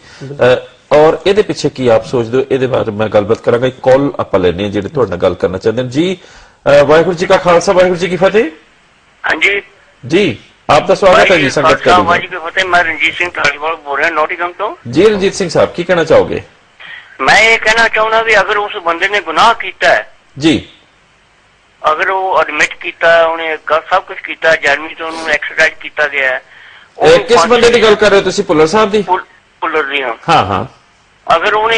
ਔਰ ਇਹਦੇ ਪਿੱਛੇ ਕੀ ਆਪ ਸੋਚਦੇ ਹੋ, ਇਹਦੇ ਬਾਰੇ ਮੈਂ ਗੱਲਬਾਤ ਕਰਾਂਗਾ। ਇੱਕ ਕਾਲ ਆਪਾਂ ਲੈਣੇ ਜਿਹੜੇ ਤੁਹਾਡੇ ਨਾਲ ਗੱਲ ਕਰਨਾ ਚਾਹੁੰਦੇ ਨੇ। ਜੀ ਵਾਹਿਗੁਰੂ ਜੀ ਕਾ ਖਾਲਸਾ, ਵਾਹਿਗੁਰੂ ਜੀ ਕੀ ਫਤਿਹ। ਹਾਂਜੀ ਜੀ, ਆਪ ਦਾ ਸਵਾਗਤ ਹੈ ਜੀ ਸੰਗਤ ਕਾ। ਵਾਹਿਗੁਰੂ ਜੀ ਕੀ ਫਤਿਹ। ਮੈਂ ਰਣਜੀਤ ਸਿੰਘ ਢਾਲੀਵਾਲ ਬੋਲ ਰਿਹਾ ਨੋਟਿੰਗਮ ਤੋਂ। ਜੀ ਰਣਜੀਤ ਸਿੰਘ ਸਾਹਿਬ, ਕੀ ਕਹਿਣਾ ਚਾਹੋਗੇ? ਮੈਂ ਇਹ ਕਹਿਣਾ ਚਾਹੁੰਦਾ ਵੀ ਅਗਰ ਉਸ ਬੰਦੇ ਨੇ ਗੁਨਾਹ ਕੀਤਾ ਹੈ ਜੀ, ਅਗਰ ਉਹ ਐਡਮਿਟ ਕੀਤਾ, ਉਹਨੇ ਸਭ ਕੁਝ ਕੀਤਾ, ਜਰਮਨੀ ਤੋਂ ਉਹਨੂੰ ਐਕਸਟ੍ਰੈਕਟ ਕੀਤਾ ਗਿਆ ਹੈ। ਕਿਸ ਬੰਦੇ ਦੀ ਗੱਲ ਕਰ ਰਹੇ ਹੋ ਤੁਸੀਂ? ਭੁੱਲਰ ਸਾਹਿਬ ਦੀ? ਭੁੱਲਰ ਦੀ, ਹਾਂ। ਅਗਰ ਉਹਨੇ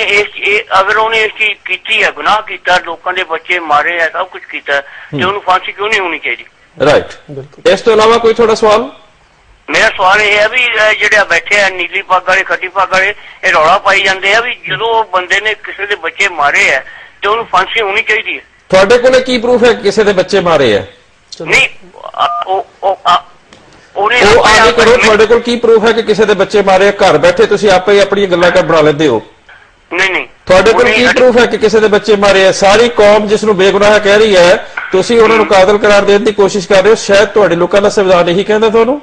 ਇਸ ਚੀਜ਼ ਕੀਤੀ ਹੈ, ਗੁਨਾਹ ਕੀਤਾ, ਲੋਕਾਂ ਦੇ ਬੱਚੇ ਮਾਰੇ ਹੈ, ਸਭ ਕੁਝ ਕੀਤਾ, ਤੇ ਉਹਨੂੰ ਫਾਂਸੀ ਕਿਉਂ ਨਹੀਂ ਹੋਣੀ ਚਾਹੀਦੀ? ਰਾਈਟ। ਇਸ ਤੋਂ ਇਲਾਵਾ ਕੋਈ ਤੁਹਾਡਾ ਸਵਾਲ? ਮੇਰਾ ਸਵਾਲ ਇਹ ਹੈ ਵੀ ਜਿਹੜੇ ਬੈਠੇ ਆ ਨੀਲੀ ਪੱਗ ਵਾਲੇ, ਖੱਟੀ ਪੱਗ ਵਾਲੇ, ਇਹ ਰੌਲਾ ਪਾਈ ਜਾਂਦੇ ਆ ਵੀ ਜਦੋਂ ਬੰਦੇ ਨੇ ਕਿਸੇ ਦੇ ਬੱਚੇ ਮਾਰੇ ਹੈ ਤੇ ਉਹਨੂੰ ਫਾਂਸੀ ਹੋਣੀ ਚਾਹੀਦੀ ਹੈ। ਤੁਹਾਡੇ ਕੋਲੇ ਕੀ ਪ੍ਰੂਫ ਹੈ ਕਿਸੇ ਦੇ ਬੱਚੇ ਮਾਰੇ ਆ? ਨਹੀਂ, ਤੁਹਾਡੇ ਕੋਲ ਕੀ ਪ੍ਰੂਫ ਹੈ ਕਿ ਕਿਸੇ ਦੇ ਬੱਚੇ ਮਾਰੇ ਆ? ਘਰ ਬੈਠੇ ਤੁਸੀਂ ਆਪੇ ਹੀ ਆਪਣੀਆਂ ਗੱਲਾਂ ਕਰ ਬਣਾ ਲੈਂਦੇ ਹੋ। ਨਹੀਂ, ਤੁਹਾਡੇ ਕੋਲ ਕੀ ਪ੍ਰੂਫ ਹੈ ਕਿ ਕਿਸੇ ਦੇ ਬੱਚੇ ਮਾਰੇ ਆ? ਸਾਰੀ ਕੌਮ ਜਿਸ ਨੂੰ ਬੇਗੁਨਾਹ ਕਹਿ ਰਹੀ ਹੈ, ਤੁਸੀਂ ਉਹਨਾਂ ਨੂੰ ਕਾਤਲ ਕਰਾਰ ਦੇਣ ਦੀ ਕੋਸ਼ਿਸ਼ ਕਰ ਰਹੇ ਹੋ। ਸ਼ਾਇਦ ਤੁਹਾਡੇ ਲੋਕਾਂ ਦਾ ਸੰਵਿਧਾਨ ਇਹੀ ਕਹਿੰਦਾ ਤੁਹਾਨੂੰ।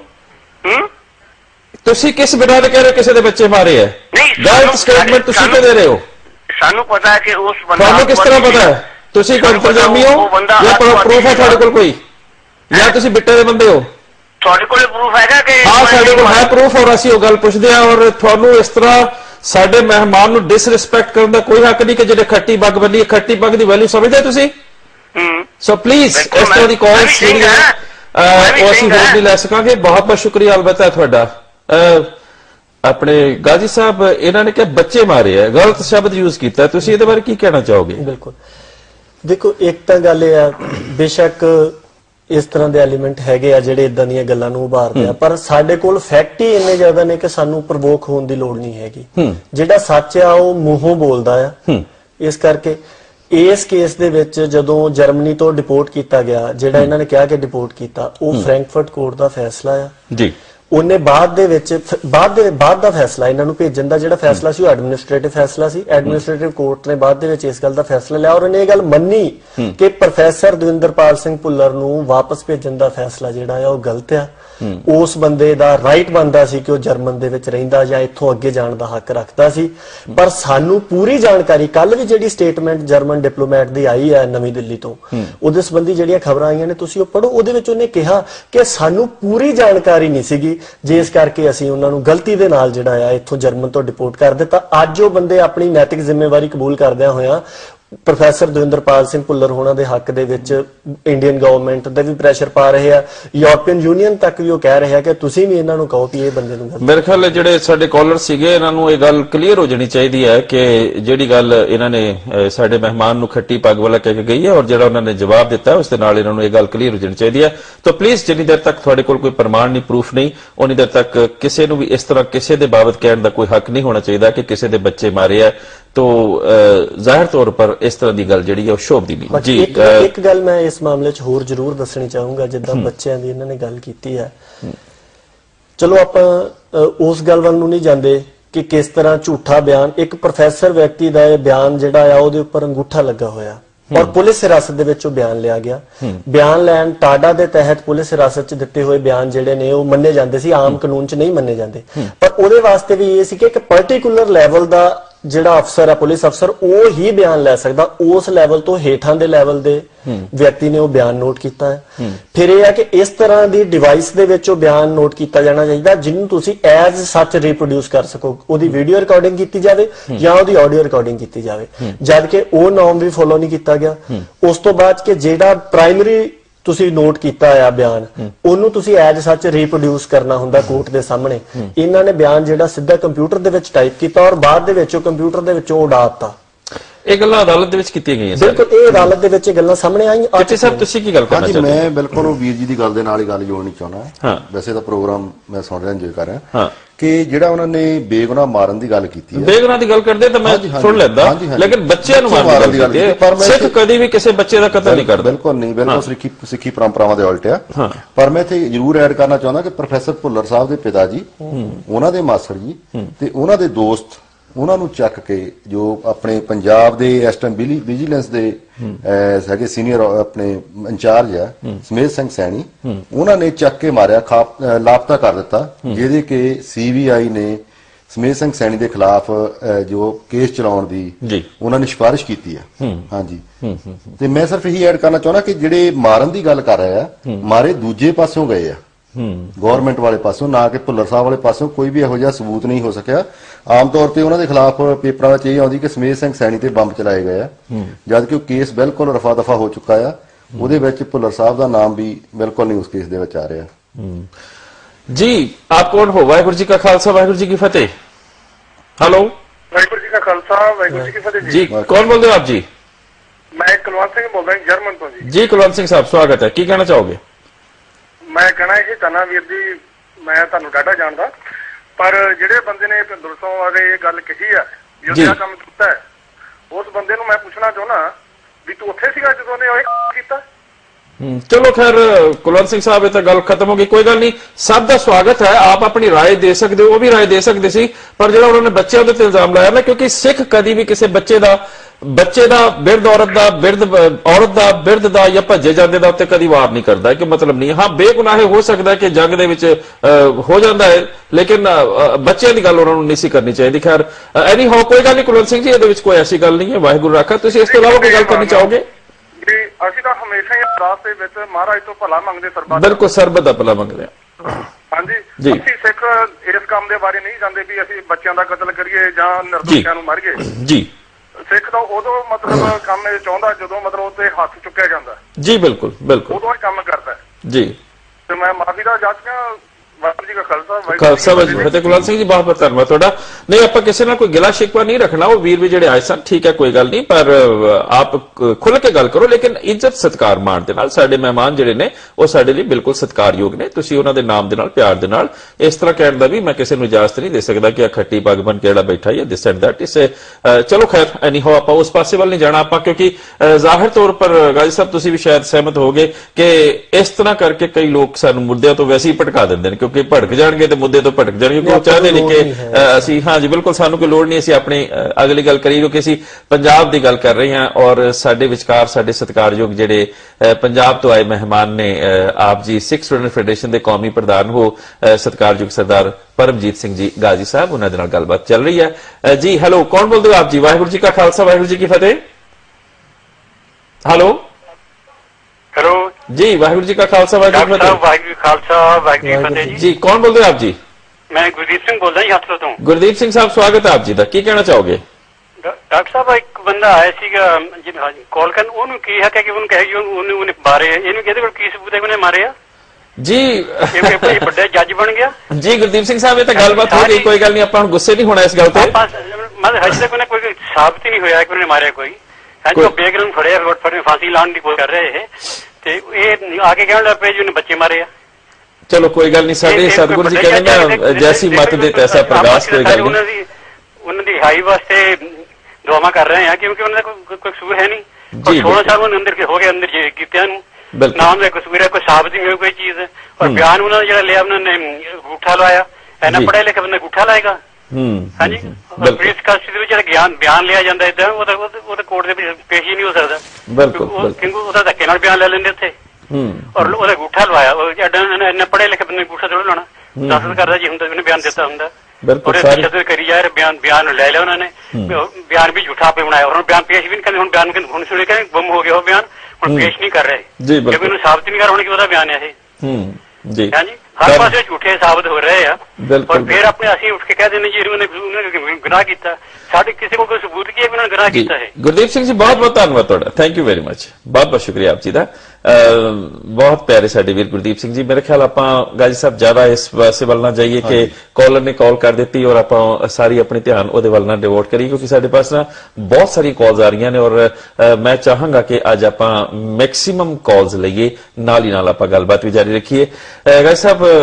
ਤੁਸੀਂ ਕਿਸ ਬਿਨਾਂ ਤੇ ਕਹਿ ਰਹੇ ਹੋ ਕਿਸੇ ਦੇ ਬੱਚੇ ਮਾਰੇ ਆ? ਗਲਤ ਸਟੇਟਮੈਂਟ ਤੁਸੀਂ ਕਿਉਂ ਦੇ ਰਹੇ ਹੋ? ਸਾਨੂੰ ਪਤਾ ਹੈ ਕਿ ਉਸ ਬੰਦਾ, ਤੁਹਾਨੂੰ ਕਿਸ ਤਰ੍ਹਾਂ ਪਤਾ ਹੈ? ਤੁਸੀਂ ਕੋਈ ਇੰਤਜ਼ਾਮੀ ਹੋ ਜਾਂ ਪ੍ਰੂਫ ਹੈ ਤੁਹਾਡੇ ਕੋਲ ਕੋਈ, ਜਾਂ ਤੁਸੀਂ ਬਿੱਟੇ ਦੇ ਬੰਦੇ ਹੋ? ਤੁਹਾਡੇ ਕੋਲ ਪ੍ਰੂਫ ਹੈਗਾ ਕਿ? ਹਾਂ, ਸਾਡੇ ਕੋਲ ਹੈ ਪ੍ਰੂਫ, ਔਰ ਅਸੀਂ ਉਹ ਗੱਲ ਪੁੱਛਦੇ ਹਾਂ। ਔਰ ਤੁਹਾਨੂੰ ਇਸ ਤਰ੍ਹਾਂ ਸਾਡੇ ਮਹਿਮਾਨ ਨੂੰ ਡਿਸਰਿਸਪੈਕਟ ਕਰਨ ਦਾ ਕੋਈ ਹੱਕ ਨਹੀਂ ਕਿ ਜਿਹੜੇ ਖੱਟੀ ਪੱਗ ਬੰਨੀ, ਖੱਟੀ ਪੱਗ ਦੀ ਵੈਲਿਊ ਸਮਝਦੇ ਤੁਸੀਂ? ਸੋ ਪਲੀਜ਼ ਇਸ ਤਰ੍ਹਾਂ ਦੀ ਕਾਲਸ ਜਿਹੜੀਆਂ ਉਹ ਅਸੀਂ ਹੋਰ ਨਹੀਂ ਲੈ ਸਕਾਂਗੇ। ਬਹੁਤ ਬਹੁਤ ਸ਼ੁਕਰੀਆ ਅਲਬਤਾ ਤੁਹਾਡਾ। ਆਪਣੇ ਗਾਜ਼ੀ ਸਾਹਿਬ, ਇਹਨਾਂ ਨੇ ਕਿਹਾ ਬੱਚੇ ਮਾਰੇ ਆ, ਗਲਤ ਸ਼ਬਦ ਯੂਜ਼ ਕੀਤਾ, ਤੁਸੀਂ ਇਹਦੇ ਬਾਰੇ ਕੀ ਕਹਿਣਾ ਚਾਹੋਗੇ? ਬਿਲਕੁਲ, ਦੇਖੋ ਇੱਕ ਤਾਂ ਗੱਲ ਇਹ ਆ, ਬੇਸ਼ੱਕ ਇਸ ਤਰ੍ਹਾਂ ਦੇ ਐਲੀਮੈਂਟ ਹੈਗੇ ਆ ਜਿਹੜੇ ਇਦਾਂ ਦੀਆਂ ਗੱਲਾਂ ਨੂੰ ਉਭਾਰਦੇ ਆ, ਪਰ ਸਾਡੇ ਕੋਲ ਫੈਕਟ ਹੀ ਇੰਨੇ ਜ਼ਿਆਦਾ ਨੇ ਕਿ ਸਾਨੂੰ ਪ੍ਰਵੋਕ ਹੋਣ ਦੀ ਲੋੜ ਨਹੀਂ ਹੈਗੀ। ਜਿਹੜਾ ਸੱਚ ਆ ਉਹ ਮੂੰਹੋਂ ਬੋਲਦਾ ਆ। ਇਸ ਕਰਕੇ ਇਸ ਕੇਸ ਦੇ ਵਿੱਚ ਜਦੋਂ ਜਰਮਨੀ ਤੋਂ ਡਿਪੋਰਟ ਕੀਤਾ ਗਿਆ, ਜਿਹੜਾ ਇਹਨਾਂ ਨੇ ਕਿਹਾ ਕਿ ਡਿਪੋਰਟ ਕੀਤਾ, ਉਹ ਫਰੈਂਕਫਰਟ ਕੋਰਟ ਦਾ ਫੈਸਲਾ ਆ ਜੀ। ਉਹਨੇ ਬਾਅਦ ਦੇ ਵਿੱਚ ਬਾਅਦ ਦਾ ਫੈਸਲਾ, ਇਹਨਾਂ ਨੂੰ ਭੇਜਣ ਦਾ ਜਿਹੜਾ ਫੈਸਲਾ ਸੀ ਉਹ ਐਡਮਿਨਿਸਟ੍ਰੇਟਿਵ ਫੈਸਲਾ ਸੀ। ਐਡਮਿਨਿਸਟ੍ਰੇਟਿਵ ਕੋਰਟ ਨੇ ਬਾਅਦ ਦੇ ਵਿੱਚ ਇਸ ਗੱਲ ਦਾ ਫੈਸਲਾ ਲਿਆ ਔਰ ਉਹਨੇ ਇਹ ਗੱਲ ਮੰਨੀ ਕਿ ਪ੍ਰੋਫੈਸਰ ਦਵਿੰਦਰਪਾਲ ਸਿੰਘ ਭੁੱਲਰ ਨੂੰ ਵਾਪਸ ਭੇਜਣ ਦਾ ਫੈਸਲਾ ਜਿਹੜਾ ਆ ਉਹ ਗਲਤ ਆ। ਉਸ ਬੰਦੇ ਦਾ ਰਾਈਟ ਬਣਦਾ ਸੀ ਕਿ ਉਹ ਜਰਮਨ ਦੇ ਵਿੱਚ ਰਹਿੰਦਾ ਜਾਂ ਇੱਥੋਂ ਅੱਗੇ ਜਾਣ ਦਾ ਹੱਕ ਰੱਖਦਾ ਸੀ। ਪਰ ਸਾਨੂੰ ਪੂਰੀ ਜਾਣਕਾਰੀ, ਕੱਲ ਵੀ ਜਿਹੜੀ ਸਟੇਟਮੈਂਟ ਜਰਮਨ ਡਿਪਲੋਮੈਟ ਦੀ ਆਈ ਹੈ ਨਵੀਂ ਦਿੱਲੀ ਤੋਂ, ਉਹਦੇ ਸੰਬੰਧੀ ਜਿਹੜੀਆਂ ਖਬਰਾਂ ਆਈਆਂ ਨੇ ਤੁਸੀਂ ਉਹ ਪੜ੍ਹੋ। ਉਹਦੇ ਵਿੱਚ ਉਹਨੇ ਕਿਹਾ ਕਿ ਸਾਨੂੰ ਪੂਰੀ ਜਾਣਕਾਰੀ ਨਹੀਂ ਸੀਗੀ, ਜਿਸ ਕਰਕੇ ਅਸੀਂ ਉਹਨਾਂ ਨੂੰ ਗਲਤੀ ਦੇ ਨਾਲ ਜਿਹੜਾ ਆ ਇੱਥੋਂ ਜਰਮਨ ਤੋਂ ਡਿਪੋਰਟ ਕਰ ਦਿੱਤਾ। ਅੱਜ ਉਹ ਬੰਦੇ ਆਪਣੀ ਨੈਤਿਕ ਜ਼ਿੰਮੇਵਾਰੀ ਕਬੂਲ ਕਰਦਿਆਂ ਹੋਇਆਂ ਪ੍ਰੋਫੈਸਰ ਦਵਿੰਦਰਪਾਲ ਸਿੰਘ ਭੁੱਲਰ ਹੋਣਾ ਦੇ ਹੱਕ ਦੇ ਵਿੱਚ ਇੰਡੀਅਨ ਗਵਰਨਮੈਂਟ ਦੇ ਵੀ ਪ੍ਰੈਸ਼ਰ ਪਾ ਰਹੇ ਆ, ਯੂਰਪੀਅਨ ਯੂਨੀਅਨ ਤੱਕ ਵੀ ਉਹ ਕਹਿ ਰਹੇ ਆ ਕਿ ਤੁਸੀਂ ਵੀ ਇਹਨਾਂ ਨੂੰ ਕਹੋ ਕਿ ਇਹ ਬੰਦੇ ਨੂੰ। ਮੇਰੇ ਖਿਆਲ ਜਿਹੜੇ ਸਾਡੇ ਕਾਲਰ ਸੀਗੇ ਇਹਨਾਂ ਨੂੰ ਇਹ ਗੱਲ ਕਲੀਅਰ ਹੋ ਜਾਣੀ ਚਾਹੀਦੀ ਹੈ ਕਿ ਜਿਹੜੀ ਗੱਲ ਇਹਨਾਂ ਨੇ ਸਾਡੇ ਮਹਿਮਾਨ ਨੂੰ ਖੱਟੀ ਪੱਗ ਵਾਲਾ ਕਹਿ ਕੇ ਗਈ ਹੈ ਔਰ ਜਿਹੜਾ ਉਹਨਾਂ ਨੇ ਜਵਾਬ ਦਿੱਤਾ ਉਸ ਦੇ ਨਾਲ ਇਹਨਾਂ ਨੂੰ ਇਹ ਗੱਲ ਕਲੀਅਰ ਹੋ ਜਾਣੀ ਚਾਹੀਦੀ ਹੈ। ਤਾਂ ਪਲੀਜ਼ ਜਿੰਨੀ ਦੇਰ ਤੱਕ ਤੁਹਾਡੇ ਕੋਲ ਕੋਈ ਪ੍ਰਮਾਣ ਨਹੀਂ, ਪ੍ਰੂਫ ਨਹੀਂ, ਉਨੀ ਦੇਰ ਤੱਕ ਕਿਸੇ ਨੂੰ ਵੀ ਇਸ ਤਰ੍ਹਾਂ ਕਿਸੇ ਦੇ ਬਾਬਤ ਕਹਿਣ ਦਾ ਕੋਈ ਹੱਕ ਨਹੀਂ ਹੋਣਾ ਚਾਹੀਦਾ ਕਿ ਕਿਸੇ ਦੇ ਬੱਚੇ ਮਾਰੇ ਆ। तो जाहिर तौर पर इस तरह की गल जिहड़ी है शोभदी नहीं जी। एक गल मैं इस मामले च होर जरूर दसनी चाहूंगा, जिद्दां बच्चों की इन्होंने गल की है, चलो आपां उस गल वाल नूं नहीं जांदे कि किस तरह झूठा बयान, एक प्रोफैसर व्यक्ति का बयान जिहड़ा आ उहदे उपर अंगूठा लगा होया, ਔਰ ਪੁਲਿਸ ਹਿਰਾਸਤ ਦੇ ਵਿੱਚ ਉਹ ਬਿਆਨ ਲਿਆ ਗਿਆ। ਬਿਆਨ ਲੈਣ ਟਾਡਾ ਦੇ ਤਹਿਤ ਪੁਲਿਸ ਹਿਰਾਸਤ 'ਚ ਦਿੱਤੇ ਹੋਏ ਬਿਆਨ ਜਿਹੜੇ ਨੇ ਉਹ ਮੰਨੇ ਜਾਂਦੇ ਸੀ, ਆਮ ਕਾਨੂੰਨ 'ਚ ਨਹੀਂ ਮੰਨੇ ਜਾਂਦੇ। ਪਰ ਉਹਦੇ ਵਾਸਤੇ ਵੀ ਇਹ ਸੀ ਕਿ ਇੱਕ ਪਾਰਟਿਕੂਲਰ ਲੈਵਲ ਦਾ ਜਿਹੜਾ ਅਫਸਰ ਹੈ, ਪੁਲਿਸ ਅਫਸਰ, ਉਹ ਹੀ ਬਿਆਨ ਲੈ ਸਕਦਾ। ਉਸ ਲੈਵਲ ਤੋਂ ਹੇਠਾਂ ਦੇ ਲੈਵਲ ਦੇ ਵਿਅਕਤੀ ਨੇ ਉਹ ਬਿਆਨ ਨੋਟ ਕੀਤਾ ਹੈ। ਫਿਰ ਇਹ ਹੈ ਕਿ ਇਸ ਤਰ੍ਹਾਂ ਦੀ ਡਿਵਾਈਸ ਦੇ ਵਿੱਚ ਉਹ ਬਿਆਨ ਨੋਟ ਕੀਤਾ ਜਾਣਾ ਚਾਹੀਦਾ ਜਿਹਨੂੰ ਤੁਸੀਂ ਐਜ਼ ਸੱਚ ਰੀਪਰੋਡਿਊਸ ਕਰ ਸਕੋ। ਉਹਦੀ ਵੀਡੀਓ ਰਿਕਾਰਡਿੰਗ ਕੀਤੀ ਜਾਵੇ ਜਾਂ ਉਹਦੀ ਆਡੀਓ ਰਿਕਾਰਡਿੰਗ ਕੀਤੀ ਜਾਵੇ, ਜਦ ਕਿ ਉਹ ਨੋਰਮ ਵੀ ਫੋਲੋ ਨਹੀਂ ਕੀਤਾ ਗਿਆ। ਉਸ ਤੋਂ ਬਾਅਦ ਕਿ ਜਿਹੜਾ ਪ੍ਰਾਇਮਰੀ ਤੁਸੀਂ ਨੋਟ ਕੀਤਾ ਆ ਬਿਆਨ, ਉਹਨੂੰ ਤੁਸੀਂ ਐਜ਼ ਸੱਚ ਰੀਪਰੋਡਿਊਸ ਕਰਨਾ ਹੁੰਦਾ ਕੋਰਟ ਦੇ ਸਾਹਮਣੇ। ਇਹਨਾਂ ਨੇ ਬਿਆਨ ਜਿਹੜਾ ਸਿੱਧਾ ਕੰਪਿਊਟਰ ਦੇ ਵਿੱਚ ਟਾਈਪ ਕੀਤਾ ਔਰ ਬਾਅਦ ਦੇ ਵਿੱਚ ਉਹ ਕੰਪਿਊਟਰ ਦੇ ਵਿੱਚੋਂ ਉਡਾ ਦਿੱਤਾ। ਇਹ ਗੱਲਾਂ ਅਦਾਲਤ ਦੇ ਵਿੱਚ ਕੀਤੀਆਂ ਗਈਆਂ ਸਰ? ਬਿਲਕੁਲ, ਇਹ ਅਦਾਲਤ ਦੇ ਵਿੱਚ ਇਹ ਗੱਲਾਂ ਸਾਹਮਣੇ ਆਈਆਂ। ਕਿਤੇ ਸਾਹਿਬ ਤੁਸੀਂ ਕੀ ਗੱਲ ਕਰਨਾ ਚਾਹੁੰਦੇ? ਮੈਂ ਬਿਲਕੁਲ ਉਹ ਵੀਰ ਜੀ ਦੀ ਗੱਲ ਦੇ ਨਾਲ ਹੀ ਗੱਲ ਜੋੜਨੀ ਚਾਹੁੰਦਾ। ਵੈਸੇ ਤਾਂ ਪ੍ਰੋਗਰਾਮ ਮੈਂ ਸੁਣ ਰਿਹਾ, ਇੰਜੋਏ ਕਰ ਰਿਹਾ ਕਿ ਜਿਹੜਾ ਉਹਨਾਂ ਨੇ ਬੇਗੁਨਾਹ ਮਾਰਨ ਦੀ ਗੱਲ ਕੀਤੀ ਹੈ। ਬੇਗੁਨਾਹ ਦੀ ਗੱਲ ਕਰਦੇ ਤਾਂ ਮੈਂ ਸੁਣ ਲੈਂਦਾ, ਲੇਕਿਨ ਬੱਚਿਆਂ ਨੂੰ ਮਾਰਨ ਦੀ ਗੱਲ ਕੀਤੀ ਹੈ। ਸਿੱਖ ਕਦੀ ਵੀ ਕਿਸੇ ਬੱਚੇ ਦਾ ਕਤਲ ਨਹੀਂ ਕਰਦਾ। ਬਿਲਕੁਲ ਨਹੀਂ, ਬਿਲਕੁਲ ਸਿੱਖੀ ਪਰੰਪਰਾਵਾਂ ਦੇ ਉਲਟ ਆ। ਪਰ ਮੈਂ ਇੱਥੇ ਜ਼ਰੂਰ ਐਡ ਕਰਨਾ ਚਾਹੁੰਦਾ ਕਿ ਪ੍ਰੋਫੈਸਰ ਭੁੱਲਰ ਸਾਹਿਬ ਦੇ ਪਿਤਾ ਜੀ, ਉਹਨਾਂ ਦੇ ਮਾਸੜ ਜੀ ਤੇ ਉਹਨਾਂ ਦੇ ਦੋਸਤ, ਉਹਨਾਂ ਨੂੰ ਚੱਕ ਕੇ ਜੋ ਆਪਣੇ ਪੰਜਾਬ ਦੇ ਇਸ ਟਾਈਮ ਵਿਜੀਲੈਂਸ ਦੇ ਹੈਗੇ ਸੀਨੀਅਰ ਆਪਣੇ ਇੰਚਾਰਜ ਆ ਸਮੇਤ ਸਿੰਘ ਸੈਣੀ, ਉਹਨਾਂ ਨੇ ਚੱਕ ਕੇ ਮਾਰਿਆ, ਲਾਪਤਾ ਕਰ ਦਿੱਤਾ, ਜਿਹਦੇ ਕਿ CBI ਨੇ ਸਮੇਤ ਸਿੰਘ ਸੈਣੀ ਦੇ ਖਿਲਾਫ ਜੋ ਕੇਸ ਚਲਾਉਣ ਦੀ ਉਹਨਾਂ ਨੇ ਸਿਫਾਰਿਸ਼ ਕੀਤੀ ਹੈ। ਹਾਂਜੀ, ਤੇ ਮੈਂ ਸਿਰਫ ਇਹੀ ਐਡ ਕਰਨਾ ਚਾਹੁੰਦਾ ਕਿ ਜਿਹੜੇ ਮਾਰਨ ਦੀ ਗੱਲ ਕਰ ਰਹੇ ਆ, ਮਾਰੇ ਦੂਜੇ ਪਾਸੋਂ ਗਏ ਆ, ਗਵਰਨਮੈਂਟ ਵਾਲੇ ਪਾਸੋਂ, ਨਾ ਕਿ ਭੁੱਲਰ ਸਾਹਿਬ ਵਾਲੇ ਪਾਸੋਂ ਕੋਈ ਵੀ ਇਹੋ ਜਿਹਾ ਸਬੂਤ ਨਹੀਂ ਹੋ ਸਕਿਆ। ਆਮ ਤੌਰ ਤੇ ਉਹਨਾਂ ਦੇ ਖਿਲਾਫ ਪੇਪਰਾਂ ਵਿੱਚ ਇਹ ਆਉਂਦੀ ਕਿ ਸਮੇਤ ਸਿੰਘ ਸੈਣੀ ਤੇ ਬੰਬ ਚਲਾਏ ਗਏ ਆ, ਜਦ ਕਿ ਉਹ ਕੇਸ ਬਿਲਕੁਲ ਰਫਾ ਦਫਾ ਹੋ ਚੁੱਕਾ ਆ। ਉਹਦੇ ਵਿੱਚ ਭੁੱਲਰ ਸਾਹਿਬ ਦਾ ਨਾਮ ਵੀ ਬਿਲਕੁਲ ਨਹੀਂ ਉਸ ਕੇਸ ਦੇ ਵਿੱਚ ਆ ਰਿਹਾ। ਜੀ ਆਪ ਕੌਣ ਹੋ? ਵਾਹਿਗੁਰੂ ਜੀ ਕਾ ਖਾਲਸਾ, ਵਾਹਿਗੁਰੂ ਜੀ ਕੀ ਫਤਿਹ। ਹੈਲੋ, ਵਾਹਿਗੁਰੂ ਜੀ ਕਾ ਖਾਲਸਾ, ਵਾਹਿਗੁਰੂ ਜੀ ਕੀ ਫਤਿਹ ਜੀ। ਕੌਣ ਬੋਲਦੇ ਹੋ ਆਪ ਜੀ? ਮੈਂ ਕੁਲਵੰਤ ਸਿੰਘ ਬੋਲਦਾ ਜਰਮਨ ਤੋਂ ਜੀ। ਕੁਲਵੰਤ ਸਿੰਘ ਸਾਹਿਬ, ਸਵਾਗਤ ਹੈ। ਕੀ ਕਹਿਣਾ ਚਾਹੋਗੇ? ਮੈਂ ਕਹਿਣਾ ਇਹ ਚਾਹਨਾ ਵੀਰ ਜੀ, ਮੈਂ ਤੁਹਾਨੂੰ ਡਾਢਾ ਜਾਣਦਾ, ਪਰ ਜਿਹੜੇ ਬੰਦੇ ਨੇ ਭਿੰਦਰ ਬਾਰੇ ਇਹ ਗੱਲ ਕਹੀ ਆ, ਜਿਹੜਾ ਕੰਮ ਕੀਤਾ ਹੈ, ਉਸ ਬੰਦੇ ਨੂੰ ਮੈਂ ਪੁੱਛਣਾ ਚਾਹੁੰਦਾ ਵੀ ਤੂੰ ਉੱਥੇ ਸੀਗਾ ਜਦੋਂ ਉਹਨੇ ਇਹ ਕੀਤਾ? ਚਲੋ ਖੈਰ ਕੁਲਵੰਤ ਸਿੰਘ ਸਾਹਿਬ, ਇਹ ਤਾਂ ਗੱਲ ਖਤਮ ਹੋ ਗਈ, ਕੋਈ ਗੱਲ ਨਹੀਂ। ਸਭ ਦਾ ਸਵਾਗਤ ਹੈ, ਆਪ ਆਪਣੀ ਰਾਏ ਦੇ ਸਕਦੇ ਹੋ, ਉਹ ਵੀ ਰਾਏ ਦੇ ਸਕਦੇ ਸੀ, ਪਰ ਜਿਹੜਾ ਉਹਨਾਂ ਨੇ ਬੱਚਿਆਂ ਦੇ ਉੱਤੇ ਇਲਜ਼ਾਮ ਲਾਇਆ ਨਾ, ਕਿਉਂਕਿ ਸਿੱਖ ਕਦੀ ਵੀ ਕਿਸੇ ਬੱਚੇ ਦਾ ਬਿਰਧ ਔਰਤ ਦਾ ਬਿਰਧ ਦਾ ਜਾਂ ਭੱਜੇ ਜਾਂਦੇ ਦਾ ਉੱਤੇ ਕਦੀ ਵਾਰ ਨਹੀਂ ਕਰਦਾ। ਕਿ ਮਤਲਬ ਨਹੀਂ, ਹਾਂ ਬੇਗੁਨਾਹੇ ਹੋ ਸਕਦਾ ਕਿ ਜੰਗ ਦੇ ਵਿੱਚ ਹੋ ਜਾਂਦਾ ਹੈ, ਲੇਕਿਨ ਬੱਚਿਆਂ ਦੀ ਗੱਲ ਉਹਨਾਂ ਨੂੰ ਨਹੀਂ ਸੀ ਕਰਨੀ ਚਾਹੀਦੀ। ਖੈਰ ਐਨੀ ਹੋ, ਕੋਈ ਗੱਲ ਨਹੀਂ ਕੁਲਵੰਤ ਸਿੰਘ ਜੀ, ਇਹਦੇ ਵਿੱਚ ਕੋਈ ਐਸੀ ਗੱਲ ਨਹੀਂ ਹੈ। ਵਾਹਿਗੁਰੂ ਰੱਖਾ। ਤੁਸੀਂ ਇਸ ਤੋਂ ਇਲਾਵਾ ਕੋਈ ਗੱਲ ਕਰਨੀ ਚਾਹੋਗੇ? ਅਸੀਂ ਤਾਂ ਹਮੇਸ਼ਾ ਹੀ ਅਰਦਾਸ ਦੇ ਵਿੱਚ ਮਹਾਰਾਜ ਤੋਂ ਭਲਾ ਮੰਗਦੇ, ਸਰਬੱਤ ਬਿਲਕੁਲ ਸਰਬੱਤ ਦਾ ਭਲਾ ਮੰਗਦੇ ਆ। ਹਾਂਜੀ, ਅਸੀਂ ਸਿੱਖ ਇਸ ਕੰਮ ਦੇ ਬਾਰੇ ਨਹੀਂ ਜਾਂਦੇ ਵੀ ਅਸੀਂ ਬੱਚਿਆਂ ਦਾ ਕਤਲ ਕਰੀਏ ਜਾਂ ਨਿਰਦੋਸ਼ੀਆਂ ਨੂੰ ਮਾਰੀਏ ਜੀ। ਸਿੱਖ ਤਾਂ ਉਦੋਂ ਮਤਲਬ ਕੰਮ ਇਹ ਚਾਹੁੰਦਾ ਜਦੋਂ ਮਤਲਬ ਉਹਤੇ ਹੱਥ ਚੁੱਕਿਆ ਜਾਂਦਾ ਜੀ। ਬਿਲਕੁਲ ਬਿਲਕੁਲ, ਉਦੋਂ ਹੀ ਕੰਮ ਕਰਦਾ ਜੀ। ਤੇ ਮੈਂ ਮਾਫੀ ਦਾ ਜਾਚਕਾਂ। ਵਾਹਿਗੁਰੂ ਜੀ ਕਾ ਖਾਲਸਾ, ਵਾਹਿਗੁਰੂ ਜੀ। ਫਤਿਹ। ਕੁਲਵੰਤ ਸਿੰਘ ਜੀ, ਬਹੁਤ ਬਹੁਤ ਧੰਨਵਾਦ ਤੁਹਾਡਾ। ਨਹੀਂ, ਆਪਾਂ ਕਿਸੇ ਨਾਲ ਕੋਈ ਗਿਲਾ ਸ਼ਿਕਵਾ ਨਹੀਂ ਰੱਖਣਾ। ਉਹ ਵੀਰ ਵੀ ਜਿਹੜੇ ਆਏ ਸਨ, ਠੀਕ ਹੈ, ਕੋਈ ਗੱਲ ਨਹੀਂ, ਪਰ ਆਪ ਖੁੱਲ ਕੇ ਗੱਲ ਕਰੋ, ਲੇਕਿਨ ਇੱਜ਼ਤ ਸਤਿਕਾਰ ਮਾਣ ਦੇ ਨਾਲ। ਸਾਡੇ ਮਹਿਮਾਨ ਜਿਹੜੇ ਨੇ ਉਹ ਸਾਡੇ ਲਈ ਬਿਲਕੁਲ ਸਤਿਕਾਰਯੋਗ ਨੇ। ਤੁਸੀਂ ਉਹਨਾਂ ਦੇ ਨਾਮ ਦੇ ਨਾਲ, ਪਿਆਰ ਦੇ ਨਾਲ ਇਸ ਤਰ੍ਹਾਂ ਕਹਿਣ ਦਾ ਵੀ ਮੈਂ ਕਿਸੇ ਨੂੰ ਇਜਾਜ਼ਤ ਨਹੀਂ ਦੇ ਸਕਦਾ ਕਿ ਆ ਖੱਟੀ ਪੱਗ ਬਣ ਕੇ ਜਿਹੜਾ ਬੈਠਾ ਹੈ ਦਿਸ ਐਂਡ ਦੈਟ ਇਸੇ। ਚਲੋ ਖੈਰ, ਐਨੀ ਹੋ, ਆਪਾਂ ਉਸ ਪਾਸੇ ਵੱਲ ਨਹੀਂ ਜਾਣਾ ਆਪਾਂ, ਕਿਉਂਕਿ ਜ਼ਾਹਿਰ ਤੌਰ ਪਰ ਗਾਜੀ ਸਾਹਿਬ ਤੁਸੀਂ ਵੀ ਸ਼ਾਇਦ ਸਹਿਮਤ ਹੋਗੇ ਕਿ ਇਸ ਤਰ੍ਹਾਂ ਕਰਕੇ ਕਈ ਲੋਕ ਸਾਨੂੰ ਮੁੱਦਿਆਂ ਤੋਂ ਵੈਸੇ ਹੀ ਭਟਕਾ ਦਿੰਦੇ ਨੇ, ਕਿਉਂਕਿ ਭੜਕ ਜਾਣਗੇ ਤੇ ਮੁੱਦੇ ਤੋਂ ਭਟਕ ਜਾਣਗੇ। ਕੋਈ ਚਾਹਦੇ ਨਹੀਂ ਕਿ ਅਸੀਂ, ਹਾਂ ਜੀ ਬਿਲਕੁਲ, ਸਾਨੂੰ ਕੋਈ ਲੋੜ ਨਹੀਂ ਅਸੀਂ ਆਪਣੀ ਅਗਲੀ ਗੱਲ ਕਰੀਏ, ਕਿਉਂਕਿ ਅਸੀਂ ਪੰਜਾਬ ਦੀ ਗੱਲ ਕਰ ਰਹੇ ਹਾਂ ਔਰ ਸਾਡੇ ਵਿਚਕਾਰ ਸਾਡੇ ਸਤਿਕਾਰਯੋਗ ਜਿਹੜੇ ਪੰਜਾਬ ਤੋਂ ਆਏ ਮਹਿਮਾਨ ਨੇ, ਆਪ ਜੀ ਸਿੱਖ ਸਟੂਡੈਂਟ ਫੈਡਰੇਸ਼ਨ ਦੇ ਕੌਮੀ ਪ੍ਰਧਾਨ ਹੋ ਸਤਿਕਾਰਯੋਗ ਸਰਦਾਰ ਪਰਮਜੀਤ ਸਿੰਘ ਜੀ ਗਾਜ਼ੀ ਸਾਹਿਬ, ਉਹਨਾਂ ਦੇ ਨਾਲ ਗੱਲਬਾਤ ਚੱਲ ਰਹੀ ਹੈ ਜੀ। ਹੈਲੋ, ਕੌਣ ਬੋਲਦੇ ਹੋ ਆਪ ਜੀ? ਵਾਹਿਗੁਰੂ ਜੀ ਕਾ ਖਾਲਸਾ, ਵਾਹਿਗੁਰੂ ਜੀ ਕੀ ਫਤਿਹ। ਹੈਲੋ ਹੈਲੋ ਜੀ, ਵਾਹਿਗੁਰੂ ਜੀ ਕਾ ਖਾਲਸਾ, ਵਾਹਿਗੁਰੂ ਜੀ ਕੀ ਫਤਿਹ। ਵਾਹਿਗੁਰੂ ਜੀ ਖਾਲਸਾ, ਵਾਹਿਗੁਰੂ ਜੀ ਫਤਿਹ ਜੀ। ਜੀ ਕੌਣ ਬੋਲਦੇ ਹੋ ਆਪ ਜੀ? ਮੈਂ ਗੁਰਦੀਪ ਸਿੰਘ ਬੋਲਦਾ ਜੀ, ਹੱਥੋਂ ਤੋਂ। ਗੁਰਦੀਪ ਸਿੰਘ ਸਾਹਿਬ, ਸਵਾਗਤ ਹੈ ਆਪ ਜੀ ਦਾ। ਕੀ ਕਹਿਣਾ ਚਾਹੋਗੇ? ਡਾਕਟਰ ਸਾਹਿਬ, ਇੱਕ ਬੰਦਾ ਆਇਆ ਸੀਗਾ ਕਾਲ ਕਰਨ, ਉਹਨੂੰ ਕੀ ਹੈ ਕਿ ਉਹਨੂੰ ਕਹੇ ਉਹਨੇ ਮਾਰੇ, ਇਹਨੂੰ ਕਿਹਦੇ ਕੋਲ ਕੀ ਸਬੂਤ ਹੈ ਕਿ ਉਹਨੇ ਮਾਰੇ ਆ ਜੀ? ਇਹ ਵੱਡਾ ਜੱਜ ਬਣ ਗਿਆ ਜੀ। ਗੁਰਦੀਪ ਸਿੰਘ ਸਾਹਿਬ, ਇਹ ਤਾਂ ਗੱਲਬਾਤ ਹੋ ਗਈ, ਕੋਈ ਗੱਲ ਨਹੀਂ, ਆਪਾਂ ਹੁਣ ਗੁੱਸੇ ਨਹੀਂ ਹੋਣਾ ਇਸ ਗੱਲ ਤੇ। ਮਤਲਬ ਹਜੇ ਤੱਕ ਉਹਨੇ ਕੋਈ ਸਾਬਤ ਹੀ ਨਹੀਂ ਹੋਇਆ ਕਿ ਉਹਨੇ ਮਾਰਿਆ ਕੋਈ। ਹਾਂਜੀ, ਉਹ ਬੇਗਰਮ ਫੜਿਆ, ਫਾਂਸੀ ਲਾਉਣ ਦੀ ਕੋਸ਼ਿਸ਼ ਕਰ ਰਹੇ ਇਹ, ਤੇ ਇਹ ਆ ਕੇ ਕਹਿਣ ਲੱਗ ਪਏ ਜੀ ਉਹਨੇ ਬੱਚੇ ਮਾਰੇ ਆ। ਚਲੋ ਕੋਈ ਗੱਲ ਨਹੀਂ, ਸਾਡੇ ਸਤਿਗੁਰੂ ਜੀ ਕਹਿੰਦੇ ਨਾ ਜੈਸੀ ਮਤ ਦੇ ਤੈਸਾ ਪ੍ਰਗਾਸ, ਕੋਈ ਗੱਲ ਨਹੀਂ। ਉਹਨਾਂ ਦੀ ਹਾਈ ਵਾਸਤੇ ਦੁਆਵਾਂ ਕਰ ਰਹੇ ਆ, ਕਿਉਂਕਿ ਉਹਨਾਂ ਦਾ ਕੋਈ ਕਸੂਰ ਹੈ ਨਹੀਂ। 16 ਸਾਲ ਉਹਨੇ ਅੰਦਰ ਹੋ ਗਏ, ਅੰਦਰ ਕੀਤਿਆਂ ਨੂੰ ਨਾਮ ਦਾ ਕਸੂਰ ਹੈ, ਕੋਈ ਸਾਬਤ ਨਹੀਂ ਹੋਈ ਕੋਈ ਚੀਜ਼। ਔਰ ਬਿਆਨ ਉਹਨਾਂ ਨੇ ਜਿਹੜਾ ਲਿਆ, ਉਹਨਾਂ ਨੇ ਅੰਗੂਠਾ ਲਾਇਆ। ਇੰਨਾ ਪੜ੍ਹਿਆ ਲਿਖਿਆ ਬੰਦਾ ਅੰਗੂਠਾ ਲਾਏਗਾ? हाँ जी, पुलिस कस्टडी ਜਿਹੜਾ ਬਿਆਨ ਲਿਆ ਜਾਂਦਾ ਇਦਾਂ ਉਹ ਤਾਂ ਕੋਰਟ ਦੇ ਵਿੱਚ ਪੇਸ਼ ਹੀ ਨਹੀਂ ਹੋ ਸਕਦਾ। ਬਿਲਕੁਲ, ਕਿਉਂਕਿ ਉਹਦਾ ਧੱਕੇ ਨਾਲ ਬਿਆਨ ਲੈ ਲੈਂਦੇ ਉੱਥੇ, ਔਰ ਉਹਦਾ ਅੰਗੂਠਾ ਲਵਾਇਆ। ਇੰਨੇ ਪੜ੍ਹੇ ਲਿਖੇ ਬੰਦੇ ਅੰਗੂਠਾ ਥੋੜਾ ਲਾਉਣਾ, ਦਸਤ ਕਰਦਾ ਜੀ ਹੁੰਦਾ, ਬਿਆਨ ਦਿੱਤਾ ਹੁੰਦਾ। और तशद्दुद करी जा रहे, बयान ले लिया उन्होंने, बयान भी झूठा पे बनाया और बयान पेश भी नहीं करते। बयान सुने करें गुम हो गया, बयान हम पेश नहीं कर रहे क्योंकि उन्हें साबित नहीं कर रहे कि बयान है जी। हाँ जी, हर पास झूठे साबित हो रहे हैं और फिर अपने असि उठ के कह देने जी उन्होंने गुनाह किया, साढ़े किसी को कोई सबूत किया कि उन्होंने गुनाह किया है। गुरदीप सिंह जी बहुत बहुत धन्यवाद तुहाडा, थैंक यू वेरी मच, बहुत बहुत शुक्रिया आप जी का। बहुत प्यारे साडे वीर गुरदीप सिंह जी। मेरे ख्याल आपां गाजी साहब ज्यादा इस पासे वल ना जाइए कि कॉलर ने कॉल कर दी और आपां सारी अपनी ध्यान उहदे वल ना डिवोट करिए, क्योंकि साडे पास ना बहुत सारी कॉल्स आ रही ने और मैं चाहांगा कि अज आपां मैक्सीमम कॉल्स लईए, नाल ही नाल आपां गलबात भी जारी रखिए। गाजी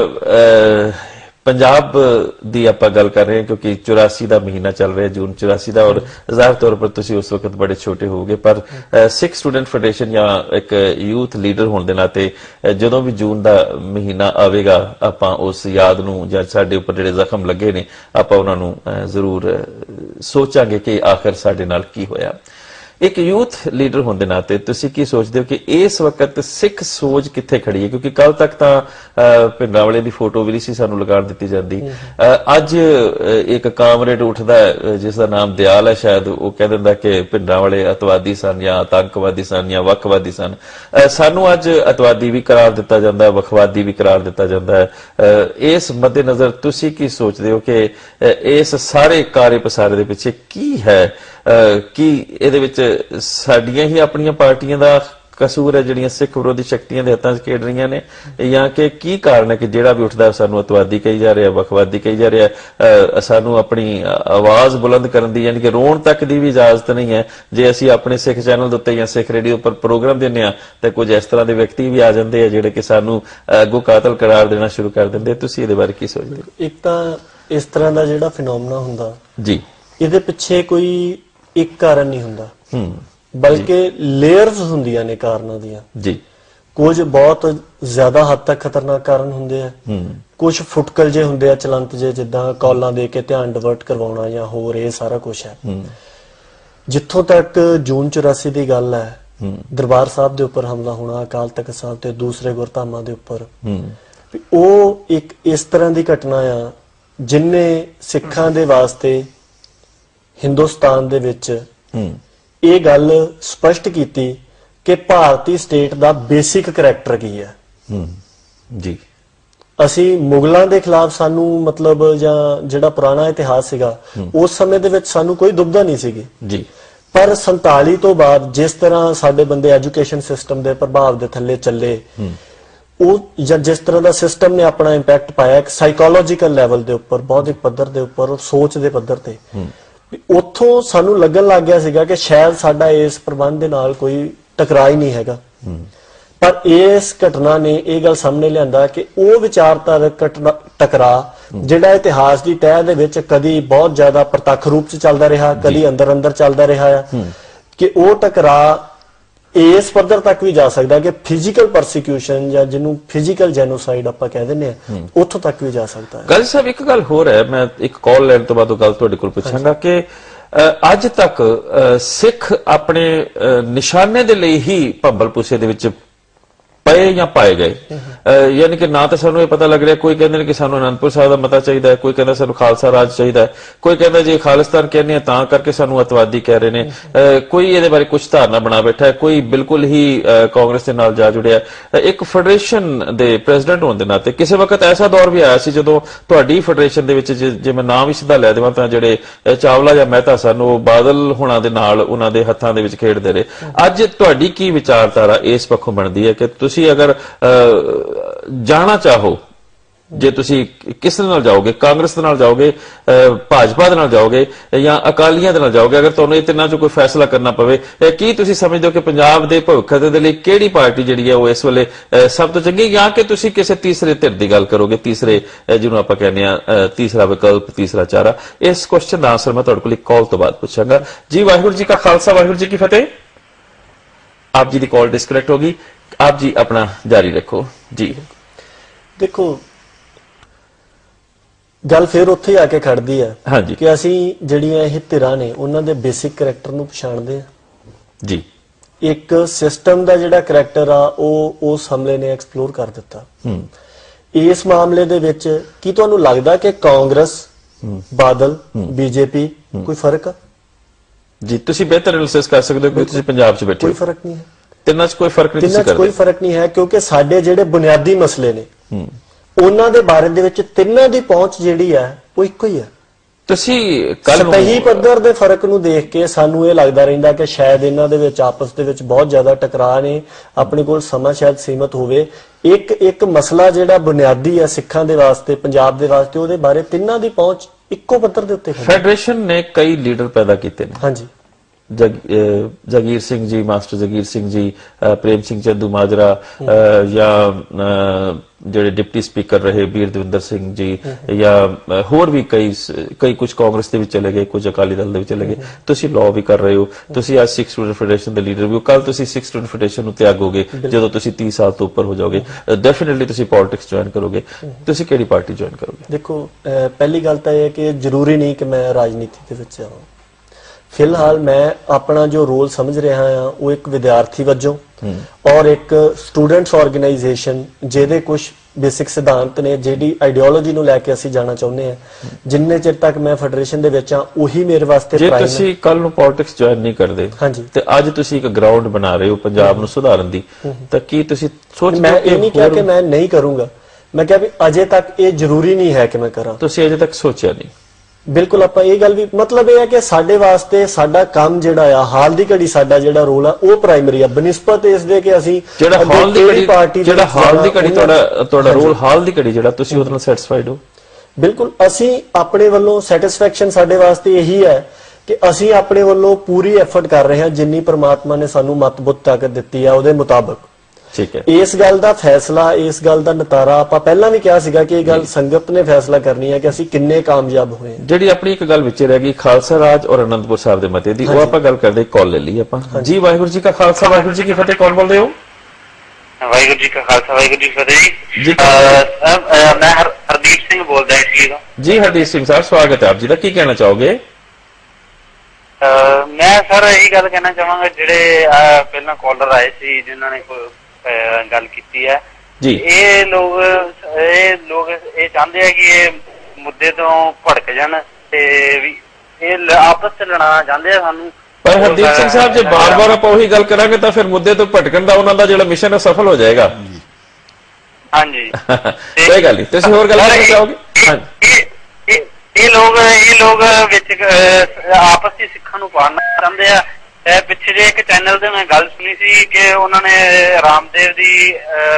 साहब पंजाब दी आपां गल कर रहे हैं क्योंकि 84 का महीना चल रहा है, जून 84 का, और ज़ाहिर तौर पर तुसीं उस वक्त बड़े छोटे होगे, पर सिख स्टूडेंट फेडरेशन या एक यूथ लीडर होने के नाते जदों भी जून का महीना आवेगा आपां उस याद नूं जां साडे उपर जिहड़े जख्म लगे ने आपां उहनां नूं जरूर सोचांगे कि आखिर साडे नाल की होया। एक यूथ लीडर होने के नाते तुसीं की सोचते हो कि इस वक्त सिख सोच कित्थे खड़ी है? क्योंकि कल तक तो भिंडरांवाले की फोटो भी नहीं सी सानू लगा दी जाती, अज एक कामरेड उठता है जिसका नाम दयाल है, शायद वो कह दिंदा कि भिंडरांवाले अतवादी सन या आतंकवादी सन या वखवादी सन। सानू अज अतवादी भी करार दिता जाता है, वखवादी भी करार दिता जाता है। इस मद्देनजर तुसीं की सोचते हो कि इस सारे कारे पसारे दे पिछे की है? कि इहदे विच साडियां ही अपनियां पार्टियां दा कसूर है जिहड़ियां सिख विरोधी शक्तियां दे हत्थां 'च खेड रहीआं ने, या कि की कारण है कि जिहड़ा भी उठदा सानू अतवादी कही जा रहा है, वखवादी कही जा रहा है? सानू अपनी आवाज बुलंद करन दी यानी कि रोण तक दी भी इजाजत नहीं है। जे असीं अपने सिख चैनल दे उत्ते या सिख रेडियो पर प्रोग्राम दिंदे आ ते कुछ इस तरह दे व्यक्ति भी आ जांदे आ जिहड़े कि सानू अगों कातल करार देना शुरू कर दिंदे। तुसीं इहदे बारे की सोचदे हो? एक तां इस तरह दा जिहड़ा फिनोमेना हुंदा जी, इहदे पिछे कोई एक कारण नहीं हुंदा, बल्कि लेयर्स हुंदियां ने कारणों दियां जी। कुछ बहुत ज्यादा हद तक खतरनाक कारण हुंदे आ, कुछ फुटकल जे हुंदे आ, चलंत जे, जिद्दां कॉलां दे के ध्यान डिवर्ट करवाउणा या होर ये सारा कुछ है। जिथों तक जून 84 की गल है, दरबार साहब दे उपर हमला होना, अकाल तख्त साहब ते दूसरे गुरधामां दे उपर, वो एक इस तरह की घटना आ जिन्ने सिखां दे वास्ते हिंदुस्तान दे विच ये गल स्पष्ट कीती कि भारतीय स्टेट दा बेसिक करैक्टर की है जी। असी मुगलों के खिलाफ सानू मतलब जां जिहड़ा पुराना इतिहास सीगा उस समय दे विच सानू कोई दुविधा नहीं सीगी जी, पर 47 तो बाद जिस तरह साडे बंदे एजुकेशन सिस्टम के प्रभाव के थले चले, जिस तरह का सिस्टम ने अपना इंपैक्ट पाया एक साइकोलॉजिकल लैवल के उपर, बौद्धिक पद्धर के उपर और सोच के पद्धर ते, उथों सानू लगन लग गया सीगा कि शायद साडा इस प्रबंध दे नाल कोई टकरा ही नहीं हैगा। पर इस घटना ने यह गल सामने लिया कि वह विचारधारक टकरा जिहड़ा इतिहास की तह दे विच कदी बहुत ज्यादा प्रतख रूप च चलदा रहा, कदी अंदर अंदर चलदा रहा है, कि वह टकरा इस पद्धर तक भी जा सकता है कि फिजिकल परसिक्यूशन या जिन्हों फिजिकल जेनोसाइड आपां कह दिंदे आ, उत्थों तक भी जा सकता है। गाजी साहब एक गल होर है, मैं एक कॉल लैण तो बाद गल तुहाडे कोल पुछांगा कि अज तक सिख अपने निशाने दे लई ही भंबल पुसे दे विच पए या पाए गए, यानी कि ना तो सानू ये पता लग रहा, कोई कहते कि सानू आनंदपुर साहब का मता चाहिए, कोई कहता सानू खालसा राज चाहिए, कोई कहता जी खालिस्तान कहने तां करके सानू अतवादी कह रहे ने, कोई ये बारे कुछ धारणा बना बैठा है, कोई बिल्कुल ही कांग्रेस के नाल जा जुड़िया। एक फेडरेशन दे प्रेसिडेंट होने के नाते किसी वक्त ऐसा दौर भी आया सी जदों तुहाडी फेडरेशन दे विच जे मैं नाम ही सीधा लै देवां तां जिहड़े चावला या मेहता सन वो बादल होना दे नाल उन्हां दे हत्थां दे विच खेडदे रहे। अज तुहाडी की विचारधारा इस पक्षों बनदी है कि तुसीं अगर जाना चाहो, जे तुसी किस नाल जाओगे, कांग्रेस दे नाल जाओगे, भाजपा दे नाल जाओगे या अकालियां दे नाल जाओगे, अगर तुहानूं इह तिन्नां चों कोई फैसला करना पवे, की तुसी समझदे हो कि पंजाब दे भविख दे लई किहड़ी पार्टी जिहड़ी है वो इस वेले सब तो चंगी, या कि तुसी किसी तीसरे धिर दी गल करोगे, तीसरे जिहनूं आपां कहने आ तीसरा विकल्प, तीसरा चारा? इस क्वेश्चन दा आंसर मैं तुहाडे कोल एक कॉल तो बाद पुछांगा जी। वाहिगुरू जी का खालसा, वाहिगुरू जी की फतेह। आप जी की कॉल डिस्कनेक्ट होगी, आप जी अपना जारी रखो जी। देखो ਗੱਲ ਫਿਰ ਉੱਥੇ ਆ ਕੇ ਖੜਦੀ ਹੈ ਕਿ ਅਸੀਂ ਜਿਹੜੀਆਂ ਇਹ ਧਿਰਾਂ ਨੇ ਉਹਨਾਂ ਦੇ ਬੇਸਿਕ ਕਰੈਕਟਰ ਨੂੰ ਪਛਾਣਦੇ ਆ ਜੀ। ਇੱਕ ਸਿਸਟਮ ਦਾ ਜਿਹੜਾ ਕਰੈਕਟਰ ਆ ਉਹ ਉਸ ਹਮਲੇ ਨੇ ਐਕਸਪਲੋਰ ਕਰ ਦਿੱਤਾ। ਇਸ ਮਾਮਲੇ ਦੇ ਵਿੱਚ ਕੀ ਤੁਹਾਨੂੰ ਲੱਗਦਾ ਕਿ ਕਾਂਗਰਸ, ਬਾਦਲ, ਬੀਜੇਪੀ ਕੋਈ ਫਰਕ ਆ? ਜੀ ਤੁਸੀਂ ਬਿਹਤਰ ਐਨਾਲਿਸਿਸ ਕਰ ਸਕਦੇ ਹੋ ਕਿ ਤੁਸੀਂ ਪੰਜਾਬ 'ਚ ਬੈਠੇ ਹੋ। ਕੋਈ ਫਰਕ ਨਹੀਂ ਹੈ, ਤਿੰਨਾਂ 'ਚ ਕੋਈ ਫਰਕ ਨਹੀਂ ਤੁਸੀਂ ਕਰਦੇ? ਕੋਈ ਫਰਕ ਨਹੀਂ ਹੈ ਕਿਉਂਕਿ ਸਾਡੇ ਜਿਹੜੇ ਬੁਨਿਆਦੀ ਮਸਲੇ ਨੇ ਉਹਨਾਂ ਦੇ ਬਾਰੇ ਦੇ ਵਿੱਚ ਤਿੰਨਾਂ ਦੀ ਪਹੁੰਚ ਜਿਹੜੀ ਹੈ ਉਹ ਇੱਕੋ ਹੀ ਹੈ। ਤੁਸੀਂ ਕੱਲ ਸਤਹੀ ਪੱਧਰ ਦੇ ਫਰਕ ਨੂੰ ਦੇਖ ਕੇ ਸਾਨੂੰ ਇਹ ਲੱਗਦਾ ਰਹਿੰਦਾ ਕਿ ਸ਼ਾਇਦ ਇਹਨਾਂ ਦੇ ਵਿੱਚ ਆਪਸ ਦੇ ਵਿੱਚ ਬਹੁਤ ਜ਼ਿਆਦਾ ਟਕਰਾਅ ਨੇ, ਆਪਣੇ ਕੋਲ ਸਮਾਂ ਸ਼ਾਇਦ ਸੀਮਤ ਹੋਵੇ। ਇੱਕ ਮਸਲਾ ਜਿਹੜਾ ਬੁਨਿਆਦੀ ਹੈ ਸਿੱਖਾਂ ਦੇ ਵਾਸਤੇ, ਪੰਜਾਬ ਦੇ ਵਾਸਤੇ, ਉਹਦੇ ਬਾਰੇ ਤਿੰਨਾਂ ਦੀ ਪਹੁੰਚ ਇੱਕੋ ਪੱਧਰ ਦੇ ਉੱਤੇ ਹੈ। ਫੈਡਰੇਸ਼ਨ ਨੇ ਕਈ ਲੀਡਰ ਪੈਦਾ ਕੀਤੇ ਨੇ। ਹਾਂਜੀ, ਜਗੀਰ ਸਿੰਘ ਜੀ, ਮਾਸਟਰ ਜਗੀਰ ਸਿੰਘ ਜੀ, ਪ੍ਰੇਮ ਸਿੰਘ ਚੰਦੂ ਮਾਜਰਾ, ਜਾਂ ਜਿਹੜੇ ਡਿਪਟੀ ਸਪੀਕਰ ਰਹੇ ਬੀਰ ਦਵਿੰਦਰ ਸਿੰਘ ਜੀ, ਜਾਂ ਹੋਰ ਵੀ ਕਈ ਕੁਝ ਕਾਂਗਰਸ ਦੇ ਵਿੱਚ ਚਲੇ ਗਏ, ਕੁਝ ਅਕਾਲੀ ਦਲ ਦੇ ਵਿੱਚ ਚਲੇ ਗਏ। ਤੁਸੀਂ ਲਾਅ ਵੀ ਕਰ ਰਹੇ ਹੋ, ਤੁਸੀਂ ਅੱਜ ਸਿੱਖ ਸਟੂਡੈਂਟ ਫੈਡਰੇਸ਼ਨ ਦੇ ਲੀਡਰ ਵੀ ਹੋ, ਕੱਲ ਤੁਸੀਂ ਸਿੱਖ ਸਟੂਡੈਂਟ ਫੈਡਰੇਸ਼ਨ ਨੂੰ ਤਿਆਗੋਗੇ ਜਦੋਂ ਤੁਸੀਂ 30 ਸਾਲ ਤੋਂ ਉੱਪਰ ਹੋ ਜਾਓਗੇ। ਡੈਫੀਨਿਟਲੀ ਤੁਸੀਂ ਪੋਲਿਟਿਕਸ ਜੁਆਇਨ ਕਰੋਗੇ। ਤੁਸੀਂ ਕਿਹੜੀ ਪਾਰਟੀ ਜੁਆਇਨ ਕਰੋਗੇ? ਦੇਖੋ, ਪਹਿਲੀ ਗੱਲ ਤਾਂ ਇਹ ਹੈ ਕਿ ਜ਼ਰੂਰੀ ਨਹੀਂ ਕਿ ਮੈਂ ਰਾਜਨੀਤੀ ਦੇ ਵਿੱਚ ਆਵਾਂ। ਫਿਲਹਾਲ ਮੈਂ ਆਪਣਾ ਜੋ ਰੋਲ ਸਮਝ ਰਿਹਾ ਹਾਂ ਉਹ ਇੱਕ ਵਿਦਿਆਰਥੀ ਵਜੋਂ ਔਰ ਇੱਕ ਸਟੂਡੈਂਟਸ ਆਰਗੇਨਾਈਜੇਸ਼ਨ ਜਿਹਦੇ ਕੁਝ ਬੇਸਿਕ ਸਿਧਾਂਤ ਨੇ, ਜਿਹੜੀ ਆਈਡੀਓਲੋਜੀ ਨੂੰ ਲੈ ਕੇ ਅਸੀਂ ਜਾਣਾ ਚਾਹੁੰਦੇ ਹਾਂ। ਜਿੰਨੇ ਚਿਰ ਤੱਕ ਮੈਂ ਫੈਡਰੇਸ਼ਨ ਦੇ ਵਿੱਚ ਆ ਉਹੀ ਮੇਰੇ ਵਾਸਤੇ ਜੇ ਤੁਸੀਂ ਕੱਲ ਨੂੰ ਪੋਲਿਟਿਕਸ ਜੁਆਇਨ ਨਹੀਂ ਕਰਦੇ ਤੇ ਅੱਜ ਤੁਸੀਂ ਇੱਕ ਗਰਾਊਂਡ ਬਣਾ ਰਹੇ ਹੋ ਪੰਜਾਬ ਨੂੰ ਸੁਧਾਰਨ ਦੀ, ਤਾਂ ਕੀ ਤੁਸੀਂ ਸੋਚਦੇ ਹੋ? ਮੈਂ ਇਹ ਨਹੀਂ ਕਿਹਾ ਕਿ ਮੈਂ ਨਹੀਂ ਕਰੂੰਗਾ, ਮੈਂ ਕਿਹਾ ਵੀ ਅਜੇ ਤੱਕ ਇਹ ਜ਼ਰੂਰੀ ਨਹੀਂ ਹੈ ਕਿ ਮੈਂ ਕਰਾਂ। ਤੁਸੀਂ ਅਜੇ ਤੱਕ ਸੋਚਿਆ ਨਹੀਂ? ਬਿਲਕੁਲ, ਆਪਾਂ ਇਹ ਗੱਲ ਵੀ ਮਤਲਬ ਇਹ ਹੈ ਕਿ ਸਾਡੇ ਵਾਸਤੇ ਸਾਡਾ ਕੰਮ ਜਿਹੜਾ ਆ ਹਾਲ ਦੀ ਘੜੀ ਸਾਡਾ ਜਿਹੜਾ ਰੋਲ ਆ ਉਹ ਪ੍ਰਾਇਮਰੀ ਆ ਬਨਿਸਬਤ ਇਸ ਦੇ ਕਿ ਅਸੀਂ ਜਿਹੜਾ ਹਾਲ ਦੀ ਘੜੀ ਤੁਹਾਡਾ ਰੋਲ ਹਾਲ ਦੀ ਘੜੀ ਜਿਹੜਾ ਤੁਸੀਂ ਉਹਦੇ ਨਾਲ ਸੈਟੀਸਫਾਈਡ ਹੋ? ਬਿਲਕੁਲ, ਅਸੀਂ ਆਪਣੇ ਵੱਲੋਂ ਸੈਟੀਸਫੈਕਸ਼ਨ ਸਾਡੇ ਵਾਸਤੇ ਇਹੀ ਹੈ ਕਿ ਅਸੀਂ ਆਪਣੇ ਵੱਲੋਂ ਪੂਰੀ ਐਫਰਟ ਕਰ ਰਹੇ ਹਾਂ ਜਿੰਨੀ ਪ੍ਰਮਾਤਮਾ ਨੇ ਸਾਨੂੰ ਮਤਬੁੱਧ ਤਾਕਤ ਦਿੱਤੀ ਆ ਉਹਦੇ ਮੁਤਾਬਕ। ਠੀਕ ਹੈ, ਇਸ ਗੱਲ ਦਾ ਫੈਸਲਾ, ਇਸ ਗੱਲ ਦਾ ਨਤਾਰਾ ਆਪਾਂ ਪਹਿਲਾਂ ਵੀ ਕਿਹਾ ਸੀਗਾ ਕਿ ਇਹ ਗੱਲ ਸੰਗਤ ਨੇ ਫੈਸਲਾ ਕਰਨੀ ਹੈ ਕਿ ਅਸੀਂ ਕਿੰਨੇ ਕਾਮਯਾਬ ਹੋਏ। ਜਿਹੜੀ ਆਪਣੀ ਇੱਕ ਗੱਲ ਵਿੱਚ ਰਹਿ ਗਈ ਖਾਲਸਾ ਰਾਜ ਔਰ ਅਨੰਦਪੁਰ ਸਾਹਿਬ ਦੇ ਮਤੇ ਦੀ, ਉਹ ਆਪਾਂ ਗੱਲ ਕਰਦੇ। ਕਾਲ ਲੈ ਲਈ ਆਪਾਂ ਜੀ। ਵਾਹਿਗੁਰੂ ਜੀ ਕਾ ਖਾਲਸਾ, ਵਾਹਿਗੁਰੂ ਜੀ ਕੀ ਫਤਿਹ। ਕੌਣ ਬੋਲ ਰਹੇ ਹੋ? ਵਾਹਿਗੁਰੂ ਜੀ ਕਾ ਖਾਲਸਾ, ਵਾਹਿਗੁਰੂ ਜੀ ਕੀ ਫਤਿਹ ਜੀ। ਮੈਂ ਹਰਦੀਪ ਸਿੰਘ ਬੋਲਦਾ ਹਾਂ ਜੀ। ਹਰਦੀਪ ਸਿੰਘ ਸਾਹਿਬ, ਸਵਾਗਤ ਹੈ ਆਪ ਜੀ ਦਾ। ਕੀ ਕਹਿਣਾ ਚਾਹੋਗੇ? ਮੈਂ ਸਰ ਇਹੀ ਗੱਲ ਕਹਿਣਾ ਚਾਹਾਂਗਾ, ਜਿਹੜੇ ਪਹਿਲਾਂ ਕਾਲਰ ਆਏ ਸੀ ਜਿਨ੍ਹਾਂ ਨੇ ਗੱਲ ਕੀਤੀ ਹੈ ਜੀ, ਇਹ ਲੋਕ ਇਹ ਚਾਹੁੰਦੇ ਆ ਕਿ ਇਹ ਮੁੱਦੇ ਤੋਂ ਭੜਕ ਜਾਣ ਤੇ ਵੀ ਇਹ ਆਪਸ ਚ ਲੜਾਉਣਾ ਚਾਹੁੰਦੇ ਆ ਸਾਨੂੰ। ਪਰ ਹਰਦੀਪ ਸਿੰਘ ਸਾਹਿਬ, ਜੇ ਬਾਰ-ਬਾਰ ਆਪਾਂ ਉਹੀ ਗੱਲ ਕਰਾਂਗੇ ਤਾਂ ਫਿਰ ਮੁੱਦੇ ਤੋਂ ਭਟਕਣ ਦਾ ਉਹਨਾਂ ਦਾ ਜਿਹੜਾ ਮਿਸ਼ਨ ਹੈ ਸਫਲ ਹੋ ਜਾਏਗਾ। ਹਾਂਜੀ, ਕੋਈ ਗੱਲ ਨਹੀਂ, ਤੁਸੀਂ ਹੋਰ ਗੱਲ ਕਰਨਾ ਚਾਹੋਗੇ? ਇਹ ਲੋਕ ਵਿੱਚ ਆਪਸ ਚ ਸਿੱਖਾਂ ਨੂੰ ਪਾੜਨਾ ਚਾਹੁੰਦੇ ਆ। ਪਿੱਛੇ ਜੇ ਇੱਕ ਚੈਨਲ ਤੇ ਮੈਂ ਗੱਲ ਸੁਣੀ ਸੀ ਕਿ ਉਹਨਾਂ ਨੇ ਰਾਮਦੇਵ ਦੀ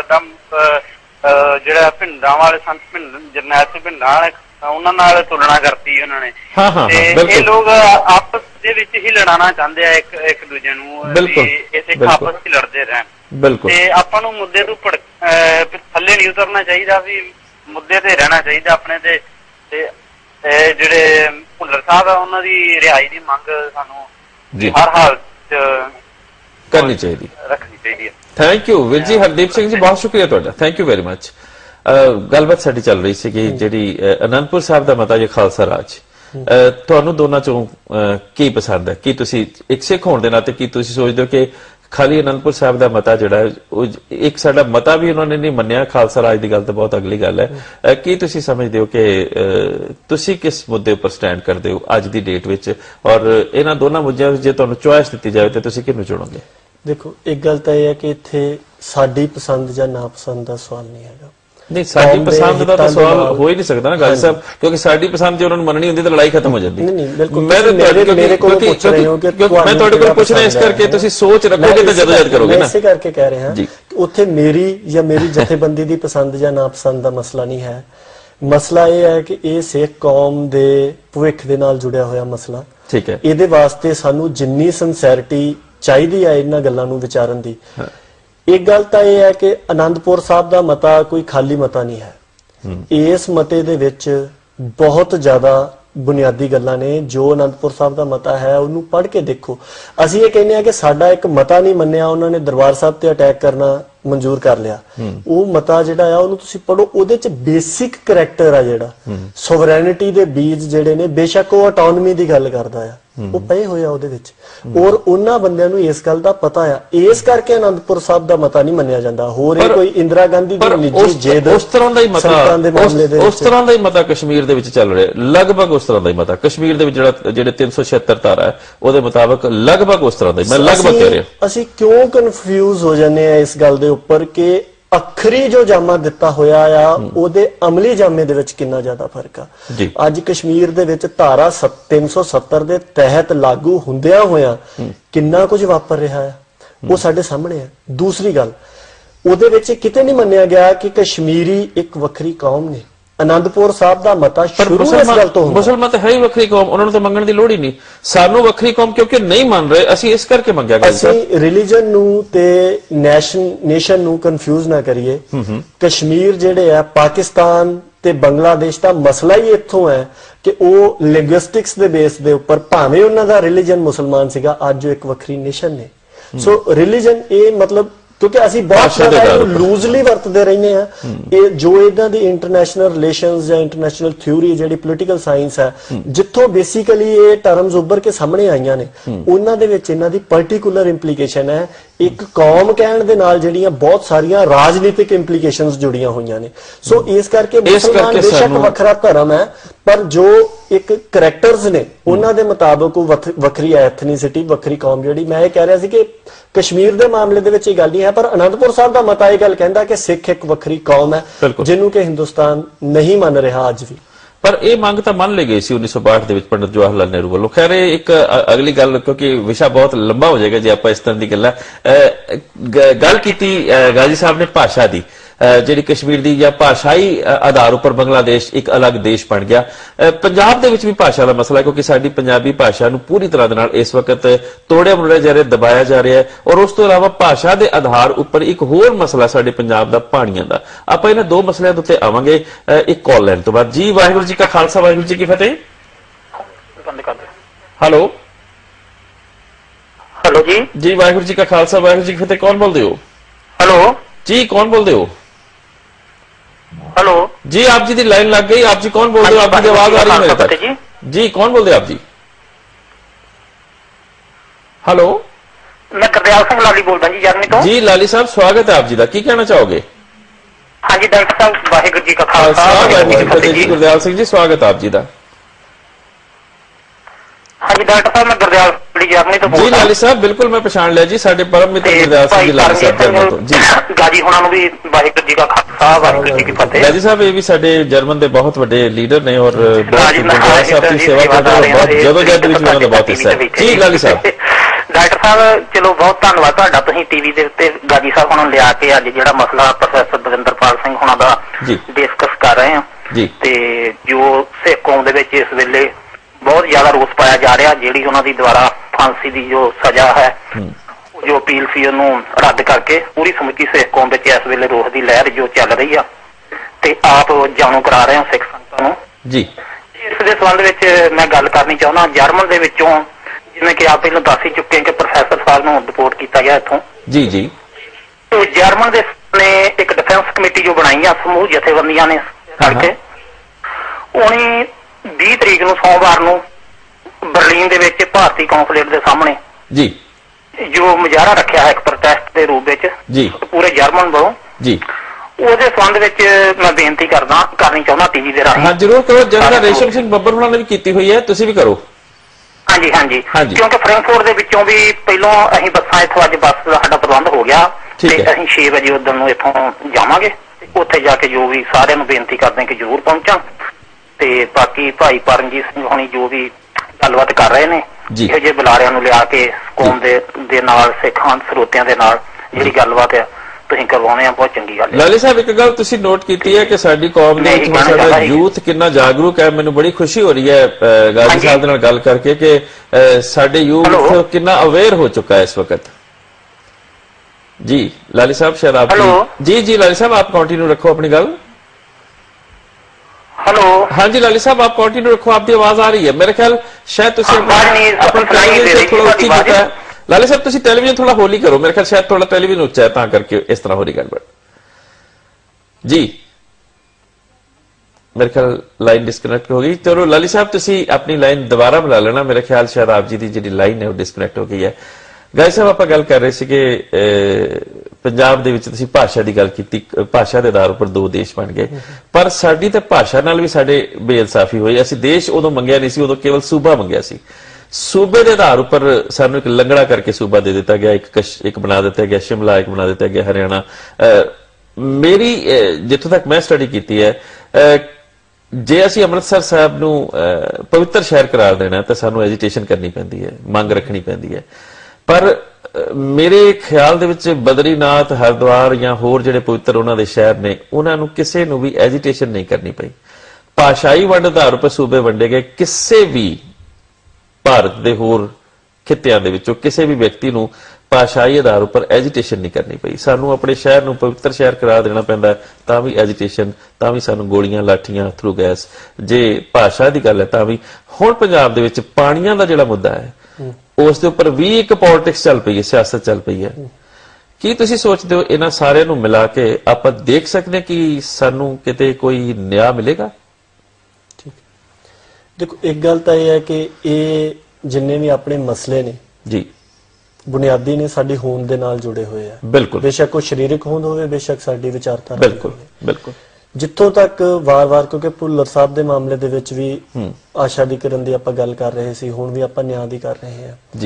ਜਿਹੜਾ ਭਿੰਡਾਂ ਵਾਲੇ ਸੰਤ ਜਰਨੈਲ ਸਿੰਘ ਭਿੰਡਾਂ ਵਾਲੇ ਉਹਨਾਂ ਨਾਲ ਤੁਲਨਾ ਕਰਤੀ ਉਹਨਾਂ ਨੇ। ਤੇ ਇਹ ਲੋਕ ਆਪਸ ਦੇ ਵਿੱਚ ਹੀ ਲੜਾਉਣਾ ਚਾਹੁੰਦੇ ਆ ਇੱਕ ਦੂਜੇ ਨੂੰ, ਇਸੇ ਆਪਸ ਚ ਲੜਦੇ ਰਹਿਣ। ਤੇ ਆਪਾਂ ਨੂੰ ਮੁੱਦੇ ਤੋਂ ਥੱਲੇ ਨਹੀਂ ਉਤਰਨਾ ਚਾਹੀਦਾ, ਵੀ ਮੁੱਦੇ ਤੇ ਰਹਿਣਾ ਚਾਹੀਦਾ ਆਪਣੇ ਤੇ। ਜਿਹੜੇ ਭੁੱਲਰ ਸਾਹਿਬ ਆ ਉਹਨਾਂ ਦੀ ਰਿਹਾਈ ਦੀ ਮੰਗ ਸਾਨੂੰ ਹਰ ਹਾਲ ਚ ਕਰਨੀ ਚਾਹੀਦੀ, ਰੱਖਣੀ ਚਾਹੀਦੀ ਹੈ। ਥੈਂਕ ਯੂ ਵੀਰ ਜੀ। ਹਰਦੀਪ ਸਿੰਘ ਜੀ, ਬਹੁਤ ਸ਼ੁਕਰੀਆ ਤੁਹਾਡਾ, ਥੈਂਕ ਯੂ ਵੈਰੀ ਮਚ। ਗੱਲਬਾਤ ਸਾਡੀ ਚੱਲ ਰਹੀ ਸੀ ਕਿ ਜਿਹੜੀ ਅਨੰਦਪੁਰ ਸਾਹਿਬ ਦਾ ਮਤਾ, ਜੇ ਖਾਲਸਾ ਰਾਜ, ਤੁਹਾਨੂੰ ਦੋਨਾਂ ਚੋਂ ਕੀ ਪਸੰਦ ਹੈ? ਕੀ ਤੁਸੀਂ ਇੱਕ ਸਿੱਖ ਹੋਣ ਦੇ ਨਾਤੇ ਕੀ ਤੁਸੀਂ ਸੋਚਦੇ ਹੋ ਕਿ ਖਾਲੀ ਅਨੰਦਪੁਰ ਸਾਹਿਬ ਦਾ ਮਤਾ ਜਿਹੜਾ ਉਹ ਇੱਕ ਸਾਡਾ ਮਤਾ ਵੀ ਉਹਨਾਂ ਨੇ ਨਹੀਂ ਮੰਨਿਆ, ਖਾਲਸਾ ਰਾਜ ਦੀ ਗੱਲ ਤਾਂ ਬਹੁਤ ਅਗਲੀ ਗੱਲ ਹੈ। ਕੀ ਤੁਸੀਂ ਸਮਝਦੇ ਹੋ ਕਿ ਤੁਸੀਂ ਕਿਸ ਮੁੱਦੇ ਉੱਪਰ ਸਟੈਂਡ ਕਰਦੇ ਹੋ ਅੱਜ ਦੀ ਡੇਟ ਵਿੱਚ, ਔਰ ਇਹਨਾਂ ਦੋਨਾਂ ਮੁੱਦਿਆਂ ਵਿੱਚ ਜੇ ਤੁਹਾਨੂੰ ਚੁਆਇਸ ਦਿੱਤੀ ਜਾਵੇ ਤਾਂ ਤੁਸੀਂ ਕਿਹਨੂੰ ਚੁਣੋਗੇ? ਦੇਖੋ, ਇੱਕ ਗੱਲ ਤਾਂ ਇਹ ਹੈ ਕਿ ਇੱਥੇ ਸਾਡੀ ਪਸੰਦ ਜਾਂ ਨਾਪਸੰਦ ਦਾ ਸਵਾਲ ਨਹੀਂ ਹੈਗਾ। ਨਹੀਂ, ਸਾਡੀ ਪਸੰਦ ਦਾ ਤਾਂ ਸਵਾਲ ਹੋ ਹੀ ਨਹੀਂ ਸਕਦਾ ਨਾ ਗਾਜੀ ਸਾਹਿਬ, ਕਿਉਂਕਿ ਸਾਡੀ ਪਸੰਦ ਜੇ ਉਹਨਾਂ ਨੂੰ ਮੰਨਣੀ ਹੁੰਦੀ ਤਾਂ ਲੜਾਈ ਖਤਮ ਹੋ ਜਾਂਦੀ। ਮੈਂ ਤੁਹਾਡੇ ਕੋਲ ਪੁੱਛ ਰਿਹਾ ਇਸ ਕਰਕੇ ਤੁਸੀਂ ਸੋਚ ਰੱਖੋਗੇ ਤਾਂ ਜਦੋਂ ਯਾਦ ਕਰੋਗੇ ਨਾ, ਇਸੇ ਕਰਕੇ ਕਹਿ ਰਹੇ ਹਾਂ। ਉੱਥੇ ਮੇਰੀ ਜਾਂ ਮੇਰੀ ਜਥੇਬੰਦੀ ਦੀ ਪਸੰਦ ਜਾਂ ਨਾਪਸੰਦ ਦਾ ਮਸਲਾ ਨਹੀਂ ਹੈ। ਮਸਲਾ ਇਹ ਹੈ ਕਿ ਇਹ ਸਿੱਖ ਕੌਮ ਦੇ ਭਵਿੱਖ ਦੇ ਨਾਲ ਜੁੜਿਆ ਹੋਇਆ ਮਸਲਾ। ਠੀਕ ਹੈ, ਇਹਦੇ ਵਾਸਤੇ ਸਾਨੂੰ ਜਿੰਨੀ ਸਿੰਸੈਰਿਟੀ ਚਾਹੀਦੀ ਹੈ ਇਹਨਾਂ ਗੱਲਾਂ ਨੂੰ ਵਿਚਾਰਨ ਦੀ। ਇੱਕ ਗੱਲ ਤਾਂ ਇਹ ਹੈ ਕਿ ਅਨੰਦਪੁਰ ਸਾਹਿਬ ਦਾ ਮਤਾ ਕੋਈ ਖਾਲੀ ਮਤਾ ਨਹੀਂ ਹੈ। ਇਸ ਮਤੇ ਦੇ ਵਿੱਚ ਬਹੁਤ ਜ਼ਿਆਦਾ ਬੁਨਿਆਦੀ ਗੱਲਾਂ ਨੇ। ਜੋ ਅਨੰਦਪੁਰ ਸਾਹਿਬ ਦਾ ਮਤਾ ਹੈ ਉਹਨੂੰ ਪੜ੍ਹ ਕੇ ਦੇਖੋ। ਅਸੀਂ ਇਹ ਕਹਿੰਦੇ ਆ ਕਿ ਸਾਡਾ ਇੱਕ ਮਤਾ ਨਹੀਂ ਮੰਨਿਆ, ਉਹਨਾਂ ਨੇ ਦਰਬਾਰ ਸਾਹਿਬ ਤੇ ਅਟੈਕ ਕਰਨਾ ਮਨਜ਼ੂਰ ਕਰ ਲਿਆ। ਉਹ ਮਤਾ ਜਿਹੜਾ ਆ ਉਹਨੂੰ ਤੁਸੀਂ ਪੜ੍ਹੋ, ਉਹਦੇ ਚ ਬੇਸਿਕ ਕਰੈਕਟਰ ਆ ਜਿਹੜਾ ਸੋਵਰੈਨਿਟੀ ਦੇ ਬੀਜ ਜਿਹੜੇ ਨੇ, ਬੇਸ਼ੱਕ ਉਹ ਆਟੋਨਮੀ ਦੀ ਗੱਲ ਕਰਦਾ ਆ, ਉਹ ਪਏ ਹੋਏ ਆ ਉਹਦੇ ਵਿੱਚ, ਔਰ ਉਹਨਾਂ ਬੰਦਿਆਂ ਨੂੰ ਇਸ ਗੱਲ ਦਾ ਪਤਾ ਆ। ਇਸ ਕਰਕੇ ਅਨੰਦਪੁਰ ਸਾਹਿਬ ਦਾ ਮਤਾ ਨਹੀਂ ਮੰਨਿਆ ਜਾਂਦਾ। ਹੋਰ ਇਹ ਕੋਈ ਇੰਦਰਾ ਗਾਂਧੀ ਦੀ ਨਿੱਜੀ ਜੇਦ ਉਸ ਤਰ੍ਹਾਂ ਦਾ ਹੀ ਮਤਾ, ਉਸ ਤਰ੍ਹਾਂ ਦਾ ਹੀ ਮਤਾ ਕਸ਼ਮੀਰ ਦੇ ਵਿੱਚ ਚੱਲ ਰਿਹਾ, ਲਗਭਗ ਉਸ ਤਰ੍ਹਾਂ ਦਾ ਹੀ ਮਤਾ ਕਸ਼ਮੀਰ ਦੇ ਵਿੱਚ ਜਿਹੜੇ 376 ਧਾਰਾ ਹੈ ਉਹਦੇ ਮੁਤਾਬਕ ਲਗਭਗ ਉਸ ਤਰ੍ਹਾਂ ਦਾ। ਮੈਂ ਲਗਭਗ ਕਹਿ ਰਿਹਾ। ਅਸੀਂ ਕਿਉਂ ਕਨਫਿਊਜ਼ ਹੋ ਜਾਂਦੇ ਆ ਇਸ ਗੱਲ ਦੇ ਉੱਪਰ ਕਿ ਅੱਖਰੀ ਜੋ ਜਾਮਾ ਦਿੱਤਾ ਹੋਇਆ ਆ ਉਹਦੇ ਅਮਲੀ ਜਾਮੇ ਦੇ ਵਿੱਚ ਕਿੰਨਾ ਜ਼ਿਆਦਾ ਫਰਕ ਆ। ਅੱਜ ਕਸ਼ਮੀਰ ਦੇ ਵਿੱਚ ਧਾਰਾ 370 ਦੇ ਤਹਿਤ ਲਾਗੂ ਹੁੰਦਿਆਂ ਹੋਇਆਂ ਕਿੰਨਾ ਕੁਝ ਵਾਪਰ ਰਿਹਾ ਆ, ਉਹ ਸਾਡੇ ਸਾਹਮਣੇ ਆ। ਦੂਸਰੀ ਗੱਲ, ਉਹਦੇ ਵਿੱਚ ਕਿਤੇ ਨਹੀਂ ਮੰਨਿਆ ਗਿਆ ਕਿ ਕਸ਼ਮੀਰੀ ਇੱਕ ਵੱਖਰੀ ਕੌਮ ਨੇ। ਅਨੰਦਪੁਰ ਸਾਹਿਬ ਦਾ ਮਤਾ ਸ਼ੁਰੂ ਇਸ ਗੱਲ ਤੋਂ ਹੁੰਦਾ, ਮੁਸਲਮਾਨ ਤਾਂ ਹੈ ਹੀ ਵੱਖਰੀ ਕੌਮ, ਉਹਨਾਂ ਨੂੰ ਤਾਂ ਮੰਗਣ ਦੀ ਲੋੜ ਹੀ ਨਹੀਂ। ਸਾਨੂੰ ਵੱਖਰੀ ਕੌਮ ਕਿਉਂਕਿ ਨਹੀਂ ਮੰਨ ਰਹੇ, ਅਸੀਂ ਇਸ ਕਰਕੇ ਮੰਗਿਆ ਗਿਆ। ਅਸੀਂ ਰਿਲੀਜਨ ਨੂੰ ਤੇ ਨੇਸ਼ਨ ਨੂੰ ਕਨਫਿਊਜ਼ ਨਾ ਕਰੀਏ। ਕਸ਼ਮੀਰ ਜਿਹੜੇ ਆ ਪਾਕਿਸਤਾਨ ਤੇ ਬੰਗਲਾਦੇਸ਼ ਦਾ ਮਸਲਾ ਹੀ ਇੱਥੋਂ ਹੈ ਕਿ ਉਹ ਲਿੰਗੁਇਸਟਿਕਸ ਦੇ ਬੇਸ ਦੇ ਉੱਪਰ ਭਾਵੇਂ ਉਹਨਾਂ ਦਾ ਰਿਲੀਜਨ ਮੁਸਲਮਾਨ ਸੀਗਾ, ਅੱਜ ਉਹ ਇੱਕ ਵੱਖਰੀ ਨੇਸ਼ਨ ਨੇ। ਸੋ ਰਿਲੀਜਨ ਇਹ ਮਤਲਬ ਕਿਉਂਕਿ ਅਸੀਂ ਬਹੁਤ ਜ਼ਿਆਦਾ ਲੂਜ਼ਲੀ ਵਰਤਦੇ ਰਹਿੰਦੇ ਆ। ਇਹ ਜੋ ਇਹਨਾਂ ਦੀ ਇੰਟਰਨੈਸ਼ਨਲ ਰਿਲੇਸ਼ਨਸ ਜਾਂ ਇੰਟਰਨੈਸ਼ਨਲ ਥਿਊਰੀ ਜਿਹੜੀ ਪੋਲੀਟੀਕਲ ਸਾਇੰਸ ਹੈ, ਜਿੱਥੋਂ ਬੇਸਿਕਲੀ ਇਹ ਟਰਮਸ ਉੱਭਰ ਕੇ ਸਾਹਮਣੇ ਆਈਆਂ ਨੇ, ਉਹਨਾਂ ਦੇ ਵਿੱਚ ਇਹਨਾਂ ਦੀ ਪਾਰਟਿਕੂਲਰ ਇੰਪਲੀਕੇਸ਼ਨ ਹੈ। ਇੱਕ ਕੌਮ ਕਹਿਣ ਦੇ ਨਾਲ ਜਿਹੜੀਆਂ ਬਹੁਤ ਸਾਰੀਆਂ ਰਾਜਨੀਤਿਕ ਇੰਪਲੀਕੇਸ਼ਨਸ ਜੁੜੀਆਂ ਹੋਈਆਂ ਨੇ। ਸੋ ਇਸ ਕਰਕੇ ਮੁਸਲਮਾਨ ਬੇਸ਼ੱਕ ਵੱਖਰਾ ਧਰਮ ਹੈ, ਪਰ ਜੋ ਇੱਕ ਕਰੈਕਟਰਸ ਨੇ ਉਹਨਾਂ ਦੇ ਮੁਤਾਬਕ ਉਹ ਵੱਖਰੀ ਐਥਨੀਸਿਟੀ, ਵੱਖਰੀ ਕੌਮ ਜਿਹੜੀ। ਮੈਂ ਇਹ ਕਹਿ ਰਿਹਾ ਸੀ ਕਿ ਕਸ਼ਮੀਰ ਦੇ ਮਾਮਲੇ ਦੇ ਵਿੱਚ ਇਹ ਗੱਲ ਨਹੀਂ ਹੈ, ਪਰ ਅਨੰਦਪੁਰ ਸਾਹਿਬ ਦਾ ਮਤਾ ਇਹ ਗੱਲ ਕਹਿੰਦਾ ਕਿ ਸਿੱਖ ਇੱਕ ਵੱਖਰੀ ਕੌਮ ਹੈ, ਜਿਹਨੂੰ ਕਿ ਹਿੰਦੁਸਤਾਨ ਨਹੀਂ ਮੰਨ ਰਿਹਾ ਅੱਜ ਵੀ। ਪਰ ਇਹ ਮੰਗ ਤਾਂ ਮੰਨ ਲਈ ਗਈ ਸੀ 1962 ਦੇ ਵਿੱਚ ਪੰਡਿਤ ਜਵਾਹਰ ਲਾਲ ਨਹਿਰੂ ਵੱਲੋਂ। ਖੈਰ ਇਹ ਇੱਕ ਅਗਲੀ ਗੱਲ, ਕਿਉਂਕਿ ਵਿਸ਼ਾ ਬਹੁਤ ਲੰਬਾ ਹੋ ਜਾਏਗਾ ਜੇ ਆਪਾਂ ਇਸ ਤਰ੍ਹਾਂ ਦੀ ਗੱਲ ਕੀਤੀ। ਗਾਜ਼ੀ ਸਾਹਿਬ ਨੇ ਭਾਸ਼ਾ ਦੀ, ਜਿਹੜੀ ਕਸ਼ਮੀਰ ਦੀ ਜਾਂ ਭਾਸ਼ਾਈ ਆਧਾਰ ਉੱਪਰ ਬੰਗਲਾਦੇਸ਼ ਇੱਕ ਅਲੱਗ ਦੇਸ਼ ਬਣ ਗਿਆ। ਪੰਜਾਬ ਦੇ ਵਿੱਚ ਵੀ ਭਾਸ਼ਾ ਦਾ ਮਸਲਾ ਹੈ, ਕਿਉਂਕਿ ਸਾਡੀ ਪੰਜਾਬੀ ਭਾਸ਼ਾ ਨੂੰ ਪੂਰੀ ਤਰ੍ਹਾਂ ਦੇ ਨਾਲ ਇਸ ਵਕਤ ਤੋੜਿਆ ਮਰੋੜਿਆ ਜਾ ਰਿਹਾ, ਦਬਾਇਆ ਜਾ ਰਿਹਾ ਹੈ। ਔਰ ਉਸ ਤੋਂ ਇਲਾਵਾ ਭਾਸ਼ਾ ਦੇ ਆਧਾਰ ਉੱਪਰ ਇੱਕ ਹੋਰ ਮਸਲਾ ਸਾਡੇ ਪੰਜਾਬ ਦਾ ਪਾਣੀਆਂ ਦਾ। ਆਪਾਂ ਇਹਨਾਂ ਦੋ ਮਸਲਿਆਂ ਦੇ ਉੱਤੇ ਆਵਾਂਗੇ ਇੱਕ ਕਾਲ ਲੈਣ ਤੋਂ ਬਾਅਦ। ਜੀ ਵਾਹਿਗੁਰੂ ਜੀ ਕਾ ਖਾਲਸਾ, ਵਾਹਿਗੁਰੂ ਜੀ ਕੀ ਫਤਿਹ। ਹੈਲੋ हेलो जी। जी वाहिगुरू जी का खालसा, वाहिगुरू जी की फतेह। कौन बोल रहे हो? हेलो जी, कौन बोल रहे हो? हेलो जी, आप जी दी लाइन लग गई। आप जी कौन बोल रहे हो? आपकी आवाज आ रही है मेरे तक। जी कौन बोल रहे आप जी? हेलो, मैं गुरदयाल सिंह लाली बोलदा जी जर्मनी तो। जी लाली साहब, स्वागत है आप जी का। की कहना चाहोगे? हाँ जी डॉक्टर साहब, वाहिगुरू जी का खालसा, वाहिगुरू जी की फतेह। जी गुरदयाल सिंह जी, स्वागत है आप जी का। हाँ जी डॉक्टर साहब, मैं गुरदयाल जर्मनी तो जी लाली साहब, बिल्कुल मैं पछाण लिया जी, साडे परम मित्र गुरदयाल सिंह जी लाली साहब जर्मन तो। जी गाजी होना भी वाहिगुरू जी का खालसा, वाहिगुरू जी की फतेह। गाजी साहब ये भी साडे जर्मन दे बहुत बड़े लीडर ने और गुरदयाल साहब की सेवा करते हैं, बहुत जदोजहद विच उन्हां दा बहुत हिस्सा है। जी लाली साहब। डॉक्टर साहब चलो बहुत धन्नवाद तुहाडा, तुसीं टीवी दे उत्ते गाजी साहब हुणां लिया के अज जिहड़ा मसला प्रोफैसर बलजिंदरपाल सिंह हुणां दा डिस्कस कर रहे हैं जी, ते जो सिख कौम दे विच इस वेले बहुत ज्यादा रोस पाया जा रहा, जिहड़ी उन्हां दी द्वारा फांसी की जो सजा है, जो अपील सी उन्होंने रद्द करके पूरी समੁੱਚੀ सिख कौम में इस वेले रोस की लहर जो चल रही है ते आप जाणू करा रहे हो सिख संगतां नूं जी। इस दे संबंध विच मैं गल करनी चाहुंदा, जर्मन दे विचों जिवें कि आप पहले दस ही चुके कि प्रोफैसर साहब नूं डिपोर्ट किया गया इत्थों जी जी। तो जर्मन दे ने एक डिफेंस कमेटी जो बनाई है समूह जथेबंदियां ने करके, उन्हें 20 तरीक नूं सोमवार नूं बर्लिन दे विच भारतीय कौंसलेट दे सामने जी जो मुजाहरा रखा है एक प्रोटेस्ट के रूप में जी पूरे जर्मन वालों जी, ਉਹਦੇ ਸੰਬੰਧ ਵਿੱਚ ਮੈਂ ਬੇਨਤੀ ਕਰਨੀ ਚਾਹੁੰਦਾ ਟੀਵੀ ਦੇ ਰਾਹੀਂ। ਹਾਂ ਜਰੂਰ ਕਰੋ, ਜਨਰਲ ਰੇਸ਼ਮ ਸਿੰਘ ਬੱਬਰ ਹੁਣਾਂ ਨੇ ਵੀ ਕੀਤੀ ਹੋਈ ਹੈ, ਤੁਸੀਂ ਵੀ ਕਰੋ। ਹਾਂਜੀ ਹਾਂਜੀ, ਕਿਉਂਕਿ ਫਰੈਂਕਫਰਟ ਦੇ ਵਿੱਚੋਂ ਵੀ ਪਹਿਲਾਂ ਅਸੀਂ ਬੱਸਾਂ ਇੱਥੋਂ ਅੱਜ ਬੱਸ ਦਾ ਸਾਡਾ ਪ੍ਰਬੰਧ ਹੋ ਗਿਆ ਤੇ ਅਸੀਂ 6 ਵਜੇ ਉਦੋਂ ਨੂੰ ਇੱਥੋਂ ਜਾਵਾਂਗੇ, ਉੱਥੇ ਜਾ ਕੇ ਜੋ ਵੀ ਸਾਰਿਆਂ ਨੂੰ ਬੇਨਤੀ ਕਰਦੇ ਹਾਂ ਕਿ ਜ਼ਰੂਰ ਪਹੁੰਚਣ। ਤੇ ਬਾਕੀ ਭਾਈ ਪਰਮਜੀਤ ਸਿੰਘ ਹੋਣੀ ਜੋ ਵੀ ਗੱਲਬਾਤ ਕਰ ਰਹੇ ਨੇ, ਇਹੋ ਜਿਹੇ ਬੁਲਾਰਿਆਂ ਨੂੰ ਲਿਆ ਕੇ ਕੌਮ ਦੇ ਨਾਲ ਸਿੱਖਾਂ ਸਰੋਤਿਆਂ ਦੇ ਨਾਲ ਜਿਹੜੀ ਗੱਲਬਾਤ ਆ ਤੁਸੀਂ ਕਰਵਾਉਣੇ ਆ, ਬਹੁਤ ਚੰਗੀ ਗੱਲ ਹੈ। ਲਾਲੀ ਸਾਹਿਬ ਇੱਕ ਗੱਲ ਤੁਸੀਂ ਨੋਟ ਕੀਤੀ ਹੈ ਕਿ ਸਾਡੀ ਕੌਮ ਦੇ ਵਿੱਚ ਸਾਡਾ ਯੂਥ ਕਿੰਨਾ ਜਾਗਰੂਕ ਹੈ। ਮੈਨੂੰ ਬੜੀ ਖੁਸ਼ੀ ਹੋ ਰਹੀ ਹੈ ਗਾਜ਼ੀ ਸਾਹਿਬ ਦੇ ਨਾਲ ਗੱਲ ਕਰਕੇ ਕਿ ਸਾਡੇ ਯੂਥ ਕਿੰਨਾ ਅਵੇਅਰ ਹੋ ਚੁੱਕਾ ਹੈ ਇਸ वक्त। जी लाली साहब शायद आप जी जी लाली साहब आप कंटिन्यू रखो अपनी गल। हेलो। हाँ जी लाली साहब, आप कंटिन्यू रखो, आपकी आवाज आ रही है। मेरे ख्याल शायद लाली साहब तुसी टेलीविजन थोड़ा होली करो, मेरे ख्याल शायद थोड़ा टेलीविजन उच्चा है, ता करके इस तरह हो रही गड़बड़ जी। मेरे ख्याल लाइन डिस्कनेक्ट हो गई। चलो लाली साहब तुसी अपनी लाइन दोबारा बुला लेना, मेरे ख्याल शायद आप जी की जी लाइन है वो डिस्कनेक्ट हो गई है। गाय साहब आप गल कर रहे थे कि पंजाब दे विच तुसीं भाषा की गल की, भाषा के आधार पर दो देश बन गए, पर साडी ते भाषा नाल भी साडे बेइंसाफी हुई। असीं देश उदों मंगिया नहीं सी, उदों केवल सूबा मंगिया सी। सूबे के आधार पर सानू एक लंगड़ा करके सूबा दे दिता गया, एक बना दिता गया शिमला, एक बना दिता गया हरियाणा। मेरी जिथों तक मैं स्टडी की है, जे असीं अमृतसर साहब नू पवित्र शहर करार देना तो सानू एजिटेशन करनी पैंदी है, मंग रखनी पैंदी है। पर मेरे ख्याल दे विच बद्रीनाथ, हरिद्वार या होर जिहड़े पवित्र उन्हां दे शहर ने, उन्हां नू किसे नू भी एजिटेशन नहीं करनी पई। भाषाई वंड आधार पर सूबे वंडे गए, किसे भी भारत दे होर खित्तियां दे विचों किसी भी व्यक्ति नू भाषाई आधार पर एजिटेशन नहीं करनी पई। सानू अपने शहर नू पवित्र शहर करा देना पैंदा, तां भी एजिटेशन, तां भी सानू गोलियां लाठियां थ्रू गैस। जे भाषा की गल है तां भी हुण पंजाब दे विच पाणियां दा जिहड़ा मुद्दा है उस दे उपर भी एक पॉलिटिक्स चल पई है, सियासत चल पई है। की तुसीं सोचदे हो इन्हां सारिआं नू मिला के आपां देख सकदे कि सानू किते कोई न्याय मिलेगा? ठीक, देखो एक गल तां इह है कि ये जिन्ने भी अपने मसले ने जी बुनियादी ने साडी होंद दे नाल जुड़े हुए हैं। बिल्कुल, बेशक कोई शारीरिक होंद होवे, बेशक साडी विचारधारा। बिल्कुल बिल्कुल। जिथों तक वार-वार क्योंकि भुल्लर साहब दे मामले दे विच भी आशादीकरण दी आपां गल कर रहे सी, हुण भी आपां न्याय दी कर रहे हैं जी।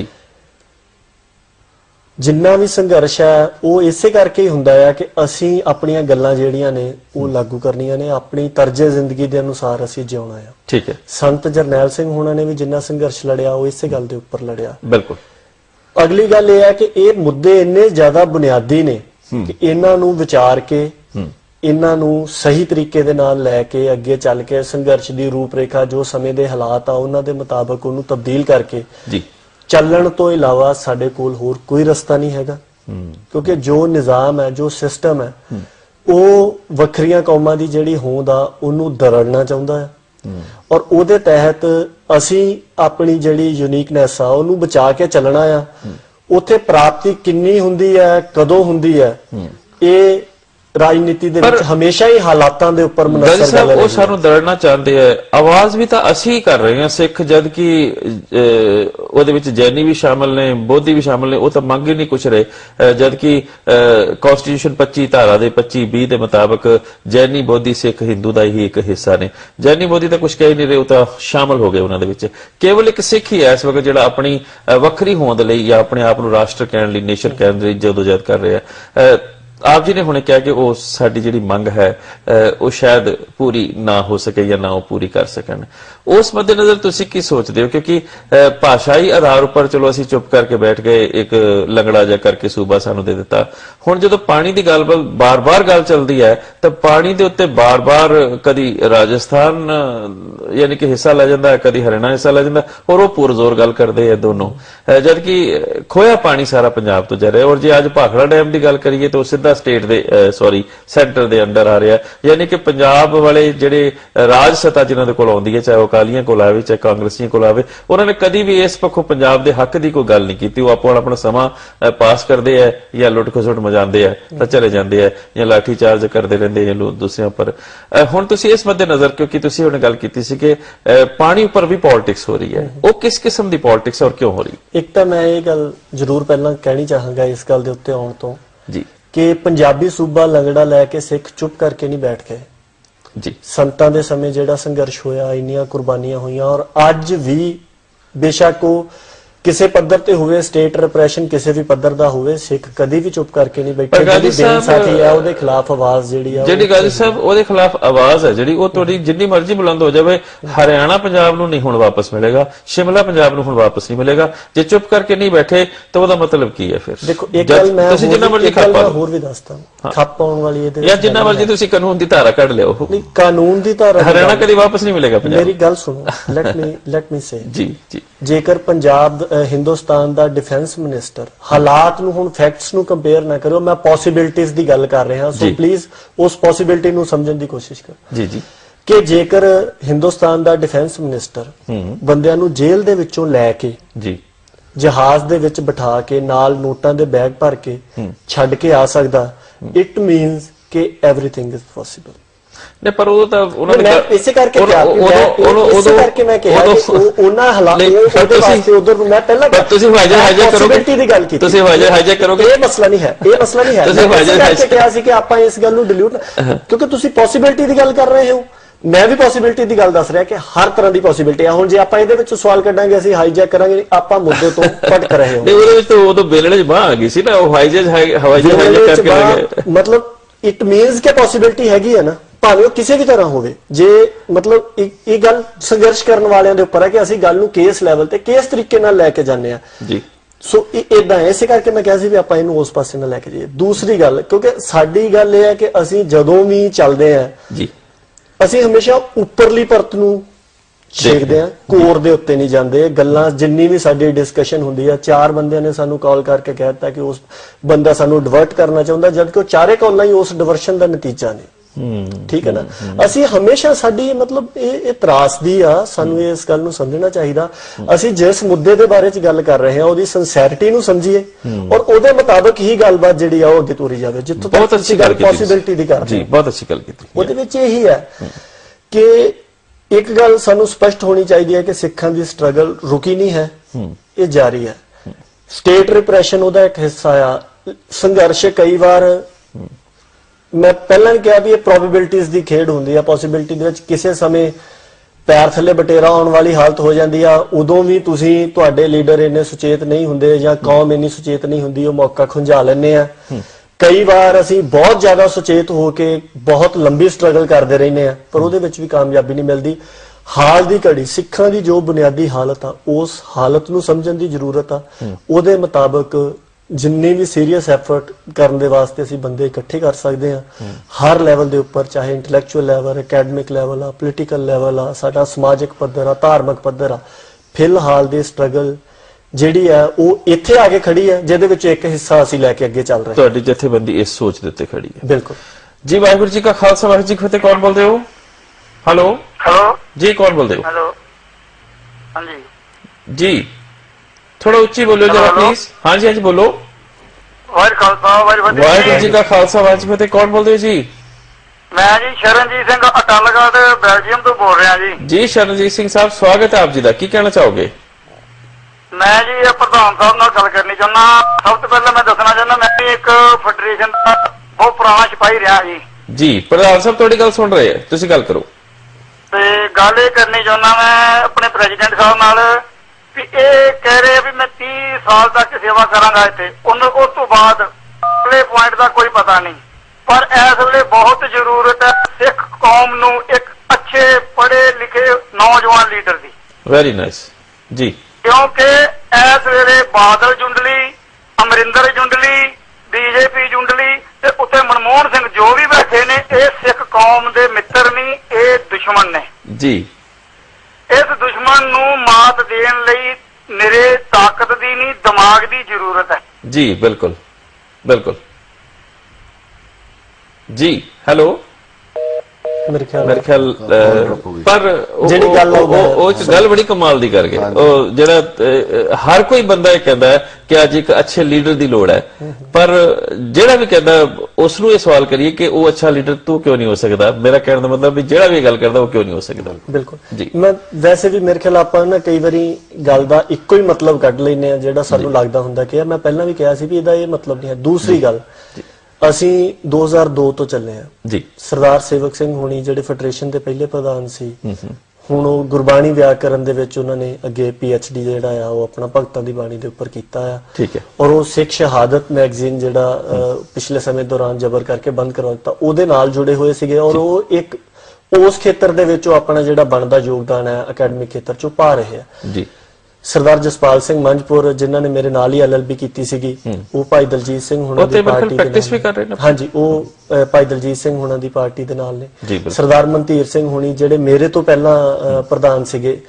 जिन्ना भी संघर्ष है वो इसे करके ही हुंदा है कि असीं अपणियां गल्लां जिहड़ियां ने वो लागू करनियां ने, अपनी तर्जे जिंदगी दे अनुसार असीं जिउणा है। ठीक है। संत जरनैल सिंह होणां ने भी जिन्ना संघर्ष लड़िया वो इसे गल दे उपर लड़िया। बिल्कुल। अगली गल यह है कि ये मुद्दे इन्ने ज्यादा बुनियादी ने कि इन्हां नूं विचार के इन्हां नूं सही तरीके दे नाल लैके अगे चल के संघर्ष की रूपरेखा जो समय के हालात आ उन्हां दे मुताबिक उन्हूं तब्दील करके जी चलण तो इलावा साडे कोल होर कोई रस्ता नहीं हैगा। क्योंकि जो निजाम है, जो सिस्टम है, वो वखरियां कौमां दी जिहड़ी होंद आ उन्हूं दरड़ना चाहुंदा है और उहदे तहत असीं अपनी जिहड़ी यूनिकनेस आ उहनूं बचा के चलना आ। उत्थे प्राप्ति किन्नी हुंदी है, कदों हुंदी है, ये राजनीति दे विच हमेशा ही हालातां दे उपर मुनसर गल है। वो सानू दरड़ना चाहते हैं, आवाज भी तो असी कर रहे हैं सिख, जद कि ओदे विच जैनी भी शामिल ने, बोधी भी शामिल ने, वो तो मंग ही नहीं कुछ रहे। जबकि कॉन्स्टिट्यूशन 25 धारा दे 25-20 के मुताबिक जैनी, बोधी, सिख, हिंदू का ही एक हिस्सा ने। जैनी बोधी तो कुछ कह नहीं रहे, वो तो शामिल हो गए उन्होंने विच। केवल एक सिख ही है इस वक्त जिहड़ा अपनी वखरी होंद लई या अपने आप नूं राष्ट्र कहण लई, नेशन कहण लई जदोजहद कर रहे हैं। आप जी ने हुणे कहा कि वो साडी जिहड़ी मंग है वो शायद पूरी ना हो सके या ना वो पूरी कर सकन। उस मद्देनजर तुसीं की सोचते हो? क्योंकि भाषाई आधार पर चलो असीं चुप करके बैठ गए, एक लंगड़ा जा करके सूबा सानू दे दिता। हुण जदों पानी की गल बार बार गल चलती है तो पानी के उत्ते बार बार कदी राजस्थान यानी कि हिस्सा लै जांदा है, कदी हरियाणा हिस्सा लै जांदा और वो पुरजोर गल करते हैं दोनों, जबकि खोया पानी सारा पंजाब तो जा रहा है। और जे अज भाखड़ा डैम की गल करिए तो सीधा स्टेट दे सेंटर दे अंडर आ रहा है। यानी कि पंजाब वाले जिहड़े राज सत्ता जिन्हां दे कोल आउंदी है, चाहे अकालियां कोल आवे चाहे कांग्रेसियां कोल आवे, उन्होंने कदी भी इस पक्षों पंजाब दे हक की कोई गल नहीं की। वो आपो अपना समा पास करते हैं या लुट खसुट मचाते हैं तो चले जाते हैं या लाठी चार्ज करते रहते हैं दूसरों पर। हुण तुसीं इस मद्देनजर, क्योंकि तुसीं हुणे गल कीती सी कि पानी उपर भी पॉलिटिक्स हो रही है, वो किस किस्म की पॉलिटिक्स और क्यों हो रही? एक तो मैं ये गल जरूर पहला कहनी चाहांगा इस गल दे उत्ते आउण तो जी कि पंजाबी सूबा लंगड़ा लैके सिख चुप करके नहीं बैठ गए जी। संतां दे समय जिहड़ा संघर्ष होया, इन्नियां कुर्बानियां हुईयां और अज भी बेशक वो किसी पद्धर ते हुए, स्टेट रिप्रेशन किसी भी पद्धर दा हुए, सिख कदी भी चुप करके नहीं बैठे। बेइंसाफी है उहदे खिलाफ आवाज जिहड़ी गाजी साहब उहदे खिलाफ आवाज है जिहड़ी वो तुहाडी जिन्नी मर्जी बुलंद हो जाए, हरियाणा पंजाब नूं नहीं हुण वापस मिलेगा, शिमला पंजाब नूं हुण वापस नहीं मिलेगा। जे चुप करके नहीं बैठे तो ओहदा मतलब की है? फिर देखो एक गल मैं जिन्ना मर्जी होर भी दसदा, खप पाउण वाली इहदे या जिन्ना मर्जी तुसीं कानून दी धारा कढ लिओ, नहीं कानून दी धारा हरियाणा कदी वापस नहीं मिलेगा पंजाब। मेरी गल सुनो, लेट मी से जी जी, जेकर पंजाब हिंदुस्तान दा डिफेंस मिनिस्टर हालात नूं हुण फैक्ट्स नूं कंपेयर ना करो, मैं पॉसिबिलिटीज दी गल कर रहा, सो प्लीज उस पॉसिबिलिटी नूं समझण दी कोशिश करो जी जी। ਕਿ ਜੇਕਰ ਹਿੰਦੁਸਤਾਨ ਦਾ ਡਿਫੈਂਸ ਮਿਨਿਸਟਰ ਬੰਦਿਆਂ ਨੂੰ ਜੇਲ੍ਹ ਦੇ ਵਿੱਚੋਂ ਲੈ ਕੇ ਜੀ ਜਹਾਜ਼ ਦੇ ਵਿੱਚ ਬਿਠਾ ਕੇ ਨਾਲ ਨੋਟਾਂ ਦੇ ਬੈਗ ਭਰ ਕੇ ਛੱਡ ਕੇ ਆ ਸਕਦਾ, ਇਟ ਮੀਨਸ ਕਿ ਐਵਰੀਥਿੰਗ ਇਜ਼ ਪੋਸੀਬਲ। ਨੇ ਪਰ ਉਹ ਤਾਂ ਉਹਨਾਂ ਨੇ ਇਸੇ ਕਰਕੇ ਕਿਹਾ ਇਸੇ ਕਰਕੇ ਮੈਂ ਕਿਹਾ ਕਿ ਉਹਨਾਂ ਹਾਲਾਤ ਉਹਦੇ ਵਾਸਤੇ ਉਧਰ ਮੈਂ ਪਹਿਲਾਂ ਤੁਸੀਂ ਹਾਈਜੈਕ ਕਰੋਗੇ ਦੀ ਗੱਲ ਕੀਤੀ, ਤੁਸੀਂ ਹਾਈਜੈਕ ਕਰੋਗੇ, ਇਹ ਮਸਲਾ ਨਹੀਂ ਹੈ, ਇਹ ਮਸਲਾ ਨਹੀਂ ਹੈ। ਤੁਸੀਂ ਹਾਈਜੈਕ ਕਿਹਾ ਸੀ ਕਿ ਆਪਾਂ ਇਸ ਗੱਲ ਨੂੰ ਡਿਲੀਟ, ਕਿਉਂਕਿ ਤੁਸੀਂ ਪੋਸੀਬਿਲਿਟੀ ਦੀ ਗੱਲ ਕਰ ਰਹੇ ਹੋ, ਮੈਂ ਵੀ ਪੋਸੀਬਿਲਿਟੀ ਦੀ ਗੱਲ ਦੱਸ ਰਿਹਾ ਕਿ ਹਰ ਤਰ੍ਹਾਂ ਦੀ ਪੋਸੀਬਿਲਿਟੀ ਆ। ਹੁਣ ਜੇ ਆਪਾਂ ਇਹਦੇ ਵਿੱਚ ਸਵਾਲ ਕੱਢਾਂਗੇ ਅਸੀਂ ਹਾਈਜੈਕ ਕਰਾਂਗੇ, ਆਪਾਂ ਮੁੱਦੇ ਤੋਂ ਭਟਕ ਰਹੇ ਹਾਂ। ਉਹਦੇ ਵਿੱਚ ਤਾਂ ਉਦੋਂ ਬੇਲਣੇ 'ਚ ਬਾਹ ਆ ਗਈ ਸੀ ਨਾ, ਉਹ ਹਾਈਜੈਕ ਕਰਕੇ ਮਤਲਬ ਇਟ ਮੀਨਸ ਕਿ ਪੋਸੀਬਿਲਿਟੀ ਹੈਗੀ ਹੈ ਨਾ, ਭਾਵੇਂ ਉਹ ਕਿਸੇ ਵੀ ਤਰ੍ਹਾਂ ਹੋਵੇ। ਜੇ ਮਤਲਬ ਇਹ ਗੱਲ ਸੰਘਰਸ਼ ਕਰਨ ਵਾਲਿਆਂ ਦੇ ਉੱਪਰ ਹੈ ਕਿ ਅਸੀਂ ਗੱਲ ਨੂੰ ਕੇਸ ਲੈਵਲ ਤੇ ਕਿਸ ਤਰੀਕੇ ਨਾਲ ਲੈ ਕੇ ਜਾਂਦੇ ਆ ਜੀ। ਸੋ ਇਦਾਂ ਇਸੇ ਕਰਕੇ ਮੈਂ ਕਿਹਾ ਸੀ ਵੀ ਆਪਾਂ ਇਹਨੂੰ ਉਸ ਪਾਸੇ ਨਾਲ ਲੈ ਕੇ ਜਾਈਏ। ਦੂਸਰੀ ਗੱਲ, ਕਿਉਂਕਿ ਸਾਡੀ ਗੱਲ ਇਹ ਹੈ ਕਿ ਅਸੀਂ ਜਦੋਂ ਵੀ ਚੱਲਦੇ ਆ ਜੀ, ਅਸੀਂ ਹਮੇਸ਼ਾ ਉੱਪਰਲੀ ਪਰਤ ਨੂੰ ਦੇਖਦੇ ਆ, ਕੋਰ ਦੇ ਉੱਤੇ ਨਹੀਂ ਜਾਂਦੇ। ਗੱਲਾਂ ਜਿੰਨੀ ਵੀ ਸਾਡੀ ਡਿਸਕਸ਼ਨ ਹੁੰਦੀ ਆ, 4 ਬੰਦਿਆਂ ਨੇ ਸਾਨੂੰ ਕਾਲ ਕਰਕੇ ਕਹਿ ਦਿੱਤਾ ਕਿ ਉਸ ਬੰਦਾ ਸਾਨੂੰ ਡਿਵਰਟ ਕਰਨਾ ਚਾਹੁੰਦਾ, ਜਦਕਿ ਉਹ 4 ਕਾਲਾਂ ਹੀ ਉਸ ਡਿਵਰਸ਼ਨ ਦਾ ਨਤੀਜਾ ਨੇ। ਠੀਕ ਹੈ ਨਾ, ਅਸੀਂ ਹਮੇਸ਼ਾ ਸਾਡੀ ਮਤਲਬ ਇਹ ਤਰਾਸਦੀ ਆ, ਸਾਨੂੰ ਇਸ ਗੱਲ ਨੂੰ ਸਮਝਣਾ ਚਾਹੀਦਾ। ਅਸੀਂ ਜਿਸ ਮੁੱਦੇ ਦੇ ਬਾਰੇ ਚ ਗੱਲ ਕਰ ਰਹੇ ਹਾਂ ਉਹਦੀ ਸਿੰਸੈਰਿਟੀ ਨੂੰ ਸਮਝੀਏ ਔਰ ਉਹਦੇ ਮੁਤਾਬਕ ਹੀ ਗੱਲਬਾਤ ਜਿਹੜੀ ਆ ਉਹ ਅੱਗੇ ਤੋਰੀ ਜਾਵੇ। ਜਿੱਥੋਂ ਤੱਕ ਅਸੀਂ ਗੱਲ ਪੋਸੀਬਿਲਿਟੀ ਦੀ ਕਰ ਰਹੇ ਹਾਂ, ਬਹੁਤ ਅੱਛੀ ਗੱਲ ਕੀਤੀ। ਉਹਦੇ ਵਿੱਚ ਇਹੀ ਹੈ ਕਿ ਇੱਕ ਗੱਲ ਸਾਨੂੰ ਸਪਸ਼ਟ ਹੋਣੀ ਚਾਹੀਦੀ ਹੈ ਕਿ ਸਿੱਖਾਂ ਦੀ ਸਟਰਗਲ ਰੁਕੀ ਨਹੀਂ ਹੈ, ਇਹ ਜਾਰੀ ਹੈ। ਸਟੇਟ ਰਿਪਰੈਸ਼ਨ ਉਹਦਾ ਇੱਕ ਹਿੱਸਾ ਆ। ਸੰਘਰਸ਼ ਕਈ ਵਾਰ, ਮੈਂ ਪਹਿਲਾਂ ਵੀ ਕਿਹਾ ਵੀ ਇਹ ਪ੍ਰੋਬੇਬਿਲਿਟੀਜ਼ ਦੀ ਖੇਡ ਹੁੰਦੀ ਆ। ਪੋਸੀਬਿਲਿਟੀ ਦੇ ਵਿੱਚ ਕਿਸੇ ਸਮੇਂ ਪੈਰ ਥੱਲੇ ਬਟੇਰਾ ਆਉਣ ਵਾਲੀ ਹਾਲਤ ਹੋ ਜਾਂਦੀ ਆ, ਉਦੋਂ ਵੀ ਤੁਸੀਂ ਤੁਹਾਡੇ ਲੀਡਰ ਇੰਨੇ ਸੁਚੇਤ ਨਹੀਂ ਹੁੰਦੇ ਜਾਂ ਕੌਮ ਇੰਨੀ ਸੁਚੇਤ ਨਹੀਂ ਹੁੰਦੀ, ਉਹ ਮੌਕਾ ਖੁੰਝਾ ਲੈਂਦੇ ਆ। ਕਈ ਵਾਰ ਅਸੀਂ ਬਹੁਤ ਜ਼ਿਆਦਾ ਸੁਚੇਤ ਹੋ ਕੇ ਬਹੁਤ ਲੰਬੀ ਸਟਰਗਲ ਕਰਦੇ ਰਹਿੰਦੇ ਆ, ਪਰ ਉਹਦੇ ਵਿੱਚ ਵੀ ਕਾਮਯਾਬੀ ਨਹੀਂ ਮਿਲਦੀ। ਹਾਲ ਦੀ ਘੜੀ ਸਿੱਖਾਂ ਦੀ ਜੋ ਬੁਨਿਆਦੀ ਹਾਲਤ ਆ, ਉਸ ਹਾਲਤ ਨੂੰ ਸਮਝਣ ਦੀ ਜ਼ਰੂਰਤ ਆ। ਉਹਦੇ ਮੁਤਾਬਕ ਜਿੰਨੇ ਵੀ ਸੀਰੀਅਸ ਐਫਰਟ ਕਰਨ ਦੇ ਵਾਸਤੇ ਅਸੀਂ ਬੰਦੇ ਇਕੱਠੇ ਕਰ ਸਕਦੇ ਹਾਂ ਹਰ ਲੈਵਲ ਦੇ ਉੱਪਰ, ਚਾਹੇ ਇੰਟੈਲੈਕਚੁਅਲ ਲੈਵਲ, ਅਕੈਡਮਿਕ ਲੈਵਲ ਆ, ਪੋਲੀਟੀਕਲ ਲੈਵਲ ਆ, ਸਾਡਾ ਸਮਾਜਿਕ ਪੱਧਰ ਆ, ਧਾਰਮਿਕ ਪੱਧਰ ਆ। ਫਿਲਹਾਲ ਦੀ ਸਟਰਗਲ ਜਿਹੜੀ ਹੈ ਉਹ ਇੱਥੇ ਆ ਕੇ ਖੜੀ ਹੈ, ਜਿਹਦੇ ਵਿੱਚ ਇੱਕ ਹਿੱਸਾ ਅਸੀਂ ਲੈ ਕੇ ਅੱਗੇ ਚੱਲ ਰਹੇ ਹਾਂ। ਤੁਹਾਡੀ ਜਥੇਬੰਦੀ ਇਸ ਸੋਚ ਦੇ ਉੱਤੇ ਖੜੀ ਹੈ। ਬਿਲਕੁਲ ਜੀ। ਵਾਹਿਗੁਰੂ ਜੀ ਕਾ ਖਾਲਸਾ, ਵਾਹਿਗੁਰੂ ਜੀ ਕੀ ਫਤਿਹ। ਕੌਣ ਬੋਲਦੇ ਹੋ? ਹੈਲੋ ਹੈਲੋ ਜੀ, ਕੌਣ ਬੋਲਦੇ ਹੋ? ਹੈਲੋ ਹਾਂਜੀ ਜੀ, ਥੋੜਾ ਉੱਚੀ ਬੋਲਿਓ ਜਰਾ ਪਲੀਜ਼। ਹਾਂਜੀ ਹਾਂਜੀ ਬੋਲੋ। ਵਾਹਿਗੁਰੂ ਜੀ ਕਾ ਖਾਲਸਾ, ਵਾਹਿਗੁਰੂ ਜੀ ਕੀ ਫਤਿਹ। ਕੌਣ ਬੋਲਦੇ ਹੋ ਜੀ? ਮੈਂ ਜੀ ਸ਼ਰਨਜੀਤ ਸਿੰਘ ਅਟਲਗੜ੍ਹ ਬੈਲਜੀਅਮ ਤੋਂ ਬੋਲ ਰਿਹਾ ਜੀ। ਜੀ ਸ਼ਰਨਜੀਤ ਸਿੰਘ ਸਾਹਿਬ, ਸਵਾਗਤ ਹੈ ਆਪ ਜੀ ਦਾ। ਕੀ ਕਹਿਣਾ ਚਾਹੋਗੇ? ਮੈਂ ਜੀ ਪ੍ਰਧਾਨ ਸਾਹਿਬ ਨਾਲ ਗੱਲ ਕਰਨੀ ਚਾਹੁੰਦਾ। ਸਭ ਤੋਂ ਪਹਿਲਾਂ ਮੈਂ ਦੱਸਣਾ ਚਾਹੁੰਦਾ, ਮੈਂ ਇੱਕ ਫੈਡਰੇਸ਼ਨ ਦਾ ਬਹੁਤ ਪੁਰਾਣਾ ਸਿਪਾਹੀ ਰਿਹਾ ਜੀ। ਜੀ ਪ੍ਰਧਾਨ ਸਾਹਿਬ ਤੁਹਾਡੀ ਗੱਲ ਸੁਣ ਰਹੇ ਆ, ਤੁਸੀਂ ਗੱਲ ਕਰੋ। ਤੇ ਗੱਲ ਇਹ ਕਰਨੀ ਚਾਹੁੰਦਾ ਮੈਂ ਆਪਣੇ ਪ੍ਰੈਜ਼ੀਡੈਂਟ ਸਾਹਿਬ ਨਾਲ ਵੀ ਇਹ ਕਹਿ ਰਹੇ ਵੀ ਮੈਂ 30 ਸਾਲ ਤੱਕ ਸੇਵਾ ਕਰਾਂਗਾ ਇੱਥੇ, ਉਸ ਤੋਂ ਬਾਅਦ ਅਗਲੇ ਪੁਆਇੰਟ ਦਾ ਕੋਈ ਪਤਾ ਨਹੀਂ। ਪਰ ਇਸ ਵੇਲੇ ਬਹੁਤ ਜ਼ਰੂਰਤ ਹੈ ਸਿੱਖ ਕੌਮ ਨੂੰ ਇੱਕ ਅੱਛੇ ਪੜ੍ਹੇ ਲਿਖੇ ਨੌਜਵਾਨ ਲੀਡਰ ਦੀ। ਵੈਰੀ ਨਾਈਸ ਜੀ। ਕਿਉਂਕਿ ਇਸ ਵੇਲੇ ਬਾਦਲ ਜੁੰਡਲੀ, ਅਮਰਿੰਦਰ ਜੁੰਡਲੀ, ਬੀਜੇਪੀ ਜੁੰਡਲੀ ਤੇ ਉੱਤੇ ਮਨਮੋਹਨ ਸਿੰਘ ਜੋ ਵੀ ਬੈਠੇ ਨੇ, ਇਹ ਸਿੱਖ ਕੌਮ ਦੇ ਮਿੱਤਰ ਨਹੀਂ, ਇਹ ਦੁਸ਼ਮਣ ਨੇ ਜੀ। ਇਸ ਦੁਸ਼ਮਣ ਨੂੰ ਮਾਤ ਦੇਣ ਲਈ ਨਿਰੇ ਤਾਕਤ ਦੀ ਨਹੀਂ, ਦਿਮਾਗ ਦੀ ਜ਼ਰੂਰਤ ਹੈ ਜੀ। ਬਿਲਕੁਲ ਬਿਲਕੁਲ ਜੀ। ਹੈਲੋ ਮੇਰੇ ਖਿਆਲ ਪਰ ਜਿਹੜੀ ਗੱਲ ਉਹ ਗੱਲ ਬੜੀ ਕਮਾਲ ਦੀ ਕਰ ਗਏ। ਉਹ ਜਿਹੜਾ ਹਰ ਕੋਈ ਬੰਦਾ ਇਹ ਕਹਿੰਦਾ ਹੈ ਕਿ ਅੱਜ ਇੱਕ ਅੱਛੇ ਲੀਡਰ ਦੀ ਲੋੜ ਹੈ, ਪਰ ਜਿਹੜਾ ਵੀ ਕਹਿੰਦਾ ਉਸ ਨੂੰ ਇਹ ਸਵਾਲ ਕਰੀਏ ਕਿ ਉਹ ਅੱਛਾ ਲੀਡਰ ਤੂੰ ਕਿਉਂ ਨਹੀਂ ਹੋ ਸਕਦਾ। ਮੇਰਾ ਕਹਿਣ ਦਾ ਮਤਲਬ ਵੀ ਜਿਹੜਾ ਵੀ ਗੱਲ ਕਰਦਾ ਉਹ ਕਿਉਂ ਨਹੀਂ ਹੋ ਸਕਦਾ। ਬਿਲਕੁਲ ਜੀ। ਮੈਂ ਵੈਸੇ ਵੀ ਮੇਰੇ ਖਿਆਲ ਆਪਾਂ ਨਾ ਕਈ ਵਾਰੀ ਗੱਲ ਦਾ ਇੱਕੋ ਹੀ ਮਤਲਬ ਕੱਢ ਲੈਂਦੇ ਆ ਜਿਹੜਾ ਸਾਨੂੰ ਲੱਗਦਾ ਹੁੰਦਾ ਕਿ ਮੈਂ ਪਹਿਲਾਂ ਵੀ ਕਿਹਾ ਸੀ ਵੀ ਇਹਦਾ ਇਹ ਮਤਲਬ ਨਹੀਂ ਹੈ। ਦੂਸਰੀ ਗੱਲ, ਅਸੀਂ 2002 ਤੋਂ ਚੱਲੇ ਆ ਜੀ। ਸਰਦਾਰ ਸੇਵਕ ਸਿੰਘ ਹੋਣੀ ਜਿਹੜੇ ਫੈਡਰੇਸ਼ਨ ਦੇ ਪਹਿਲੇ ਪ੍ਰਧਾਨ ਸੀ, ਹੁਣ ਉਹ ਗੁਰਬਾਣੀ ਵਿਆਕਰਨ ਦੇ ਵਿੱਚ ਉਹਨਾਂ ਨੇ ਅੱਗੇ PhD ਜਿਹੜਾ ਆ ਉਹ ਆਪਣਾ ਭਗਤਾਂ ਦੀ ਬਾਣੀ ਦੇ ਉੱਪਰ ਕੀਤਾ ਆ। ਠੀਕ ਹੈ। ਔਰ ਉਹ ਸਿੱਖ ਸ਼ਹਾਦਤ ਮੈਗਜ਼ੀਨ ਜਿਹੜਾ ਪਿਛਲੇ ਸਮੇਂ ਦੌਰਾਨ ਜ਼ਬਰ ਕਰਕੇ ਬੰਦ ਕਰਵਾ ਦਿੱਤਾ, ਉਹਦੇ ਨਾਲ ਜੁੜੇ ਹੋਏ ਸੀਗੇ ਔਰ ਉਹ ਇੱਕ ਉਸ ਖੇਤਰ ਦੇ ਵਿੱਚ ਉਹ ਆਪਣਾ ਜਿਹੜਾ ਬਣਦਾ ਯੋਗਦਾਨ ਹੈ ਅਕੈਡਮਿਕ ਖੇਤਰ ਚ ਪਾ ਰਹੇ ਆ ਜੀ। ਸਰਦਾਰ ਜਸਪਾਲ ਸਿੰਘ ਮੰਝਪੁਰ ਜਿਨ੍ਹਾਂ ਨੇ ਮੇਰੇ ਨਾਲ ਹੀ LLB ਕੀਤੀ ਸੀਗੀ, ਉਹ ਭਾਈ ਦਲਜੀਤ ਸਿੰਘ ਹੁਣਾਂ ਦੀ ਪਾਰਟੀ ਪ੍ਰੈਕਟਿਸ ਵੀ ਕਰ ਰਹੇ ਨੇ। ਹਾਂਜੀ, ਉਹ ਭਾਈ ਦਲਜੀਤ ਸਿੰਘ ਹੁਣਾਂ ਦੀ ਪਾਰਟੀ ਦੇ ਨਾਲ ਨੇ। ਸਰਦਾਰ ਮਨਧੀਰ ਸਿੰਘ ਹੁਣੀ ਜਿਹੜੇ ਮੇਰੇ ਤੋਂ ਪਹਿਲਾਂ ਪ੍ਰਧਾਨ ਸੀਗੇ,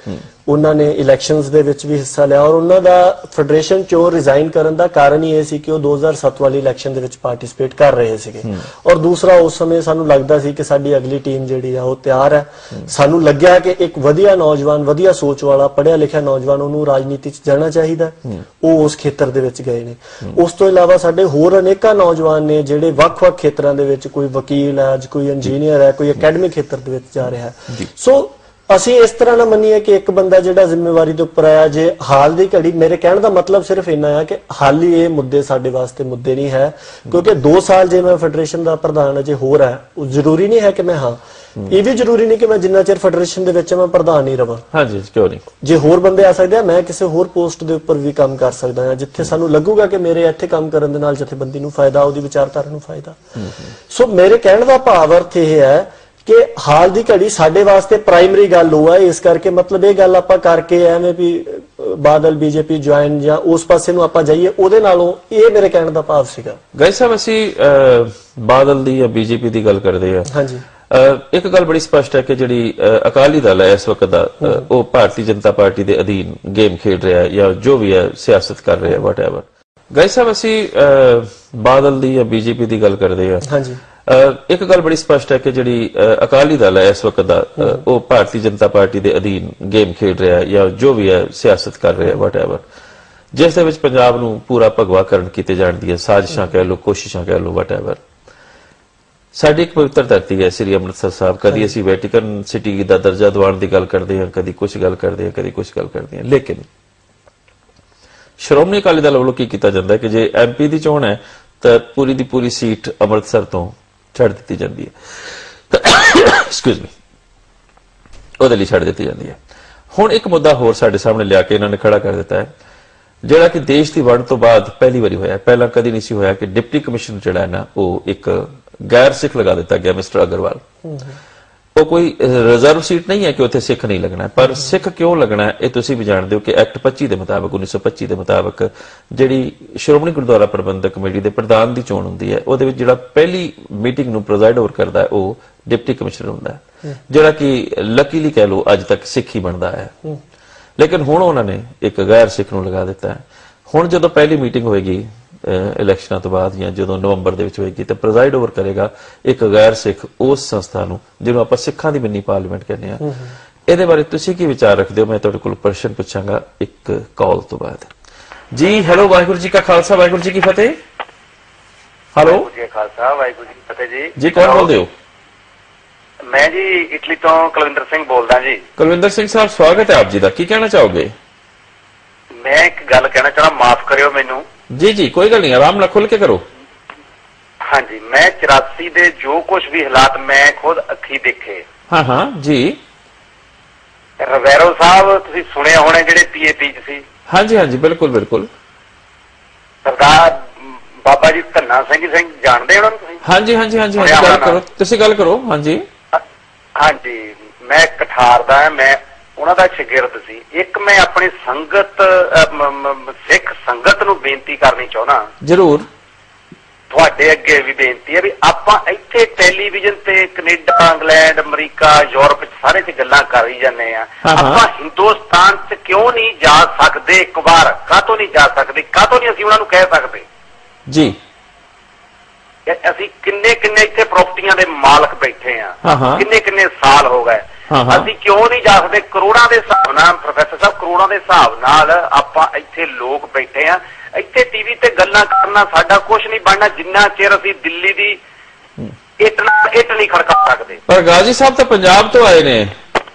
ਉਹਨਾਂ ਨੇ ਇਲੈਕਸ਼ਨਸ ਦੇ ਵਿੱਚ ਵੀ ਹਿੱਸਾ ਲਿਆ ਔਰ ਉਹਨਾਂ ਦਾ ਫੈਡਰੇਸ਼ਨ ਚੋਂ ਰਿਜ਼ਾਈਨ ਕਰਨ ਦਾ ਕਾਰਨ ਹੀ ਇਹ ਸੀ ਕਿ ਉਹ 2007 ਵਾਲੀ ਇਲੈਕਸ਼ਨ ਦੇ ਵਿੱਚ ਪਾਰਟਿਸਿਪੇਟ ਕਰ ਰਹੇ ਸੀਗੇ ਔਰ ਦੂਸਰਾ ਉਸ ਸਮੇਂ ਸਾਨੂੰ ਲੱਗਦਾ ਸੀ ਕਿ ਸਾਡੀ ਅਗਲੀ ਟੀਮ ਜਿਹੜੀ ਆ ਉਹ ਤਿਆਰ ਹੈ। ਸਾਨੂੰ ਲੱਗਿਆ ਕਿ ਇੱਕ ਵਧੀਆ ਨੌਜਵਾਨ, ਵਧੀਆ ਸੋਚ ਵਾਲਾ, ਪੜ੍ਹਿਆ ਲਿਖਿਆ ਨੌਜਵਾਨ, ਉਹਨੂੰ ਰਾਜਨੀਤੀ 'ਚ ਜਾਣਾ ਚਾਹੀਦਾ। ਉਹ ਉਸ ਖੇਤਰ ਦੇ ਵਿੱਚ ਗਏ ਨੇ। ਉਸ ਤੋਂ ਇਲਾਵਾ ਸਾਡੇ ਹੋਰ ਅਨੇਕਾਂ ਨੌਜਵਾਨ ਨੇ ਜਿਹੜੇ ਵੱਖ-ਵੱਖ ਖੇਤਰਾਂ ਦੇ ਵਿੱਚ, ਕੋਈ ਵਕੀਲ ਹੈ, ਅੱਜ ਕੋਈ ਇੰਜੀਨੀਅਰ ਹੈ, ਕੋਈ ਅਕੈਡਮਿਕ ਖੇਤਰ ਦੇ ਵਿੱਚ ਜਾ ਰਿਹਾ ਹੈ। ਸੋ ਅਸੀਂ ਇਸ ਤਰ੍ਹਾਂ ਨਾ ਮੰਨੀਏ ਕਿ ਇੱਕ ਬੰਦਾ ਜਿਹੜਾ ਜ਼ਿੰਮੇਵਾਰੀ ਦੇ ਉੱਪਰ ਆਇਆ। ਜੇ ਹਾਲ ਦੀ ਘੜੀ, ਮੇਰੇ ਕਹਿਣ ਦਾ ਮਤਲਬ ਸਿਰਫ ਇੰਨਾ ਹੈ ਕਿ ਹਾਲ ਹੀ ਇਹ ਮੁੱਦੇ ਸਾਡੇ ਵਾਸਤੇ ਮੁੱਦੇ ਨਹੀਂ ਹੈ, ਕਿਉਂਕਿ 2 ਸਾਲ ਜੇ ਮੈਂ ਫੈਡਰੇਸ਼ਨ ਦਾ ਪ੍ਰਧਾਨ ਅਜੇ ਹੋਰ ਹੈ, ਉਹ ਜ਼ਰੂਰੀ ਨਹੀਂ ਹੈ ਕਿ ਮੈਂ ਇਹ ਵੀ ਜ਼ਰੂਰੀ ਨਹੀਂ ਕਿ ਮੈਂ ਜਿੰਨਾ ਚਿਰ ਫੈਡਰੇਸ਼ਨ ਦੇ ਵਿੱਚ ਮੈਂ ਪ੍ਰਧਾਨ ਹੀ ਰਵਾਂ। ਹਾਂਜੀ, ਕਿਉਂ ਨਹੀਂ, ਜੇ ਹੋਰ ਬੰਦੇ ਆ ਸਕਦੇ ਆ, ਮੈਂ ਕਿਸੇ ਹੋਰ ਪੋਸਟ ਦੇ ਉੱਪਰ ਵੀ ਕੰਮ ਕਰ ਸਕਦਾ ਹਾਂ ਜਿੱਥੇ ਸਾਨੂੰ ਲੱਗੂਗਾ ਕਿ ਮੇਰੇ ਇੱਥੇ ਕੰਮ ਕਰਨ ਦੇ ਨਾਲ ਜਥੇਬੰਦੀ ਨੂੰ ਫਾਇਦਾ, ਉਹਦੀ ਵਿਚਾਰਧਾਰਾ ਨੂੰ ਫਾਇਦਾ। ਸੋ ਮੇਰੇ ਕਹਿਣ ਦਾ ਭਾਵ ਅਰਥ ਇਹ ਹੈ ਕਿ ਹਾਲ ਦੀ ਘੜੀ ਸਾਡੇ ਵਾਸਤੇ ਪ੍ਰਾਇਮਰੀ ਗੱਲ ਉਹ ਹੈ। ਇਸ ਕਰਕੇ ਮਤਲਬ ਇਹ ਗੱਲ ਆਪਾਂ ਕਰਕੇ ਐਵੇਂ ਵੀ ਬਾਦਲ ਬੀਜੇਪੀ ਜੁਆਇਨ ਜਾਂ ਉਸ ਪਾਸੇ ਨੂੰ ਆਪਾਂ ਜਾਈਏ, ਉਹਦੇ ਨਾਲੋਂ ਇਹ ਮੇਰੇ ਕਹਿਣ ਦਾ ਭਾਵ ਸੀਗਾ। ਗਾਇ ਸਾਹਿਬ, ਅਸੀਂ ਬਾਦਲ ਦੀ ਜਾਂ ਬੀਜੇਪੀ ਦੀ ਗੱਲ ਕਰਦੇ ਆ। ਹਾਂਜੀ, ਇੱਕ ਗੱਲ ਬੜੀ ਸਪਸ਼ਟ ਹੈ ਕਿ ਜਿਹੜੀ ਅਕਾਲੀ ਦਲ ਹੈ ਇਸ ਵਕਤ ਦਾ, ਉਹ ਭਾਰਤੀ ਜਨਤਾ ਪਾਰਟੀ ਦੇ ਅਧੀਨ ਗੇਮ ਖੇਡ ਰਿਹਾ ਹੈ ਜਾਂ ਜੋ ਵੀ ਹੈ ਸਿਆਸਤ ਕਰ ਰਿਹਾ ਹੈ, ਵਾਟਐਵਰ। ਗਾਇ ਸਾਹਿਬ, ਅਸੀਂ ਬਾਦਲ ਦੀ ਜਾਂ ਬੀਜੇਪੀ ਦੀ ਗੱਲ ਕਰਦੇ ਆ। ਹਾਂਜੀ, ਇੱਕ ਗੱਲ ਬੜੀ ਸਪਸ਼ਟ ਹੈ ਕਿ ਜਿਹੜੀ ਅਕਾਲੀ ਦਲ ਹੈ ਇਸ ਵਕਤ ਦਾ, ਉਹ ਭਾਰਤੀ ਜਨਤਾ ਪਾਰਟੀ ਦੇ ਅਧੀਨ ਗੇਮ ਖੇਡ ਰਿਹਾ ਹੈ ਜਾਂ ਜੋ ਵੀ ਹੈ ਸਿਆਸਤ ਕਰ ਰਿਹਾ ਹੈ, ਵਾਟਐਵਰ, ਜਿਸ ਦੇ ਵਿੱਚ ਪੰਜਾਬ ਨੂੰ ਪੂਰਾ ਭਗਵਾਕਰਨ ਕੀਤੇ ਜਾਣ ਦੀਆਂ ਸਾਜ਼ਿਸ਼ਾਂ ਕਹਿ ਲਓ, ਕੋਸ਼ਿਸ਼ਾਂ ਕਹਿ ਲਓ, ਵਾਟਐਵਰ। ਸਾਡੀ ਇੱਕ ਪਵਿੱਤਰ ਧਰਤੀ ਹੈ ਸ੍ਰੀ ਅੰਮ੍ਰਿਤਸਰ ਸਾਹਿਬ। ਕਦੀ ਅਸੀਂ ਵੈਟੀਕਨ ਸਿਟੀ ਦਾ ਦਰਜਾ ਦਿਵਾਉਣ ਦੀ ਗੱਲ ਕਰਦੇ ਹਾਂ, ਕਦੀ ਕੁਝ ਗੱਲ ਕਰਦੇ ਹਾਂ, ਕਦੀ ਕੁਝ ਗੱਲ ਕਰਦੇ ਹਾਂ, ਲੇਕਿਨ ਸ਼੍ਰੋਮਣੀ ਅਕਾਲੀ ਦਲ ਵੱਲੋਂ ਕੀ ਕੀਤਾ ਜਾਂਦਾ ਹੈ ਕਿ ਜੇ ਐਮਪੀ ਦੀ ਚੋਣ ਹੈ ਤਾਂ ਪੂਰੀ ਦੀ ਪੂਰੀ ਸੀਟ ਅੰਮ੍ਰਿਤਸਰ ਤੋਂ ਛੱਡ ਦਿੱਤੀ ਜਾਂਦੀ ਹੈ, ਐਕਸਕਿਊਜ਼ ਮੀ, ਉਹਦੇ ਲਈ ਛੱਡ ਦਿੱਤੀ ਜਾਂਦੀ ਹੈ। ਹੁਣ ਇੱਕ ਮੁੱਦਾ ਹੋਰ ਸਾਡੇ ਸਾਹਮਣੇ ਲਿਆ ਕੇ ਇਹਨਾਂ ਨੇ ਖੜਾ ਕਰ ਦਿੱਤਾ ਹੈ, ਜਿਹੜਾ ਕਿ ਦੇਸ਼ ਦੀ ਵੰਡ ਤੋਂ ਬਾਅਦ ਪਹਿਲੀ ਵਾਰੀ ਹੋਇਆ। ਪਹਿਲਾਂ ਕਦੀ ਨਹੀਂ ਸੀ ਹੋਇਆ ਕਿ ਡਿਪਟੀ ਕਮਿਸ਼ਨਰ ਜਿਹੜਾ ਹੈ ਨਾ, ਉਹ ਇੱਕ ਗੈਰ ਸਿੱਖ ਲਗਾ ਦਿੱਤਾ ਗਿਆ, ਮਿਸਟਰ ਅਗਰਵਾਲ। ਉਹ ਕੋਈ ਰਿਜ਼ਰਵ ਸੀਟ ਨਹੀਂ ਹੈ ਕਿ ਉੱਥੇ ਸਿੱਖ ਨਹੀਂ ਲੱਗਣਾ, ਪਰ ਸਿੱਖ ਕਿਉਂ ਲੱਗਣਾ ਇਹ ਤੁਸੀਂ ਵੀ ਜਾਣਦੇ ਹੋ ਕਿ ਐਕਟ 25 ਦੇ ਮੁਤਾਬਕ, 1925 ਦੇ ਮੁਤਾਬਕ, ਜਿਹੜੀ ਸ਼੍ਰੋਮਣੀ ਗੁਰਦੁਆਰਾ ਪ੍ਰਬੰਧਕ ਕਮੇਟੀ ਦੇ ਪ੍ਰਧਾਨ ਦੀ ਚੋਣ ਹੁੰਦੀ ਹੈ, ਉਹਦੇ ਵਿੱਚ ਜਿਹੜਾ ਪਹਿਲੀ ਮੀਟਿੰਗ ਨੂੰ ਪ੍ਰੈਜ਼ਾਈਡ ਓਵਰ ਕਰਦਾ ਹੈ ਉਹ ਡਿਪਟੀ ਕਮਿਸ਼ਨਰ ਹੁੰਦਾ ਹੈ, ਜਿਹੜਾ ਕਿ ਲੱਕੀਲੀ ਕਹਿ ਲਓ ਅੱਜ ਤੱਕ ਸਿੱਖ ਹੀ ਬਣਦਾ ਹੈ। ਲੇਕਿਨ ਹੁਣ ਉਹਨਾਂ ਨੇ ਇੱਕ ਗੈਰ ਸਿੱਖ ਨੂੰ ਲਗਾ ਦਿੱਤਾ ਹੈ। ਹੁਣ ਜਦੋਂ ਪਹਿਲੀ ਮੀਟਿੰਗ ਹੋਏਗੀ ਇਲੈਕਸ਼ਨਾਂ ਤੋਂ ਬਾਅਦ ਜਾਂ ਜਦੋਂ ਨਵੰਬਰ ਦੇ ਵਿੱਚ ਹੋਏਗੀ ਤਾਂ ਪ੍ਰੈਜ਼ਾਈਡ ਓਵਰ ਕਰੇਗਾ ਇੱਕ ਗੈਰ ਸਿੱਖ ਉਸ ਸੰਸਥਾ ਨੂੰ ਜਿਹਨੂੰ ਆਪਾਂ ਸਿੱਖਾਂ ਦੀ ਮਿੰਨੀ ਪਾਰਲੀਮੈਂਟ ਕਹਿੰਦੇ ਆ। ਇਹਦੇ ਬਾਰੇ ਤੁਸੀਂ ਕੀ ਵਿਚਾਰ ਰੱਖਦੇ ਹੋ? ਮੈਂ ਤੁਹਾਡੇ ਕੋਲ ਪ੍ਰਸ਼ਨ ਪੁੱਛਾਂਗਾ ਇੱਕ ਕਾਲ ਤੋਂ ਬਾਅਦ। ਜੀ ਹੈਲੋ, ਵਾਹਿਗੁਰੂ ਜੀ ਕਾ ਖਾਲਸਾ, ਵਾਹਿਗੁਰੂ ਜੀ ਕੀ ਫਤਿਹ। ਹੈਲੋ ਜੀ, ਖਾਲਸਾ ਵਾਹਿਗੁਰੂ ਜੀ ਕੀ ਫਤਿਹ ਜੀ। ਜੀ ਕੌਣ ਬੋਲਦੇ ਹੋ? ਮੈਂ ਜੀ ਇਟਲੀ ਤੋਂ ਕੁਲਵਿੰਦਰ ਸਿੰਘ ਬੋਲਦਾ ਜੀ। ਕੁਲਵਿੰਦਰ ਸਿੰਘ ਸਾਹਿਬ, ਸਵਾਗਤ ਹੈ ਆਪ ਜੀ ਦਾ। ਕੀ ਕਹਿਣਾ ਚਾਹੋਗੇ? ਮੈਂ ਇੱਕ ਗੱਲ ਕਹਿਣਾ ਚਾਹਣਾ, ਮਾਫ ਕਰਿਓ ਮੈਨੂੰ। ਜੀ ਜੀ, ਕੋਈ ਗੱਲ ਨਹੀਂ, ਆਰਾਮ ਨਾਲ ਖੁੱਲ ਕੇ ਕਰੋ। ਹਾਂਜੀ, ਮੈਂ 84 ਦੇ ਜੋ ਕੁਝ ਵੀ ਹਾਲਾਤ ਮੈਂ ਖੁਦ ਅੱਖੀ ਦੇਖੇ। ਹਾਂ ਹਾਂ ਜੀ। ਰਵੈਰੋ ਸਾਹਿਬ ਤੁਸੀਂ ਸੁਣਿਆ ਹੋਣਾ, ਜਿਹੜੇ ਪੀਏਪੀ ਚ ਸੀ। ਹਾਂਜੀ ਹਾਂਜੀ, ਬਿਲਕੁਲ ਬਿਲਕੁਲ। ਸਰਦਾਰ ਬਾਬਾ ਜੀ ਧੰਨਾ ਸਿੰਘ ਜਾਣਦੇ ਉਹਨਾਂ ਨੂੰ ਤੁਸੀਂ? ਹਾਂਜੀ ਹਾਂਜੀ ਹਾਂਜੀ, ਗੱਲ ਕਰੋ, ਤੁਸੀਂ ਗੱਲ ਕਰੋ। ਹਾਂਜੀ ਹਾਂਜੀ, ਮੈਂ ਕਠਾਰ ਦਾ, ਮੈਂ ਉਹਨਾਂ ਦਾ ਸ਼ਾਗਿਰਦ ਸੀ। ਇੱਕ ਮੈਂ ਆਪਣੀ ਸੰਗਤ, ਸਿੱਖ ਸੰਗਤ ਨੂੰ ਬੇਨਤੀ ਕਰਨੀ ਚਾਹੁੰਦਾ। ਜ਼ਰੂਰ। ਤੁਹਾਡੇ ਅੱਗੇ ਵੀ ਬੇਨਤੀ ਹੈ ਵੀ ਆਪਾਂ ਇੱਥੇ ਟੈਲੀਵਿਜ਼ਨ ਤੇ ਕੈਨੇਡਾ, ਇੰਗਲੈਂਡ, ਅਮਰੀਕਾ, ਯੂਰਪ ਚ ਸਾਰੇ ਚ ਗੱਲਾਂ ਕਰੀ ਜਾਂਦੇ ਆ, ਆਪਾਂ ਹਿੰਦੁਸਤਾਨ ਚ ਕਿਉਂ ਨਹੀਂ ਜਾ ਸਕਦੇ? ਇੱਕ ਵਾਰ ਕਾਹਤੋਂ ਨਹੀਂ ਜਾ ਸਕਦੇ? ਕਾਹਤੋਂ ਨਹੀਂ ਅਸੀਂ ਉਹਨਾਂ ਨੂੰ ਕਹਿ ਸਕਦੇ? ਜੀ, ਅਸੀਂ ਕਿੰਨੇ ਇੱਥੇ ਪ੍ਰਾਪਰਟੀਆਂ ਦੇ ਮਾਲਕ ਬੈਠੇ ਆ, ਕਿੰਨੇ ਸਾਲ ਹੋ ਗਏ, ਅਸੀਂ ਕਿਉਂ ਨਹੀਂ ਜਾ ਸਕਦੇ? ਕਰੋੜਾਂ ਦੇ ਹਿਸਾਬ ਨਾਲ, ਪ੍ਰੋਫੈਸਰ ਸਾਹਿਬ, ਕਰੋੜਾਂ ਦੇ ਹਿਸਾਬ ਨਾਲ ਆਪਾਂ ਇੱਥੇ ਲੋਕ ਬੈਠੇ ਆ। ਇੱਥੇ ਟੀਵੀ ਤੇ ਗੱਲਾਂ ਕਰਨਾ ਸਾਡਾ ਕੁਝ ਨਹੀਂ ਬਣਨਾ ਜਿੰਨਾ ਚਿਰ ਅਸੀਂ ਦਿੱਲੀ ਦੀ ਇੱਟ ਨਹੀਂ ਖੜਕਾ ਸਕਦੇ। ਪਰ ਗਾਜ਼ੀ ਸਾਹਿਬ ਤਾਂ ਪੰਜਾਬ ਤੋਂ ਆਏ ਨੇ।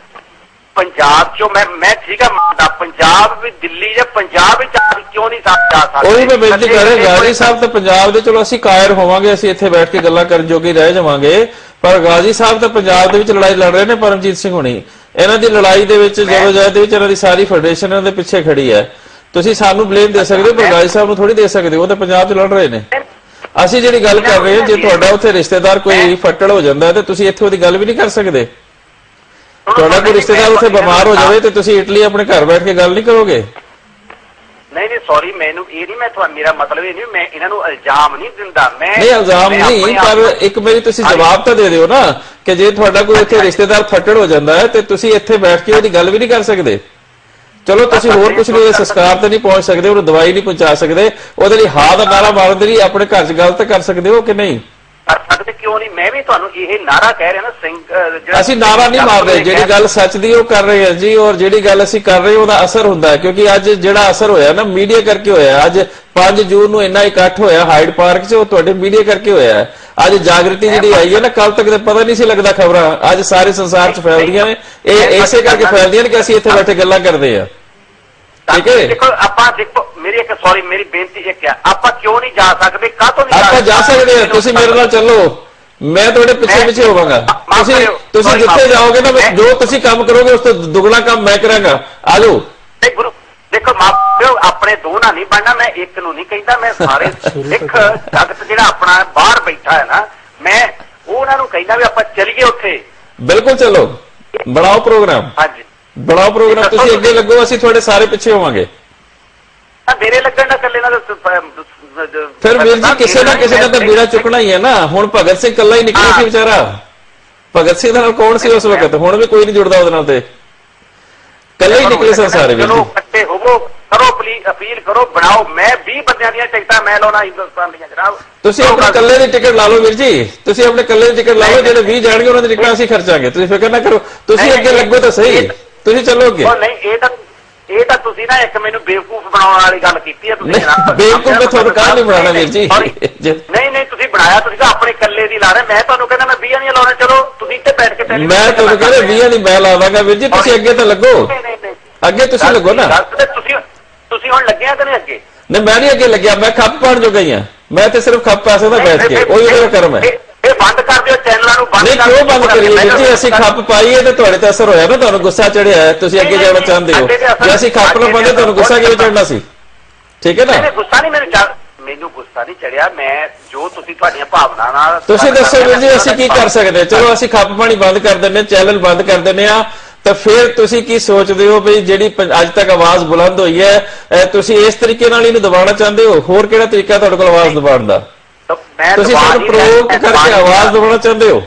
ਪੰਜਾਬ ਚੋਂ ਮੈਂ ਠੀਕ ਆ ਮੰਨਦਾ, ਪੰਜਾਬ ਵੀ ਦਿੱਲੀ ਜਾਂ ਪੰਜਾਬ ਵਿੱਚ ਕਿਉਂ ਨਹੀਂ ਜਾ ਸਕਦੇ? ਉਹੀ ਮੈਂ ਬੇਨਤੀ ਕਰ ਰਿਹਾ, ਗਾਜ਼ੀ ਸਾਹਿਬ ਤਾਂ ਪੰਜਾਬ ਦੇ, ਚਲੋ ਅਸੀਂ ਕਾਇਰ ਹੋਵਾਂਗੇ, ਅਸੀਂ ਇੱਥੇ ਬੈਠ ਕੇ ਗੱਲਾਂ ਕਰਨ ਜੋਗੇ ਰਹਿ ਜਾਵਾਂਗੇ, ਪਰ ਗਾਜ਼ੀ ਸਾਹਿਬ ਤਾਂ ਪੰਜਾਬ ਦੇ ਵਿੱਚ ਲੜਾਈ ਲੜ ਰਹੇ ਨੇ। ਪਰਮਜੀਤ ਸਿੰਘ ਹੋਣੀ, ਇਹਨਾਂ ਦੀ ਲੜਾਈ ਦੇ ਵਿੱਚ, ਜਦੋਜਹਿਦ ਦੇ ਵਿੱਚ ਇਹਨਾਂ ਦੀ ਸਾਰੀ ਫੈਡਰੇਸ਼ਨ ਇਹਨਾਂ ਦੇ ਪਿੱਛੇ ਖੜੀ ਹੈ। ਤੁਸੀਂ ਸਾਨੂੰ ਬਲੇਮ ਦੇ ਸਕਦੇ ਹੋ, ਪਰ ਗਾਜ਼ੀ ਸਾਹਿਬ ਨੂੰ ਥੋੜੀ ਦੇ ਸਕਦੇ ਹੋ, ਉਹ ਤਾਂ ਪੰਜਾਬ 'ਚ ਲੜ ਰਹੇ ਨੇ। ਅਸੀਂ ਜਿਹੜੀ ਗੱਲ ਕਰ ਰਹੇ ਹਾਂ, ਜੇ ਤੁਹਾਡਾ ਉੱਥੇ ਰਿਸ਼ਤੇਦਾਰ ਕੋਈ ਫੱਟੜ ਹੋ ਜਾਂਦਾ ਤੇ ਤੁਸੀਂ ਇੱਥੇ ਉਹਦੀ ਗੱਲ ਵੀ ਨਹੀਂ ਕਰ ਸਕਦੇ। ਤੁਹਾਡਾ ਕੋਈ ਰਿਸ਼ਤੇਦਾਰ ਉੱਥੇ ਬਿਮਾਰ ਹੋ ਜਾਵੇ ਤੇ ਤੁਸੀਂ ਇਟਲੀ ਆਪਣੇ ਘਰ ਬੈਠ ਕੇ ਗੱਲ ਨਹੀਂ ਕਰੋਗੇ? ਨਹੀਂ ਸੌਰੀ, ਮੈਨੂੰ ਇਹ ਨਹੀਂ, ਮੇਰਾ ਮਤਲਬ ਇਹ ਨਹੀਂ, ਮੈਂ ਇਹਨਾਂ ਨੂੰ ਇਲਜ਼ਾਮ ਨਹੀਂ ਦਿੰਦਾ। ਨਹੀਂ ਇਲਜ਼ਾਮ ਨਹੀਂ, ਪਰ ਇੱਕ ਮੇਰੀ ਤੁਸੀਂ ਜਵਾਬ ਤਾਂ ਦੇ ਦਿਓ ਨਾ ਕਿ ਜੇ ਤੁਹਾਡਾ ਕੋਈ ਇੱਥੇ ਰਿਸ਼ਤੇਦਾਰ ਫੱਟੜ ਹੋ ਜਾਂਦਾ ਹੈ ਤੇ ਤੁਸੀਂ ਇੱਥੇ ਬੈਠ ਕੇ ਉਹਦੀ ਗੱਲ ਵੀ ਨਹੀਂ ਕਰ ਸਕਦੇ। ਚਲੋ ਤੁਸੀਂ ਹੋਰ ਕੁਝ ਨਹੀਂ, ਸੰਸਕਾਰ ਤੇ ਨਹੀਂ ਪਹੁੰਚ ਸਕਦੇ, ਉਹਨੂੰ ਦਵਾਈ ਨਹੀਂ ਪਹੁੰਚਾ ਸਕਦੇ, ਉਹਦੇ ਲਈ ਹਾਂ ਦਾ ਨਾਰਾ ਮਾਰਨ ਦੇ ਲਈ ਆਪਣੇ ਘਰ 'ਚ ਗੱਲ ਤਾਂ ਕਰ ਸਕਦੇ ਹੋ ਕਿ ਨਹੀਂ? ਕਰ ਸਕਦੇ ਕਿਉਂ ਨਹੀਂ? ਮੈਂ ਵੀ ਤੁਹਾਨੂੰ ਇਹ ਨਾਰਾ ਕਹਿ ਰਿਹਾ ਨਾ ਸਿੰਘ, ਅਸੀਂ ਨਾਰਾ ਨਹੀਂ ਮਾਰ ਰਹੇ, ਜਿਹੜੀ ਗੱਲ ਸੱਚ ਦੀ ਉਹ ਕਰ ਰਹੇ ਹਾਂ ਜੀ, ਔਰ ਜਿਹੜੀ ਗੱਲ ਅਸੀਂ ਕਰ ਰਹੇ ਉਹਦਾ ਅਸਰ ਹੁੰਦਾ ਹੈ, ਕਿਉਂਕਿ ਅੱਜ ਜਿਹੜਾ ਅਸਰ ਹੋਇਆ ਨਾ ਮੀਡੀਆ ਕਰਕੇ ਹੋਇਆ। ਅੱਜ 5 ਜੂਨ ਨੂੰ ਇੰਨਾ ਇਕੱਠ ਹੋਇਆ ਹਾਈਡ ਪਾਰਕ 'ਚ, ਉਹ ਤੁਹਾਡੇ ਮੀਡੀਆ ਕਰਕੇ ਹੋਇਆ। ਅੱਜ ਜਾਗਰਤੀ ਜਿਹੜੀ ਆਈ ਹੈ ਨਾ, ਕੱਲ ਤੱਕ ਤਾਂ ਪਤਾ ਨਹੀਂ ਸੀ ਲੱਗਦਾ ਖਬਰਾਂ, ਅੱਜ ਸਾਰੇ ਸੰਸਾਰ 'ਚ ਫੈਲਦੀਆਂ ਨੇ। ਇਹ ਇਸੇ ਕਰਕੇ ਫੈਲਦੀਆਂ ਨੇ ਕਿ ਅਸੀਂ ਇੱਥੇ ਬੈਠੇ ਗੱਲਾਂ ਕਰਦੇ ਆ। ਠੀਕ ਹੈ, ਦੇਖੋ ਆਪਾਂ ਦੇਖੋ ਮੇਰੀ ਇੱਕ ਮੇਰੀ ਬੇਨਤੀ ਇੱਕ ਹੈ, ਆਪਾਂ ਕਿਉਂ ਨਹੀਂ ਜਾ ਸਕਦੇ? ਕਾਹਤੋਂ ਨਹੀਂ ਆਪਾਂ ਜਾ ਸਕਦੇ ਆ? ਤੁਸੀਂ ਮੇਰੇ ਨਾਲ ਚੱਲੋ, ਮੈਂ ਤੁਹਾਡੇ ਪਿੱਛੇ ਹੋਵਾਂਗਾ। ਤੁਸੀਂ ਜਿੱਥੇ ਜਾਓਗੇ ਨਾ, ਜੋ ਤੁਸੀਂ ਕੰਮ ਕਰੋਗੇ ਉਸ ਤੋਂ ਦੁੱਗਣਾ ਕੰਮ ਮੈਂ ਕਰਾਂਗਾ। ਆ ਜਾਓ। ਗੁਰੂ ਦੇਖੋ ਮਾਪਿਓ ਆਪਣੇ ਦੋ ਨਾਲ ਨਹੀਂ ਬਣਨਾ, ਮੈਂ ਇੱਕ ਨੂੰ ਨਹੀਂ ਕਹਿੰਦਾ, ਮੈਂ ਸਾਰੇ ਸਿੱਖ ਜਗਤ ਜਿਹੜਾ ਆਪਣਾ ਬਾਹਰ ਬੈਠਾ ਹੈ ਨਾ, ਮੈਂ ਉਹਨਾਂ ਨੂੰ ਕਹਿੰਦਾ ਵੀ ਆਪਾਂ ਚੱਲੀਏ ਉੱਥੇ। ਬਿਲਕੁਲ ਚਲੋ, ਬਣਾਓ ਪ੍ਰੋਗਰਾਮ। ਹਾਂਜੀ ਬਣਾਓ ਪ੍ਰੋਗਰਾਮ, ਤੁਸੀਂ ਅੱਗੇ ਲੱਗੋ, ਅਸੀਂ ਤੁਹਾਡੇ ਸਾਰੇ ਪਿੱਛੇ ਹੋਵਾਂਗੇ। ਮੇਰੇ ਲੱਗਣ ਦਾ ਇਕੱਲੇ ਨਾਲ ਫਿਰ ਵੀਰ ਜੀ ਕਿਸੇ ਨਾ ਕਿਸੇ ਦਾ ਤਾਂ ਬੀੜਾ ਚੁੱਕਣਾ ਹੀ ਹੈ ਨਾ। ਹੁਣ ਭਗਤ ਸਿੰਘ ਇਕੱਲਾ ਹੀ ਨਿਕਲਿਆ ਸੀ ਵਿਚਾਰਾ, ਭਗਤ ਸਿੰਘ ਨਾਲ ਕੌਣ ਸੀ ਉਸ ਵਕਤ? ਹੁਣ ਵੀ ਕੋਈ ਨਹੀਂ ਜੁੜਦਾ ਉਹਦੇ ਨਾਲ, ਤੇ ਇਕੱਲੇ ਹੀ ਨਿਕਲੇ ਸਨ ਸਾਰੇ ਵੀਰ ਜੀ। ਇਕੱਠੇ ਹੋਵੋ, ਕਰੋ ਪਲੀਜ਼, ਅਪੀਲ ਕਰੋ, ਬਣਾਓ। ਮੈਂ 20 ਬੰਦਿਆਂ ਦੀਆਂ ਟਿਕਟਾਂ ਮੈਂ ਲਾਉਣਾ ਹਿੰਦੁਸਤਾਨ ਦੀਆਂ ਜਨਾਬ। ਤੁਸੀਂ ਆਪਣੇ ਇਕੱਲੇ ਦੀ ਟਿਕਟ ਲਾ ਲਓ ਵੀਰ ਜੀ, ਤੁਸੀਂ ਆਪਣੇ ਇਕੱਲੇ ਦੀ ਟਿਕਟ ਲਾ ਲਓ, ਜਿਹੜੇ 20 ਜਾਣਗੇ ਉਹਨਾਂ ਦੀ ਟਿਕਟਾਂ ਅਸੀਂ ਖਰਚਾਂਗੇ, ਤੁਸੀਂ ਫਿਕਰ ਨਾ ਕਰੋ। ਤੁਸੀਂ ਅੱਗੇ ਲੱਗੋ ਤਾਂ ਸਹੀ, ਤੁਸੀਂ ਚੱਲੋ ਅੱਗੇ। ਨਹੀਂ ਇਹ ਤਾਂ ਤੁਸੀਂ ਨਾ ਇੱਕ ਮੈਨੂੰ ਬੇਵਕੂਫ ਬਣਾਉਣ ਵਾਲੀ ਗੱਲ ਕੀਤੀ ਹੈ ਤੁਸੀਂ ਜਨਾਬ। ਬੇਵਕੂਫ ਮੈਂ ਤੁਹਾਨੂੰ ਕਾਹ ਨਹੀਂ ਬਣਾਉਣਾ ਵੀਰ ਜੀ। ਨਹੀਂ ਤੁਸੀਂ ਬਣਾਇਆ, ਤੁਸੀਂ ਤਾਂ ਆਪਣੇ ਇਕੱਲੇ ਦੀ ਲਾ ਰਹੇ। ਮੈਂ ਤੁਹਾਨੂੰ ਕਹਿੰਦਾ ਮੈਂ 20 ਦੀਆਂ ਲਾਉਣਾ, ਚਲੋ ਤੁਸੀਂ ਇੱਥੇ ਬੈਠ ਕੇ ਮੈਂ ਤੁਹਾਨੂੰ ਕਹਿੰਦਾ 20 ਦੀ ਮੈਂ ਲਾ ਦਾਂਗਾ ਵੀਰ ਜੀ, ਤੁਸੀਂ ਅੱਗੇ ਤਾਂ ਲੱਗੋ, ਅੱਗੇ ਤੁਸੀਂ ਲੱਗੋ ਨਾ। ਤੁਸੀਂ ਹੁਣ ਲੱਗਿਆ ਕਿ ਨਹੀਂ ਅੱਗੇ? ਨਹੀਂ ਮੈਂ ਨਹੀਂ ਅੱਗੇ ਲੱਗਿਆ, ਮੈਂ ਖੱਪ ਪਾਉਣ ਜੋ ਗਈ ਹਾਂ, ਮੈਂ ਤੇ ਸਿਰਫ ਖੱਪ ਪਾ ਸਕਦਾ ਬੈਠ ਕੇ, ਉਹੀ ਮੇਰਾ ਕਰਮ ਹੈ। ਇਹ ਬੰਦ ਕਰ ਦਿਓ ਚੈਨਲਾਂ ਨੂੰ, ਬੰਦ ਕਰ ਦਿਓ। ਕਿਉਂ ਬੰਦ ਕਰੀਏ ਵੀਰ ਜੀ? ਅਸੀਂ ਖੱਪ ਪਾਈਏ ਤੇ ਤੁਹਾਡੇ ਤੇ ਅਸਰ ਹੋਇਆ ਨਾ, ਤੁਹਾਨੂੰ ਗੁੱਸਾ ਚੜਿਆ, ਤੁਸੀਂ ਅੱਗੇ ਜਾਣਾ ਚਾਹੁੰਦੇ ਹੋ। ਜੇ ਅਸੀਂ ਖੱਪ ਨਾ ਪਾਉਂਦੇ ਤੁਹਾਨੂੰ ਗੁੱਸਾ ਕਿਵੇਂ ਚੜਨਾ ਸੀ? ਠੀਕ ਹੈ ਨਾ? ਗੁੱਸਾ ਨਹੀਂ ਮੈਨੂੰ ਗੁੱਸਾ ਨਹੀਂ ਚੜਿਆ, ਮੈਂ ਜੋ ਤੁਸੀਂ ਤੁਹਾਡੀਆਂ ਭਾਵਨਾ ਨਾਲ। ਤੁਸੀਂ ਦੱਸੋ ਵੀਰ ਜੀ ਅਸੀਂ ਕੀ ਕਰ ਸਕਦੇ? ਚਲੋ ਅਸੀਂ ਖੱਪ ਪਾਣੀ ਬੰਦ ਕਰ ਦਿੰਦੇ, ਚੈਨਲ ਬੰਦ ਕਰ ਦਿੰਦੇ ਆ, ਤਾਂ ਫਿਰ ਤੁਸੀਂ ਕੀ ਸੋਚਦੇ ਹੋ ਵੀ ਜਿਹੜੀ ਅੱਜ ਤੱਕ ਆਵਾਜ਼ ਬੁਲੰਦ ਹੋਈ ਹੈ, ਤੁਸੀਂ ਇਸ ਤਰੀਕੇ ਨਾਲ ਇਹਨੂੰ ਦਬਾਉਣਾ ਚਾਹੁੰਦੇ ਹੋ? ਹੋਰ ਕਿਹੜਾ ਤਰੀਕਾ ਤੁਹਾਡੇ ਕੋਲ ਆਵਾਜ਼ ਦਬਾਉਣ ਦਾ? ਤੁਸੀਂ ਸਾਨੂੰ ਪ੍ਰੋਵੋਕ ਕਰਕੇ ਆਵਾਜ਼ ਦਬਾਉਣਾ ਚਾਹੁੰਦੇ ਹੋ?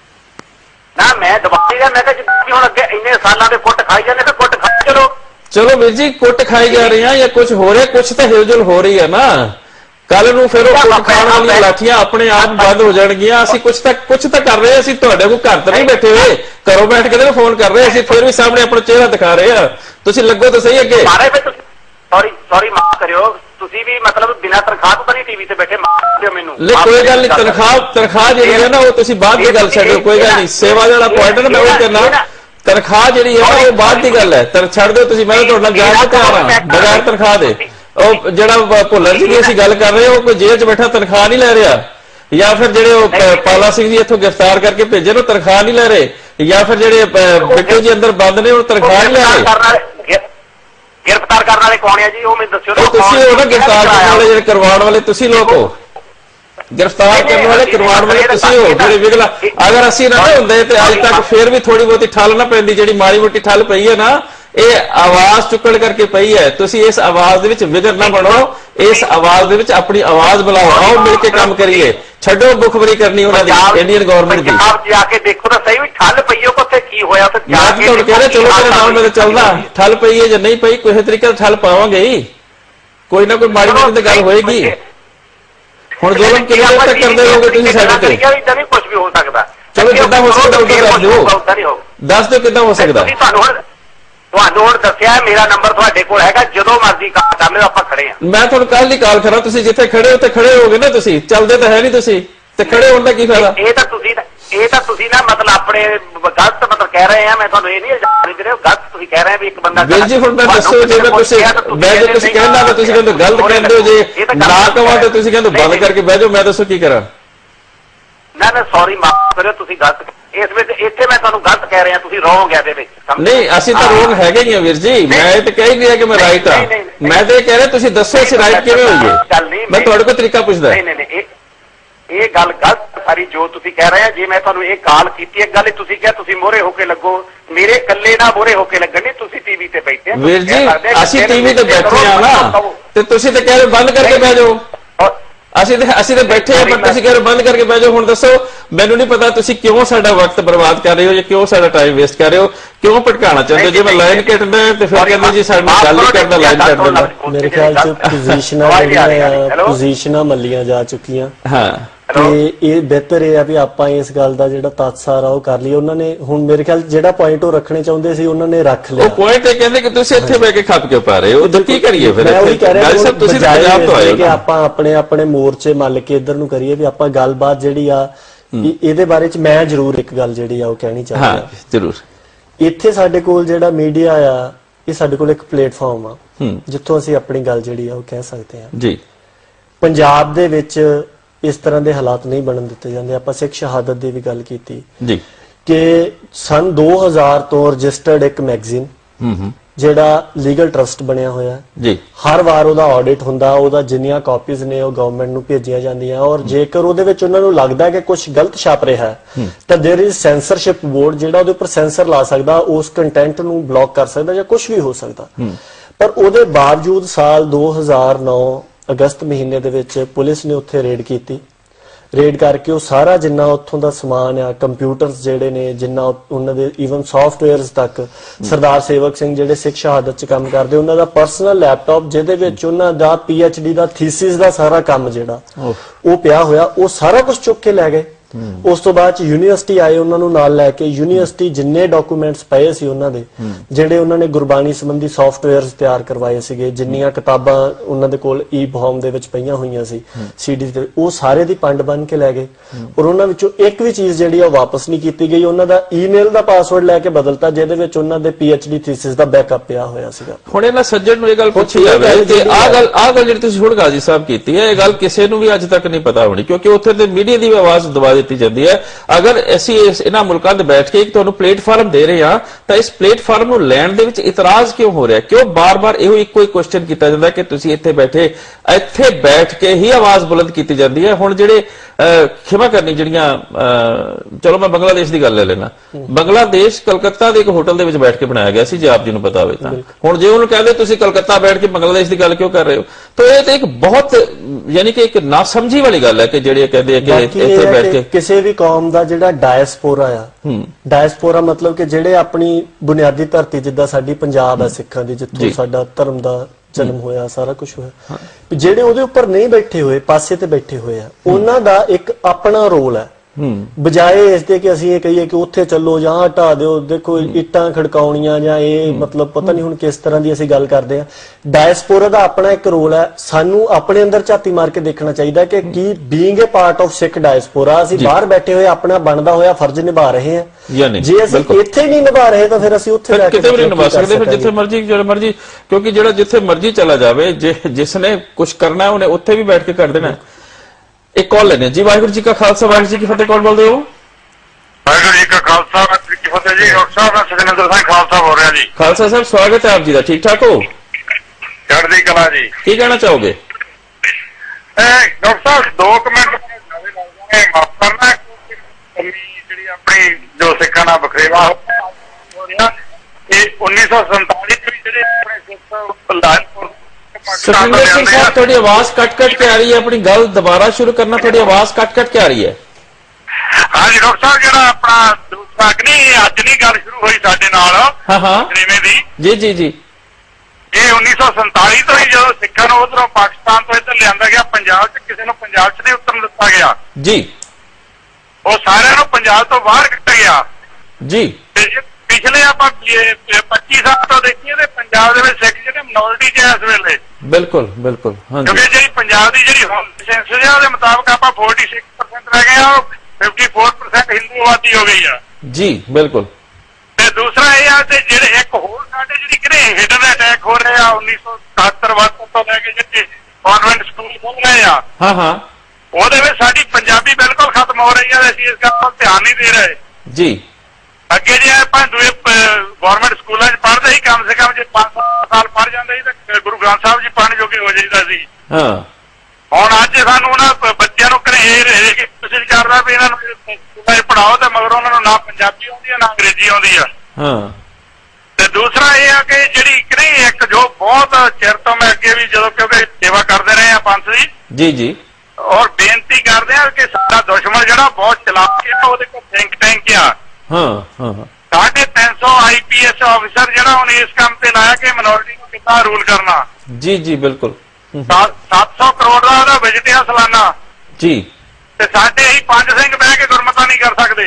ਨਾ ਮੈਂ ਦਬਾਈ ਦਾ, ਮੈਂ ਕਿਹਾ ਹੁਣ ਅੱਗੇ ਇੰਨੇ ਸਾਲਾਂ ਦੇ ਕੁੱਟ ਖਾਈ ਜਾਂਦੇ ਤਾਂ ਕੁੱਟ ਖਾ ਚਲੋ ਵੀਰ ਜੀ, ਕੁੱਟ ਖਾਈ ਜਾ ਰਹੇ ਆ ਜਾਂ ਕੁਝ ਹੋ ਰਿਹਾ, ਕੁਝ ਤਾਂ ਹਿਲਜੁਲ ਹੋ ਰਹੀ ਹੈ ਨਾ। ਕੱਲ ਨੂੰ ਫਿਰ ਉਹ ਕੁੱਟ ਖਾਣ ਵਾਲੀਆਂ ਲਾਠੀਆਂ ਆਪਣੇ ਆਪ ਬੰਦ ਹੋ ਜਾਣਗੀਆਂ। ਅਸੀਂ ਕੁਝ ਤਾਂ ਕਰ ਰਹੇ, ਅਸੀਂ ਤੁਹਾਡੇ ਕੋਲ ਘਰ ਤਾਂ ਨਹੀਂ ਬੈਠੇ ਹੋਏ, ਘਰੋਂ ਬੈਠ ਕੇ ਤੇ ਫੋਨ ਕਰ ਰਹੇ, ਅਸੀਂ ਫਿਰ ਵੀ ਸਾਹਮਣੇ ਆਪਣਾ ਚਿਹਰਾ ਦਿਖਾ ਰਹੇ ਆ। ਤੁਸੀਂ ਲੱਗੋ ਤਾਂ ਸਹੀ ਅੱਗੇ। ਸੌਰੀ ਮਾਫ ਕਰਿਓ, ਤੁਸੀਂ ਵੀ ਮਤਲਬ ਬਿਨਾਂ ਤਨਖਾਹ ਤੋਂ ਤਾਂ ਨਹੀਂ ਟੀਵੀ ਤੇ ਬੈਠੇ? ਮਾਫ ਦਿਓ ਮੈਨੂੰ। ਕੋਈ ਗੱਲ ਨਹੀਂ, ਤਨਖਾਹ ਜਿਹੜੀ ਹੈ ਨਾ ਉਹ ਤੁਸੀਂ ਬਾਅਦ ਦੀ ਗੱਲ ਛੱਡੋ, ਕੋਈ ਗੱਲ ਨਹੀਂ। ਸੇਵਾ ਵਾਲਾ ਪੁਆਇੰਟ ਨਾ ਮੈਂ ਉਹ ਕਰਨਾ, ਤਨਖਾਹ ਜਿਹੜੀ ਹੈ ਉਹ ਬਾਅਦ ਦੀ ਗੱਲ ਹੈ, ਛੱਡ ਦਿਓ ਤੁਸੀਂ। ਮੈਂ ਤੁਹਾਡੇ ਨਾਲ ਜਾਣ ਕੇ ਤਿਆਰ ਹਾਂ ਬਗੈਰ ਤਨਖਾਹ ਦੇ। ਉਹ ਜਿਹੜਾ ਭੁੱਲਰ ਜੀ ਦੀ ਅਸੀਂ ਗੱਲ ਕਰ ਰਹੇ, ਉਹ ਕੋਈ ਜੇਲ੍ਹ 'ਚ ਬੈਠਾ ਤਨਖਾਹ ਨਹੀਂ ਲੈ ਰਿਹਾ, ਜਾਂ ਫਿਰ ਜਿਹੜੇ ਉਹ ਪਾਲਾ ਸਿੰਘ ਜੀ ਇੱਥੋਂ ਗ੍ਰਿਫਤਾਰ ਕਰਕੇ ਭੇਜੇ ਨੇ ਤਨਖਾਹ ਨਹੀਂ ਲੈ ਰਹੇ, ਜਾਂ ਫਿਰ ਜਿਹੜੇ ਬਿੱਟੂ ਜੀ ਅੰਦਰ ਬੰਦ ਨੇ ਉਹ ਤਨਖਾਹ ਨਹੀਂ ਲੈ ਰਹੇ। ਗ੍ਰਿਫਤਾਰ ਕਰਨ ਵਾਲੇ ਕੌਣ ਆ ਜੀ? ਉਹ ਮੈਨੂੰ ਦੱਸਿਓ। ਤੁਸੀਂ ਉਹ ਨਾ ਗ੍ਰਿਫਤਾਰ ਕਰਨ ਵਾਲੇ, ਜਿਹੜੇ ਕਰਵਾਉਣ ਵਾਲੇ ਤੁਸੀਂ ਲੋਕ ਹੋ, ਗ੍ਰਿਫਤਾਰ ਕਰਨ ਵਾਲੇ ਕਰਵਾਉਣ ਵਾਲੇ ਤੁਸੀਂ ਹੋ। ਜਿਹੜੇ ਵਿਗਲਾ ਅਗਰ ਅਸੀਂ ਨਾ ਹੁੰਦੇ ਤੇ ਅੱਜ ਤੱਕ ਫਿਰ ਵੀ ਥੋੜੀ ਬਹੁਤੀ ਠੱਲ ਨਾ ਪੈਂਦੀ, ਜਿਹੜੀ ਮਾੜੀ ਮੋਟੀ ਠੱਲ ਪਈ ਹੈ ਨਾ, ਇਹ ਆਵਾਜ਼ ਚੁੱਕਣ ਕਰਕੇ ਪਈ ਹੈ। ਤੁਸੀਂ ਇਸ ਆਵਾਜ਼ ਦੇ ਵਿੱਚ ਵਿਗੜ ਨਾ ਬਣੋ, ਇਸ ਆਵਾਜ਼ ਦੇ ਵਿੱਚ ਆਪਣੀ ਆਵਾਜ਼ ਬੁਲਾਓ, ਆਓ ਮਿਲ ਕੇ ਕੰਮ ਕਰੀਏ, ਛੱਡੋ ਬੁਖਬਰੀ ਕਰਨੀ ਉਹਨਾਂ ਦੀ ਇੰਡੀਅਨ ਗਵਰਨਮੈਂਟ ਦੀ। ਆਪ ਜਾ ਕੇ ਦੇਖੋ ਤਾਂ ਸਹੀ ਵੀ ਠੱਲ ਪਈ ਹੋ ਕਿੱਥੇ, ਕੀ ਹੋਇਆ ਤੇ ਜਾ ਕੇ ਤੁਹਾਨੂੰ ਕਹਿ ਰਿਹਾ ਚਲੋ ਤੇਰੇ ਨਾਲ ਮੇਰੇ ਚੱਲਦਾ, ਠੱਲ ਪਈ ਹੈ ਜਾਂ ਨਹੀਂ ਪਈ, ਕਿਸੇ ਤਰੀਕੇ ਨਾਲ ਠੱਲ ਪਾਵਾਂਗੇ ਹੀ, ਕੋਈ ਨਾ ਕੋਈ ਮਾੜੀ ਮੋਟੀ ਤੇ ਗੱਲ ਹੋਏਗੀ। ਹੁਣ ਜ਼ੁਲਮ ਕਿੰਨੇ ਦੇਰ ਤੱਕ ਕਰਦੇ ਰਹੋਗੇ ਤੁਸੀਂ ਸਾਡੇ ਤੇ? ਕੁਝ ਵੀ ਹੋ ਸਕਦਾ। ਚਲੋ ਕਿੱਦਾਂ ਹੋ ਸਕਦਾ ਉਹ ਦੱਸ ਦਿਓ ਕਿੱਦਾਂ ਹੋ ਸਕਦਾ? ਤੁਹਾਨੂੰ ਹੁਣ ਦੱਸਿਆ ਮੇਰਾ ਨੰਬਰ ਤੁਹਾਡੇ ਕੋਲ ਹੈਗਾ, ਜਦੋਂ ਮਰਜ਼ੀ ਕਾਲ ਕਰ ਲਿਓ, ਆਪਾਂ ਖੜੇ ਆ। ਮੈਂ ਤੁਹਾਨੂੰ ਕੱਲ ਹੀ ਕਾਲ ਕਰਾਂ, ਤੁਸੀਂ ਜਿੱਥੇ ਖੜੇ ਹੋ ਤੇ ਖੜੇ ਹੋਗੇ ਨਾ, ਤੁਸੀਂ ਚੱਲਦੇ ਤਾਂ ਹੈ ਨਹੀਂ, ਤੁਸੀਂ ਤੇ ਖੜੇ ਹੋਣ ਦਾ ਕੀ ਫਾਇਦਾ? ਇਹ ਤਾਂ ਤੁਸੀਂ ਨਾ ਮਤਲਬ ਆਪਣੇ ਗਲਤ ਮਤਲਬ ਕਹਿ ਰਹੇ ਆ, ਮੈਂ ਤੁਹਾਨੂੰ ਇਹ ਨਹੀਂ ਇਲਜ਼ਾਮ ਦੇ ਰਿਹਾ, ਗਲਤ ਤੁਸੀਂ ਕਹਿ ਰਹੇ ਵੀ ਇੱਕ ਬੰਦਾ। ਵੀਰ ਜੀ ਹੁਣ ਮੈਂ ਦੱਸੋ, ਜੇ ਮੈਂ ਤੁਸੀਂ ਕਹਿੰਦਾ ਤਾਂ ਤੁਸੀਂ ਕਹਿੰਦੇ ਗਲਤ ਕਹਿੰਦੇ ਹੋ, ਜੇ ਨਾ ਕਹਾਂ ਤਾਂ ਤੁਸੀਂ ਕਹਿੰਦੇ ਬੰਦ ਕਰਕੇ ਬਹਿ ਜਾਓ, ਮੈਂ ਦੱਸੋ ਕੀ ਕਰਾਂ? ਨਾ ਸੌਰੀ ਮਾਫ ਕਰਿਓ, ਤੁਸੀਂ ਗਲਤ ਇਸ ਵਿੱਚ ਇੱਥੇ ਮੈਂ ਤੁਹਾਨੂੰ ਗਲਤ ਕਹਿ ਰਿਹਾ, ਤੁਸੀਂ ਰੋਂਗ ਹੈ ਦੇ ਵਿੱਚ। ਨਹੀਂ ਅਸੀਂ ਤਾਂ ਰੋਂਗ ਹੈਗੇ ਨਹੀਂ ਵੀਰ ਜੀ, ਮੈਂ ਇਹ ਤਾਂ ਕਹਿ ਨਹੀਂ ਕਿ ਮੈਂ ਰਾਈਟ ਆ, ਮੈਂ ਤਾਂ ਇਹ ਕਹਿ ਰਿਹਾ ਤੁਸੀਂ ਦੱਸੋ ਅਸੀਂ ਰਾਈਟ ਕਿਵੇਂ ਹੋਈਏ, ਮੈਂ ਤੁਹਾਡੇ ਕੋਲ ਤਰੀਕਾ ਪੁੱਛਦਾ। ਨਹੀਂ ਇਹ ਗੱਲ ਗਲਤ ਸਾਰੀ ਜੋ ਤੁਸੀਂ ਕਹਿ ਰਹੇ ਆ। ਜੇ ਮੈਂ ਤੁਹਾਨੂੰ ਇਹ ਕਾਲ ਕੀਤੀ, ਇੱਕ ਗੱਲ ਤੁਸੀਂ ਕਿਹਾ ਤੁਸੀਂ ਮੋਹਰੇ ਹੋ ਕੇ ਲੱਗੋ, ਮੇਰੇ ਇਕੱਲੇ ਨਾਲ ਮੋਹਰੇ ਹੋ ਕੇ ਲੱਗਣ ਨਹੀਂ, ਤੁਸੀਂ ਟੀਵੀ ਤੇ ਬੈਠੇ। ਵੀਰ ਜੀ ਅਸੀਂ ਟੀਵੀ ਤੇ ਬੈਠੇ ਆ ਨਾ, ਤੇ ਤੁਸੀਂ ਤਾਂ ਕਹਿ ਰਹੇ ਬੰਦ ਕਰਕੇ ਬਹਿ ਜਾਓ। ਅਸੀਂ ਤੇ ਬੈਠੇ ਆ, ਪਰ ਤੁਸੀਂ ਕਹਿ ਰਹੇ ਬੰਦ ਕਰਕੇ ਬਹਿ ਜਾਓ। ਹੁਣ ਦੱਸੋ ਮੈਨੂੰ ਨਹੀਂ ਪਤਾ ਤੁਸੀਂ ਕਿਉਂ ਸਾਡਾ ਵਕਤ ਬਰਬਾਦ ਕਰ ਰਹੇ ਹੋ ਜਾਂ ਕਿਉਂ ਸਾਡਾ ਟਾਈਮ ਵੇਸਟ ਕਰ ਰਹੇ ਹੋ, ਕਿਉਂ ਭਟਕਾਉਣਾ ਚਾਹੁੰਦੇ ਹੋ। ਜੇ ਮੈਂ ਲਾਈਨ ਕੱਟਦਾ ਤੇ ਫਿਰ ਕਹਿੰਦੇ ਜੀ ਸਾਡੇ ਨਾਲ ਗੱਲ ਹੀ ਕਰਦਾ, ਲਾਈਨ ਕੱਟ ਦਿੰਦਾ। ਮੇਰੇ ਖਿਆਲ 'ਚ ਪੋਜੀਸ਼ਨਾਂ ਮੱਲੀਆਂ ਜਾ ਚੁੱਕੀਆਂ। ਹਾਂ, ਤੇ ਇਹ ਬਿਹਤਰ ਇਹ ਆ ਵੀ ਆਪਾਂ ਇਸ ਗੱਲ ਦਾ ਜਿਹੜਾ ਤੱਤਸਾਰ ਆ ਉਹ ਕਰ ਲਈਏ। ਉਹਨਾਂ ਨੇ ਹੁਣ ਮੇਰੇ ਖਿਆਲ ਜਿਹੜਾ ਪੁਆਇੰਟ ਉਹ ਰੱਖਣੇ ਚਾਹੁੰਦੇ ਸੀ ਉਹਨਾਂ ਨੇ ਰੱਖ ਲਿਆ। ਉਹ ਪੁਆਇੰਟ ਇਹ ਕਹਿੰਦੇ ਕਿ ਤੁਸੀਂ ਇੱਥੇ ਬਹਿ ਕੇ ਖੱਪ ਕਿਉਂ ਪਾ ਰਹੇ ਹੋ, ਉਧਰ ਕੀ ਕਰੀਏ ਫਿਰ? ਤੁਸੀਂ ਪੰਜਾਬ ਤੋਂ ਆਏ ਹੋ ਕਿ ਆਪਾਂ ਆਪਣੇ ਮੋਰਚੇ ਮੱਲ ਕੇ ਇੱਧਰ ਨੂੰ ਕਰੀਏ, ਵੀ ਆਪਾਂ ਗੱਲਬਾਤ ਜਿਹੜੀ ਆ ਇਹਦੇ ਬਾਰੇ ਚ ਮੈਂ ਜ਼ਰੂਰ ਇੱਕ ਗੱਲ ਜਿਹੜੀ ਆ ਉਹ ਕਹਿਣੀ ਚਾਹੁੰਦਾ। ਹਾਂ ਜ਼ਰੂਰ। ਇੱਥੇ ਸਾਡੇ ਕੋਲ ਜਿਹੜਾ ਮੀਡੀਆ ਆ, ਇਹ ਸਾਡੇ ਕੋਲ ਇੱਕ ਪਲੇਟਫਾਰਮ ਆ ਜਿੱਥੋਂ ਅਸੀਂ ਆਪਣੀ ਗੱਲ ਜਿਹੜੀ ਆ ਉਹ ਕਹਿ ਸਕਦੇ ਹਾਂ ਜੀ। ਪੰਜਾਬ ਦੇ ਵਿੱਚ ਇਸ ਤਰ੍ਹਾਂ ਦੇ ਹਾਲਾਤ ਨਹੀਂ ਬਣਨ ਦਿੱਤੇ ਜਾਂਦੇ। ਆਪਾਂ ਸਿੱਖ ਸ਼ਹਾਦਤ ਦੀ ਵੀ ਗੱਲ ਕੀਤੀ ਜੀ ਕਿ ਸਨ 2000 ਤੋਂ ਰਜਿਸਟਰਡ ਇੱਕ ਮੈਗਜ਼ੀਨ ਜਿਹੜਾ ਲੀਗਲ ਟਰਸਟ ਬਣਿਆ ਹੋਇਆ ਜੀ, ਹਰ ਵਾਰ ਉਹਦਾ ਆਡਿਟ ਹੁੰਦਾ, ਉਹਦਾ ਜਿੰਨੀਆਂ ਕਾਪੀਜ਼ ਨੇ ਉਹ ਗਵਰਨਮੈਂਟ ਨੂੰ ਭੇਜੀਆਂ ਜਾਂਦੀਆਂ, ਔਰ ਜੇਕਰ ਉਹਦੇ ਵਿੱਚ ਉਹਨਾਂ ਨੂੰ ਲੱਗਦਾ ਕਿ ਕੁਝ ਗਲਤ ਛਪ ਰਿਹਾ ਹੈ ਤਾਂ ਦੇयर इज ਸੈਂਸਰਸ਼ਿਪ ਬੋਰਡ ਜਿਹੜਾ ਉਹਦੇ ਉੱਪਰ ਸੈਂਸਰ ਲਾ ਸਕਦਾ, ਉਸ ਕੰਟੈਂਟ ਨੂੰ ਬਲੌਕ ਕਰ ਸਕਦਾ ਜਾਂ ਕੁਝ ਵੀ ਹੋ ਸਕਦਾ। ਪਰ ਉਹਦੇ ਬਾਵਜੂਦ ਸਾਲ 2009 ਅਗਸਤ ਮਹੀਨੇ ਦੇ ਵਿੱਚ ਪੁਲਿਸ ਨੇ ਉੱਥੇ ਰੇਡ ਕੀਤੀ। ਰੇਡ ਕਰਕੇ ਉਹ ਸਾਰਾ ਜਿੰਨਾ ਉੱਥੋਂ ਦਾ ਸਮਾਨ ਆ, ਕੰਪਿਊਟਰਸ ਜਿਹੜੇ ਨੇ, ਜਿੰਨਾ ਉਹਨਾਂ ਦੇ ਈਵਨ ਸੌਫਟਵੇਅਰਸ ਤੱਕ, ਸਰਦਾਰ ਸੇਵਕ ਸਿੰਘ ਜਿਹੜੇ ਸਿੱਖ ਸ਼ਹਾਦਤ 'ਚ ਕੰਮ ਕਰਦੇ ਉਹਨਾਂ ਦਾ ਪਰਸਨਲ ਲੈਪਟਾਪ ਜਿਹਦੇ ਵਿੱਚ ਉਹਨਾਂ ਦਾ PhD ਦਾ ਥੀਸਿਸ ਦਾ ਸਾਰਾ ਕੰਮ ਜਿਹੜਾ ਉਹ ਪਿਆ ਹੋਇਆ, ਉਹ ਸਾਰਾ ਕੁਝ ਚੁੱਕ ਕੇ ਲੈ ਗਏ। ਉਸ ਤੋਂ ਬਾਅਦ ਚ ਯੂਨੀਵਰਸਿਟੀ ਆਏ ਉਹਨਾਂ ਨੂੰ ਨਾਲ ਲੈ ਕੇ। ਯੂਨੀਵਰਸਿਟੀ ਜਿੰਨੇ ਡਾਕੂਮੈਂਟਸ ਪਏ ਸੀ ਉਹਨਾਂ ਦੇ, ਜਿਹੜੇ ਉਹਨਾਂ ਨੇ ਗੁਰਬਾਣੀ ਸੰਬੰਧੀ ਸੌਫਟਵੇਅਰਸ ਤਿਆਰ ਕਰਵਾਏ ਸੀਗੇ, ਜਿੰਨੀਆਂ ਕਿਤਾਬਾਂ ਉਹਨਾਂ ਦੇ ਕੋਲ ਈ ਫਾਰਮ ਦੇ ਵਿੱਚ ਪਈਆਂ ਹੋਈਆਂ ਸੀ CD ਤੇ, ਉਹ ਸਾਰੇ ਦੀ ਪੰਡ ਬਣ ਕੇ ਲੈ ਗਏ। ਔਰ ਉਹਨਾਂ ਵਿੱਚੋਂ ਇੱਕ ਵੀ ਚੀਜ਼ ਜਿਹੜੀ ਆ ਵਾਪਸ ਨਹੀਂ ਕੀਤੀ ਗਈ। ਉਹਨਾਂ ਦਾ ਈਮੇਲ ਦਾ ਪਾਸਵਰਡ ਲੈ ਕੇ ਬਦਲਤਾ ਜਿਹਦੇ ਵਿੱਚ ਉਹਨਾਂ ਦੇ PhD ਥੀਸਿਸ ਦਾ ਬੈਕਅਪ ਪਿਆ ਹੋਇਆ ਸੀਗਾ। ਹੁਣ ਇਹਨਾਂ ਸੱਜਣ ਨੂੰ ਇਹ ਗੱਲ ਪੁੱਛੀ ਜਾਵੇ ਕਿ ਆਹ ਗੱਲ ਜਿਹੜੀ ਤੁਸੀਂ ਹੁਣ ਗਾਜ਼ੀ ਸਾਹਿਬ ਕੀਤੀ ਹੈ, ਇਹ ਗੱਲ ਕਿਸੇ ਨੂੰ ਵੀ ਅੱਜ ਤੱਕ ਨਹੀਂ ਪਤਾ ਹੋਣੀ, ਕਿਉਂਕਿ ਉੱਥੇ ਦੇ ਮੀਡੀਆ ਦੀ ਆਵਾਜ਼ ਦਬਾ ਦਿੱਤੀ ਜਾਂਦੀ ਹੈ। ਅਗਰ ਅਸੀਂ ਇਹਨਾਂ ਮੁਲਕਾਂ ਦੇ ਬੈਠ ਕੇ ਇੱਕ ਤੁਹਾਨੂੰ ਪਲੇਟਫਾਰਮ ਦੇ ਰਹੇ ਹਾਂ ਤਾਂ ਇਸ ਪਲੇਟਫਾਰਮ ਨੂੰ ਲੈਣ ਦੇ ਵਿੱਚ ਇਤਰਾਜ਼ ਕਿਉਂ ਹੋ ਰਿਹਾ? ਕਿਉਂ ਬਾਰ-ਬਾਰ ਇਹੋ ਇੱਕੋ ਹੀ ਕੁਐਸਚਨ ਕੀਤਾ ਜਾਂਦਾ ਕਿ ਤੁਸੀਂ ਇੱਥੇ ਬੈਠ ਕੇ ਹੀ ਆਵਾਜ਼ ਬੁਲੰਦ ਕੀਤੀ ਜਾਂਦੀ ਹੈ। ਹੁਣ ਜਿਹੜੇ ਖਿਮਾ ਕਰਨੀ ਜਿਹੜੀਆਂ ਚਲੋ ਮੈਂ ਬੰਗਲਾਦੇਸ਼ ਦੀ ਗੱਲ ਲੈ ਲੈਣਾ। ਬੰਗਲਾਦੇਸ਼ ਕਲਕੱਤਾ ਦੇ ਇੱਕ ਹੋਟਲ ਦੇ ਵਿੱਚ ਬੈਠ ਕੇ ਬਣਾਇਆ ਗਿਆ ਸੀ, ਜੇ ਆਪ ਜੀ ਨੂੰ ਪਤਾ ਹੋਵੇ ਤਾਂ। ਹੁਣ ਜੇ ਉਹਨੂੰ ਕਹਿੰਦੇ ਤੁਸੀਂ ਕਲਕੱਤਾ ਬੈਠ ਕੇ ਬੰਗਲਾਦੇਸ਼ ਦੀ ਗੱਲ ਕਿਉਂ ਕਰ ਰਹੇ ਹੋ, ਤਾਂ ਇਹ ਤਾਂ ਇੱਕ ਬਹੁਤ ਯਾਨੀ ਕਿ ਇੱਕ ਨਾਸਮਝੀ ਵਾਲੀ ਗੱਲ ਹੈ ਕਿ ਜਿਹੜੇ ਕਹਿੰਦੇ ਆ ਕਿ ਇੱਥੇ ਬੈਠ ਕੇ ਕਿਸੇ ਵੀ ਕੌਮ ਦਾ ਜਿਹੜਾ ਡਾਇਸਪੋਰਾ ਆ, ਡਾਇਸਪੋਰਾ ਮਤਲਬ ਕਿ ਜਿਹੜੇ ਆਪਣੀ ਬੁਨਿਆਦੀ ਧਰਤੀ ਜਿੱਦਾਂ ਸਾਡੀ ਪੰਜਾਬ ਹੈ ਸਿੱਖਾਂ ਦੀ, ਜਿੱਥੋਂ ਸਾਡਾ ਧਰਮ ਦਾ ਜਨਮ ਹੋਇਆ, ਸਾਰਾ ਕੁਝ ਹੋਇਆ, ਜਿਹੜੇ ਉਹਦੇ ਉੱਪਰ ਨਹੀਂ ਬੈਠੇ ਹੋਏ, ਪਾਸੇ ਤੇ ਬੈਠੇ ਹੋਏ ਆ, ਉਹਨਾਂ ਦਾ ਇੱਕ ਆਪਣਾ ਰੋਲ ਹੈ। ਬਜਾਏ ਇਸ ਦੇ ਕਿ ਅਸੀਂ ਇਹ ਕਹੀਏ ਕਿ ਉੱਥੇ ਚੱਲੋ ਜਾਂ ਹਟਾ ਦਿਓ, ਦੇਖੋ ਇੱਟਾਂ ਖੜਕਾਉਣੀਆਂ ਜਾਂ ਇਹ ਮਤਲਬ ਪਤਾ ਨਹੀਂ ਹੁਣ ਕਿਸ ਤਰ੍ਹਾਂ ਦੀ ਅਸੀਂ ਗੱਲ ਕਰਦੇ ਹਾਂ। ਡਾਇਸਪੋਰਾ ਦਾ ਆਪਣਾ ਇੱਕ ਰੋਲ ਹੈ। ਸਾਨੂੰ ਆਪਣੇ ਅੰਦਰ ਝਾਤੀ ਮਾਰ ਕੇ ਦੇਖਣਾ ਚਾਹੀਦਾ ਕਿ ਕੀ being a part of Sikh diaspora ਅਸੀਂ ਬਾਹਰ ਬੈਠੇ ਹੋਏ ਆਪਣਾ ਬਣਦਾ ਹੋਇਆ ਫਰਜ਼ ਨਿਭਾ ਰਹੇ ਹਾਂ। ਜੇ ਅਸੀਂ ਇੱਥੇ ਨਹੀਂ ਨਿਭਾ ਰਹੇ ਤਾਂ ਫਿਰ ਅਸੀਂ ਉੱਥੇ ਜਾ ਕੇ ਕਿਤੇ ਵੀ ਨਹੀਂ ਨਿਭਾ ਸਕਦੇ। ਫਿਰ ਜਿੱਥੇ ਮਰਜ਼ੀ ਜਿਹੜਾ ਮਰਜ਼ੀ, ਕਿਉਂਕਿ ਜਿਹੜਾ ਜਿੱਥੇ ਮਰਜ਼ੀ ਚਲਾ ਜਾਵੇ, ਜਿਸ ਨੇ ਕੁਝ ਕਰਨਾ ਉਹਨੇ ਉੱਥੇ ਵੀ ਬੈਠ ਕੇ ਕਰ ਦੇਣਾ। एक कॉल लेने जी। वाहिगुरू जी का खालसा वाहिगुरू जी की फतेह। कौन बोल रहे हो? वाहिगुरू जी का खालसा वाहिगुरू जी की फतेह जी। डॉक्टर साहब मैं सजनेंद्र सिंह खालसा बोल रहा जी। खालसा साहब स्वागत है आप जी का। ठीक ठाक हो? चढ़दी कला जी। की कहना चाहोगे? डॉक्टर साहब 2 मिनट माफ करना, अपनी जो सिखा ना बखरेवा हो रहा 1947 ਜਿਹੜੇ ਆਪਣੇ ਸਿੱਖ सतविंदर सिंह साहब थोड़ी आवाज कट के आ रही है, अपनी गल दोबारा शुरू करना, थोड़ी आवाज कट के आ रही है। हाँ जी डॉक्टर साहब ਜਿਹੜਾ ਆਪਣਾ ਦੂਸਰਾ ਨਹੀਂ ਅੱਜ ਨਹੀਂ ਗੱਲ ਸ਼ੁਰੂ ਹੋਈ ਸਾਡੇ ਨਾਲ ਜਰੀਮੇ ਦੀ ਜੀ ਜੀ ਜੀ, ਇਹ 1947 ਤੋਂ ਹੀ ਜਦੋਂ ਸਿੱਖਾਂ ਨੂੰ ਉਧਰੋਂ ਪਾਕਿਸਤਾਨ ਤੋਂ ਇੱਧਰ ਲਿਆਂਦਾ ਗਿਆ ਪੰਜਾਬ 'ਚ, ਕਿਸੇ ਨੂੰ ਪੰਜਾਬ 'ਚ ਨਹੀਂ ਉਤਰਨ ਦਿੱਤਾ ਗਿਆ ਜੀ, ਉਹ ਸਾਰਿਆਂ ਨੂੰ ਪੰਜਾਬ ਤੋਂ ਬਾਹਰ ਕੱਢਿਆ ਗਿਆ ਜੀ। ਪਿਛਲੇ ਆਪਾਂ 25 ਸਾਲ ਤੋਂ ਦੇਖੀਏ ਤੇ ਪੰਜਾਬ ਦੇ ਵਿੱਚ ਸਿੱਖ ਜਿਹੜੇ ਮਿਨੋਰਿਟੀ 'ਚ ਇਸ ਵੇਲੇ ਬਿਲਕੁਲ ਕਿਉਂਕਿ ਜਿਹੜੀ ਪੰਜਾਬ ਦੀ ਜਿਹੜੀ ਹੁਣ ਸੈਂਸਸ ਹੈ ਉਹਦੇ ਮੁਤਾਬਕ ਆਪਾਂ 46% ਰਹਿ ਗਏ ਆ, 54% ਹਿੰਦੂ ਆਬਾਦੀ ਹੋ ਗਈ ਆ ਜੀ। ਬਿਲਕੁਲ। ਤੇ ਦੂਸਰਾ ਇਹ ਆ ਤੇ ਜਿਹੜੇ ਇੱਕ ਹੋਰ ਸਾਡੇ ਜਿਹੜੀ ਕਿਹੜੇ ਹਿਡਨ ਅਟੈਕ ਹੋ ਰਹੇ ਆ 1977 ਵਕਤ ਤੋਂ ਲੈ ਕੇ ਜਿਹੜੇ ਕਨਵੈਂਟ ਸਕੂਲ ਖੁੱਲ ਰਹੇ ਆ ਉਹਦੇ ਵਿੱਚ ਸਾਡੀ ਪੰਜਾਬੀ ਬਿਲਕੁਲ ਖਤਮ ਹੋ ਰਹੀ ਆ। ਅਸੀਂ ਇਸ ਗੱਲ ਵੱਲ ਧਿਆਨ ਨਹੀਂ ਦੇ ਰਹੇ ਜੀ। ਅੱਗੇ ਜੇ ਆਪਾਂ ਦੂਏ ਗਵਰਨਮੈਂਟ ਸਕੂਲਾਂ 'ਚ ਪੜ੍ਹਦੇ ਸੀ, ਕਮ ਸੇ ਕਮ ਜੇ 5 ਸਾਲ ਪੜ੍ਹ ਜਾਂਦੇ ਸੀ ਤਾਂ ਗੁਰੂ ਗ੍ਰੰਥ ਸਾਹਿਬ ਜੀ ਪੜ੍ਹਨ ਜੋਗੇ ਹੋ ਜਾਈਦਾ ਸੀ। ਹੁਣ ਅੱਜ ਸਾਨੂੰ ਉਹਨਾਂ ਬੱਚਿਆਂ ਨੂੰ ਘਰੇ ਕੋਸ਼ਿਸ਼ ਕਰਦਾ ਵੀ ਇਹਨਾਂ ਨੂੰ ਸਕੂਲਾਂ 'ਚ ਪੜ੍ਹਾਓ ਤੇ ਮਗਰ ਉਹਨਾਂ ਨੂੰ ਨਾ ਪੰਜਾਬੀ ਆਉਂਦੀ ਆ ਨਾ ਅੰਗਰੇਜ਼ੀ ਆਉਂਦੀ ਆ। ਤੇ ਦੂਸਰਾ ਇਹ ਆ ਕਿ ਜਿਹੜੀ ਨਹੀਂ ਇੱਕ ਜੋ ਬਹੁਤ ਚਿਰ ਤੋਂ ਮੈਂ ਅੱਗੇ ਵੀ ਜਦੋਂ ਕਿਉਂਕਿ ਸੇਵਾ ਕਰਦੇ ਰਹੇ ਆ ਪੰਥ ਦੀ ਜੀ ਔਰ ਬੇਨਤੀ ਕਰਦੇ ਆ ਕਿ ਸਾਡਾ ਦੁਸ਼ਮਣ ਜਨਰਲ ਜਿਹੜਾ ਬਹੁਤ ਚਲਾਕ ਹੈ, ਉਹਦੇ ਕੋਲ ਥਿੰਕ ਟੈਂਕ ਆ। 350 IPS ਆਫਿਸਰ ਜਿਹੜਾ ਹੁਣ ਇਸ ਕੰਮ ਤੇ ਲਾਇਆ ਕਿ ਮਿਨੋਰਿਟੀ ਨੂੰ ਕਿੱਦਾਂ ਰੂਲ ਕਰਨਾ। ਜੀ ਜੀ ਬਿਲਕੁਲ। 700 ਕਰੋੜ ਦਾ ਉਹਦਾ ਬਜਟ ਆ ਸਾਲਾਨਾ ਜੀ, ਤੇ ਸਾਡੇ ਹੀ 5 ਸਿੰਘ ਬਹਿ ਕੇ ਗੁਰਮਤਾ ਨਹੀਂ ਕਰ ਸਕਦੇ।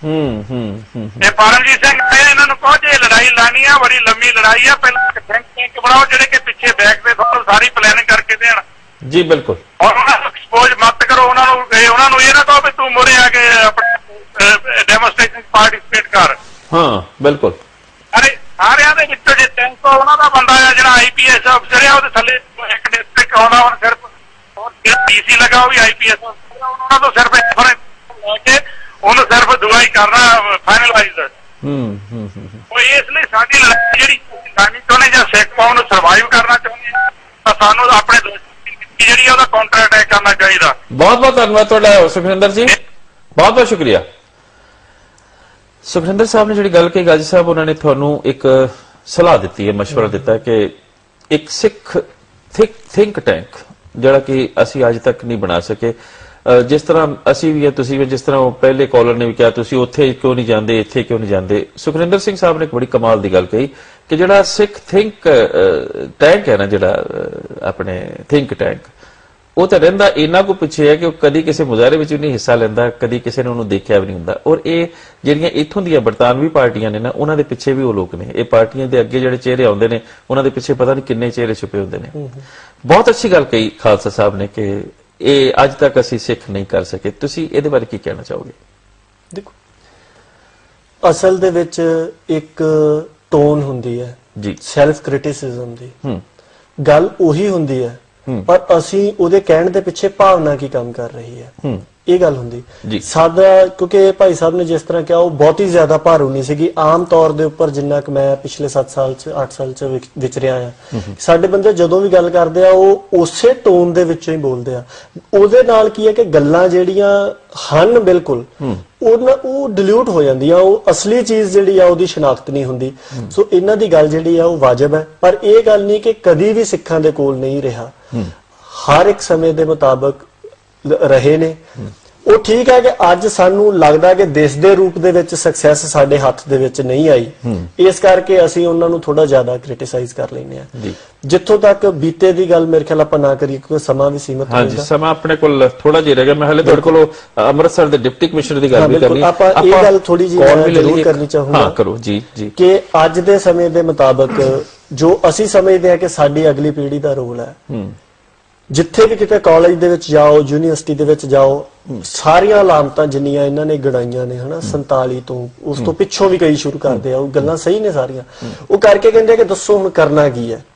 ਇਹ ਪਰਮਜੀਤ ਸਿੰਘ ਤੇ ਇਹਨਾਂ ਨੂੰ ਕਹੋ ਜੇ ਲੜਾਈ ਲਾਣੀ ਆ, ਬੜੀ ਲੰਮੀ ਲੜਾਈ ਆ, ਪਹਿਲਾਂ ਥਿੰਕ ਟੈਂਕ ਬਣਾਓ ਜਿਹੜੇ ਕਿ ਪਿੱਛੇ ਬੈਕ ਤੇ ਸਾਰੀ ਪਲੈਨਿੰਗ ਕਰਕੇ ਦੇਣ। ਜੀ ਬਿਲਕੁਲ। ਔਰ ਉਹਨਾਂ ਨੂੰ ਐਕਸਪੋਜ਼ ਮਤ ਕਰੋ, ਉਹਨਾਂ ਨੂੰ ਇਹ ਨਾ ਕਹੋ ਵੀ ਤੂੰ ਮੋਰੇ ਆ ਕੇ ਆਪਣੇ ਡੈਮੋਸਟ੍ਰੇਸ਼ਨ ਪਾਰਟਿਸਿਪੇਟ ਕਰ। ਹਾਂ ਬਿਲਕੁਲ। ਅਰੇ ਸਾਰਿਆਂ ਦੇ ਵਿੱਚੋਂ ਜੇ 300 ਉਹਨਾਂ ਦਾ ਬੰਦਾ ਆ ਜਿਹੜਾ IPS ਅਫਸਰ ਆ, ਉਹਦੇ ਥੱਲੇ ਇੱਕ ਡਿਸਟ੍ਰਿਕਟ ਆਉਂਦਾ, ਹੁਣ ਸਿਰਫ DC ਲਗਾ ਉਹ ਵੀ IPS ਅਫਸਰ, ਉਹਨਾਂ ਤੋਂ ਸਿਰਫ ਲੈ ਕੇ ਉਹਨੂੰ ਸਿਰਫ ਦੁਆ ਹੀ ਕਰਨਾ ਫਾਈਨਲਾਈਜ਼। ਉਹ ਇਸ ਲਈ ਸਾਡੀ ਲੜਾਈ ਜਿਹੜੀ ਕਰਨੀ ਚਾਹੁੰਦੇ ਜਾਂ ਸਿੱਖ ਕੌਮ ਨੂੰ ਸਰਵਾਈਵ ਕਰਨਾ ਚਾਹੁੰਦੇ ਆ, ਤਾਂ ਸਾਨੂੰ ਆਪਣੇ ਜਿਹੜੀ ਉਹਦਾ ਕਾਊਂਟਰ ਅਟੈਕ ਕਰਨਾ ਚਾਹੀਦਾ। ਬਹੁਤ ਬਹੁਤ ਧੰਨਵਾਦ ਤੁਹਾਡਾ ਸੁਖਵਿੰਦਰ ਜੀ, ਬਹੁਤ ਬਹੁਤ ਸ਼ੁਕਰੀਆ। ਸੁਖਵਿੰਦਰ ਸਾਹਿਬ ਨੇ ਜਿਹੜੀ ਗੱਲ ਕਹੀ ਗਾਜੀ ਸਾਹਿਬ, ਉਹਨਾਂ ਨੇ ਤੁਹਾਨੂੰ ਇੱਕ ਸਲਾਹ ਦਿੱਤੀ ਹੈ, ਮਸ਼ਵਰਾ ਦਿੱਤਾ ਕਿ ਇੱਕ ਸਿੱਖ ਥਿੰਕ ਟੈਂਕ ਜਿਹੜਾ ਕਿ ਅਸੀਂ ਅੱਜ ਤੱਕ ਨਹੀਂ ਬਣਾ ਸਕੇ, ਜਿਸ ਤਰ੍ਹਾਂ ਅਸੀਂ ਵੀ ਤੁਸੀਂ ਵੀ, ਜਿਸ ਤਰ੍ਹਾਂ ਉਹ ਪਹਿਲੇ ਕਾਲਰ ਨੇ ਵੀ ਕਿਹਾ ਤੁਸੀਂ ਉੱਥੇ ਕਿਉਂ ਨਹੀਂ ਜਾਂਦੇ, ਇੱਥੇ ਕਿਉਂ ਨਹੀਂ ਜਾਂਦੇ। ਸੁਖਵਿੰਦਰ ਸਿੰਘ ਸਾਹਿਬ ਨੇ ਇੱਕ ਬੜੀ ਕਮਾਲ ਦੀ ਗੱਲ ਕਹੀ ਕਿ ਜਿਹੜਾ ਸਿੱਖ ਥਿੰਕ ਟੈਂਕ ਹੈ ਨਾ, ਜਿਹੜਾ ਆਪਣੇ ਥਿੰਕ ਟੈਂਕ, ਉਹ ਤਾਂ ਰਹਿੰਦਾ ਇਹਨਾਂ ਕੋ ਪਿੱਛੇ ਹੈ ਕਿ ਉਹ ਕਦੀ ਕਿਸੇ ਮੁਜ਼ਾਹਰੇ ਵਿੱਚ ਵੀ ਨਹੀਂ ਹਿੱਸਾ ਲੈਂਦਾ, ਕਦੀ ਕਿਸੇ ਨੇ ਉਹਨੂੰ ਦੇਖਿਆ ਵੀ ਨਹੀਂ ਹੁੰਦਾ। ਔਰ ਇਹ ਜਿਹੜੀਆਂ ਇੱਥੋਂ ਦੀਆਂ ਬਰਤਾਨਵੀ ਪਾਰਟੀਆਂ ਨੇ ਨਾ, ਉਹਨਾਂ ਦੇ ਪਿੱਛੇ ਵੀ ਉਹ ਲੋਕ ਨੇ। ਇਹ ਪਾਰਟੀਆਂ ਦੇ ਅੱਗੇ ਜਿਹੜੇ ਚਿਹਰੇ ਆਉਂਦੇ ਨੇ, ਉਹਨਾਂ ਦੇ ਪਿੱਛੇ ਪਤਾ ਨਹੀਂ ਕਿੰਨੇ ਚਿਹਰੇ ਛੁਪੇ ਹੁੰਦੇ ਨੇ। ਬਹੁਤ ਅੱਛੀ ਗੱਲ ਕਹੀ ਖਾਲਸਾ ਸਾਹਿਬ ਨੇ ਕਿ ਇਹ ਅੱਜ ਤੱਕ ਅਸੀਂ ਸਿੱਖ ਨਹੀਂ ਕਰ ਸਕੇ। ਤੁਸੀਂ ਇਹਦੇ ਬਾਰੇ ਕੀ ਕਹਿਣਾ ਚਾਹੋਗੇ? ਦੇਖੋ, ਅਸਲ ਦੇ ਵਿੱਚ ਇੱਕ ਟੋਨ ਹੁੰਦੀ ਹੈ ਜੀ, ਸੈਲਫ ਕ੍ਰਿਟਿਸਿਜ਼ਮ ਦੀ। ਗੱਲ ਉਹੀ ਹੁੰਦੀ ਹੈ, ਪਰ ਅਸੀਂ ਉਹਦੇ ਕਹਿਣ ਦੇ ਪਿੱਛੇ ਭਾਵਨਾ ਕੀ ਕੰਮ ਕਰ ਰਹੀ ਹੈ, ਇਹ ਗੱਲ ਹੁੰਦੀ ਸਾਡਾ। ਕਿਉਂਕਿ ਭਾਈ ਸਾਹਿਬ ਨੇ ਜਿਸ ਤਰ੍ਹਾਂ ਕਿਹਾ, ਉਹ ਬਹੁਤੀ ਜ਼ਿਆਦਾ ਭਾਰੂ ਨਹੀਂ ਸੀਗੀ। ਆਮ ਤੌਰ ਦੇ ਉੱਪਰ ਜਿੰਨਾ ਕਿ ਮੈਂ ਪਿਛਲੇ 7 ਸਾਲ ਚ 8 ਸਾਲ ਚ ਵਿਚਰਿਆ ਆ, ਸਾਡੇ ਬੰਦੇ ਜਦੋਂ ਵੀ ਗੱਲ ਕਰਦੇ ਆ ਉਹ ਉਸੇ ਟੋਨ ਦੇ ਵਿੱਚੋਂ ਹੀ ਬੋਲਦੇ ਆ। ਉਹਦੇ ਨਾਲ ਕੀ ਹੈ ਕਿ ਗੱਲਾਂ ਜਿਹੜੀਆਂ ਹਨ ਬਿਲਕੁਲ ਉਹ ਡਿਲੂਟ ਹੋ ਜਾਂਦੀਆਂ, ਉਹ ਅਸਲੀ ਚੀਜ਼ ਜਿਹੜੀ ਆ ਉਹਦੀ ਸ਼ਨਾਖਤ ਨਹੀਂ ਹੁੰਦੀ। ਸੋ ਇਹਨਾਂ ਦੀ ਗੱਲ ਜਿਹੜੀ ਆ ਉਹ ਵਾਜਬ ਹੈ, ਪਰ ਇਹ ਗੱਲ ਨਹੀਂ ਕਿ ਕਦੀ ਵੀ ਸਿੱਖਾਂ ਦੇ ਕੋਲ ਨਹੀਂ ਰਿਹਾ। ਹਰ ਇੱਕ ਸਮੇਂ ਦੇ ਮੁਤਾਬਕ ਰਹੇ ਨੇ। ਉਹ ਠੀਕ ਹੈ ਕਿ ਅੱਜ ਸਾਨੂੰ ਲੱਗਦਾ ਕਿ ਦੇਸ਼ ਦੇ ਰੂਪ ਦੇ ਵਿੱਚ ਸਕਸੈਸ ਸਾਡੇ ਹੱਥ ਦੇ ਵਿੱਚ ਨਹੀਂ ਆਈ, ਇਸ ਕਰਕੇ ਅਸੀਂ ਉਹਨਾਂ ਨੂੰ ਥੋੜਾ ਜ਼ਿਆਦਾ ਕ੍ਰਿਟਿਸਾਈਜ਼ ਕਰ ਲੈਂਦੇ ਆ। ਜਿੱਥੋਂ ਤੱਕ ਬੀਤੇ ਦੀ ਗੱਲ ਮੇਰੇ ਖਿਆਲ ਆਪਾਂ ਨਾ ਕਰੀਏ, ਕਿਉਂਕਿ ਸਮਾਂ ਵੀ ਸੀਮਤ ਹੈ। ਹਾਂਜੀ, ਸਮਾਂ ਆਪਣੇ ਕੋਲ ਥੋੜਾ ਜਿਹਾ ਰਹਿ ਗਿਆ। ਮੈਂ ਹਲੇ ਤੁਹਾਡੇ ਕੋਲ ਅੰਮ੍ਰਿਤਸਰ ਦੇ ਡਿਪਟੀ ਕਮਿਸ਼ਨਰ ਦੀ ਗੱਲ ਵੀ ਕਰਨੀ ਹੈ। ਆਪਾਂ ਇਹ ਗੱਲ ਥੋੜੀ ਜਿਹੀ ਜ਼ਰੂਰ ਕਰਨੀ ਚਾਹੂੰਗਾ। ਹਾਂ ਕਰੋ ਜੀ ਜੀ। ਕਿ ਅੱਜ ਦੇ ਸਮੇਂ ਦੇ ਮੁਤਾਬਕ ਜੋ ਅਸੀਂ ਸਮਝਦੇ ਆ ਕਿ ਸਾਡੀ ਅਗਲੀ ਪੀੜ੍ਹੀ ਦਾ ਰੋਲ ਹੈ, ਜਿੱਥੇ ਵੀ ਕਿਤੇ ਕਾਲਜ ਦੇ ਵਿੱਚ ਜਾਓ, ਯੂਨੀਵਰਸਿਟੀ ਦੇ ਵਿੱਚ ਜਾਓ, ਸਾਰੀਆਂ ਅਲਾਮਤਾਂ ਜਿੰਨੀਆਂ ਇਹਨਾਂ ਨੇ ਗਣਾਈਆਂ ਨੇ ਹਨਾ 47 ਤੋਂ, ਉਸ ਤੋਂ ਪਿੱਛੋਂ ਵੀ ਕਈ ਸ਼ੁਰੂ ਕਰਦੇ ਆ, ਉਹ ਗੱਲਾਂ ਸਹੀ ਨੇ ਸਾਰੀਆਂ। ਉਹ ਕਰਕੇ ਕਹਿੰਦੇ ਕਿ ਦੱਸੋ ਹੁਣ ਕਰਨਾ ਕੀ ਹੈ।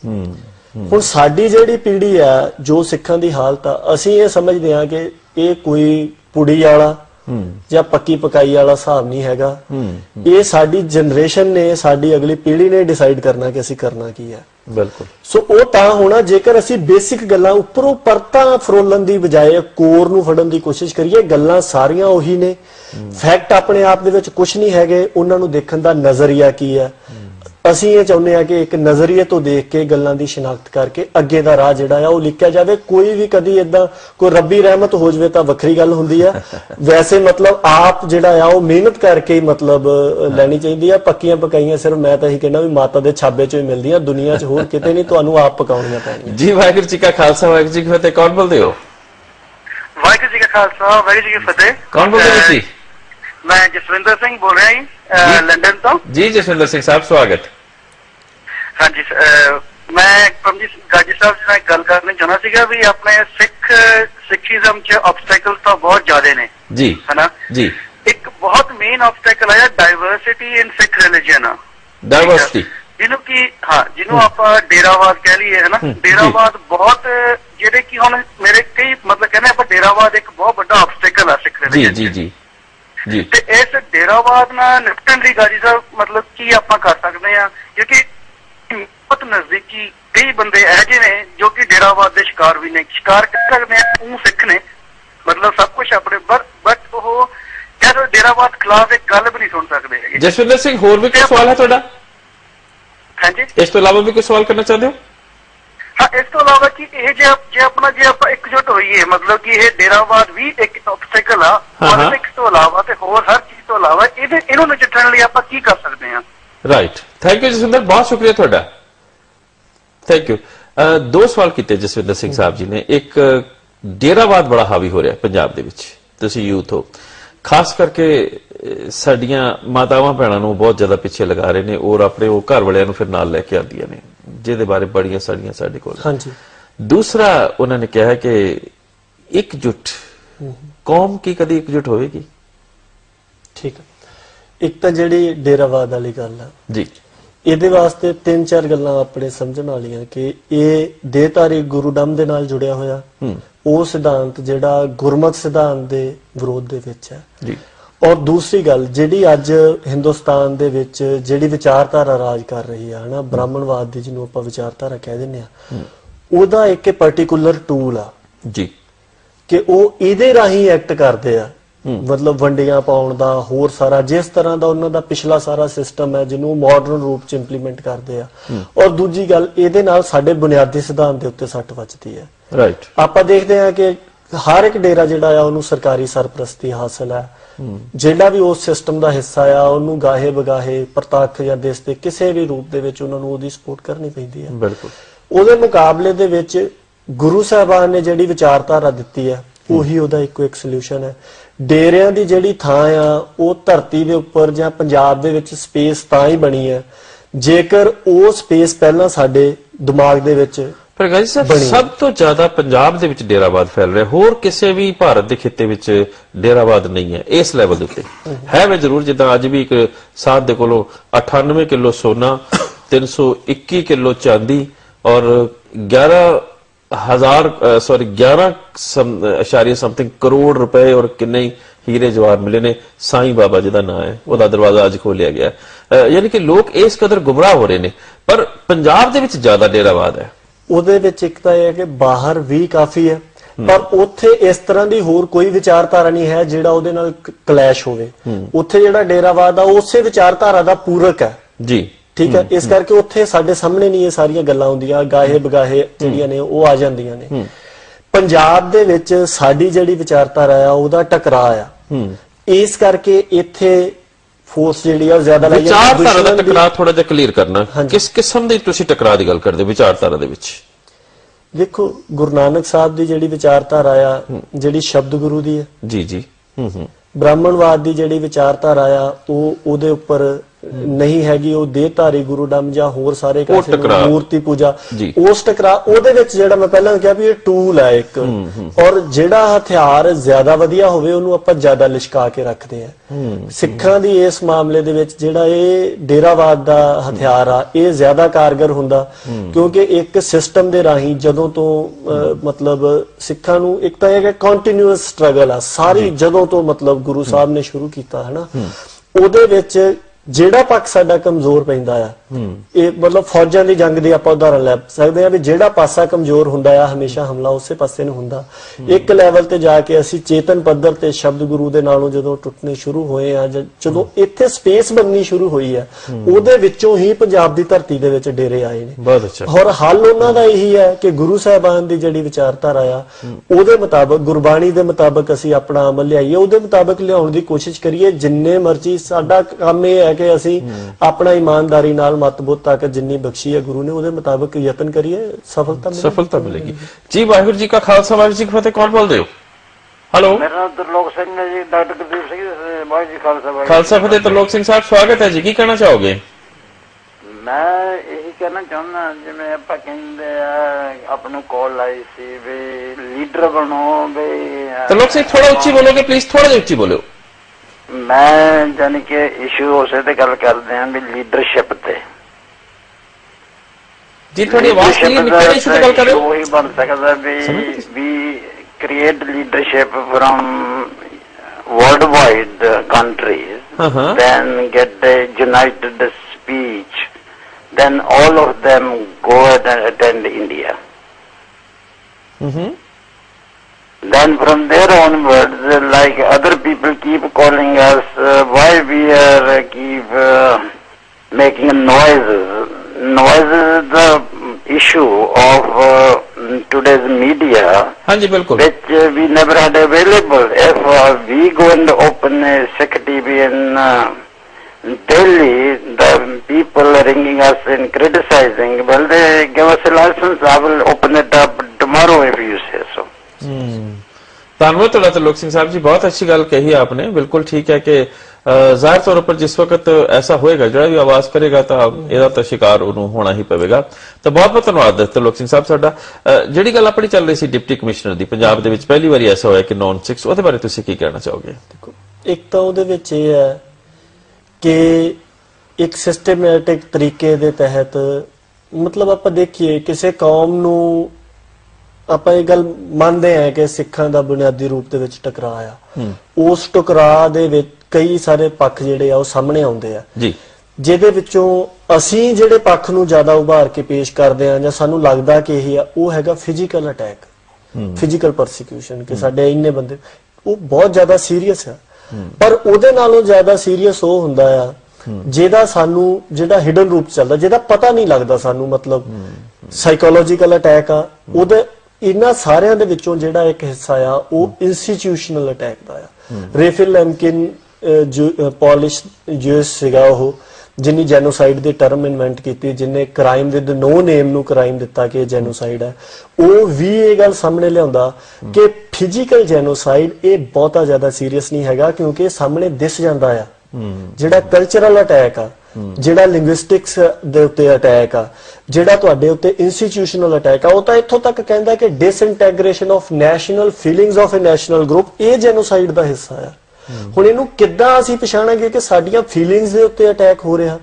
ਹੁਣ ਸਾਡੀ ਜਿਹੜੀ ਪੀੜ੍ਹੀ ਆ, ਜੋ ਸਿੱਖਾਂ ਦੀ ਹਾਲਤ ਆ, ਅਸੀਂ ਇਹ ਸਮਝਦੇ ਆ ਕਿ ਇਹ ਕੋਈ ਪੁੜੀ ਵਾਲਾ ਜਾਂ ਪੱਕੀ ਪਕਾਈ ਵਾਲਾ ਹਿਸਾਬ ਨਹੀਂ ਹੈਗਾ। ਇਹ ਸਾਡੀ ਜਨਰੇਸ਼ਨ ਨੇ, ਸਾਡੀ ਅਗਲੀ ਪੀੜ੍ਹੀ ਨੇ ਡਿਸਾਈਡ ਕਰਨਾ ਕਿ ਅਸੀਂ ਕਰਨਾ ਕੀ ਹੈ। ਬਿਲਕੁਲ। ਸੋ ਉਹ ਤਾਂ ਹੋਣਾ ਜੇਕਰ ਅਸੀਂ ਬੇਸਿਕ ਗੱਲਾਂ ਉੱਪਰੋਂ ਪਰਤਾਂ ਫਰੋਲਣ ਦੀ ਬਜਾਏ ਕੋਰ ਨੂੰ ਫੜਨ ਦੀ ਕੋਸ਼ਿਸ਼ ਕਰੀਏ। ਗੱਲਾਂ ਸਾਰੀਆਂ ਉਹੀ ਨੇ, ਫੈਕਟ ਆਪਣੇ ਆਪ ਦੇ ਵਿੱਚ ਕੁਝ ਨਹੀਂ ਹੈਗੇ, ਉਹਨਾਂ ਨੂੰ ਦੇਖਣ ਦਾ ਨਜ਼ਰੀਆ ਕੀ ਹੈ। ਅਸੀਂ ਇਹ ਚਾਹੁੰਦੇ ਆ ਕਿ ਇੱਕ ਨਜ਼ਰੀਏ ਤੋਂ ਦੇਖ ਕੇ ਗੱਲਾਂ ਦੀ ਸ਼ਨਾਖਤ ਕਰਕੇ ਅੱਗੇ ਦਾ ਰਾਹ ਜਿਹੜਾ ਆ ਉਹ ਲਿਖਿਆ ਜਾਵੇ। ਕੋਈ ਵੀ ਕਦੀ ਏਦਾਂ ਕੋਈ ਰੱਬੀ ਰਹਿਮਤ ਹੋ ਜਾਵੇ ਤਾਂ ਵੱਖਰੀ ਗੱਲ ਹੁੰਦੀ ਆ। ਵੈਸੇ ਮਤਲਬ ਆਪ ਜਿਹੜਾ ਆ ਉਹ ਮਿਹਨਤ ਕਰਕੇ ਮਤਲਬ ਲੈਣੀ ਚਾਹੀਦੀ ਆ। ਪੱਕੀਆਂ ਪਕਾਈਆਂ ਸਿਰਫ ਮੈਂ ਤਾਂ ਇਹੀ ਕਹਿੰਦਾ ਵੀ ਮਾਤਾ ਦੇ ਛਾਬੇ ਚੋਂ ਹੀ ਮਿਲਦੀਆਂ, ਦੁਨੀਆ 'ਚ ਹੋਰ ਕਿਤੇ ਨਹੀਂ, ਤੁਹਾਨੂੰ ਆਪ ਪਕਾਉਣੀਆਂ ਪੈਣੀਆਂ। ਜੀ ਵਾਹਿਗੁਰੂ ਜੀ ਕਾ ਖਾਲਸਾ, ਵਾਹਿਗੁਰੂ ਜੀ ਕੀ ਫਤਿਹ। ਕੌਣ ਬੋਲਦੇ ਹੋ? ਵਾਹਿਗੁਰੂ ਜੀ ਕਾ ਖਾਲਸਾ, ਵਾਹਿਗੁਰੂ ਜੀ ਕੀ ਫਤਿਹ। ਕੌਣ ਬੋਲਦੇ ਹੋ ਜੀ? ਮੈਂ ਜਸਵਿੰਦਰ ਸਿੰਘ ਬੋਲ ਰਿਹਾ ਜੀ, ਲੰਡਨ ਤੋਂ। ਜੀ ਜਸਵਿੰਦਰ ਸਿੰਘ ਸਾਹਿਬ, ਸਵਾਗਤ। ਹਾਂਜੀ, ਮੈਂ ਪਰਮਜੀਤ ਗਾਜੀ ਸਾਹਿਬ ਨਾਲ ਗੱਲ ਕਰਨੀ ਚਾਹੁੰਦਾ ਸੀਗਾ ਵੀ ਆਪਣੇ ਸਿੱਖੀਜ਼ਮ 'ਚ ਆਬਸਟੈਕਲ ਤਾਂ ਬਹੁਤ ਜ਼ਿਆਦਾ ਨੇ ਜੀ, ਹਨਾ ਜੀ। ਇੱਕ ਬਹੁਤ ਮੇਨ ਆਬਸਟੈਕਲ ਹੈ diversity in Sikh religion. Diversity ਜਿਹਨੂੰ ਆਪਾਂ ਡੇਰਾਵਾਦ ਕਹਿ ਲਈਏ, ਹਨਾ। ਡੇਰਾਵਾਦ ਬਹੁਤ ਜਿਹੜੇ ਕਿ ਹੁਣ ਮੇਰੇ ਕਈ ਮਤਲਬ ਕਹਿੰਦੇ ਆਪਾਂ ਡੇਰਾਵਾਦ ਇੱਕ ਬਹੁਤ ਵੱਡਾ ਆਬਸਟੈਕਲ ਆ ਸਿੱਖ ਰਿਲੀਜਨ। ਜੀ ਜੀ ਜੀ। ਤੇ ਇਸ ਡੇਰਾਵਾਦ ਨਾਲ ਨਿਪਟਣ ਲਈ ਗਾਜੀ ਸਾਹਿਬ ਮਤਲਬ ਕੀ ਆਪਾਂ ਕਰ ਸਕਦੇ ਆ? ਕਿਉਂਕਿ ਬਹੁਤ ਨਜ਼ਦੀਕੀ ਕਈ ਬੰਦੇ ਇਹੋ ਜਿਹੇ ਨੇ ਜੋ ਕਿ ਡੇਰਾਵਾਦ ਦੇ ਸ਼ਿਕਾਰ ਵੀ ਨੇ, ਸ਼ਿਕਾਰ ਕਰ ਸਕਦੇ ਆ, ਉਹ ਸਿੱਖ ਨੇ ਮਤਲਬ ਸਭ ਕੁਛ ਆਪਣੇ, ਬਟ ਉਹ ਕਹਿੰਦੇ ਡੇਰਾਵਾਦ ਖਿਲਾਫ ਇੱਕ ਗੱਲ ਵੀ ਨਹੀਂ ਸੁਣ ਸਕਦੇ ਹੈਗੇ। ਜਸਵਿੰਦਰ ਸਿੰਘ, ਹੋਰ ਵੀ ਕੋਈ ਸਵਾਲ ਹੈ ਤੁਹਾਡਾ? ਹਾਂਜੀ, ਇਸ ਤੋਂ ਇਲਾਵਾ ਵੀ ਕੋਈ ਸਵਾਲ ਕਰਨਾ ਚਾਹੁੰਦੇ ਹੋ? ਹਾਂ, ਇਸ ਤੋਂ ਇਲਾਵਾ ਕਿ ਇਹ ਜੇ ਆਪਾਂ ਇਕਜੁੱਟ ਹੋਈਏ, ਮਤਲਬ ਕਿ ਇਹ ਡੇਰਾਵਾਦ ਵੀ ਇੱਕ ਆਬਸਟੈਕਲ ਆ ਪੋਲਿਟਿਕਸ ਤੋਂ ਇਲਾਵਾ ਤੇ ਹੋਰ ਹਰ ਚੀਜ਼ ਤੋਂ ਇਲਾਵਾ ਇਹਨੂੰ ਨਜਿੱਠਣ ਲਈ ਆਪਾਂ ਕੀ ਕਰ ਸਕਦੇ ਹਾਂ? ਰਾਈਟ, ਥੈਂਕ ਯੂ ਜਸਵਿੰਦਰ, ਬਹੁਤ ਸ਼ੁਕਰੀਆ ਤੁਹਾਡਾ, ਥੈਂਕ ਯੂ। ਦੋ ਸਵਾਲ ਕੀਤੇ ਜਸਵਿੰਦਰ ਸਿੰਘ ਸਾਹਿਬ ਜੀ ਨੇ। ਇੱਕ, ਡੇਰਾਵਾਦ ਬੜਾ ਹਾਵੀ ਹੋ ਰਿਹਾ ਪੰਜਾਬ ਦੇ ਵਿੱਚ, ਤੁਸੀਂ ਯੂਥ ਹੋ, ਖਾਸ ਕਰਕੇ ਸਾਡੀਆਂ ਮਾਤਾਵਾਂ ਭੈਣਾਂ ਨੂੰ ਬਹੁਤ ਜ਼ਿਆਦਾ ਪਿੱਛੇ ਲਗਾ ਰਹੇ ਨੇ ਔਰ ਆਪਣੇ ਉਹ ਘਰ ਵਾਲਿਆਂ ਨੂੰ ਫਿਰ ਨਾਲ ਲੈ ਕੇ ਆਉਂਦੀਆਂ ਨੇ, ਜਿਹਦੇ ਬਾਰੇ ਬੜੀਆਂ ਸਾਡੀਆਂ ਸਾਡੇ ਕੋਲ। ਹਾਂਜੀ। ਦੂਸਰਾ ਉਹਨਾਂ ਨੇ ਕਿਹਾ ਕਿ ਇਕਜੁੱਟ ਕੌਮ ਕੀ ਕਦੀ ਇਕਜੁੱਟ ਹੋਵੇਗੀ? ਠੀਕ ਹੈ, ਇੱਕ ਤਾਂ ਜਿਹੜੀ ਡੇਰਾਵਾਦ ਵਾਲੀ ਗੱਲ ਆ ਜੀ, ਇਹਦੇ ਵਾਸਤੇ 3-4 ਗੱਲਾਂ ਆਪਣੇ ਸਮਝਣ ਵਾਲੀਆਂ ਕਿ ਇਹ ਦੇਹਧਾਰੀ ਗੁਰੂਡਮ ਦੇ ਨਾਲ ਜੁੜਿਆ ਹੋਇਆ ਉਹ ਸਿਧਾਂਤ ਜਿਹੜਾ ਗੁਰਮਤਿ ਸਿਧਾਂਤ ਦੇ ਵਿਰੋਧ ਦੇ ਵਿੱਚ ਹੈ ਜੀ। ਔਰ ਦੂਸਰੀ ਗੱਲ ਜਿਹੜੀ ਅੱਜ ਹਿੰਦੁਸਤਾਨ ਦੇ ਵਿੱਚ ਜਿਹੜੀ ਵਿਚਾਰਧਾਰਾ ਰਾਜ ਕਰ ਰਹੀ ਆ ਹਨਾ, ਬ੍ਰਾਹਮਣਵਾਦ ਦੀ ਜਿਹਨੂੰ ਆਪਾਂ ਵਿਚਾਰਧਾਰਾ ਕਹਿ ਦਿੰਦੇ ਆ, ਉਹਦਾ ਇੱਕ ਪਾਰਟਿਕੂਲਰ ਟੂਲ ਆ ਜੀ ਕਿ ਉਹ ਇਹਦੇ ਰਾਹੀਂ ਐਕਟ ਕਰਦੇ ਆ, ਮਤਲਬ ਵੰਡੀਆਂ ਪਾਉਣ ਦਾ, ਹੋਰ ਸਾਰਾ ਜਿਸ ਤਰ੍ਹਾਂ ਦਾ ਉਹਨਾਂ ਦਾ ਪਿਛਲਾ ਸਾਰਾ ਸਿਸਟਮ ਹੈ ਜਿਹਨੂੰ ਮਾਡਰਨ ਰੂਪ ਚ ਇੰਪਲੀਮੈਂਟ ਕਰਦੇ ਆ। ਔਰ ਦੂਜੀ ਗੱਲ, ਇਹਦੇ ਨਾਲ ਸਾਡੇ ਬੁਨਿਆਦੀ ਸਿਧਾਂਤ ਦੇ ਉੱਤੇ ਸੱਟ ਵੱਜਦੀ ਹੈ। ਰਾਈਟ, ਆਪਾਂ ਦੇਖਦੇ ਹਾਂ ਕਿ ਹਰ ਇੱਕ ਡੇਰਾ ਜਿਹੜਾ ਆ ਉਹਨੂੰ ਸਰਕਾਰੀ ਸਰਪ੍ਰਸਤੀ ਹਾਸਲ ਹੈ, ਜਿਹੜਾ ਵੀ ਉਸ ਸਿਸਟਮ ਦਾ ਹਿੱਸਾ ਆ ਉਹਨੂੰ ਗਾਹੇ ਬਗਾਹੇ ਪ੍ਰਤੱਖ ਜਾਂ ਦਿਸ ਦੇ ਕਿਸੇ ਵੀ ਰੂਪ ਦੇ ਵਿੱਚ ਉਹਨਾਂ ਨੂੰ ਉਹਦੀ ਸਪੋਰਟ ਕਰਨੀ ਪੈਂਦੀ ਹੈ। ਬਿਲਕੁਲ, ਉਹਦੇ ਮੁਕਾਬਲੇ ਦੇ ਵਿੱਚ ਗੁਰੂ ਸਾਹਿਬਾਨ ਨੇ ਜਿਹੜੀ ਵਿਚਾਰਧਾਰਾ ਦਿੱਤੀ ਹੈ ਉਹੀ ਉਹਦਾ ਇੱਕੋ ਇੱਕ ਸੋਲੂਸ਼ਨ ਹੈ। ਡੇਰਿਆਂ ਦੀ ਜਿਹੜੀ ਥਾਂ ਆ ਉਹ ਧਰਤੀ ਦੇ ਉੱਪਰ ਜਾਂ ਪੰਜਾਬ ਦੇ ਵਿੱਚ ਸਪੇਸ ਤਾਂ ਹੀ ਬਣੀ ਹੈ ਜੇਕਰ ਉਹ ਸਪੇਸ ਪਹਿਲਾਂ ਸਾਡੇ ਦਿਮਾਗ ਦੇ ਵਿੱਚ। ਪਰ ਗਾਇਜ਼ ਸਾਹਿਬ, ਸਭ ਤੋਂ ਜ਼ਿਆਦਾ ਪੰਜਾਬ ਦੇ ਵਿੱਚ ਡੇਰਾਵਾਦ ਫੈਲ ਰਿਹਾ, ਹੋਰ ਕਿਸੇ ਵੀ ਭਾਰਤ ਦੇ ਖਿੱਤੇ ਵਿੱਚ ਡੇਰਾਵਾਦ ਨਹੀਂ ਹੈ ਇਸ ਲੈਵਲ ਦੇ ਉੱਤੇ। ਹੈ ਵੇ ਜ਼ਰੂਰ, ਜਿੱਦਾਂ ਅੱਜ ਵੀ ਇੱਕ ਸਾਧ ਦੇ ਕੋਲੋਂ 98 ਕਿਲੋ ਸੋਨਾ, 321 ਕਿਲੋ ਚਾਂਦੀ ਔਰ 11.something ਸਮਥਿੰਗ ਕਰੋੜ ਰੁਪਏ ਔਰ ਕਿੰਨੇ ਹੀਰੇ ਜਵਾਹਰ ਮਿਲੇ ਨੇ। ਸਾਈਂ ਬਾਬਾ ਜਿਹਦਾ ਨਾਂ ਹੈ ਉਹਦਾ ਦਰਵਾਜ਼ਾ ਅੱਜ ਖੋਲਿਆ ਗਿਆ। ਯਾਨੀ ਕਿ ਲੋਕ ਇਸ ਕਦਰ ਗੁੰਮਰਾਹ ਹੋ ਰਹੇ ਨੇ, ਪਰ ਪੰਜਾਬ ਦੇ ਵਿੱਚ ਜ਼ਿਆਦਾ ਡੇਰਾਵਾਦ ਹੈ। ਉਹਦੇ ਵਿੱਚ ਇੱਕ ਤਾਂ ਇਹ ਹੈ ਕਿ ਬਾਹਰ ਵੀ ਕਾਫੀ ਹੈ, ਪਰ ਉੱਥੇ ਇਸ ਤਰ੍ਹਾਂ ਦੀ ਹੋਰ ਕੋਈ ਵਿਚਾਰਧਾਰਾ ਨਹੀਂ ਹੈ ਜਿਹੜਾ ਉਹਦੇ ਨਾਲ ਕਲੈਸ਼ ਹੋਵੇ। ਉੱਥੇ ਜਿਹੜਾ ਡੇਰਾਵਾਦ ਆ ਉਸੇ ਵਿਚਾਰਧਾਰਾ ਦਾ ਪੂਰਕ ਹੈ ਜੀ, ਠੀਕ ਹੈ। ਇਸ ਕਰਕੇ ਉੱਥੇ ਸਾਡੇ ਸਾਹਮਣੇ ਨਹੀਂ ਇਹ ਸਾਰੀਆਂ ਗੱਲਾਂ ਹੁੰਦੀਆਂ, ਗਾਹੇ ਬਗਾਹੇ ਜਿਹੜੀਆਂ ਨੇ ਉਹ ਆ ਜਾਂਦੀਆਂ ਨੇ। ਪੰਜਾਬ ਦੇ ਵਿੱਚ ਸਾਡੀ ਜਿਹੜੀ ਵਿਚਾਰਧਾਰਾ ਆ ਉਹਦਾ ਟਕਰਾਅ ਆ, ਇਸ ਕਰਕੇ ਇੱਥੇ ਫੋਰਸ ਜਿਹੜੀ ਆ ਜ਼ਿਆਦਾ ਲਾਈ ਜਾਂਦੀ ਹੈ। ਵਿਚਾਰਧਾਰਾ ਦਾ ਟਕਰਾਅ ਥੋੜਾ ਜਿਹਾ ਕਲੀਅਰ ਕਰਨਾ, ਕਿਸ ਕਿਸਮ ਦੀ ਤੁਸੀਂ ਟਕਰਾਅ ਦੀ ਗੱਲ ਕਰਦੇ ਵਿਚਾਰਧਾਰਾ ਦੇ ਵਿੱਚ? ਦੇਖੋ, ਗੁਰੂ ਨਾਨਕ ਸਾਹਿਬ ਦੀ ਜਿਹੜੀ ਵਿਚਾਰਧਾਰਾ ਆ ਜਿਹੜੀ ਸ਼ਬਦ ਗੁਰੂ ਦੀ ਹੈ ਜੀ ਜੀ, ਬ੍ਰਾਹਮਣਵਾਦ ਦੀ ਜਿਹੜੀ ਵਿਚਾਰਧਾਰਾ ਆ ਉਹ ਉਹਦੇ ਉੱਪਰ ਨਹੀਂ ਹੈਗੀ, ਉਹ ਦੇਹਧਾਰੀ ਗੁਰੂਡਮ ਜਾਂ ਹੋਰ ਸਾਰੇ ਕਾਸੇ ਮੂਰਤੀ ਪੂਜਾ, ਉਸ ਟਕਰਾ ਉਹਦੇ ਵਿੱਚ ਜਿਹੜਾ ਮੈਂ ਪਹਿਲਾਂ ਕਿਹਾ ਵੀ ਇਹ ਟੂਲ ਹੈ ਇੱਕ, ਔਰ ਜਿਹੜਾ ਹਥਿਆਰ ਜ਼ਿਆਦਾ ਵਧੀਆ ਹੋਵੇ ਉਹਨੂੰ ਆਪਾਂ ਜ਼ਿਆਦਾ ਲਿਸ਼ਕਾ ਕੇ ਰੱਖਦੇ ਆ। ਸਿੱਖਾਂ ਦੀ ਇਸ ਮਾਮਲੇ ਦੇ ਵਿੱਚ ਜਿਹੜਾ ਇਹ ਡੇਰਾਵਾਦ ਦਾ ਹਥਿਆਰ ਆ ਇਹ ਜ਼ਿਆਦਾ ਕਾਰਗਰ ਹੁੰਦਾ, ਕਿਉਂਕਿ ਇੱਕ ਸਿਸਟਮ ਦੇ ਰਾਹੀਂ ਜਦੋਂ ਤੋਂ ਮਤਲਬ ਸਿੱਖਾਂ ਨੂੰ ਇੱਕ ਤਾਂ ਇਹ ਕੰਟੀਨਿਊਅਸ ਸਟਰਗਲ ਆ ਸਾਰੀ, ਜਦੋਂ ਤੋਂ ਮਤਲਬ ਗੁਰੂ ਸਾਹਿਬ ਨੇ ਸ਼ੁਰੂ ਕੀਤਾ ਹੈ ਨਾ, ਉਹਦੇ ਵਿੱਚ ਜਿਹੜਾ ਪੱਖ ਸਾਡਾ ਕਮਜ਼ੋਰ ਪੈਂਦਾ ਆ, ਇਹ ਮਤਲਬ ਫੌਜਾਂ ਦੀ ਜੰਗ ਦੀ ਆਪਾਂ ਉਦਾਹਰਨ ਲੈ ਸਕਦੇ ਆ ਵੀ ਜਿਹੜਾ ਪਾਸਾ ਕਮਜ਼ੋਰ ਹੁੰਦਾ ਆ ਹਮੇਸ਼ਾ ਹਮਲਾ ਉਸੇ ਪਾਸੇ ਨੂੰ ਹੁੰਦਾ। ਇੱਕ ਲੈਵਲ ਤੇ ਜਾ ਕੇ ਅਸੀਂ ਚੇਤਨ ਪੱਧਰ ਤੇ ਸ਼ਬਦ ਗੁਰੂ ਦੇ ਨਾਲੋਂ ਜਦੋਂ ਟੁੱਟਣੇ ਸ਼ੁਰੂ ਹੋਏ ਆ, ਜਦੋਂ ਇੱਥੇ ਸਪੇਸ ਬਣਨੀ ਸ਼ੁਰੂ ਹੋਈ ਆ, ਉਹਦੇ ਵਿੱਚੋਂ ਹੀ ਪੰਜਾਬ ਦੀ ਧਰਤੀ ਦੇ ਵਿੱਚ ਡੇਰੇ ਆਏ ਨੇ। ਬਹੁਤ ਅੱਛਾ। ਔਰ ਹੱਲ ਉਹਨਾਂ ਦਾ ਇਹੀ ਹੈ ਕਿ ਗੁਰੂ ਸਾਹਿਬਾਨ ਦੀ ਜਿਹੜੀ ਵਿਚਾਰਧਾਰਾ ਆ ਉਹਦੇ ਮੁਤਾਬਕ, ਗੁਰਬਾਣੀ ਦੇ ਮੁਤਾਬਕ ਅਸੀਂ ਆਪਣਾ ਅਮਲ ਲਿਆਈਏ, ਉਹਦੇ ਮੁਤਾਬਕ ਲਿਆਉਣ ਦੀ ਕੋਸ਼ਿਸ਼ ਕਰੀਏ। ਜਿੰਨੇ ਮਰਜ਼ੀ ਸਾਡਾ ਕੰਮ ਇਹ ਹੈ ਕਿ ਅਸੀਂ ਆਪਣਾ ਇਮਾਨਦਾਰੀ ਨਾਲ ਮਤਬੁੱਧ ਤਾਕਤ ਜਿੰਨੀ ਬਖਸ਼ੀ ਹੈ ਗੁਰੂ ਨੇ ਉਹਦੇ ਮੁਤਾਬਕ ਯਤਨ ਕਰੀਏ, ਸਫਲਤਾ ਮਿਲੇਗੀ ਜੀ। ਵਾਹਿਗੁਰੂ ਜੀ ਕਾ ਖਾਲਸਾ, ਵਾਹਿਗੁਰੂ ਜੀ ਕੀ ਫਤਿਹ। ਕੌਣ ਬੋਲਦੇ ਹੋ? ਹੈਲੋ, ਮੇਰਾ ਨਾਮ ਤਰਲੋਕ ਸਿੰਘ ਹੈ ਜੀ। ਡਾਕਟਰ ਗੁਰਦੀਪ ਸਿੰਘ, ਵਾਹਿਗੁਰੂ ਜੀ ਖਾਲਸਾ ਖਾਲਸਾ ਫਤਿਹ। ਤਰਲੋਕ ਸਿੰਘ ਸਾਹਿਬ, ਸਵਾਗਤ ਹੈ ਜੀ। ਕੀ ਕਹਿਣਾ ਚਾਹੋਗੇ? ਮੈਂ ਇਹੀ ਕਹਿਣਾ ਚਾਹੁੰਦਾ, ਜਿਵੇਂ ਆਪਾਂ ਕਹਿੰਦੇ ਆ ਆਪ ਨੂੰ ਕਾਲ ਆਈ ਸੀ ਵੀ ਲੀਡਰ ਬਣੋ ਵੀ। ਤਰਲੋਕ ਸਿੰਘ ਥੋੜਾ ਉੱਚੀ ਬੋਲੋਗੇ ਪਲੀਜ਼, ਥੋੜਾ ਜਿਹਾ ਉੱਚੀ ਬੋਲਿਓ। ਮੈਂ ਜਾਨੀ ਕਿ ਇਸ਼ੂ ਉਸੇ ਤੇ ਗੱਲ ਕਰਦੇ ਆਂ ਵੀ ਲੀਡਰਸ਼ਿਪ ਤੇ ਜੀ। ਤੁਹਾਡੀ ਆਵਾਜ਼ ਕਲੀਅਰ ਨਹੀਂ, ਕਿਹੜੇ ਇਸ਼ੂ ਤੇ ਗੱਲ ਕਰ ਰਹੇ ਹੋ? ਉਹੀ ਬਣ ਸਕਦਾ we create leadership from worldwide countries, then get the united speech, then all of them go and attend India. Then from there onwards, like other people keep calling us, why we are keep making noises. Noise is the issue of today's media, which we never had available. If we we go and open a Sikh TV in Delhi, the people ringing us and criticizing, well, they give us a license, I will open it up tomorrow if you say so. ਧੰਨਵਾਦ ਤੁਹਾਡਾ ਤਰਲੋਕ ਸਿੰਘ ਸਾਹਿਬ ਜੀ, ਬਹੁਤ ਅੱਛੀ ਗੱਲ ਕਹੀ आपने। बिल्कुल ठीक है कि ਜ਼ਾਹਿਰ ਤੌਰ पर जिस वक्त ऐसा होएगा ਜਿਹੜਾ ਵੀ ਆਵਾਜ਼ ਕਰੇਗਾ ਤਾਂ ਇਹਦਾ ਤਾਂ ਸ਼ਿਕਾਰ ਉਹਨੂੰ ਹੋਣਾ ਹੀ ਪਵੇਗਾ। ਤਾਂ ਬਹੁਤ ਬਹੁਤ ਧੰਨਵਾਦ ਤਰਲੋਕ ਸਿੰਘ ਸਾਹਿਬ ਸਾਡਾ। ਜਿਹੜੀ ਗੱਲ ਆਪਣੀ ਚੱਲ ਰਹੀ ਸੀ ਡਿਪਟੀ ਕਮਿਸ਼ਨਰ ਦੀ, ਪੰਜਾਬ ਦੇ ਵਿੱਚ ਪਹਿਲੀ ਵਾਰੀ ਐਸਾ ਹੋਇਆ ਕਿ ਨੌਨ 6, ਉਹਦੇ ਬਾਰੇ ਤੁਸੀਂ ਕੀ ਕਹਿਣਾ ਚਾਹੋਗੇ? ਦੇਖੋ, ਇੱਕ ਤਾਂ ਉਹਦੇ ਵਿੱਚ ਇਹ ਹੈ ਕਿ ਇੱਕ ਸਿਸਟਮੈਟਿਕ ਤਰੀਕੇ ਦੇ ਤਹਿਤ ਮਤਲਬ ਆਪਾਂ ਦੇਖੀਏ ਕਿਸੇ ਕੌਮ ਨੂੰ ਆਪਾਂ ਇਹ ਗੱਲ ਮੰਨਦੇ ਹਾਂ ਕਿ ਸਿੱਖਾਂ ਦਾ ਬੁਨਿਆਦੀ ਰੂਪ ਦੇ ਵਿੱਚ ਟਕਰਾਅ ਆ, ਉਸ ਟਕਰਾਅ ਦੇ ਵਿੱਚ ਕਈ ਸਾਰੇ ਪੱਖ ਜਿਹੜੇ ਆ ਉਹ ਸਾਹਮਣੇ ਆਉਂਦੇ ਆ ਜੀ, ਜਿਹਦੇ ਵਿੱਚੋਂ ਅਸੀਂ ਜਿਹੜੇ ਪੱਖ ਨੂੰ ਜ਼ਿਆਦਾ ਉਭਾਰ ਕੇ ਪੇਸ਼ ਕਰਦੇ ਆ ਜਾਂ ਸਾਨੂੰ ਲੱਗਦਾ ਕਿ ਇਹ ਆ, ਉਹ ਹੈਗਾ ਫਿਜ਼ੀਕਲ ਅਟੈਕ, ਫਿਜ਼ੀਕਲ ਪਰਸੀਕਿਊਸ਼ਨ, ਕਿ ਸਾਡੇ ਇੰਨੇ ਬੰਦੇ, ਉਹ ਬਹੁਤ ਜ਼ਿਆਦਾ ਸੀਰੀਅਸ ਆ। ਪਰ ਉਹਦੇ ਨਾਲੋਂ ਜ਼ਿਆਦਾ ਸੀਰੀਅਸ ਉਹ ਹੁੰਦਾ ਆ ਜਿਹਦਾ ਸਾਨੂੰ ਜਿਹੜਾ ਹਿਡਨ ਰੂਪ ਚੱਲਦਾ, ਜਿਹਦਾ ਪਤਾ ਨਹੀਂ ਲੱਗਦਾ ਸਾਨੂੰ, ਮਤਲਬ ਸਾਈਕੋਲੋਜੀਕਲ ਅਟੈਕ ਆ। ਉਹਦੇ ਇਹਨਾਂ ਸਾਰਿਆਂ ਦੇ ਵਿੱਚੋਂ ਜਿਹੜਾ ਇੱਕ ਹਿੱਸਾ ਆ ਉਹ ਇੰਸਟੀਟਿਊਸ਼ਨਲ ਅਟੈਕ ਦਾ ਆ। ਰੇਫਿਲ ਲੈਮਕਿਨ ਪੋਲਿਸ਼ ਜੂਇਸ ਸੀਗਾ ਉਹ, ਜਿਨੀ ਜੈਨੋਸਾਈਡ ਦੀ ਟਰਮ ਇਨਵੈਂਟ ਕੀਤੀ, ਜਿਨੇ ਕ੍ਰਾਈਮ ਵਿਦ ਨੋ ਨੇਮ ਨੂੰ ਕ੍ਰਾਈਮ ਦਿੱਤਾ ਕਿ ਜੈਨੋਸਾਈਡ ਹੈ। ਉਹ ਵੀ ਇਹ ਗੱਲ ਸਾਹਮਣੇ ਲਿਆਉਂਦਾ ਕਿ ਫਿਜ਼ੀਕਲ ਜੈਨੋਸਾਈਡ ਇਹ ਬਹੁਤਾ ਜ਼ਿਆਦਾ ਸੀਰੀਅਸ ਨਹੀਂ ਹੈਗਾ, ਕਿਉਂਕਿ ਸਾਹਮਣੇ ਦਿਸ ਜਾਂਦਾ ਆ। ਜਿਹੜਾ ਕਲਚਰਲ ਅਟੈਕ ਆ, ਜਿਹੜਾ ਲਿੰਗੁਇਸਟਿਕਸ ਦੇ ਉੱਤੇ ਅਟੈਕ ਆ, ਜਿਹੜਾ ਤੁਹਾਡੇ ਉੱਤੇ ਇੰਸਟੀਟਿਊਸ਼ਨਲ ਅਟੈਕ ਆ, ਉਹ ਤਾਂ ਇੱਥੋਂ ਤੱਕ ਕਹਿੰਦਾ ਕਿ disintegration of national feelings of a national group, ਇਹ ਜੈਨੋਸਾਈਡ ਦਾ ਹਿੱਸਾ ਆ। ਹੁਣ ਇਹਨੂੰ ਕਿੱਦਾਂ ਅਸੀਂ ਪਛਾਣਾਂਗੇ ਕਿ ਸਾਡੀਆਂ ਫੀਲਿੰਗਸ ਦੇ ਉੱਤੇ ਅਟੈਕ ਹੋ ਰਿਹਾ?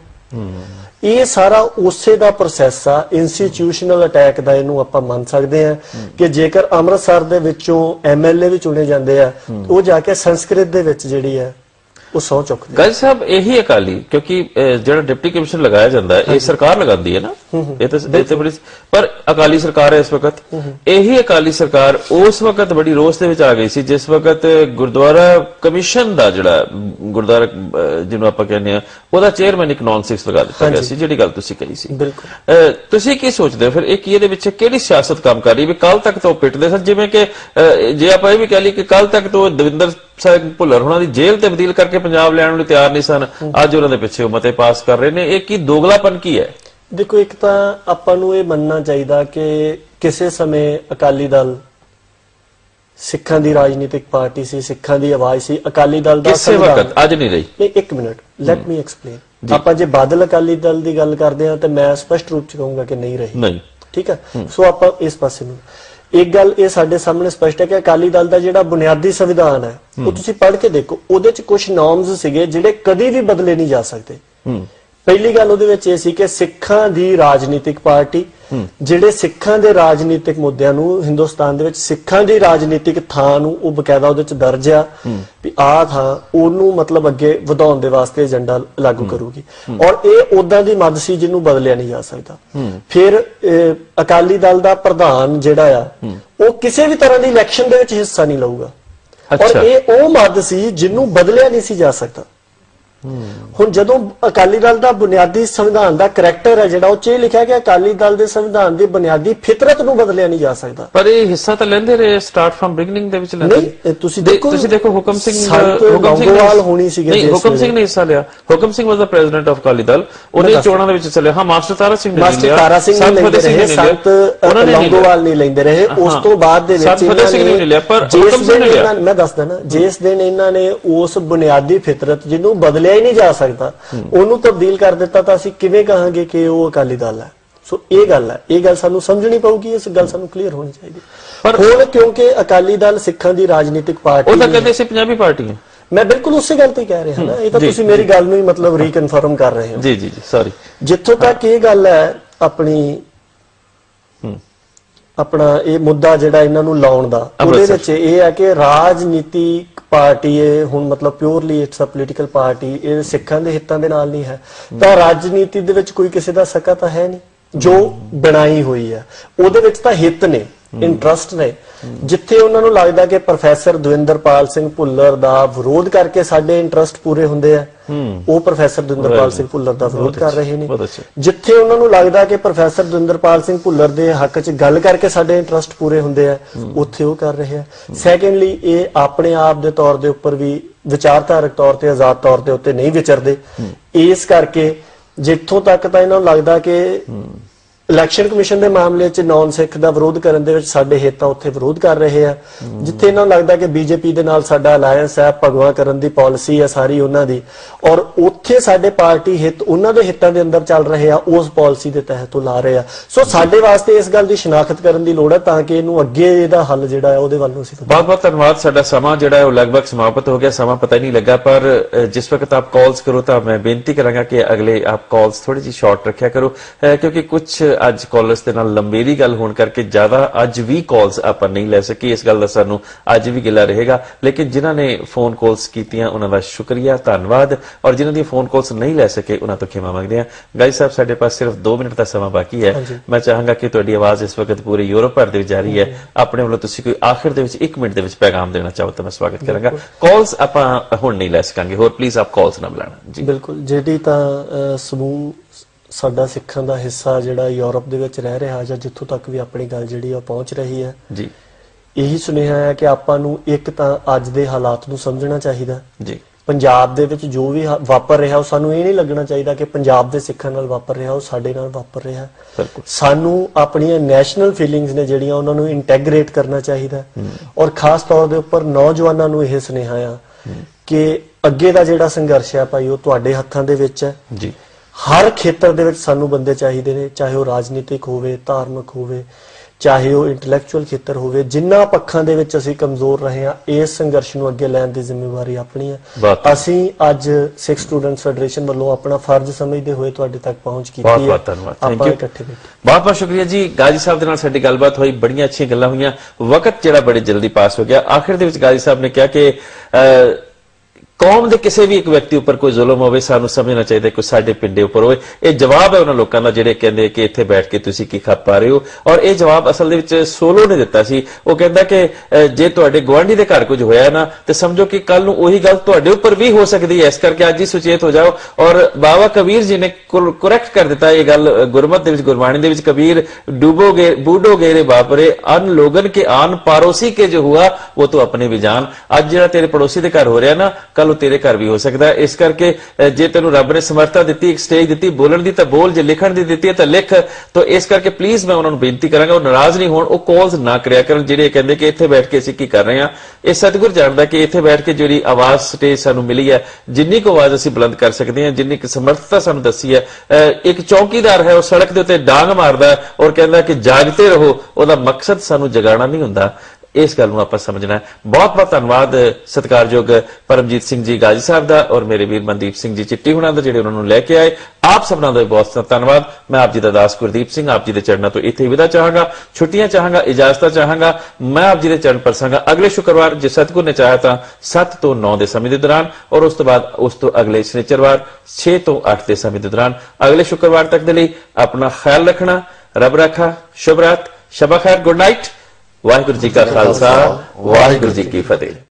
ਇਹ ਸਾਰਾ ਉਸੇ ਦਾ ਪ੍ਰੋਸੈਸ ਆ, ਇੰਸਟੀਟਿਊਸ਼ਨਲ ਅਟੈਕ ਦਾ ਇਹਨੂੰ ਆਪਾਂ ਮੰਨ ਸਕਦੇ ਆ। ਕਿ ਜੇਕਰ ਅੰਮ੍ਰਿਤਸਰ ਦੇ ਵਿੱਚੋਂ MLA ਵੀ ਚੁਣੇ ਜਾਂਦੇ ਆ, ਉਹ ਜਾ ਕੇ ਸੰਸਕ੍ਰਿਤ ਦੇ ਵਿੱਚ ਜਿਹੜੀ ਹੈ ਉਹ ਸਹੁੰ ਚੁੱਕਦੇ। ਗੱਲ ਸਾਹਿਬ ਇਹੀ ਅਕਾਲੀ, ਕਿਉਂਕਿ ਜਿਹੜਾ ਡਿਪਟੀ ਕਮਿਸ਼ਨ ਲਗਾਇਆ ਜਾਂਦਾ ਹੈ ਇਹ ਸਰਕਾਰ ਲਗਾਉਂਦੀ ਹੈ ਨਾ, ਇਹ ਤਾਂ ਬੜੀ, ਪਰ ਅਕਾਲੀ ਸਰਕਾਰ ਹੈ ਇਸ ਵਕਤ। ਇਹੀ ਅਕਾਲੀ ਸਰਕਾਰ ਉਸ ਵਕਤ ਬੜੀ ਰੋਸ ਦੇ ਵਿੱਚ ਆ ਗਈ ਸੀ ਜਿਸ ਵਕਤ ਗੁਰਦੁਆਰਾ ਕਮਿਸ਼ਨ ਦਾ ਜਿਹੜਾ ਗੁਰਦੁਆਰਾ ਜਿਹਨੂੰ ਆਪਾਂ ਕਹਿੰਦੇ ਆ ਉਹਦਾ ਚੇਅਰਮੈਨ ਇੱਕ ਨੌਨ 6 ਲਗਾ ਦਿੱਤਾ ਗਿਆ ਸੀ, ਜਿਹੜੀ ਗੱਲ ਤੁਸੀਂ ਕਹੀ ਸੀ। ਤੁਸੀਂ ਕੀ ਸੋਚਦੇ ਹੋ ਫਿਰ ਇਹ ਕੀ ਇਹਦੇ ਵਿੱਚ ਕਿਹੜੀ ਸਿਆਸਤ ਕੰਮ ਕਰ ਰਹੀ? ਵੀ ਕੱਲ ਤੱਕ ਤਾਂ ਉਹ ਪਿੱਟਦੇ ਸਨ, ਜਿਵੇਂ ਕਿ ਜੇ ਆਪਾਂ ਇਹ ਵੀ ਕਹਿ ਲਈ ਕਿ ਕੱਲ ਤੱਕ ਤੋਂ ਦਵਿੰਦਰ ਸਿੰਘ ਭੁੱਲਰ ਹੋਣਾ ਦੀ ਜੇਲ੍ਹ ਤਬਦੀਲ ਕਰਕੇ ਪੰਜਾਬ ਲੈਣ ਨੂੰ ਤਿਆਰ ਨਹੀਂ ਸਨ, ਅੱਜ ਉਹਨਾਂ ਦੇ ਪਿੱਛੇ ਉਹ ਮਤੇ ਪਾਸ ਕਰ ਰਹੇ ਨੇ। ਇਹ ਕੀ ਦੋਗਲਾਪਨ ਕੀ ਹੈ? ਦੇਖੋ, ਇੱਕ ਤਾਂ ਆਪਾਂ ਨੂੰ ਇਹ ਮੰਨਣਾ ਚਾਹੀਦਾ ਕਿ ਕਿਸੇ ਸਮੇਂ ਅਕਾਲੀ ਦਲ ਸਿੱਖਾਂ ਦੀ ਰਾਜਨੀਤਿਕ ਪਾਰਟੀ ਸੀ, ਸਿੱਖਾਂ ਦੀ ਆਵਾਜ਼ ਸੀ। ਅਕਾਲੀ ਦਲ ਦਾ ਕਿਸੇ ਵਕਤ, ਅੱਜ ਨਹੀਂ ਰਹੀ। ਨਹੀਂ, ਇੱਕ ਮਿੰਟ, ਲੈਟ ਮੀ ਐਕਸਪਲੇਨ। ਆਪਾਂ ਜੇ ਬਾਦਲ ਅਕਾਲੀ ਦਲ ਦੀ ਗੱਲ ਕਰਦੇ ਹਾਂ ਤਾਂ ਮੈਂ ਸਪਸ਼ਟ ਰੂਪ ਚ ਕਹੂੰਗਾ ਕਿ ਨਹੀਂ ਰਹੀ। ਨਹੀਂ, ਠੀਕ ਹੈ। ਸੋ ਆਪਾਂ ਇਸ ਪਾਸੇ ਨੂੰ ਇੱਕ ਗੱਲ ਇਹ ਸਾਡੇ ਸਾਹਮਣੇ ਸਪਸ਼ਟ ਹੈ ਕਿ ਅਕਾਲੀ ਦਲ ਦਾ ਜਿਹੜਾ ਬੁਨਿਆਦੀ ਸੰਵਿਧਾਨ ਹੈ ਉਹ ਤੁਸੀਂ ਪੜ੍ਹ ਕੇ ਦੇਖੋ, ਉਹਦੇ ਚ ਕੁਝ ਨੋਰਮਸ ਸੀਗੇ ਜਿਹੜੇ ਕਦੀ ਵੀ ਬਦਲੇ ਨਹੀਂ ਜਾ ਸਕਦੇ। ਪਹਿਲੀ ਗੱਲ ਉਹਦੇ ਵਿੱਚ ਇਹ ਸੀ ਕਿ ਸਿੱਖਾਂ ਦੀ ਰਾਜਨੀਤਿਕ ਪਾਰਟੀ, ਜਿਹੜੇ ਸਿੱਖਾਂ ਦੇ ਰਾਜਨੀਤਿਕ ਮੁੱਦਿਆਂ ਨੂੰ, ਹਿੰਦੁਸਤਾਨ ਦੇ ਵਿੱਚ ਸਿੱਖਾਂ ਦੀ ਰਾਜਨੀਤਿਕ ਥਾਂ ਨੂੰ ਉਹ ਬਕਾਇਦਾ ਉਹਦੇ ਚ ਦਰਜ ਆ ਵੀ ਆਹ ਥਾਂ ਉਹਨੂੰ ਮਤਲਬ ਅੱਗੇ ਵਧਾਉਣ ਦੇ ਵਾਸਤੇ ਏਜੰਡਾ ਲਾਗੂ ਕਰੂਗੀ, ਔਰ ਇਹ ਉਦਾਂ ਦੀ ਮੱਦ ਸੀ ਜਿਹਨੂੰ ਬਦਲਿਆ ਨਹੀਂ ਜਾ ਸਕਦਾ। ਫਿਰ ਅਕਾਲੀ ਦਲ ਦਾ ਪ੍ਰਧਾਨ ਜਿਹੜਾ ਆ ਉਹ ਕਿਸੇ ਵੀ ਤਰ੍ਹਾਂ ਦੀ ਇਲੈਕਸ਼ਨ ਦੇ ਵਿੱਚ ਹਿੱਸਾ ਨਹੀਂ ਲਊਗਾ, ਔਰ ਇਹ ਉਹ ਮੱਦ ਸੀ ਜਿਹਨੂੰ ਬਦਲਿਆ ਨਹੀਂ ਸੀ ਜਾ ਸਕਦਾ। ਹੁਣ ਜਦੋਂ ਅਕਾਲੀ ਦਲ ਦਾ ਬੁਨਿਆਦੀ ਸੰਵਿਧਾਨ ਦਾ ਕਰੈਕਟਰ ਹੈ ਜਿਹੜਾ, ਉਹ ਚ ਇਹ ਲਿਖਿਆ ਕਿ ਅਕਾਲੀ ਦਲ ਦੇ ਸੰਵਿਧਾਨ ਦੀ ਬੁਨਿਆਦੀ ਫਿਤਰਤ ਨੂੰ ਬਦਲਿਆ ਨਹੀਂ ਜਾ ਸਕਦਾ। ਪਰ ਇਹ ਹਿੱਸਾ ਤਾਂ ਲੈਂਦੇ ਰਹੇ, ਸਟਾਰਟ ਫਰਮ ਬਿਗਨਿੰਗ ਦੇ ਵਿੱਚ ਲੈਂਦੇ। ਨਹੀਂ, ਤੁਸੀਂ ਦੇਖੋ ਹੁਕਮ ਸਿੰਘ ਲੌਂਗੋਵਾਲ ਹੋਣੀ ਸੀਗੇ, ਹੁਕਮ ਸਿੰਘ ਨੇ ਹਿੱਸਾ ਲਿਆ। Hukam Singh was the president of Akali Dal, ਉਹਨੇ ਚੋਣਾਂ ਦੇ ਵਿੱਚ ਚੱਲਿਆ। ਹਾਂ, ਮਾਸਟਰ ਤਾਰਾ ਸਿੰਘ ਨੇ ਲਿਆ, ਮਾਸਟਰ ਤਾਰਾ ਸਿੰਘ ਨੇ ਲੈਂਦੇ ਰਹੇ, ਸੰਤ ਲੌਂਗੋਵਾਲ ਨਹੀਂ ਲੈਂਦੇ ਰਹੇ। ਉਸ ਤੋਂ ਬਾਅਦ ਦੇ ਵਿੱਚ ਫਤਿਹ ਸਿੰਘ ਨੇ ਲਿਆ, ਪਰ ਹੁਕਮ ਸਿੰਘ ਨੇ ਲਿਆ। ਮੈਂ ਦੱਸਦਾ ਨਾ, ਜਿਸ ਦਿਨ ਇਹਨਾਂ ਨੇ ਉਸ ਬੁਨਿਆਦੀ ਫਿਤਰਤ ਜਿਹਨੂੰ ਬਦਲਿਆ ਹੀ ਨਹੀਂ ਜਾ ਸਕਦਾ ਉਹਨੂੰ ਤਬਦੀਲ ਕਰ ਦਿੱਤਾ, ਤਾਂ ਅਸੀਂ ਕਿਵੇਂ ਕਹਾਂਗੇ ਕਿ ਉਹ ਅਕਾਲੀ ਦਲ ਹੈ? ਸੋ ਇਹ ਗੱਲ ਹੈ, ਇਹ ਗੱਲ ਸਾਨੂੰ ਸਮਝਣੀ ਪਊਗੀ, ਇਸ ਗੱਲ ਸਾਨੂੰ ਕਲੀਅਰ ਹੋਣੀ ਚਾਹੀਦੀ। ਪਰ ਹੁਣ ਕਿਉਂਕਿ ਅਕਾਲੀ ਦਲ ਸਿੱਖਾਂ ਦੀ ਰਾਜਨੀਤਿਕ ਪਾਰਟੀ, ਉਹ ਤਾਂ ਕਹਿੰਦੇ ਸੀ ਪੰਜਾਬੀ ਪਾਰਟੀ ਹੈ। ਮੈਂ ਬਿਲਕੁਲ ਉਸੇ ਗੱਲ ਤੇ ਕਹਿ ਰਿਹਾ ਨਾ, ਇਹ ਤਾਂ ਤੁਸੀਂ ਮੇਰੀ ਗੱਲ ਨੂੰ ਹੀ ਮਤਲਬ ਰੀਕਨਫਰਮ ਕਰ ਰਹੇ ਹੋ। ਜੀ ਜੀ ਜੀ, ਸੌਰੀ। ਜਿੱਥੋਂ ਤੱਕ ਇਹ ਗੱਲ ਹੈ ਆਪਣਾ ਇਹ ਮੁੱਦਾ ਜਿਹੜਾ ਇਹਨਾਂ ਨੂੰ ਲਾਉਣ ਦਾ, ਉਹਦੇ ਵਿੱਚ ਇਹ ਹੈ ਕਿ ਰਾਜਨੀਤਿਕ ਪਾਰਟੀ ਇਹ ਹੁਣ ਮਤਲਬ purely it's a political party, ਇਹ ਸਿੱਖਾਂ ਦੇ ਹਿੱਤਾਂ ਦੇ ਨਾਲ ਨਹੀਂ ਹੈ, ਤਾਂ ਰਾਜਨੀਤੀ ਦੇ ਵਿੱਚ ਕੋਈ ਕਿਸੇ ਦਾ ਸਕਾ ਤਾਂ ਹੈ ਨਹੀਂ। ਜੋ ਬਣਾਈ ਹੋਈ ਹੈ ਉਹਦੇ ਵਿੱਚ ਤਾਂ ਹਿੱਤ ਨੇ, ਇੰਟਰਸਟ ਨੇ, ਜਿੱਥੇ ਉਹਨਾਂ ਨੂੰ ਲੱਗਦਾ ਕਿ ਪ੍ਰੋਫੈਸਰ ਦਵਿੰਦਰਪਾਲ ਸਿੰਘ ਭੁੱਲਰ ਦਾ ਵਿਰੋਧ ਕਰਕੇ ਸਾਡੇ ਇੰਟਰਸਟ ਪੂਰੇ ਹੁੰਦੇ ਆ, ਉਹ ਪ੍ਰੋਫੈਸਰ ਦਵਿੰਦਰਪਾਲ ਸਿੰਘ ਭੁੱਲਰ ਦਾ ਵਿਰੋਧ ਕਰ ਰਹੇ ਨੇ। ਜਿੱਥੇ ਉਹਨਾਂ ਨੂੰ ਲੱਗਦਾ ਕਿ ਪ੍ਰੋਫੈਸਰ ਦਵਿੰਦਰਪਾਲ ਸਿੰਘ ਭੁੱਲਰ ਦੇ ਹੱਕ 'ਚ ਗੱਲ ਕਰਕੇ ਸਾਡੇ ਇੰਟਰਸਟ ਪੂਰੇ ਹੁੰਦੇ ਆ, ਉੱਥੇ ਉਹ ਕਰ ਰਹੇ ਆ। ਸੈਕੰਡਲੀ, ਇਹ ਆਪਣੇ ਆਪ ਦੇ ਤੌਰ ਦੇ ਉੱਪਰ ਵੀ ਵਿਚਾਰਧਾਰਕ ਤੌਰ ਤੇ ਆਜ਼ਾਦ ਤੌਰ ਦੇ ਉੱਤੇ ਨਹੀਂ ਵਿਚਰਦੇ। ਇਸ ਕਰਕੇ ਜਿੱਥੋਂ ਤੱਕ ਤਾਂ ਇਹਨਾਂ ਨੂੰ ਲੱਗਦਾ ਕਿ ਇਲੈਕਸ਼ਨ ਕਮਿਸ਼ਨ ਦੇ ਮਾਮਲੇ 'ਚ ਨੌਨ ਸਿੱਖ ਦਾ ਵਿਰੋਧ ਕਰਨ ਦੇ ਵਿੱਚ ਸਾਡੇ ਹਿੱਤ ਆ, ਉੱਥੇ ਵਿਰੋਧ ਕਰ ਰਹੇ ਆ। ਜਿੱਥੇ ਇਹਨਾਂ ਨੂੰ ਲੱਗਦਾ ਕਿ ਬੀਜੇਪੀ ਦੇ ਨਾਲ ਸਾਡਾ ਅਲਾਇੰਸ ਹੈ, ਭਗਵਾ ਕਰਨ ਦੀ ਪਾਲਿਸੀ ਹੈ ਸਾਰੀ ਉਹਨਾਂ ਦੀ, ਔਰ ਉੱਥੇ ਸਾਡੇ ਪਾਰਟੀ ਹਿੱਤ ਉਹਨਾਂ ਦੇ ਹਿੱਤਾਂ ਦੇ ਅੰਦਰ ਚੱਲ ਰਹੇ ਆ, ਉਸ ਪਾਲਿਸੀ ਦੇ ਤਹਿਤ ਉਹ ਲਾ ਰਹੇ ਆ। ਸੋ ਸਾਡੇ ਵਾਸਤੇ ਇਸ ਗੱਲ ਦੀ ਸ਼ਨਾਖਤ ਕਰਨ ਦੀ ਲੋੜ ਹੈ ਤਾਂ ਕਿ ਇਹਨੂੰ ਅੱਗੇ ਇਹਦਾ ਹੱਲ ਜਿਹੜਾ ਹੈ ਉਹਦੇ ਵੱਲ ਨੂੰ ਅਸੀਂ। ਬਹੁਤ ਬਹੁਤ ਧੰਨਵਾਦ। ਸਾਡਾ ਸਮਾਂ ਜਿਹੜਾ ਹੈ ਉਹ ਲਗਭਗ ਸਮਾਪਤ ਹੋ ਗਿਆ, ਸਮਾਂ ਪਤਾ ਹੀ ਨਹੀਂ ਲੱਗਾ। ਪਰ ਜਿਸ ਵਕਤ ਆਪ ਕਾਲਸ ਕਰੋ ਤਾਂ ਮੈਂ ਬੇਨਤੀ ਕਰਾਂਗਾ ਕਿ ਅਗਲੇ ਆਪ ਕਾਲਸ ਥੋੜੀ ਜਿਹੀ ਸ਼ਾਰਟ ਰੱਖਿਆ ਕਰੋ, ਕਿਉਂਕਿ ਕੁਝ ਅੱਜ ਕਾਲਰਸ ਦੇ ਨਾਲ ਲੰਬੇਰੀ ਗੱਲ ਹੋਣ ਕਰਕੇ ਜ਼ਿਆਦਾ ਅੱਜ ਵੀ ਕਾਲਸ ਆਪਾਂ ਨਹੀਂ ਲੈ ਸਕੇ। ਇਸ ਗੱਲ ਦਾ ਸਾਨੂੰ ਅੱਜ ਵੀ ਗਿਲਾ ਰਹੇਗਾ, ਲੇਕਿਨ ਜਿਨ੍ਹਾਂ ਨੇ ਫੋਨ ਕਾਲਸ ਕੀਤੀਆਂ ਉਹਨਾਂ ਦਾ ਸ਼ੁਕਰੀਆ, ਧੰਨਵਾਦ, ਔਰ ਜਿਨ੍ਹਾਂ ਦੀ ਫੋਨ ਕਾਲਸ ਨਹੀਂ ਲੈ ਸਕੇ ਉਹਨਾਂ ਤੋਂ ਖਿਮਾ ਮੰਗਦੇ ਹਾਂ। ਗਾਈ ਸਾਹਿਬ, ਸਾਡੇ ਪਾਸ ਸਿਰਫ 2 ਮਿੰਟ ਦਾ ਸਮਾਂ ਬਾਕੀ ਹੈ। ਮੈਂ ਚਾਹਾਂਗਾ ਕਿ ਤੁਹਾਡੀ ਆਵਾਜ਼ ਇਸ ਵਕਤ ਪੂਰੇ ਯੂਰਪ ਭਰ ਦੇ ਵਿੱਚ ਜਾ ਰਹੀ ਹੈ, ਆਪਣੇ ਵੱਲੋਂ ਤੁਸੀਂ ਕੋਈ ਆਖਿਰ ਦੇ ਵਿੱਚ 1 ਮਿੰਟ ਦੇ ਵਿੱਚ ਪੈਗਾਮ ਦੇਣਾ ਚਾਹੋ ਤਾਂ ਮੈਂ ਸਵਾਗਤ ਕਰਾਂਗਾ। ਕਾਲਸ ਆਪਾਂ ਹੁਣ ਨਹੀਂ ਲੈ ਸਕਾਂਗੇ, ਹੋਰ ਪਲੀਜ਼ ਆਪ ਕਾਲਸ ਨਾ ਬੁਲਾਣਾ ਜੀ। ਬਿਲਕੁਲ, ਜਿਹੜੀ ਤਾਂ ਸਮੂਹ ਸਾਡਾ ਸਿੱਖਾਂ ਦਾ ਹਿੱਸਾ ਜਿਹੜਾ ਯੂਰਪ ਦੇ ਵਿੱਚ ਰਹਿ ਰਿਹਾ ਜਾਂ ਜਿੱਥੋਂ ਤੱਕ ਵੀ ਆਪਣੀ ਗੱਲ ਜਿਹੜੀ ਉਹ ਪਹੁੰਚ ਰਹੀ ਹੈ ਜੀ, ਇਹੀ ਸੁਨੇਹਾ ਹੈ ਕਿ ਆਪਾਂ ਨੂੰ ਇੱਕ ਤਾਂ ਅੱਜ ਦੇ ਹਾਲਾਤ ਨੂੰ ਸਮਝਣਾ ਚਾਹੀਦਾ ਜੀ। ਪੰਜਾਬ ਦੇ ਵਿੱਚ ਜੋ ਵੀ ਵਾਪਰ ਰਿਹਾ ਉਹ ਸਾਨੂੰ ਇਹ ਨਹੀਂ ਲੱਗਣਾ ਚਾਹੀਦਾ ਕਿ ਪੰਜਾਬ ਦੇ ਸਿੱਖਾਂ ਨਾਲ ਵਾਪਰ ਰਿਹਾ ਉਹ ਸਾਡੇ ਨਾਲ ਵਾਪਰ ਰਿਹਾ। ਸਾਨੂੰ ਆਪਣੀਆਂ ਨੈਸ਼ਨਲ ਫੀਲਿੰਗਸ ਨੇ ਜਿਹੜੀਆਂ ਉਹਨਾਂ ਨੂੰ ਇੰਟੈਗਰੇਟ ਕਰਨਾ ਚਾਹੀਦਾ, ਔਰ ਖਾਸ ਤੌਰ ਦੇ ਉੱਪਰ ਨੌਜਵਾਨਾਂ ਨੂੰ ਇਹ ਸੁਨੇਹਾ ਆ ਕਿ ਅੱਗੇ ਦਾ ਜਿਹੜਾ ਸੰਘਰਸ਼ ਹੈ ਭਾਈ ਉਹ ਤੁਹਾਡੇ ਹੱਥਾਂ ਦੇ ਵਿੱਚ ਹੈ ਜੀ। ਹਰ ਖੇਤਰ ਦੇ ਵਿੱਚ ਸਾਨੂੰ ਬੰਦੇ ਚਾਹੀਦੇ ਨੇ, ਚਾਹੇ ਉਹ ਰਾਜਨੀਤਿਕ ਹੋਵੇ, ਧਾਰਮਿਕ ਹੋਵੇ, ਚਾਹੇ ਉਹ ਇੰਟੈਲੈਕਚੁਅਲ ਖੇਤਰ ਹੋਵੇ। ਜਿੰਨਾ ਪੱਖਾਂ ਦੇ ਵਿੱਚ ਅਸੀਂ ਕਮਜ਼ੋਰ ਰਹੇ ਹਾਂ, ਇਸ ਸੰਘਰਸ਼ ਨੂੰ ਅੱਗੇ ਲੈਣ ਦੀ ਜ਼ਿੰਮੇਵਾਰੀ ਆਪਣੀ ਹੈ। ਅਸੀਂ ਅੱਜ ਸਿੱਖ ਸਟੂਡੈਂਟਸ ਫੈਡਰੇਸ਼ਨ ਵੱਲੋਂ ਆਪਣਾ ਫਰਜ਼ ਸਮਝਦੇ ਹੋਏ ਤੁਹਾਡੇ ਤੱਕ ਪਹੁੰਚ ਕੀਤੀ ਹੈ। ਬਹੁਤ ਬਹੁਤ ਧੰਨਵਾਦ, ਥੈਂਕ ਯੂ, ਬਹੁਤ ਬਹੁਤ ਸ਼ੁਕਰੀਆ ਜੀ। ਗਾਜੀ ਸਾਹਿਬ ਦੇ ਨਾਲ ਸਾਡੀ ਗੱਲਬਾਤ ਹੋਈ, ਬੜੀਆਂ ਅੱਛੀਆਂ ਗੱਲਾਂ ਹੋਈਆਂ, ਵਕਤ ਜਿਹੜਾ ਬੜੇ ਜਲਦੀ ਪਾਸ ਹੋ ਗਿਆ। ਆਖਿਰ ਦੇ ਵਿੱਚ ਗਾਜੀ ਸਾਹਿਬ ਨੇ ਕਿਹਾ ਕਿ ਕੌਮ ਦੇ ਕਿਸੇ ਵੀ ਇੱਕ ਵਿਅਕਤੀ ਉੱਪਰ ਕੋਈ ਜ਼ੁਲਮ ਹੋਵੇ, ਸਾਨੂੰ ਸਮਝਣਾ ਚਾਹੀਦਾ ਕਿ ਸਾਡੇ ਪਿੰਡੇ ਉੱਪਰ ਹੋਵੇ। ਇਹ ਜਵਾਬ ਹੈ ਉਹਨਾਂ ਲੋਕਾਂ ਦਾ ਜਿਹੜੇ ਕਹਿੰਦੇ ਕਿ ਇੱਥੇ ਬੈਠ ਕੇ ਤੁਸੀਂ ਕੀ ਖਾ ਪਾ ਰਹੇ ਹੋ, ਔਰ ਇਹ ਜਵਾਬ ਅਸਲ ਦੇ ਵਿੱਚ ਸੋਲੋ ਨੇ ਦਿੱਤਾ ਸੀ। ਉਹ ਕਹਿੰਦਾ ਕਿ ਜੇ ਤੁਹਾਡੇ ਗੁਆਂਢੀ ਦੇ ਘਰ ਕੁਝ ਹੋਇਆ ਨਾ ਤੇ ਸਮਝੋ ਕਿ ਕੱਲ ਨੂੰ ਉਹੀ ਗੱਲ ਤੁਹਾਡੇ ਉੱਪਰ ਵੀ ਹੋ ਸਕਦੀ ਹੈ, ਇਸ ਕਰਕੇ ਅੱਜ ਹੀ ਸੁਚੇਤ ਹੋ ਜਾਓ। ਔਰ ਬਾਬਾ ਕਬੀਰ ਜੀ ਨੇ ਕਰੈਕਟ ਕਰ ਦਿੱਤਾ ਇਹ ਗੱਲ ਗੁਰਮਤ ਦੇ ਵਿੱਚ, ਗੁਰਬਾਣੀ ਦੇ ਵਿੱਚ, ਕਬੀਰ डूबोगे बूढ़ोगे रे बाप रे अन लोगन के आन पड़ोसी के जो हुआ वो तो अपने भी जान। ਅੱਜ ਜਿਹੜਾ ਤੇਰੇ ਪੜੋਸੀ ਦੇ ਘਰ ਹੋ ਰਿਹਾ ਨਾ, ਕੱਲ ਤੇਰੇ ਘਰ ਵੀ ਹੋ ਸਕਦਾ ਹੈ। ਇਸ ਕਰਕੇ ਜੇ ਤੈਨੂੰ ਰੱਬ ਨੇ ਸਮਰੱਥਾ ਦਿੱਤੀ, ਇੱਕ ਸਟੇਜ ਦਿੱਤੀ ਬੋਲਣ ਦੀ, ਤਾਂ ਬੋਲ, ਜੇ ਲਿਖਣ ਦੀ ਦਿੱਤੀ ਹੈ ਤਾਂ ਲਿਖ। ਤਾਂ ਇਸ ਕਰਕੇ ਪਲੀਜ਼ ਮੈਂ ਉਹਨਾਂ ਨੂੰ ਬੇਨਤੀ ਕਰਾਂਗਾ ਉਹ ਨਾਰਾਜ਼ ਨਹੀਂ ਹੋਣ, ਉਹ ਕਾਲਸ ਨਾ ਕਰਿਆ ਕਰਨ ਜਿਹੜੇ ਕਹਿੰਦੇ ਕਿ ਇੱਥੇ ਬੈਠ ਕੇ ਅਸੀਂ ਕੀ ਕਰ ਰਹੇ ਹਾਂ। ਇਹ ਸਤਿਗੁਰ ਜਾਣਦਾ ਕਿ ਇੱਥੇ ਬੈਠ ਕੇ ਜਿਹੜੀ ਆਵਾਜ਼ ਸਟੇਜ ਸਾਨੂੰ ਮਿਲੀ ਹੈ, ਜਿੰਨੀ ਕੁ ਆਵਾਜ਼ ਅਸੀਂ ਬੁਲੰਦ ਕਰ ਸਕਦੇ ਹਾਂ, ਜਿੰਨੀ ਕੁ ਸਮਰੱਥਾ ਸਾਨੂੰ ਦੱਸੀ ਹੈ। ਇੱਕ ਚੌਕੀਦਾਰ ਹੈ, ਉਹ ਸੜਕ ਦੇ ਉੱਤੇ ਡਾਂਗ ਮਾਰਦਾ ਔਰ ਕਹਿੰਦਾ ਕਿ ਜਾਗਤੇ ਰਹੋ, ਉਹਦਾ ਮਕਸਦ ਸਾਨੂੰ ਜਗਾਉਣਾ ਨਹੀਂ ਹੁੰਦਾ। ਇਸ ਗੱਲ ਨੂੰ ਆਪਾਂ ਸਮਝਣਾ ਹੈ। ਬਹੁਤ ਬਹੁਤ ਧੰਨਵਾਦ ਸਤਿਕਾਰਯੋਗ ਪਰਮਜੀਤ ਸਿੰਘ ਜੀ ਗਾਜੀ ਸਾਹਿਬ ਦਾ, ਔਰ ਮੇਰੇ ਵੀਰ ਮਨਦੀਪ ਸਿੰਘ ਜੀ ਚਿੱਟੀ ਹੁਣਾਂ ਦਾ ਜਿਹੜੇ ਉਹਨਾਂ ਨੂੰ ਲੈ ਕੇ ਆਏ। ਆਪ ਸਭਨਾਂ ਦਾ ਬਹੁਤ ਧੰਨਵਾਦ। ਮੈਂ ਆਪ ਜੀ ਦਾ ਦਾਸ ਗੁਰਦੀਪ ਸਿੰਘ ਆਪ ਜੀ ਦੇ ਚਰਨਾਂ ਤੋਂ ਇੱਥੇ ਵਿਦਾ ਚਾਹਾਂਗਾ, ਛੁੱਟੀਆਂ ਚਾਹਾਂਗਾ, ਇਜਾਜ਼ਤਾਂ ਚਾਹਾਂਗਾ। ਮੈਂ ਆਪ ਜੀ ਦੇ ਚਰਨ ਪਰਸਾਂਗਾ ਅਗਲੇ ਸ਼ੁੱਕਰਵਾਰ, ਜੇ ਸਤਿਗੁਰ ਨੇ ਚਾਹਿਆ ਤਾਂ 7 ਤੋਂ 9 ਦੇ ਸਮੇਂ ਦੇ ਦੌਰਾਨ, ਔਰ ਉਸ ਤੋਂ ਬਾਅਦ ਉਸ ਤੋਂ ਅਗਲੇ ਸ਼ਨੀਚਰਵਾਰ 6 ਤੋਂ 8 ਦੇ ਸਮੇਂ ਦੇ ਦੌਰਾਨ। ਅਗਲੇ ਸ਼ੁੱਕਰਵਾਰ ਤੱਕ ਦੇ ਲਈ ਆਪਣਾ ਖਿਆਲ ਰੱਖਣਾ। ਰੱਬ ਰਾਖਾ, ਸ਼ੁਭ ਰਾਤ, ਸ਼ਬਾ ਖੈਰ, ਗੁੱਡ ਨਾਈਟ। ਵਾਹਿਗੁਰੂ ਜੀ ਕਾ ਖਾਲਸਾ, ਵਾਹਿਗੁਰੂ ਜੀ ਕੀ ਫਤਿਹ।